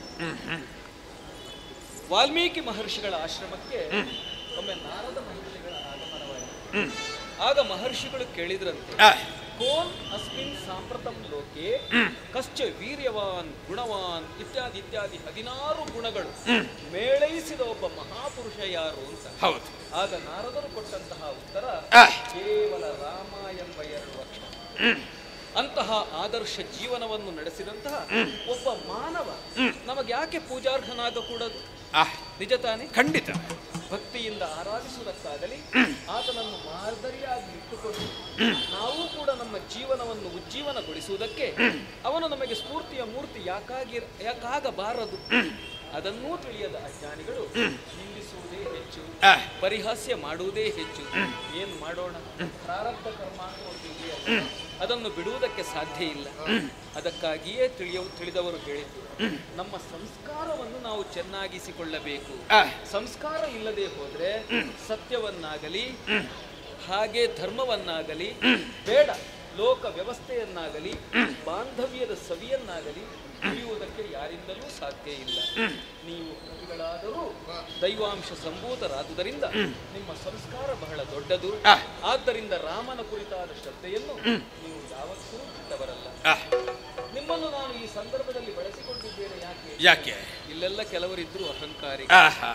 ವಾಲ್ಮೀಕಿ ಮಹರ್ಷಿಗಳ ಆಶ್ರಮಕ್ಕೆ ಒಮ್ಮೆ ನಾರದ ಮಹರ್ಷಿಗಳ ಆಗಮನವಾಯಿತು. ಆಗ ಮಹರ್ಷಿಗಳು ಕೇಳಿದ್ರಂತೆ, ಕೋನ್ ಅಸ್ಮಿನ್ ಸಾಂಪ್ರತಂ ಲೋಕೆ ಕಶ್ಚ ವೀರ್ಯವಾನ್ ಗುಣವಾನ್ ಇತ್ಯಾದಿ ಇತ್ಯಾದಿ ಹದಿನಾರು ಗುಣಗಳು ಮೇಳೈಸಿದ ಒಬ್ಬ ಮಹಾಪುರುಷ ಯಾರು ಅಂತ. ಹೌದು. ಆಗ ನಾರದರು ಕೊಟ್ಟಂತಹ ಉತ್ತರ ಕೇವಲ ರಾಮ ಎಂಬ ಎರಡು ಅಕ್ಷರ. ಅಂತಹ ಆದರ್ಶ ಜೀವನವನ್ನು ನಡೆಸಿದಂತಹ ಒಬ್ಬ ಮಾನವ ನಮಗೆ ಯಾಕೆ ಪೂಜಾರ್ಹನಾಗಕೂಡದು? ನಿಜ ತಾನೆ? ಖಂಡಿತ. ಭಕ್ತಿಯಿಂದ ಆರಾಧಿಸುವುದಕ್ಕಾಗಲಿ ಆತನನ್ನು ಮಾದರಿಯಾಗಿ ಇಟ್ಟುಕೊಂಡು ನಾವು ಕೂಡ ನಮ್ಮ ಜೀವನವನ್ನು ಉಜ್ಜೀವನಗೊಳಿಸುವುದಕ್ಕೆ ಅವನು ನಮಗೆ ಸ್ಫೂರ್ತಿಯ ಮೂರ್ತಿ ಯಾಕಾಗಿ ಯಾಕಾಗಬಾರದು? ಅದನ್ನೂ ತಿಳಿಯದ ಅಜ್ಞಾನಿಗಳು ನಿಂದಿಸುವುದೇ ಹೆಚ್ಚು, ಪರಿಹಾಸ್ಯ ಮಾಡುವುದೇ ಹೆಚ್ಚು. ಏನು ಮಾಡೋಣ? ಪ್ರಾರಬ್ಧ ಕರ್ಮ ಅನ್ನುವುದು ಅದನ್ನು ಬಿಡುವುದಕ್ಕೆ ಸಾಧ್ಯ ಇಲ್ಲ. ಅದಕ್ಕಾಗಿಯೇ ತಿಳಿಯ ತಿಳಿದವರು ಹೇಳಿದ್ದು, ನಮ್ಮ ಸಂಸ್ಕಾರವನ್ನು ನಾವು ಚೆನ್ನಾಗಿಸಿಕೊಳ್ಳಬೇಕು. ಸಂಸ್ಕಾರ ಇಲ್ಲದೆ ಹೋದ್ರೆ ಸತ್ಯವನ್ನಾಗಲಿ ಹಾಗೆ ಧರ್ಮವನ್ನಾಗಲಿ ಬೇಡ, ಲೋಕ ವ್ಯವಸ್ಥೆಯನ್ನಾಗಲಿ ಬಾಂಧವ್ಯದ ಸವಿಯನ್ನಾಗಲಿ ತಿಳಿಯುವುದಕ್ಕೆ ಯಾರಿಂದಲೂ ಸಾಧ್ಯ ಇಲ್ಲ. ನೀವು ಕವಿಗಳಾದರೂ ದೈವಾಂಶ ಸಂಭೂತರಾದುದರಿಂದ ನಿಮ್ಮ ಸಂಸ್ಕಾರ ಬಹಳ ದೊಡ್ಡದು. ಆದ್ದರಿಂದ ರಾಮನ ಕುರಿತಾದ ಶ್ರದ್ಧೆಯನ್ನು ನೀವು ಯಾವತ್ತೂ ಬಿಟ್ಟವರಲ್ಲ. ನಿಮ್ಮನ್ನು ನಾನು ಈ ಸಂದರ್ಭದಲ್ಲಿ ಬಳಸಿಕೊಂಡಿದ್ದೇನೆ. ಯಾಕೆ ಯಾಕೆ ಇಲ್ಲೆಲ್ಲ ಕೆಲವರಿದ್ರು ಅಹಂಕಾರಿ.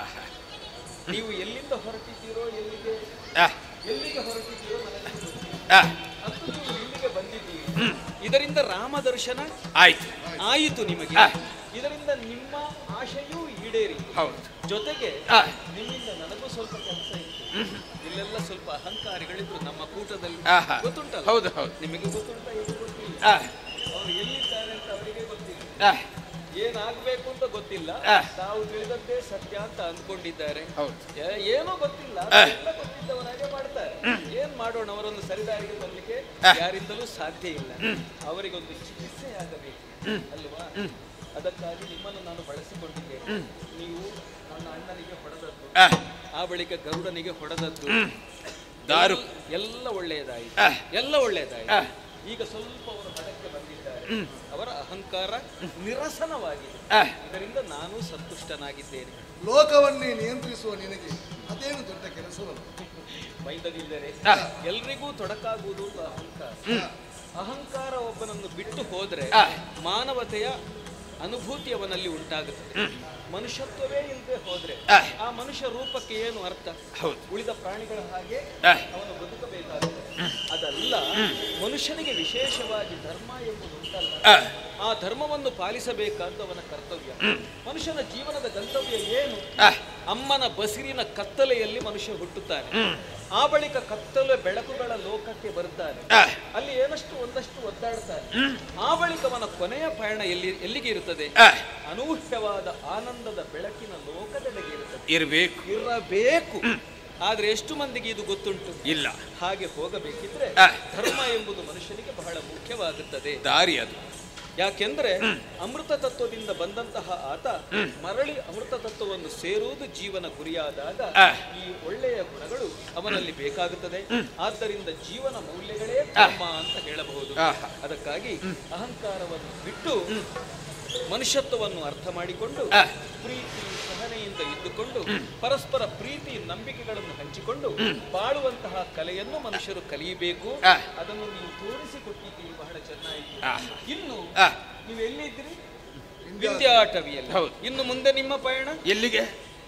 ನೀವು ಎಲ್ಲಿಂದ ಹೊರಟಿದ್ದೀರೋ, ಎಲ್ಲಿಗೆ ಎಲ್ಲಿಗೆ ಹೊರಟಿದ್ದೀರೋ ನನಗೆ ಗೊತ್ತಿಲ್ಲ. ಅಂತೂ ನೀವು ಇಲ್ಲಿಗೆ ಬಂದಿದ್ದೀರಿ. ಇದರಿಂದ ರಾಮ ದರ್ಶನ ಆಯ್ತು ಆಯಿತು ನಿಮಗೆ. ಇದರಿಂದ ನಿಮ್ಮ ಆಶೆಯೂ ಈಡೇರಿ. ಜೊತೆಗೆ ನಿಮ್ಮಿಂದ ನನಗೂ ಸ್ವಲ್ಪ ಕೆಲಸ ಇತ್ತು. ಇಲ್ಲೆಲ್ಲ ಸ್ವಲ್ಪ ಅಹಂಕಾರಿಗಳಿದ್ರು ನಮ್ಮ ಕೂಟದಲ್ಲಿ, ಗೊತ್ತುಂಟಲ್ಲ? ಹೌದು ಹೌದು. ನಿಮಗೆ ಗೊತ್ತುಂಟ? ಇದು ಗೊತ್ತಿಲ್ಲ. ಅವರು ಎಲ್ಲಿದ್ದಾರೆ ಅಂತ ಅವರಿಗೆ ಗೊತ್ತಿಲ್ಲ, ಏನಾಗಬೇಕು ಅಂತ ಗೊತ್ತಿಲ್ಲ. ತಾವು ತಿಳಿದಂತೆ ಸತ್ಯ ಅಂತ ಅಂದ್ಕೊಂಡಿದ್ದಾರೆ. ಏನೋ ಗೊತ್ತಿಲ್ಲ, ಎಲ್ಲ ಗೊತ್ತಿದ್ದವರಾಗೆ ಮಾಡ್ತಾರೆ. ಏನ್ ಮಾಡೋಣ? ಅವರನ್ನು ಸರಿದಾರಿಗೆ ಬರ್ಲಿಕ್ಕೆ ಯಾರಿಂದಲೂ ಸಾಧ್ಯ ಇಲ್ಲ. ಅವರಿಗೊಂದು ಚಿಕಿತ್ಸೆ ಆಗಬೇಕು ಅಲ್ವಾ? ಅದಕ್ಕಾಗಿ ನಿಮ್ಮನ್ನು ನಾನು ಬಳಸಿಕೊಂಡಿದ್ದೇನೆ. ನೀವು ನನ್ನ ಅಣ್ಣನಿಗೆ ಹೊಡೆದದ್ದು, ಆ ಬಳಿಕ ಗರುಡನಿಗೆ ಹೊಡೆದದ್ದು ದಾರು ಎಲ್ಲ ಒಳ್ಳೆಯದಾಯಿತು, ಎಲ್ಲ ಒಳ್ಳೆಯದಾಯಿತು. ಈಗ ಸ್ವಲ್ಪ ಅವರು ಹದಕ್ಕೆ ಬಂದಿದ್ದಾರೆ, ಅವರ ಅಹಂಕಾರ ನಿರಸನವಾಗಿದೆ. ಇದರಿಂದ ನಾನು ಸಂತುಷ್ಟನಾಗಿದ್ದೇನೆ. ಲೋಕವನ್ನೇ ನಿಯಂತ್ರಿಸುವ ನಿನಗೆ ಅದೇನು ದೊಡ್ಡ ಕೆಲಸವಲ್ಲ. ಮೈದದಿದ್ದರೆ ಎಲ್ರಿಗೂ ತೊಡಕಾಗುವುದು ಅಹಂಕಾರ. ಅಹಂಕಾರ ಒಬ್ಬನನ್ನು ಬಿಟ್ಟು ಹೋದ್ರೆ ಮಾನವತೆಯ ಅನುಭೂತಿ ಅವನಲ್ಲಿ ಉಂಟಾಗುತ್ತದೆ. ಮನುಷ್ಯತ್ವವೇ ಇಲ್ಲದೆ ಹೋದ್ರೆ ಆ ಮನುಷ್ಯ ರೂಪಕ್ಕೆ ಏನು ಅರ್ಥ? ಉಳಿದ ಪ್ರಾಣಿಗಳ ಹಾಗೆ ಅವನು ಬದುಕಬೇಕಾಗುತ್ತದೆ. ಅದಲ್ಲ, ಮನುಷ್ಯನಿಗೆ ವಿಶೇಷವಾಗಿ ಧರ್ಮ ಎಂಬುದು ಉಂಟಲ್ಲ, ಆ ಧರ್ಮವನ್ನು ಪಾಲಿಸಬೇಕಾದ ಅವನ ಕರ್ತವ್ಯ. ಮನುಷ್ಯನ ಜೀವನದ ಗಂತವ್ಯ ಏನು? ಅಮ್ಮನ ಬಸಿರಿನ ಕತ್ತಲೆಯಲ್ಲಿ ಮನುಷ್ಯ ಹುಟ್ಟುತ್ತಾನೆ. ಆ ಬಳಿಕ ಕತ್ತಲೆ ಬೆಳಕುಗಳ ಲೋಕಕ್ಕೆ ಬರುತ್ತಾನೆ. ಅಲ್ಲಿ ಏನಷ್ಟು ಒಂದಷ್ಟು ಒದ್ದಾಡುತ್ತಾನೆ. ಆ ಬಳಿಕ ಅವನ ಕೊನೆಯ ಪಯಣ ಎಲ್ಲಿ ಎಲ್ಲಿಗೆ ಇರುತ್ತದೆ? ಅನೂಹ್ಯವಾದ ಆನಂದದ ಬೆಳಕಿನ ಲೋಕದೆಡೆಗೆ ಇರುತ್ತದೆ. ಇರಬೇಕು ಇರಬೇಕು. ಆದ್ರೆ ಎಷ್ಟು ಮಂದಿಗೆ ಇದು ಗೊತ್ತುಂಟು? ಇಲ್ಲ. ಹಾಗೆ ಹೋಗಬೇಕಿದ್ರೆ ಧರ್ಮ ಎಂಬುದು ಮನುಷ್ಯನಿಗೆ ಬಹಳ ಮುಖ್ಯವಾಗುತ್ತದೆ, ದಾರಿ ಅದು. ಯಾಕೆಂದ್ರೆ ಅಮೃತ ತತ್ವದಿಂದ ಬಂದಂತಹ ಆತ ಮರಳಿ ಅಮೃತ ತತ್ವವನ್ನು ಸೇರುವುದು ಜೀವನ ಗುರಿಯಾದಾಗ ಈ ಒಳ್ಳೆಯ ಗುಣಗಳು ಅವನಲ್ಲಿ ಬೇಕಾಗುತ್ತದೆ. ಆದ್ದರಿಂದ ಜೀವನ ಮೌಲ್ಯಗಳೇ ಧರ್ಮ ಅಂತ ಹೇಳಬಹುದು. ಅದಕ್ಕಾಗಿ ಅಹಂಕಾರವನ್ನು ಬಿಟ್ಟು ಮನುಷ್ಯತ್ವವನ್ನು ಅರ್ಥ ಮಾಡಿಕೊಂಡು ಪ್ರೀತಿ ಸಹನೆಯಿಂದ ಇದ್ದುಕೊಂಡು ಪರಸ್ಪರ ಪ್ರೀತಿ ನಂಬಿಕೆಗಳನ್ನು ಹಂಚಿಕೊಂಡು ಬಾಳುವಂತಹ ಕಲೆಯನ್ನು ಮನುಷ್ಯರು ಕಲಿಯಬೇಕು. ಅದನ್ನು ನೀವು ತೋರಿಸಿಕೊಟ್ಟಿದ್ದೀರಿ, ಬಹಳ ಚೆನ್ನಾಗಿ. ಇನ್ನು ನೀವು ಎಲ್ಲಿದ್ದೀರಿ? ವಿದ್ಯಾಟವಿಯಲ್ಲಿ. ಇನ್ನು ಮುಂದೆ ನಿಮ್ಮ ಪಯಣ ಎಲ್ಲಿಗೆ?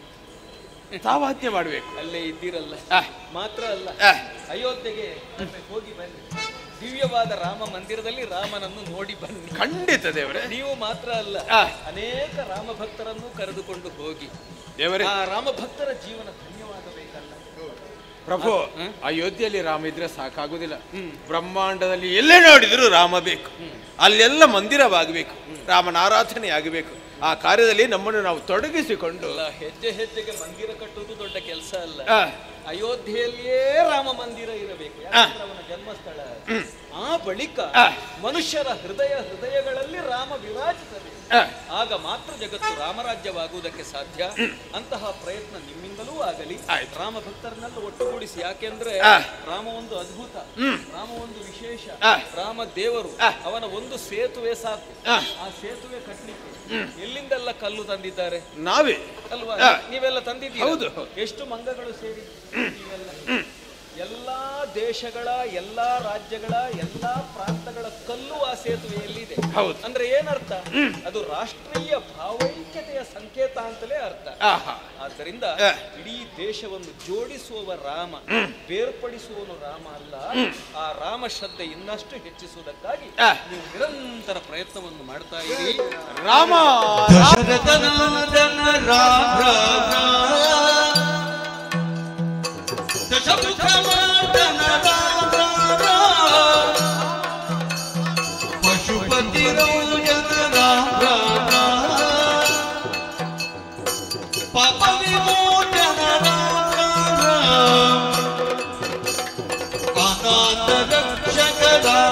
ಸಾವಾದ್ಯ ಮಾಡಬೇಕು. ಅಲ್ಲೇ ಇದ್ದೀರಲ್ಲ. ಮಾತ್ರ ಅಲ್ಲ, ಅಯೋಧ್ಯೆಗೆ ಹೋಗಿ ಬನ್ನಿ. ದಿವ್ಯವಾದ ರಾಮ ಮಂದಿರದಲ್ಲಿ ರಾಮನನ್ನು ನೋಡಿ ಬನ್ನಿ. ಖಂಡಿತ ದೇವರೇ. ನೀವು ಮಾತ್ರ ಅಲ್ಲ, ಅನೇಕ ರಾಮ ಭಕ್ತರನ್ನು ಕರೆದುಕೊಂಡು ಹೋಗಿ. ದೇವರೇ, ಆ ರಾಮ ಭಕ್ತರ ಜೀವನ ಧನ್ಯವಾಗಬೇಕಲ್ಲ ಪ್ರಭು. ಅಯೋಧ್ಯೆಯಲ್ಲಿ ರಾಮ ಇದ್ರೆ ಸಾಕಾಗುದಿಲ್ಲ. ಬ್ರಹ್ಮಾಂಡದಲ್ಲಿ ಎಲ್ಲೇ ನೋಡಿದ್ರು ರಾಮ ಬೇಕು. ಅಲ್ಲೆಲ್ಲ ಮಂದಿರವಾಗಬೇಕು, ರಾಮನ ಆರಾಧನೆ ಆಗಬೇಕು. ಆ ಕಾರ್ಯದಲ್ಲಿ ನಮ್ಮನ್ನು ನಾವು ತೊಡಗಿಸಿಕೊಂಡು ಹೆಜ್ಜೆ ಹೆಜ್ಜೆಗೆ ಮಂದಿರ ಕಟ್ಟುವುದು ದೊಡ್ಡ ಕೆಲಸ ಅಲ್ಲ. ಅಯೋಧ್ಯೆಯಲ್ಲಿಯೇ ರಾಮ ಮಂದಿರ ಇರಬೇಕು, ಅವನ ಜನ್ಮಸ್ಥಳ. ಆ ಬಳಿಕ ಮನುಷ್ಯರ ಹೃದಯ ಹೃದಯಗಳಲ್ಲಿ ರಾಮ ವಿರಾಜಿಸಬೇಕು. ಆಗ ಮಾತ್ರ ಜಗತ್ತು ರಾಮರಾಜ್ಯವಾಗುವುದಕ್ಕೆ ಸಾಧ್ಯ. ಅಂತಹ ಪ್ರಯತ್ನ ನಿಮ್ಮಿಂದಲೂ ಆಗಲಿ. ರಾಮ ಭಕ್ತರನ್ನೆಲ್ಲ ಒಟ್ಟುಗೂಡಿಸಿ. ಯಾಕೆಂದ್ರೆ ರಾಮ ಒಂದು ಅದ್ಭುತ, ರಾಮ ಒಂದು ವಿಶೇಷ. ರಾಮ ದೇವರು, ಅವನ ಒಂದು ಸೇತುವೆ ಸಾಕು. ಆ ಸೇತುವೆ ಕಟ್ಟಲಿಕ್ಕೆ ಎಲ್ಲಿಂದೆಲ್ಲ ಕಲ್ಲು ತಂದಿದ್ದಾರೆ? ನಾವೇ ಅಲ್ವಾ? ನೀವೆಲ್ಲ ತಂದಿದ್ದೀರಿ. ಹೌದು. ಎಷ್ಟು ಮಂಗಗಳು ಸೇರಿ ನೀವೆಲ್ಲ ಎಲ್ಲಾ ದೇಶಗಳ ಎಲ್ಲಾ ರಾಜ್ಯಗಳ ಎಲ್ಲಾ ಪ್ರಾಂತಗಳ ಕಲ್ಲು ಆ ಸೇತುವೆಯಲ್ಲಿದೆ. ಅಂದ್ರೆ ಏನರ್ಥ? ಅದು ರಾಷ್ಟ್ರೀಯ ಭಾವೈಕ್ಯತೆಯ ಸಂಕೇತ ಅಂತಲೇ ಅರ್ಥ. ಆದ್ದರಿಂದ ಇಡೀ ದೇಶವನ್ನು ಜೋಡಿಸುವ ರಾಮ, ಬೇರ್ಪಡಿಸುವನು ರಾಮ ಅಲ್ಲ. ಆ ರಾಮ ಶ್ರದ್ಧೆ ಇನ್ನಷ್ಟು ಹೆಚ್ಚಿಸುವುದಕ್ಕಾಗಿ ನೀವು ನಿರಂತರ ಪ್ರಯತ್ನವನ್ನು ಮಾಡ್ತಾ ಇರಿ. ರಾಮ ಪಶುಪತಿ ಪಾಪ ವಿಮೋಚನ ಅನಾಥ ರಕ್ಷಕ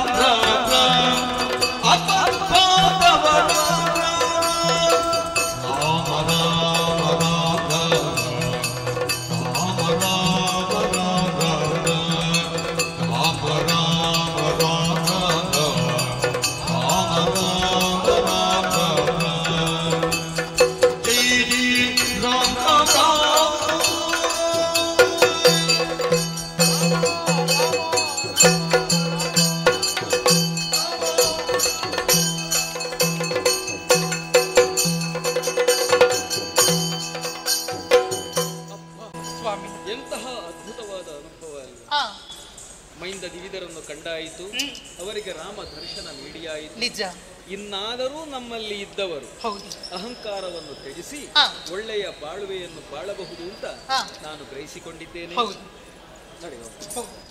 ಕಂಡಾಯಿತು, ಅವರಿಗೆ ರಾಮ ದರ್ಶನ ನೀಡಿಯಾಯಿತು. ನಿಜ. ಇನ್ನಾದರೂ ನಮ್ಮಲ್ಲಿ ಇದ್ದವರು ಅಹಂಕಾರವನ್ನು ತ್ಯಜಿಸಿ ಒಳ್ಳೆಯ ಬಾಳುವೆಯನ್ನು ಬಾಳಬಹುದು ಅಂತ ನಾನು ಗ್ರಹಿಸಿಕೊಂಡಿದ್ದೇನೆ. ಹೌದು. ನಡೆಯುವ